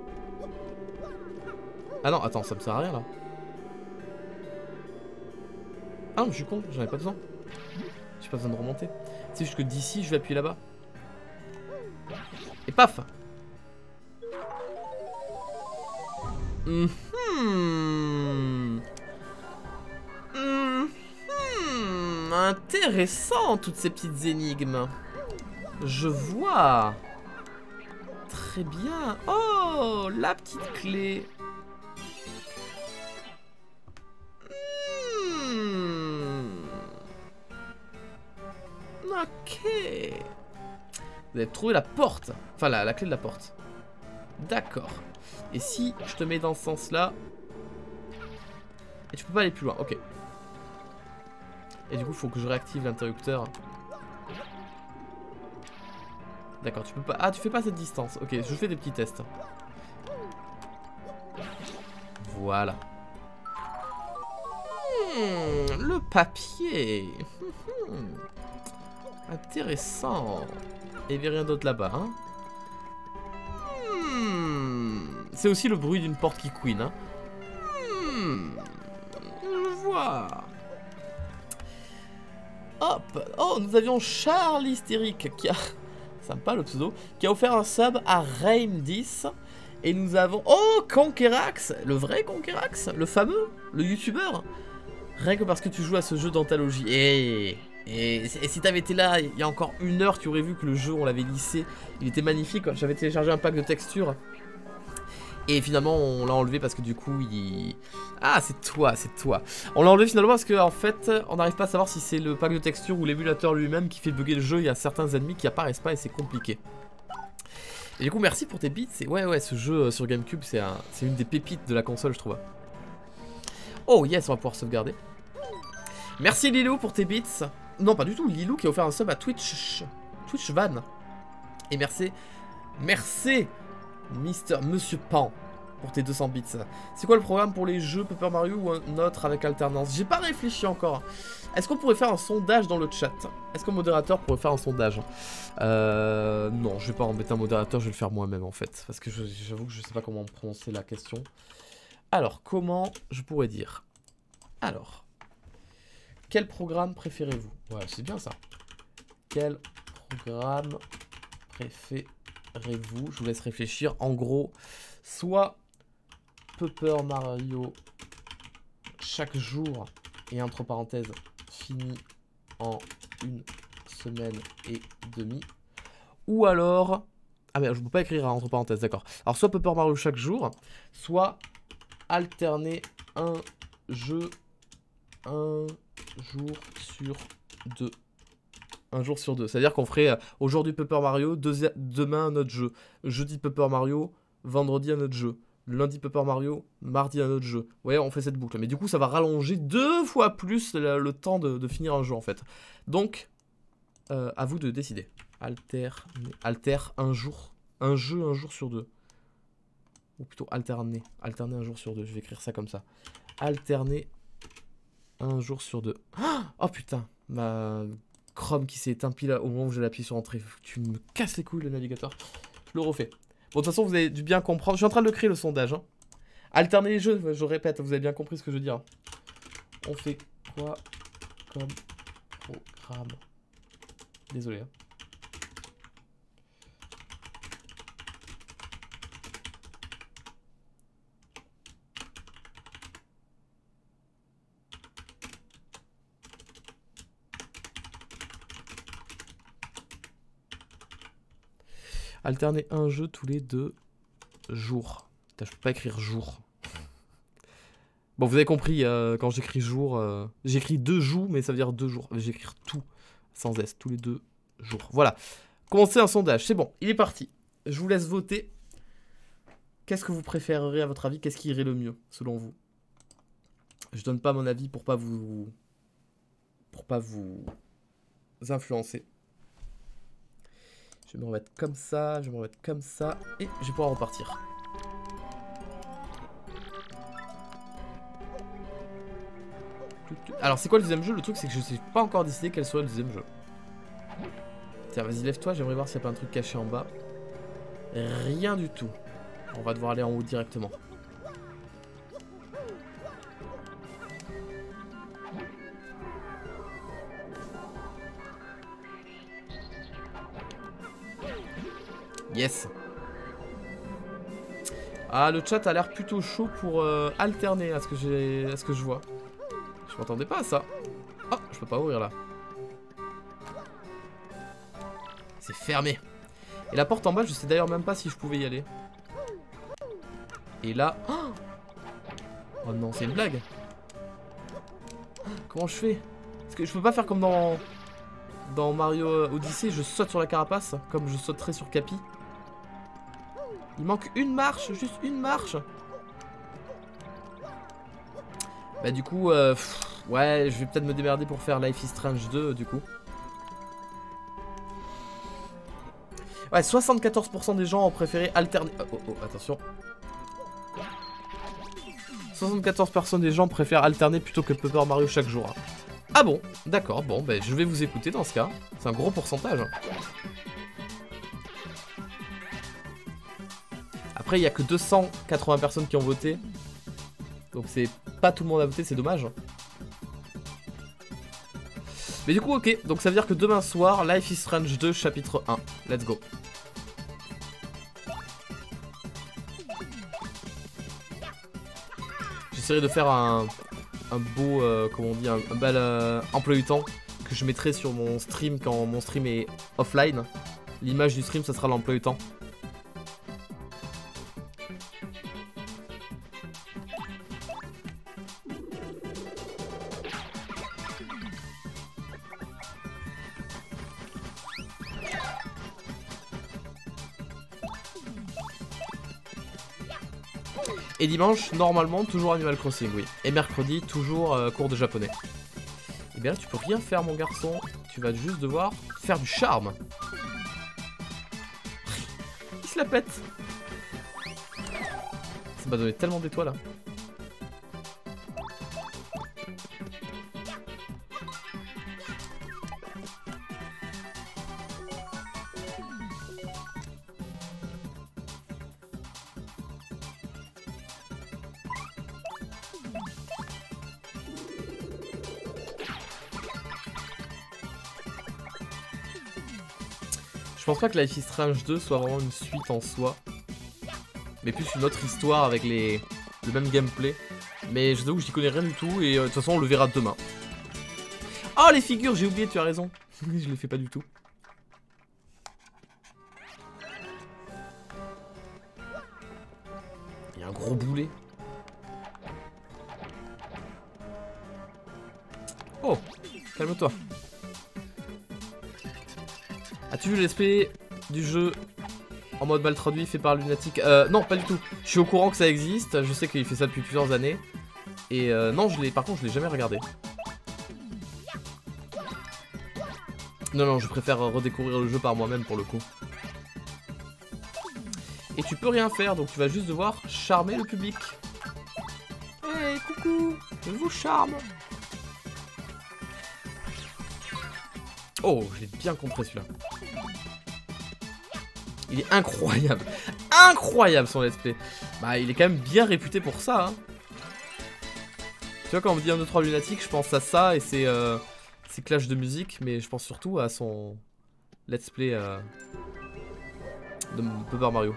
Ah non, attends, ça me sert à rien, là. Ah non, je suis con, j'en ai pas besoin. J'ai pas besoin de remonter. C'est juste que d'ici, je vais appuyer là-bas. Et paf. Intéressant, toutes ces petites énigmes. Je vois. Très bien. Oh, la petite clé. Ok. Vous avez trouvé la porte. Enfin, la clé de la porte. D'accord. Et si je te mets dans ce sens-là... Et tu peux pas aller plus loin. Ok. Et du coup, il faut que je réactive l'interrupteur. D'accord, tu peux pas... Ah, tu fais pas cette distance. Ok, je fais des petits tests. Voilà. Le papier. Intéressant. Et il n'y avait rien d'autre là-bas, hein. C'est aussi le bruit d'une porte qui couine, hein. Je vois. Hop. Oh, nous avions Charles Hystérique qui a... Sympa le pseudo. Qui a offert un sub à Raim10. Et nous avons... Oh, Conquerax. Le vrai Conquerax. Le fameux. Le youtubeur. Rien que parce que tu joues à ce jeu d'anthologie. Et si t'avais été là il y a encore 1 heure, tu aurais vu que le jeu, on l'avait lissé. Il était magnifique. J'avais téléchargé un pack de textures. Et finalement, on l'a enlevé parce que du coup, il... Ah, c'est toi, c'est toi. On l'a enlevé finalement parce qu'en fait, on n'arrive pas à savoir si c'est le pack de textures ou l'émulateur lui-même qui fait bugger le jeu. Il y a certains ennemis qui apparaissent pas et c'est compliqué. Et du coup, merci pour tes bits. Ouais, ce jeu sur GameCube, c'est une des pépites de la console, je trouve. Oh yes, on va pouvoir sauvegarder. Merci Lilou pour tes bits. Non, pas du tout. Lilou qui a offert un sub à Twitch Van. Et merci Monsieur Pan pour tes 200 bits. C'est quoi le programme pour les jeux Paper Mario ou un autre avec alternance? J'ai pas réfléchi encore. Est-ce qu'on pourrait faire un sondage dans le chat? Est-ce qu'un modérateur pourrait faire un sondage? Non, je vais pas embêter un modérateur, je vais le faire moi-même en fait. Parce que j'avoue que je sais pas comment prononcer la question. Alors, comment je pourrais dire? Alors, quel programme préférez-vous? Ouais, c'est bien ça. Quel programme préférez-vous? Je vous laisse réfléchir. En gros, soit Paper Mario chaque jour et entre parenthèses fini en 1 semaine et demie, ou alors... Ah mais je peux pas écrire entre parenthèses, d'accord. Alors soit Paper Mario chaque jour, soit alterner un jeu un jour sur 2. Un jour sur 2. C'est-à-dire qu'on ferait aujourd'hui Paper Mario, demain un autre jeu. Jeudi Paper Mario, vendredi un autre jeu. Lundi Paper Mario, mardi un autre jeu. Vous voyez, on fait cette boucle. Mais du coup, ça va rallonger 2 fois plus le temps de finir un jeu en fait. Donc, à vous de décider. Alter un jour. Un jeu un jour sur 2. Ou plutôt alterner. Alterner un jour sur 2. Je vais écrire ça comme ça. Alterner un jour sur 2. Oh putain. Ma Chrome qui s'est éteint pile au moment où j'ai appuyé sur entrée. Tu me casses les couilles le navigateur. Je le refais. Bon, de toute façon, vous avez dû bien comprendre. Je suis en train de le créer le sondage. Hein. Alterner les jeux, je répète, vous avez bien compris ce que je veux dire. On fait quoi comme programme? Désolé. Hein. Alterner un jeu tous les 2 jours. Putain, je peux pas écrire jour. Bon, vous avez compris, quand j'écris jour, j'écris 2 jours, mais ça veut dire 2 jours. Je vais écrire tout, sans S, tous les 2 jours. Voilà. Commencez un sondage, c'est bon, il est parti. Je vous laisse voter. Qu'est-ce que vous préférerez à votre avis? Qu'est-ce qui irait le mieux, selon vous? Je donne pas mon avis pour pas vous influencer. Je vais me remettre comme ça, je vais me remettre comme ça, et je vais pouvoir repartir. Alors c'est quoi le deuxième jeu? Le truc c'est que je sais pas encore décidé quel serait le deuxième jeu. Tiens, vas-y, lève-toi, j'aimerais voir s'il n'y a pas un truc caché en bas. Rien du tout. On va devoir aller en haut directement. Yes. Ah, le chat a l'air plutôt chaud pour alterner à ce que je vois. Je m'attendais pas à ça. Oh, je peux pas ouvrir là. C'est fermé. Et la porte en bas, je sais d'ailleurs même pas si je pouvais y aller. Et là... Oh non, c'est une blague. Comment je fais? Parce que je peux pas faire comme dans Mario Odyssey, je saute sur la carapace, comme je sauterais sur Capi. Il manque une marche, juste une marche. Bah du coup, ouais, je vais peut-être me démerder pour faire Life is Strange 2 du coup. Ouais, 74% des gens ont préféré alterner... Oh, attention. 74% des gens préfèrent alterner plutôt que Paper Mario chaque jour. Ah bon, d'accord, bon, bah je vais vous écouter dans ce cas. C'est un gros pourcentage. Après, il n'y a que 280 personnes qui ont voté. Donc c'est pas tout le monde a voté, c'est dommage. Mais du coup, ok, donc ça veut dire que demain soir, Life is Strange 2 chapitre 1. Let's go. J'essaierai de faire un beau, comment on dit, un bel emploi du temps que je mettrai sur mon stream quand mon stream est offline. L'image du stream, ça sera l'emploi du temps. Et dimanche, normalement, toujours Animal Crossing, oui. Et mercredi, toujours cours de japonais. Et bien là, tu peux rien faire, mon garçon. Tu vas juste devoir faire du charme. Il se la pète. Ça m'a donné tellement d'étoiles, là. Je pense pas que Life is Strange 2 soit vraiment une suite en soi, mais plus une autre histoire avec le même gameplay. Mais je t'avoue que j'y connais rien du tout et de toute façon on le verra demain. Oh les figures, j'ai oublié, tu as raison. Je les fais pas du tout. Il y a un gros boulet. Oh, calme-toi. As-tu vu l'aspect du jeu en mode mal traduit fait par Lunatic? Non, pas du tout. Je suis au courant que ça existe. Je sais qu'il fait ça depuis plusieurs années. Et non, par contre, je l'ai jamais regardé. Non, je préfère redécouvrir le jeu par moi-même pour le coup. Et tu peux rien faire, donc tu vas juste devoir charmer le public. Hey, coucou, je vous charme. Oh, je l'ai bien compris celui-là. Il est incroyable. Incroyable son let's play. Bah, il est quand même bien réputé pour ça. Hein. Tu vois, quand on me dit 1, 2, 3 Lunatic, je pense à ça et c'est clash de musique. Mais je pense surtout à son let's play de Paper Mario.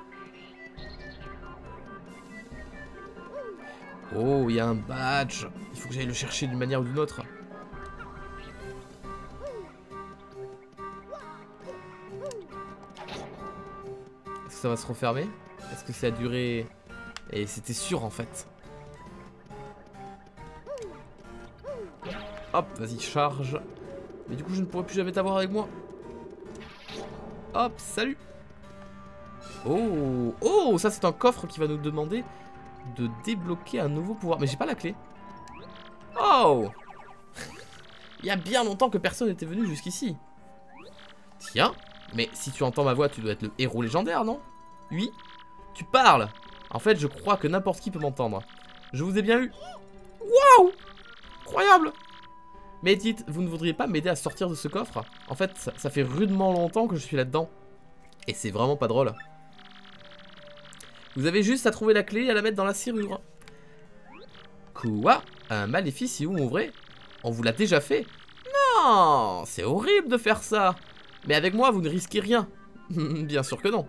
Oh, il y a un badge. Il faut que j'aille le chercher d'une manière ou d'une autre. Est-ce que ça va se refermer? Est-ce que ça a duré? Et c'était sûr en fait. Hop, vas-y, charge. Mais du coup, je ne pourrai plus jamais t'avoir avec moi. Hop, salut. Oh, oh, ça c'est un coffre qui va nous demander de débloquer un nouveau pouvoir. Mais j'ai pas la clé. Oh. Il y a bien longtemps que personne n'était venu jusqu'ici. Tiens, mais si tu entends ma voix, tu dois être le héros légendaire, non? Oui. Tu parles. En fait, je crois que n'importe qui peut m'entendre. Je vous ai bien eu. Waouh. incroyable. Mais dites, vous ne voudriez pas m'aider à sortir de ce coffre? En fait, ça fait rudement longtemps que je suis là-dedans. Et c'est vraiment pas drôle. Vous avez juste à trouver la clé et à la mettre dans la serrure. Quoi? Un maléfice, si vous m'ouvrez? On vous l'a déjà fait? Non, c'est horrible de faire ça. Mais avec moi, vous ne risquez rien. Bien sûr que non.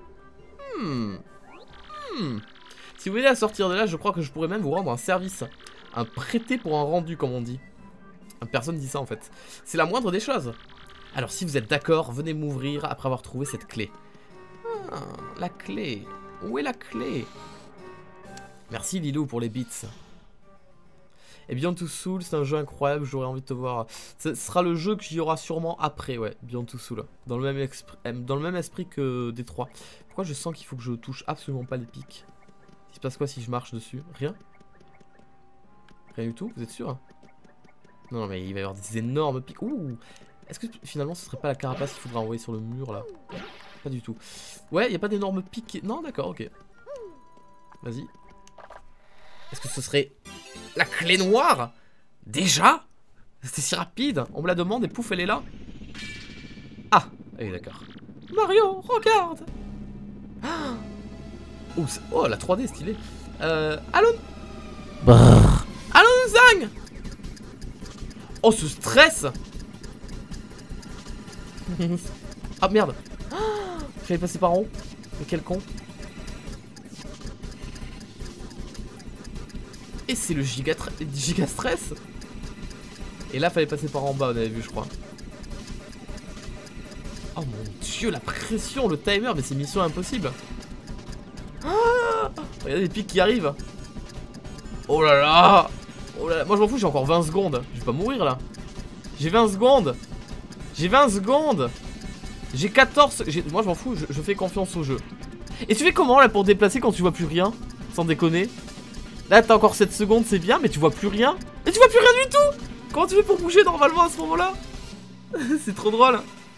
Si vous voulez à sortir de là, je crois que je pourrais même vous rendre un service. Un prêté pour un rendu, comme on dit. Personne dit ça en fait. C'est la moindre des choses. Alors si vous êtes d'accord, venez m'ouvrir après avoir trouvé cette clé. Ah, la clé. Où est la clé? Merci Lilou pour les bits. Et Beyond Two Souls, c'est un jeu incroyable, j'aurais envie de te voir. Ce sera le jeu qu'il y aura sûrement après, ouais, Beyond Two Souls. Dans le même esprit que Détroit. Pourquoi je sens qu'il faut que je touche absolument pas les pics? Il se passe quoi si je marche dessus? Rien? Rien du tout? Vous êtes sûr? Non, mais il va y avoir des énormes pics. Ouh! Est-ce que finalement ce serait pas la carapace qu'il faudra envoyer sur le mur là? Pas du tout. Ouais, il n'y a pas d'énormes pics. Non, d'accord, ok. Vas-y. Est-ce que ce serait la clé noire? Déjà? C'était si rapide. On me la demande et pouf, elle est là. Ah, oui, d'accord. Mario, regarde! Ah. Oh, la 3D stylée. Allons. Allons, Zang! Oh, ce stress! Ah merde! J'allais passer par en haut. Mais quel con! Et c'est le giga stress! Et là, fallait passer par en bas, on avait vu, je crois. Oh mon dieu, la pression, le timer, mais c'est mission impossible! Ah, regardez les pics qui arrivent! Oh là là! Oh là là, moi je m'en fous, j'ai encore 20 secondes. Je vais pas mourir là. J'ai 20 secondes. J'ai 20 secondes. J'ai 14. Moi je m'en fous, je fais confiance au jeu. Et tu fais comment là pour te déplacer quand tu vois plus rien? Sans déconner. Là t'as encore 7 secondes, c'est bien, mais tu vois plus rien. Et tu vois plus rien du tout. Comment tu fais pour bouger normalement à ce moment-là? C'est trop drôle.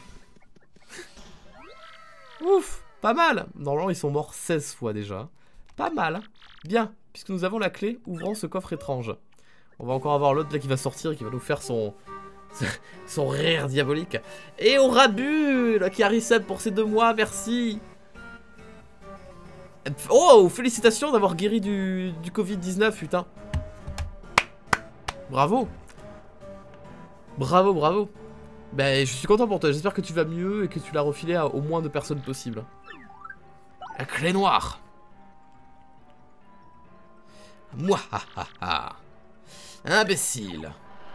Ouf, pas mal. Normalement ils sont morts 16 fois déjà. Pas mal. Bien, puisque nous avons la clé, ouvrons ce coffre étrange. On va encore avoir l'autre là qui va sortir et qui va nous faire son rire diabolique. Et au Rabul qui a resub pour ces 2 mois, merci. Oh, félicitations d'avoir guéri du Covid-19, putain. Bravo. Bravo, bravo. Ben, je suis content pour toi, j'espère que tu vas mieux et que tu l'as refilé à au moins de personnes possible. La clé noire. Mouahaha. Imbécile.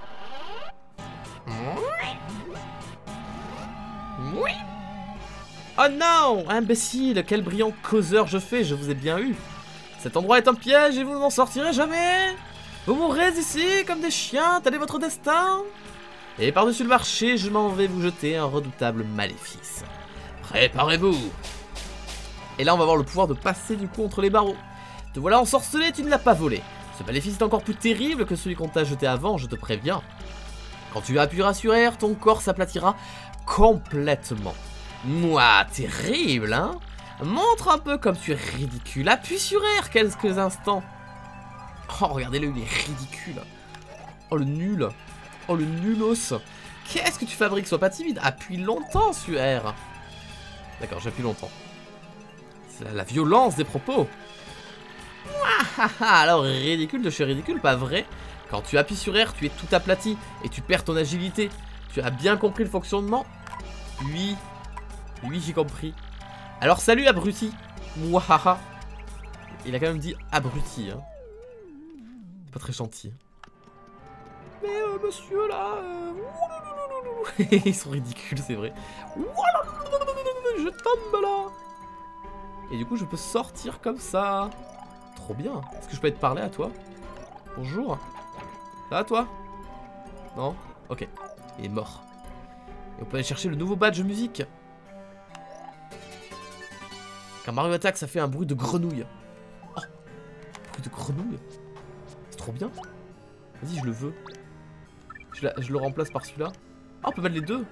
Oui. Oh non, imbécile, quel brillant causeur je fais, je vous ai bien eu. Cet endroit est un piège et vous n'en sortirez jamais. Vous mourrez ici comme des chiens, tel est votre destin. Et par-dessus le marché, je m'en vais vous jeter un redoutable maléfice. Préparez-vous. Et là, on va avoir le pouvoir de passer du coup entre les barreaux. Te voilà ensorcelé, tu ne l'as pas volé. Ce maléfice est encore plus terrible que celui qu'on t'a jeté avant, je te préviens. Quand tu appuieras sur R, ton corps s'aplatira complètement. Moi, terrible, hein? Montre un peu comme tu es ridicule. Appuie sur R quelques instants. Oh, regardez-le, il est ridicule. Oh, le nul. Oh, le nulos. Qu'est-ce que tu fabriques? Sois pas timide. Appuie longtemps sur R. D'accord, j'appuie longtemps. C'est la violence des propos. Alors, ridicule de chez ridicule, pas vrai? Quand tu appuies sur R, tu es tout aplati et tu perds ton agilité. Tu as bien compris le fonctionnement? Oui. Oui, j'ai compris. Alors, salut, abruti. Mouahaha. Il a quand même dit abruti, hein. C'est pas très gentil. Mais monsieur, là... Ils sont ridicules, c'est vrai. Je tombe, là. Et du coup, je peux sortir comme ça. Trop bien. Est-ce que je peux être parlé à toi? Bonjour. Ça va, toi? Non? Ok. Il est mort. Et on peut aller chercher le nouveau badge musique. Quand Mario attaque, ça fait un bruit de grenouille. Oh! Bruit de grenouille? C'est trop bien. Vas-y, je le veux. Je le remplace par celui-là. Ah, on peut mettre les deux.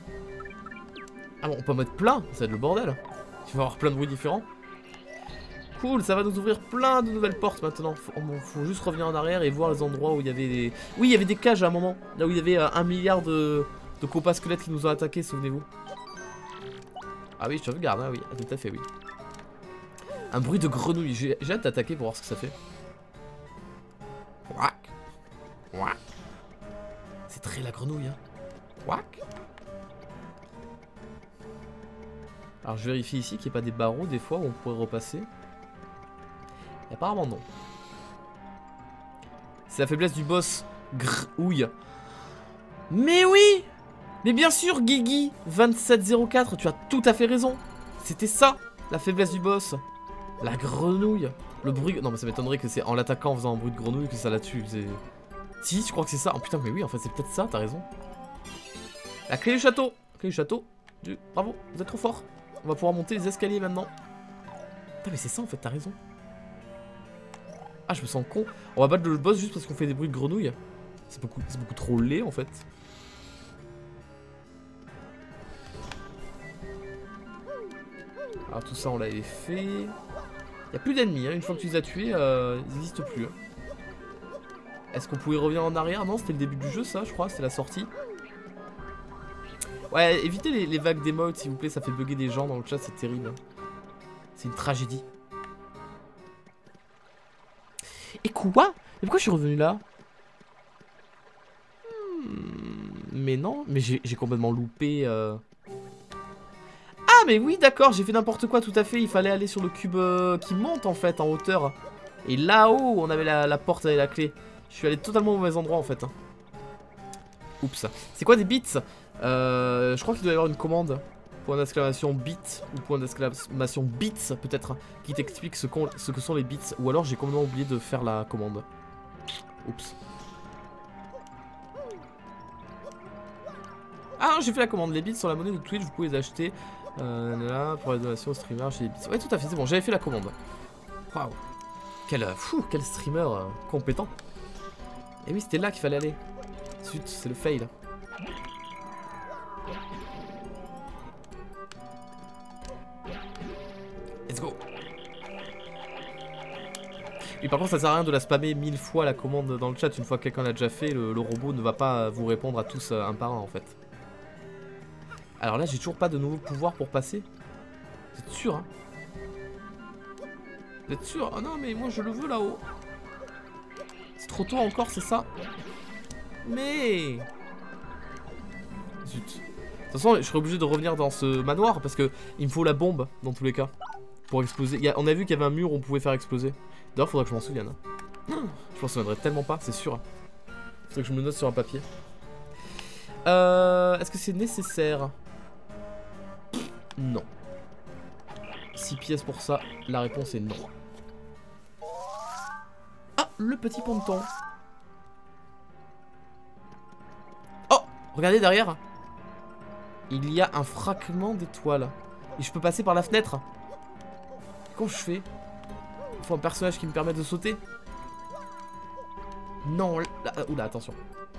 Ah bon, on peut en mettre plein. Ça va être le bordel. Tu vas avoir plein de bruits différents. Cool, ça va nous ouvrir plein de nouvelles portes maintenant. Faut juste revenir en arrière et voir les endroits où il y avait des... Oui, il y avait des cages à un moment. Là où il y avait 1 milliard de copas squelettes qui nous ont attaqués, souvenez-vous. Ah oui, je regarde, hein, oui, tout à fait, oui. Un bruit de grenouille. J'ai hâte d'attaquer pour voir ce que ça fait. Ouac. Ouac. C'est très la grenouille, hein. Ouac. Alors je vérifie ici qu'il n'y ait pas des barreaux des fois où on pourrait repasser. Et apparemment non. C'est la faiblesse du boss. Grouille. Mais oui. Mais bien sûr Guigui 2704, tu as tout à fait raison. C'était ça, la faiblesse du boss. La grenouille. Le bruit... Non mais ça m'étonnerait que c'est en l'attaquant en faisant un bruit de grenouille que ça la tue. Si, je crois que c'est ça. Oh putain mais oui, en fait c'est peut-être ça, t'as raison. La clé du château. La clé du château. Bravo, vous êtes trop fort. On va pouvoir monter les escaliers maintenant. Putain mais c'est ça en fait, t'as raison. Ah je me sens con. On va battre le boss juste parce qu'on fait des bruits de grenouille. C'est beaucoup trop laid en fait. Alors tout ça on l'avait fait. Il n'y a plus d'ennemis, hein. Une fois que tu les as tués, ils n'existent plus. Hein. Est-ce qu'on pouvait revenir en arrière? Non, c'était le début du jeu ça je crois, c'était la sortie. Ouais, évitez les vagues d'émotes s'il vous plaît, ça fait bugger des gens dans le chat, c'est terrible. C'est une tragédie. Et quoi? Et pourquoi je suis revenu là? Mais non, mais j'ai complètement loupé... Ah mais oui d'accord, j'ai fait n'importe quoi tout à fait, il fallait aller sur le cube qui monte en fait en hauteur. Et là-haut on avait la porte avec la clé. Je suis allé totalement au mauvais endroit en fait. Oups. C'est quoi des bits? Je crois qu'il doit y avoir une commande. Point d'exclamation bit ou point d'exclamation bits peut-être qui t'explique ce que sont les bits. Ou alors j'ai complètement oublié de faire la commande. Oups. Ah j'ai fait la commande, les bits sur la monnaie de Twitch, vous pouvez les acheter. Là, pour la donation au streamer, j'ai des bits. Ouais tout à fait, c'est bon, j'avais fait la commande. Waouh. Quel streamer compétent. Et oui c'était là qu'il fallait aller. Zut, c'est le fail. Let's go. Et par contre ça sert à rien de la spammer 1000 fois la commande dans le chat. Une fois que quelqu'un l'a déjà fait, le robot ne va pas vous répondre à tous un par un en fait. Alors là j'ai toujours pas de nouveau pouvoir pour passer. Vous êtes sûr hein? Vous êtes sûr? Ah non mais moi je le veux là-haut. C'est trop tôt encore c'est ça? Mais... Zut. De toute façon je serais obligé de revenir dans ce manoir parce que il me faut la bombe dans tous les cas. Pour exploser. On a vu qu'il y avait un mur où on pouvait faire exploser. D'ailleurs faudrait que je m'en souvienne. Je m'en souviendrai tellement pas, c'est sûr. Faudrait que je me note sur un papier. Est-ce que c'est nécessaire? Non. 6 pièces pour ça, la réponse est non. Ah, le petit ponton. Oh, regardez derrière. Il y a un fragment d'étoile. Et je peux passer par la fenêtre. Comment je fais? Il faut un personnage qui me permette de sauter. Non, là, oula, attention.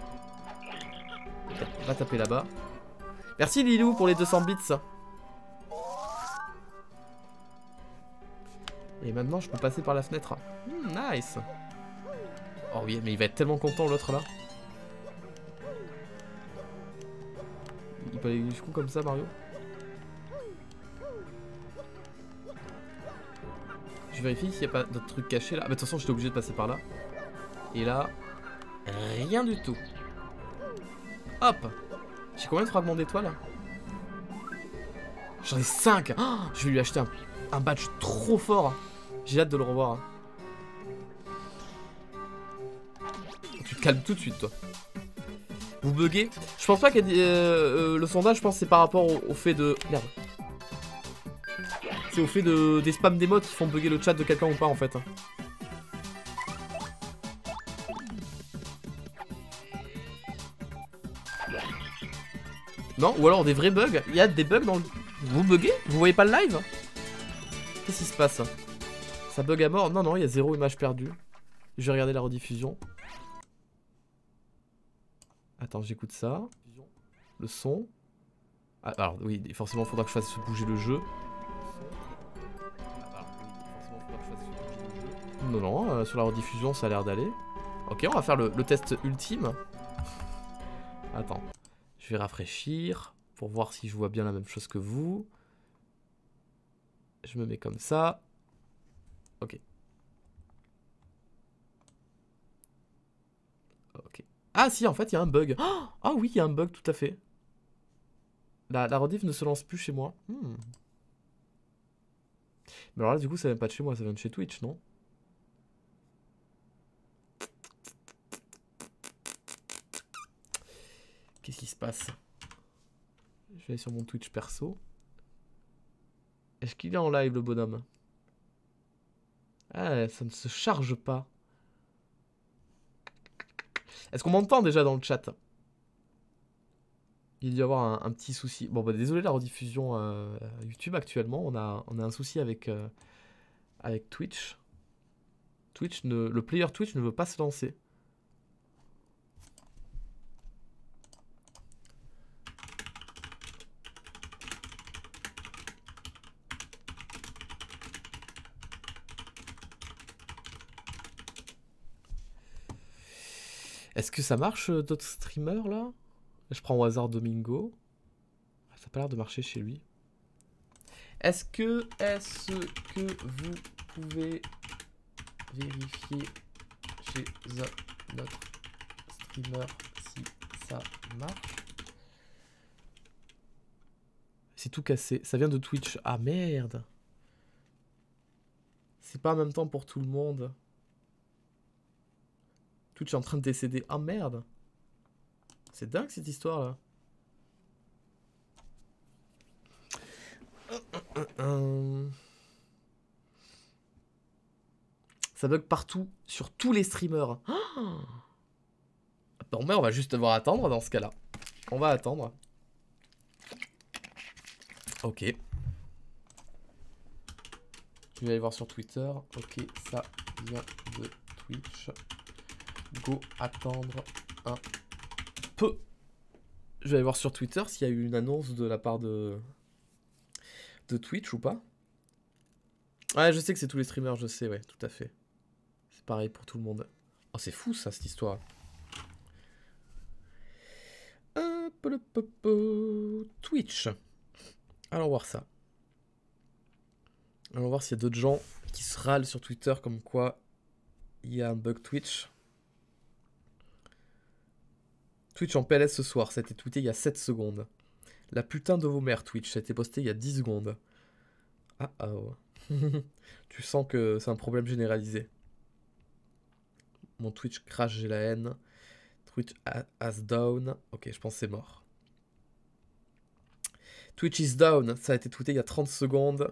On va taper là-bas. Merci Lilou pour les 200 bits. Et maintenant je peux passer par la fenêtre. Nice. Oh oui, mais il va être tellement content l'autre là. Il peut aller jusqu'où comme ça Mario? Je vérifie s'il n'y a pas d'autres trucs cachés là. Ah, bah, de toute façon j'étais obligé de passer par là. Et là, rien du tout. Hop. J'ai combien de fragments d'étoiles? J'en ai 5. Oh, je vais lui acheter un badge trop fort. J'ai hâte de le revoir. Tu te calmes tout de suite toi. Vous buguez? Je pense pas qu'il y ait le sondage, je pense que c'est par rapport au fait de... Merde. C'est au fait des spams d'émotes qui font bugger le chat de quelqu'un ou pas en fait. Non, ou alors des vrais bugs. Il y a des bugs dans le... Vous buguez? Vous voyez pas le live? Qu'est-ce qui se passe? Ça bug à mort? Non, non, il y a 0 image perdue. Je vais regarder la rediffusion. Attends, j'écoute ça. Le son. Ah, alors oui, forcément, il faudra que je fasse bouger le jeu. Non, non, sur la rediffusion, ça a l'air d'aller. Ok, on va faire le test ultime. Attends, je vais rafraîchir pour voir si je vois bien la même chose que vous. Je me mets comme ça. Ok. Ok. Ah si, en fait, il y a un bug. Ah oui, il y a un bug, tout à fait. La rediff ne se lance plus chez moi. Mais alors là, du coup, ça vient pas de chez moi, ça vient de chez Twitch, non? Qu'est-ce qui se passe? Je vais aller sur mon Twitch perso. Est-ce qu'il est en live, le bonhomme? Ah, ça ne se charge pas. Est-ce qu'on m'entend déjà dans le chat? Il doit y avoir un petit souci. Bon, bah désolé la rediffusion YouTube actuellement. On a un souci avec Twitch. Le player Twitch ne veut pas se lancer. Est-ce que ça marche d'autres streamers là? Je prends au hasard Domingo. Ça n'a pas l'air de marcher chez lui. Est-ce que vous pouvez vérifier chez notre streamer si ça marche? C'est tout cassé. Ça vient de Twitch. Ah merde. C'est pas en même temps pour tout le monde. Twitch est en train de décéder. Ah merde. C'est dingue cette histoire là. Ça bug partout, sur tous les streamers. Bon, mais on va juste devoir attendre dans ce cas-là. On va attendre. Ok. Je vais aller voir sur Twitter. Ok, ça vient de Twitch. Go attendre un peu. Je vais aller voir sur Twitter s'il y a eu une annonce de la part de Twitch ou pas. Ouais, je sais que c'est tous les streamers, je sais, ouais, tout à fait. C'est pareil pour tout le monde. Oh, c'est fou ça, cette histoire. Twitch. Allons voir ça. Allons voir s'il y a d'autres gens qui se râlent sur Twitter comme quoi il y a un bug Twitch. Twitch en PLS ce soir, ça a été tweeté il y a 7 secondes. La putain de vos mères Twitch, ça a été posté il y a 10 secondes. Ah oh. Tu sens que c'est un problème généralisé. Mon Twitch crash, j'ai la haine. Twitch has down. Ok, je pense que c'est mort. Twitch is down, ça a été tweeté il y a 30 secondes.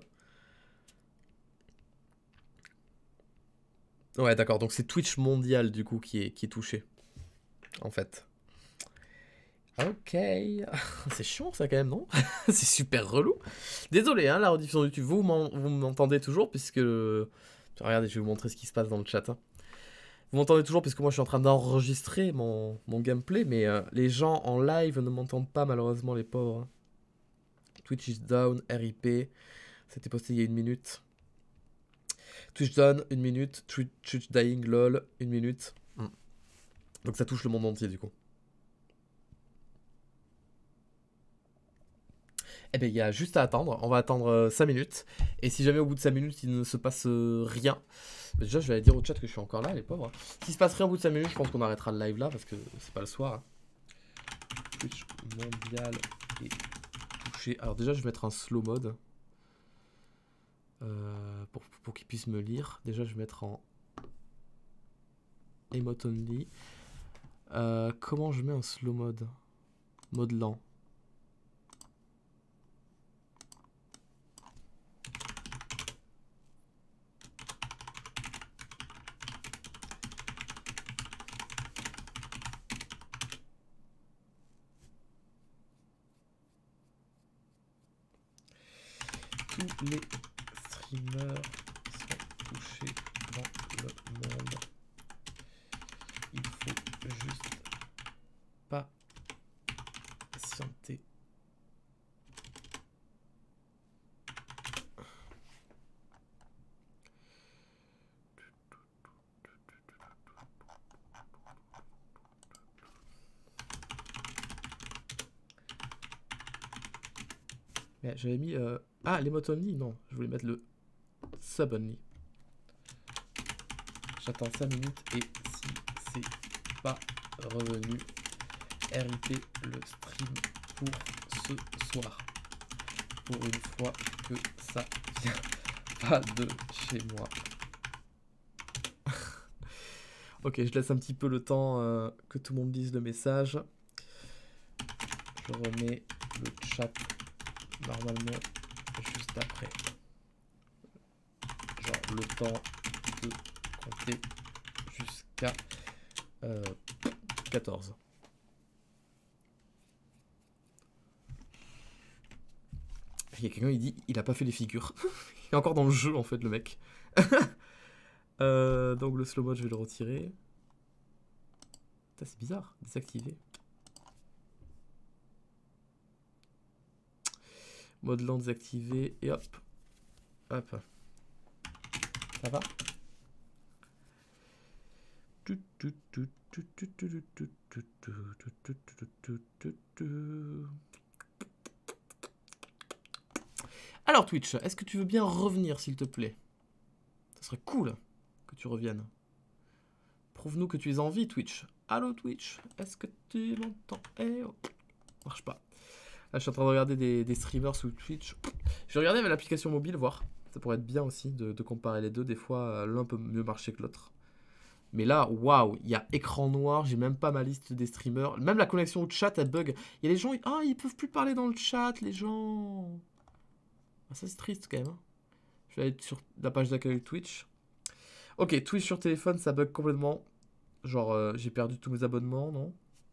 Ouais, d'accord, donc c'est Twitch mondial du coup qui est touché. En fait. Ok. C'est chiant ça quand même, non? C'est super relou. Désolé, hein, la rediffusion YouTube, vous m'entendez toujours puisque... Regardez, je vais vous montrer ce qui se passe dans le chat. Hein. Vous m'entendez toujours puisque moi je suis en train d'enregistrer mon gameplay, mais les gens en live ne m'entendent pas malheureusement, les pauvres. Hein. Twitch is down, RIP. C'était posté il y a 1 minute. Twitch down, 1 minute. Twitch dying, lol, 1 minute. Donc ça touche le monde entier du coup. Eh bien, il y a juste à attendre. On va attendre 5 minutes. Et si jamais au bout de 5 minutes, il ne se passe rien... Déjà, je vais aller dire au chat que je suis encore là, les pauvres. S'il se passe rien au bout de 5 minutes, je pense qu'on arrêtera le live là, parce que c'est pas le soir. Hein. Twitch mondial est touché. Alors déjà, je vais mettre un slow mode. Pour qu'il puisse me lire. Déjà, je vais mettre en emote only. Comment je mets un slow mode? Mode lent. Tous les streamers sont touchés dans le monde. Il faut juste pas patienter. Mais j'avais mis... Ah, l'emote only? Non, je voulais mettre le sub only. J'attends 5 minutes et si c'est pas revenu, RIP le stream pour ce soir. Pour une fois que ça vient pas de chez moi. Ok, je laisse un petit peu le temps que tout le monde lise le message. Je remets le chat normalement juste après. Genre le temps de compter jusqu'à 14. Il y a quelqu'un, il dit il a pas fait les figures. Il est encore dans le jeu en fait le mec. Donc le slow mode je vais le retirer. C'est bizarre, désactiver. Mode lent désactivé et hop. Hop. Ça va? Alors Twitch, est-ce que tu veux bien revenir s'il te plaît? Ça serait cool que tu reviennes. Prouve-nous que tu es en vie Twitch. Allô Twitch, est-ce que tu m'entends? Eh oh. Marche pas. Là je suis en train de regarder des streamers sous Twitch. Je vais regarder avec l'application mobile, voir. Ça pourrait être bien aussi de comparer les deux. Des fois l'un peut mieux marcher que l'autre. Mais là, waouh, il y a écran noir, j'ai même pas ma liste des streamers. Même la connexion au chat, elle bug. Il y a des gens, ah, ils peuvent plus parler dans le chat, les gens. Ah, ça, c'est triste quand même. Hein. Je vais aller sur la page d'accueil Twitch. Ok, Twitch sur téléphone, ça bug complètement. Genre, j'ai perdu tous mes abonnements, non?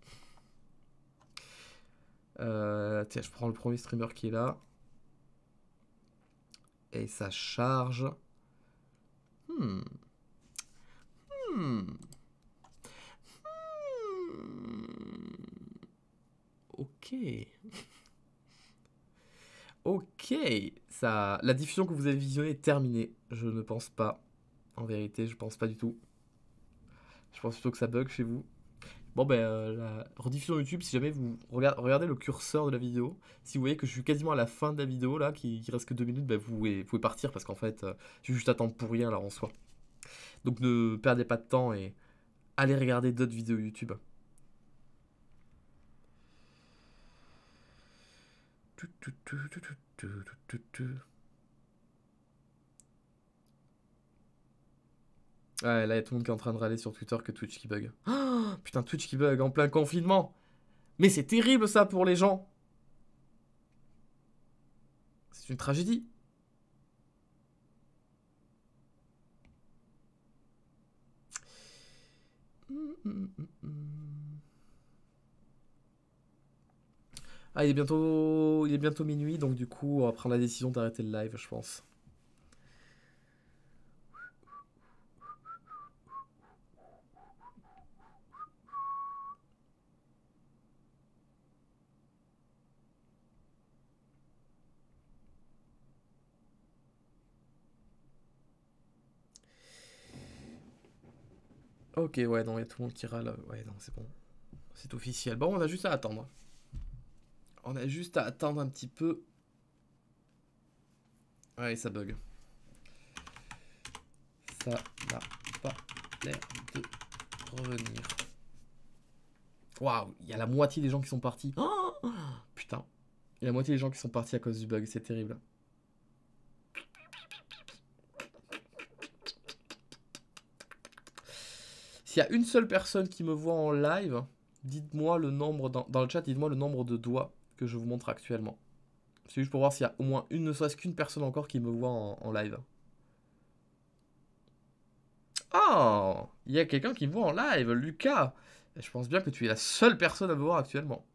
Tiens, je prends le premier streamer qui est là. Et ça charge. Ok. Ok. Ça, la diffusion que vous avez visionnée est terminée. Je ne pense pas. En vérité, je pense pas du tout. Je pense plutôt que ça bug chez vous. Bon, ben, la rediffusion YouTube, si jamais vous regardez le curseur de la vidéo, si vous voyez que je suis quasiment à la fin de la vidéo, là, qu'il reste que 2 minutes, ben, vous pouvez partir parce qu'en fait, je vais juste attendre pour rien, là, en soi. Donc ne perdez pas de temps et allez regarder d'autres vidéos YouTube. Ouais, là, il y a tout le monde qui est en train de râler sur Twitter que Twitch qui bug. Oh, putain, Twitch qui bug en plein confinement. Mais c'est terrible ça pour les gens. C'est une tragédie. Ah, il est bientôt minuit, donc du coup, on va prendre la décision d'arrêter le live, je pense. Ok, ouais, non, il y a tout le monde qui râle. Ouais, non, c'est bon. C'est officiel. Bon, on a juste à attendre. On a juste à attendre un petit peu. Ouais, ça bug. Ça n'a pas l'air de revenir. Waouh, il y a la moitié des gens qui sont partis. Oh, putain. Il y a la moitié des gens qui sont partis à cause du bug, c'est terrible. S'il y a une seule personne qui me voit en live, dites-moi le nombre, dans le chat, dites-moi le nombre de doigts que je vous montre actuellement. C'est juste pour voir s'il y a au moins une, ne serait-ce qu'une personne encore qui me voit en live. Oh, il y a quelqu'un qui me voit en live, Lucas. Je pense bien que tu es la seule personne à me voir actuellement.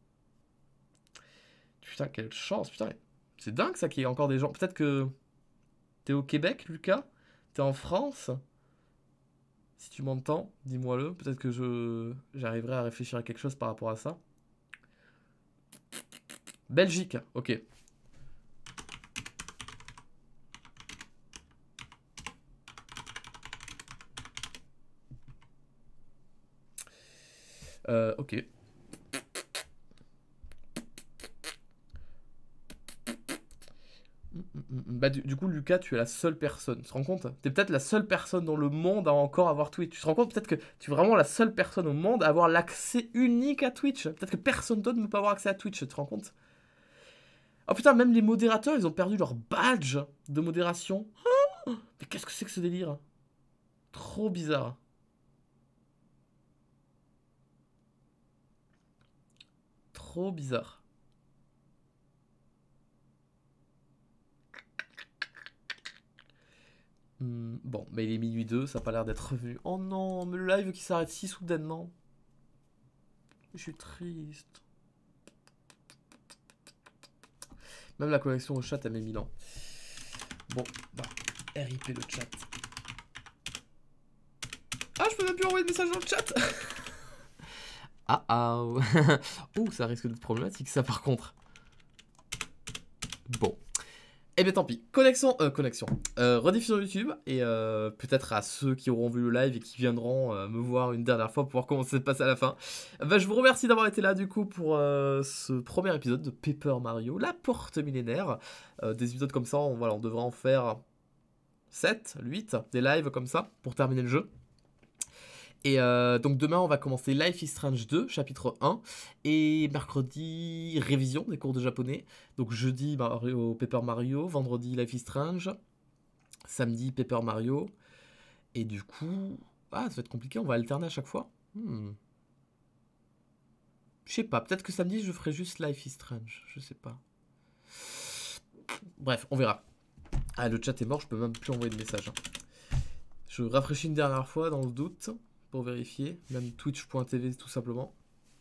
Putain, quelle chance, putain. C'est dingue ça qu'il y ait encore des gens. Peut-être que t'es au Québec, Lucas. T'es en France. Si tu m'entends, dis-moi-le. Peut-être que j'arriverai à réfléchir à quelque chose par rapport à ça. Belgique, ok. Ok. Bah du coup Lucas, tu es la seule personne, tu te rends compte? T'es peut-être la seule personne dans le monde à encore avoir Twitch. Tu te rends compte peut-être que tu es vraiment la seule personne au monde à avoir l'accès unique à Twitch. Peut-être que personne d'autre ne peut pas avoir accès à Twitch, tu te rends compte? Oh putain, même les modérateurs, ils ont perdu leur badge de modération. Mais qu'est-ce que c'est que ce délire? Trop bizarre. Trop bizarre. Bon, mais il est minuit 2, ça a pas l'air d'être revenu. Oh non, mais le live qui s'arrête si soudainement. Je suis triste. Même la connexion au chat, elle met 1000 ans. Bon, bah, RIP le chat. Ah, je peux même plus envoyer de message dans le chat. Ah ah. Ouh, ça risque d'être problématique ça par contre. Bon. Eh bien tant pis. Connexion. Rediffusion YouTube. Et peut-être à ceux qui auront vu le live et qui viendront me voir une dernière fois pour voir comment ça se passe à la fin. Bah, je vous remercie d'avoir été là du coup pour ce premier épisode de Paper Mario, la porte millénaire. Des épisodes comme ça, on devra en faire 7, 8, des lives comme ça pour terminer le jeu. Et donc demain on va commencer Life is Strange 2, chapitre 1, et mercredi révision des cours de japonais, donc jeudi Paper Mario, vendredi Life is Strange, samedi Paper Mario, et du coup, ça va être compliqué, on va alterner à chaque fois. Je sais pas, peut-être que samedi je ferai juste Life is Strange, je sais pas. Bref, on verra. Ah, le chat est mort, je peux même plus envoyer de message. Je rafraîchis une dernière fois dans le doute. Pour vérifier, même twitch.tv tout simplement.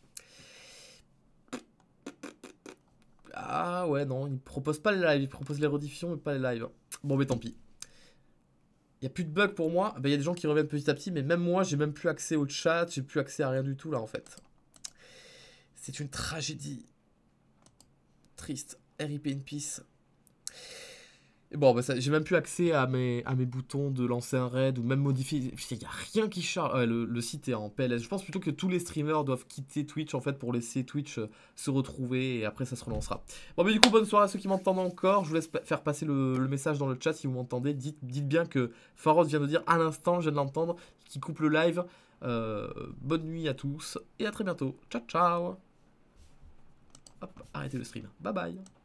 Ah ouais, non, il propose pas les lives, il propose les rediffusions mais pas les lives. Bon mais tant pis. Il n'y a plus de bugs pour moi, il y a des gens qui reviennent petit à petit, mais même moi j'ai même plus accès au chat, j'ai plus accès à rien du tout là en fait. C'est une tragédie. Triste. RIP in peace. Et bon, j'ai même plus accès à mes boutons de lancer un raid ou même modifier. Il n'y a rien qui charge. Ouais, le site est en PLS. Je pense plutôt que tous les streamers doivent quitter Twitch en fait pour laisser Twitch se retrouver et après ça se relancera. Bon, mais du coup, bonne soirée à ceux qui m'entendent encore. Je vous laisse faire passer le message dans le chat si vous m'entendez. Dites bien que Pharos vient de dire à l'instant, je viens de l'entendre, qui coupe le live. Bonne nuit à tous et à très bientôt. Ciao, ciao. Hop, arrêtez le stream. Bye bye.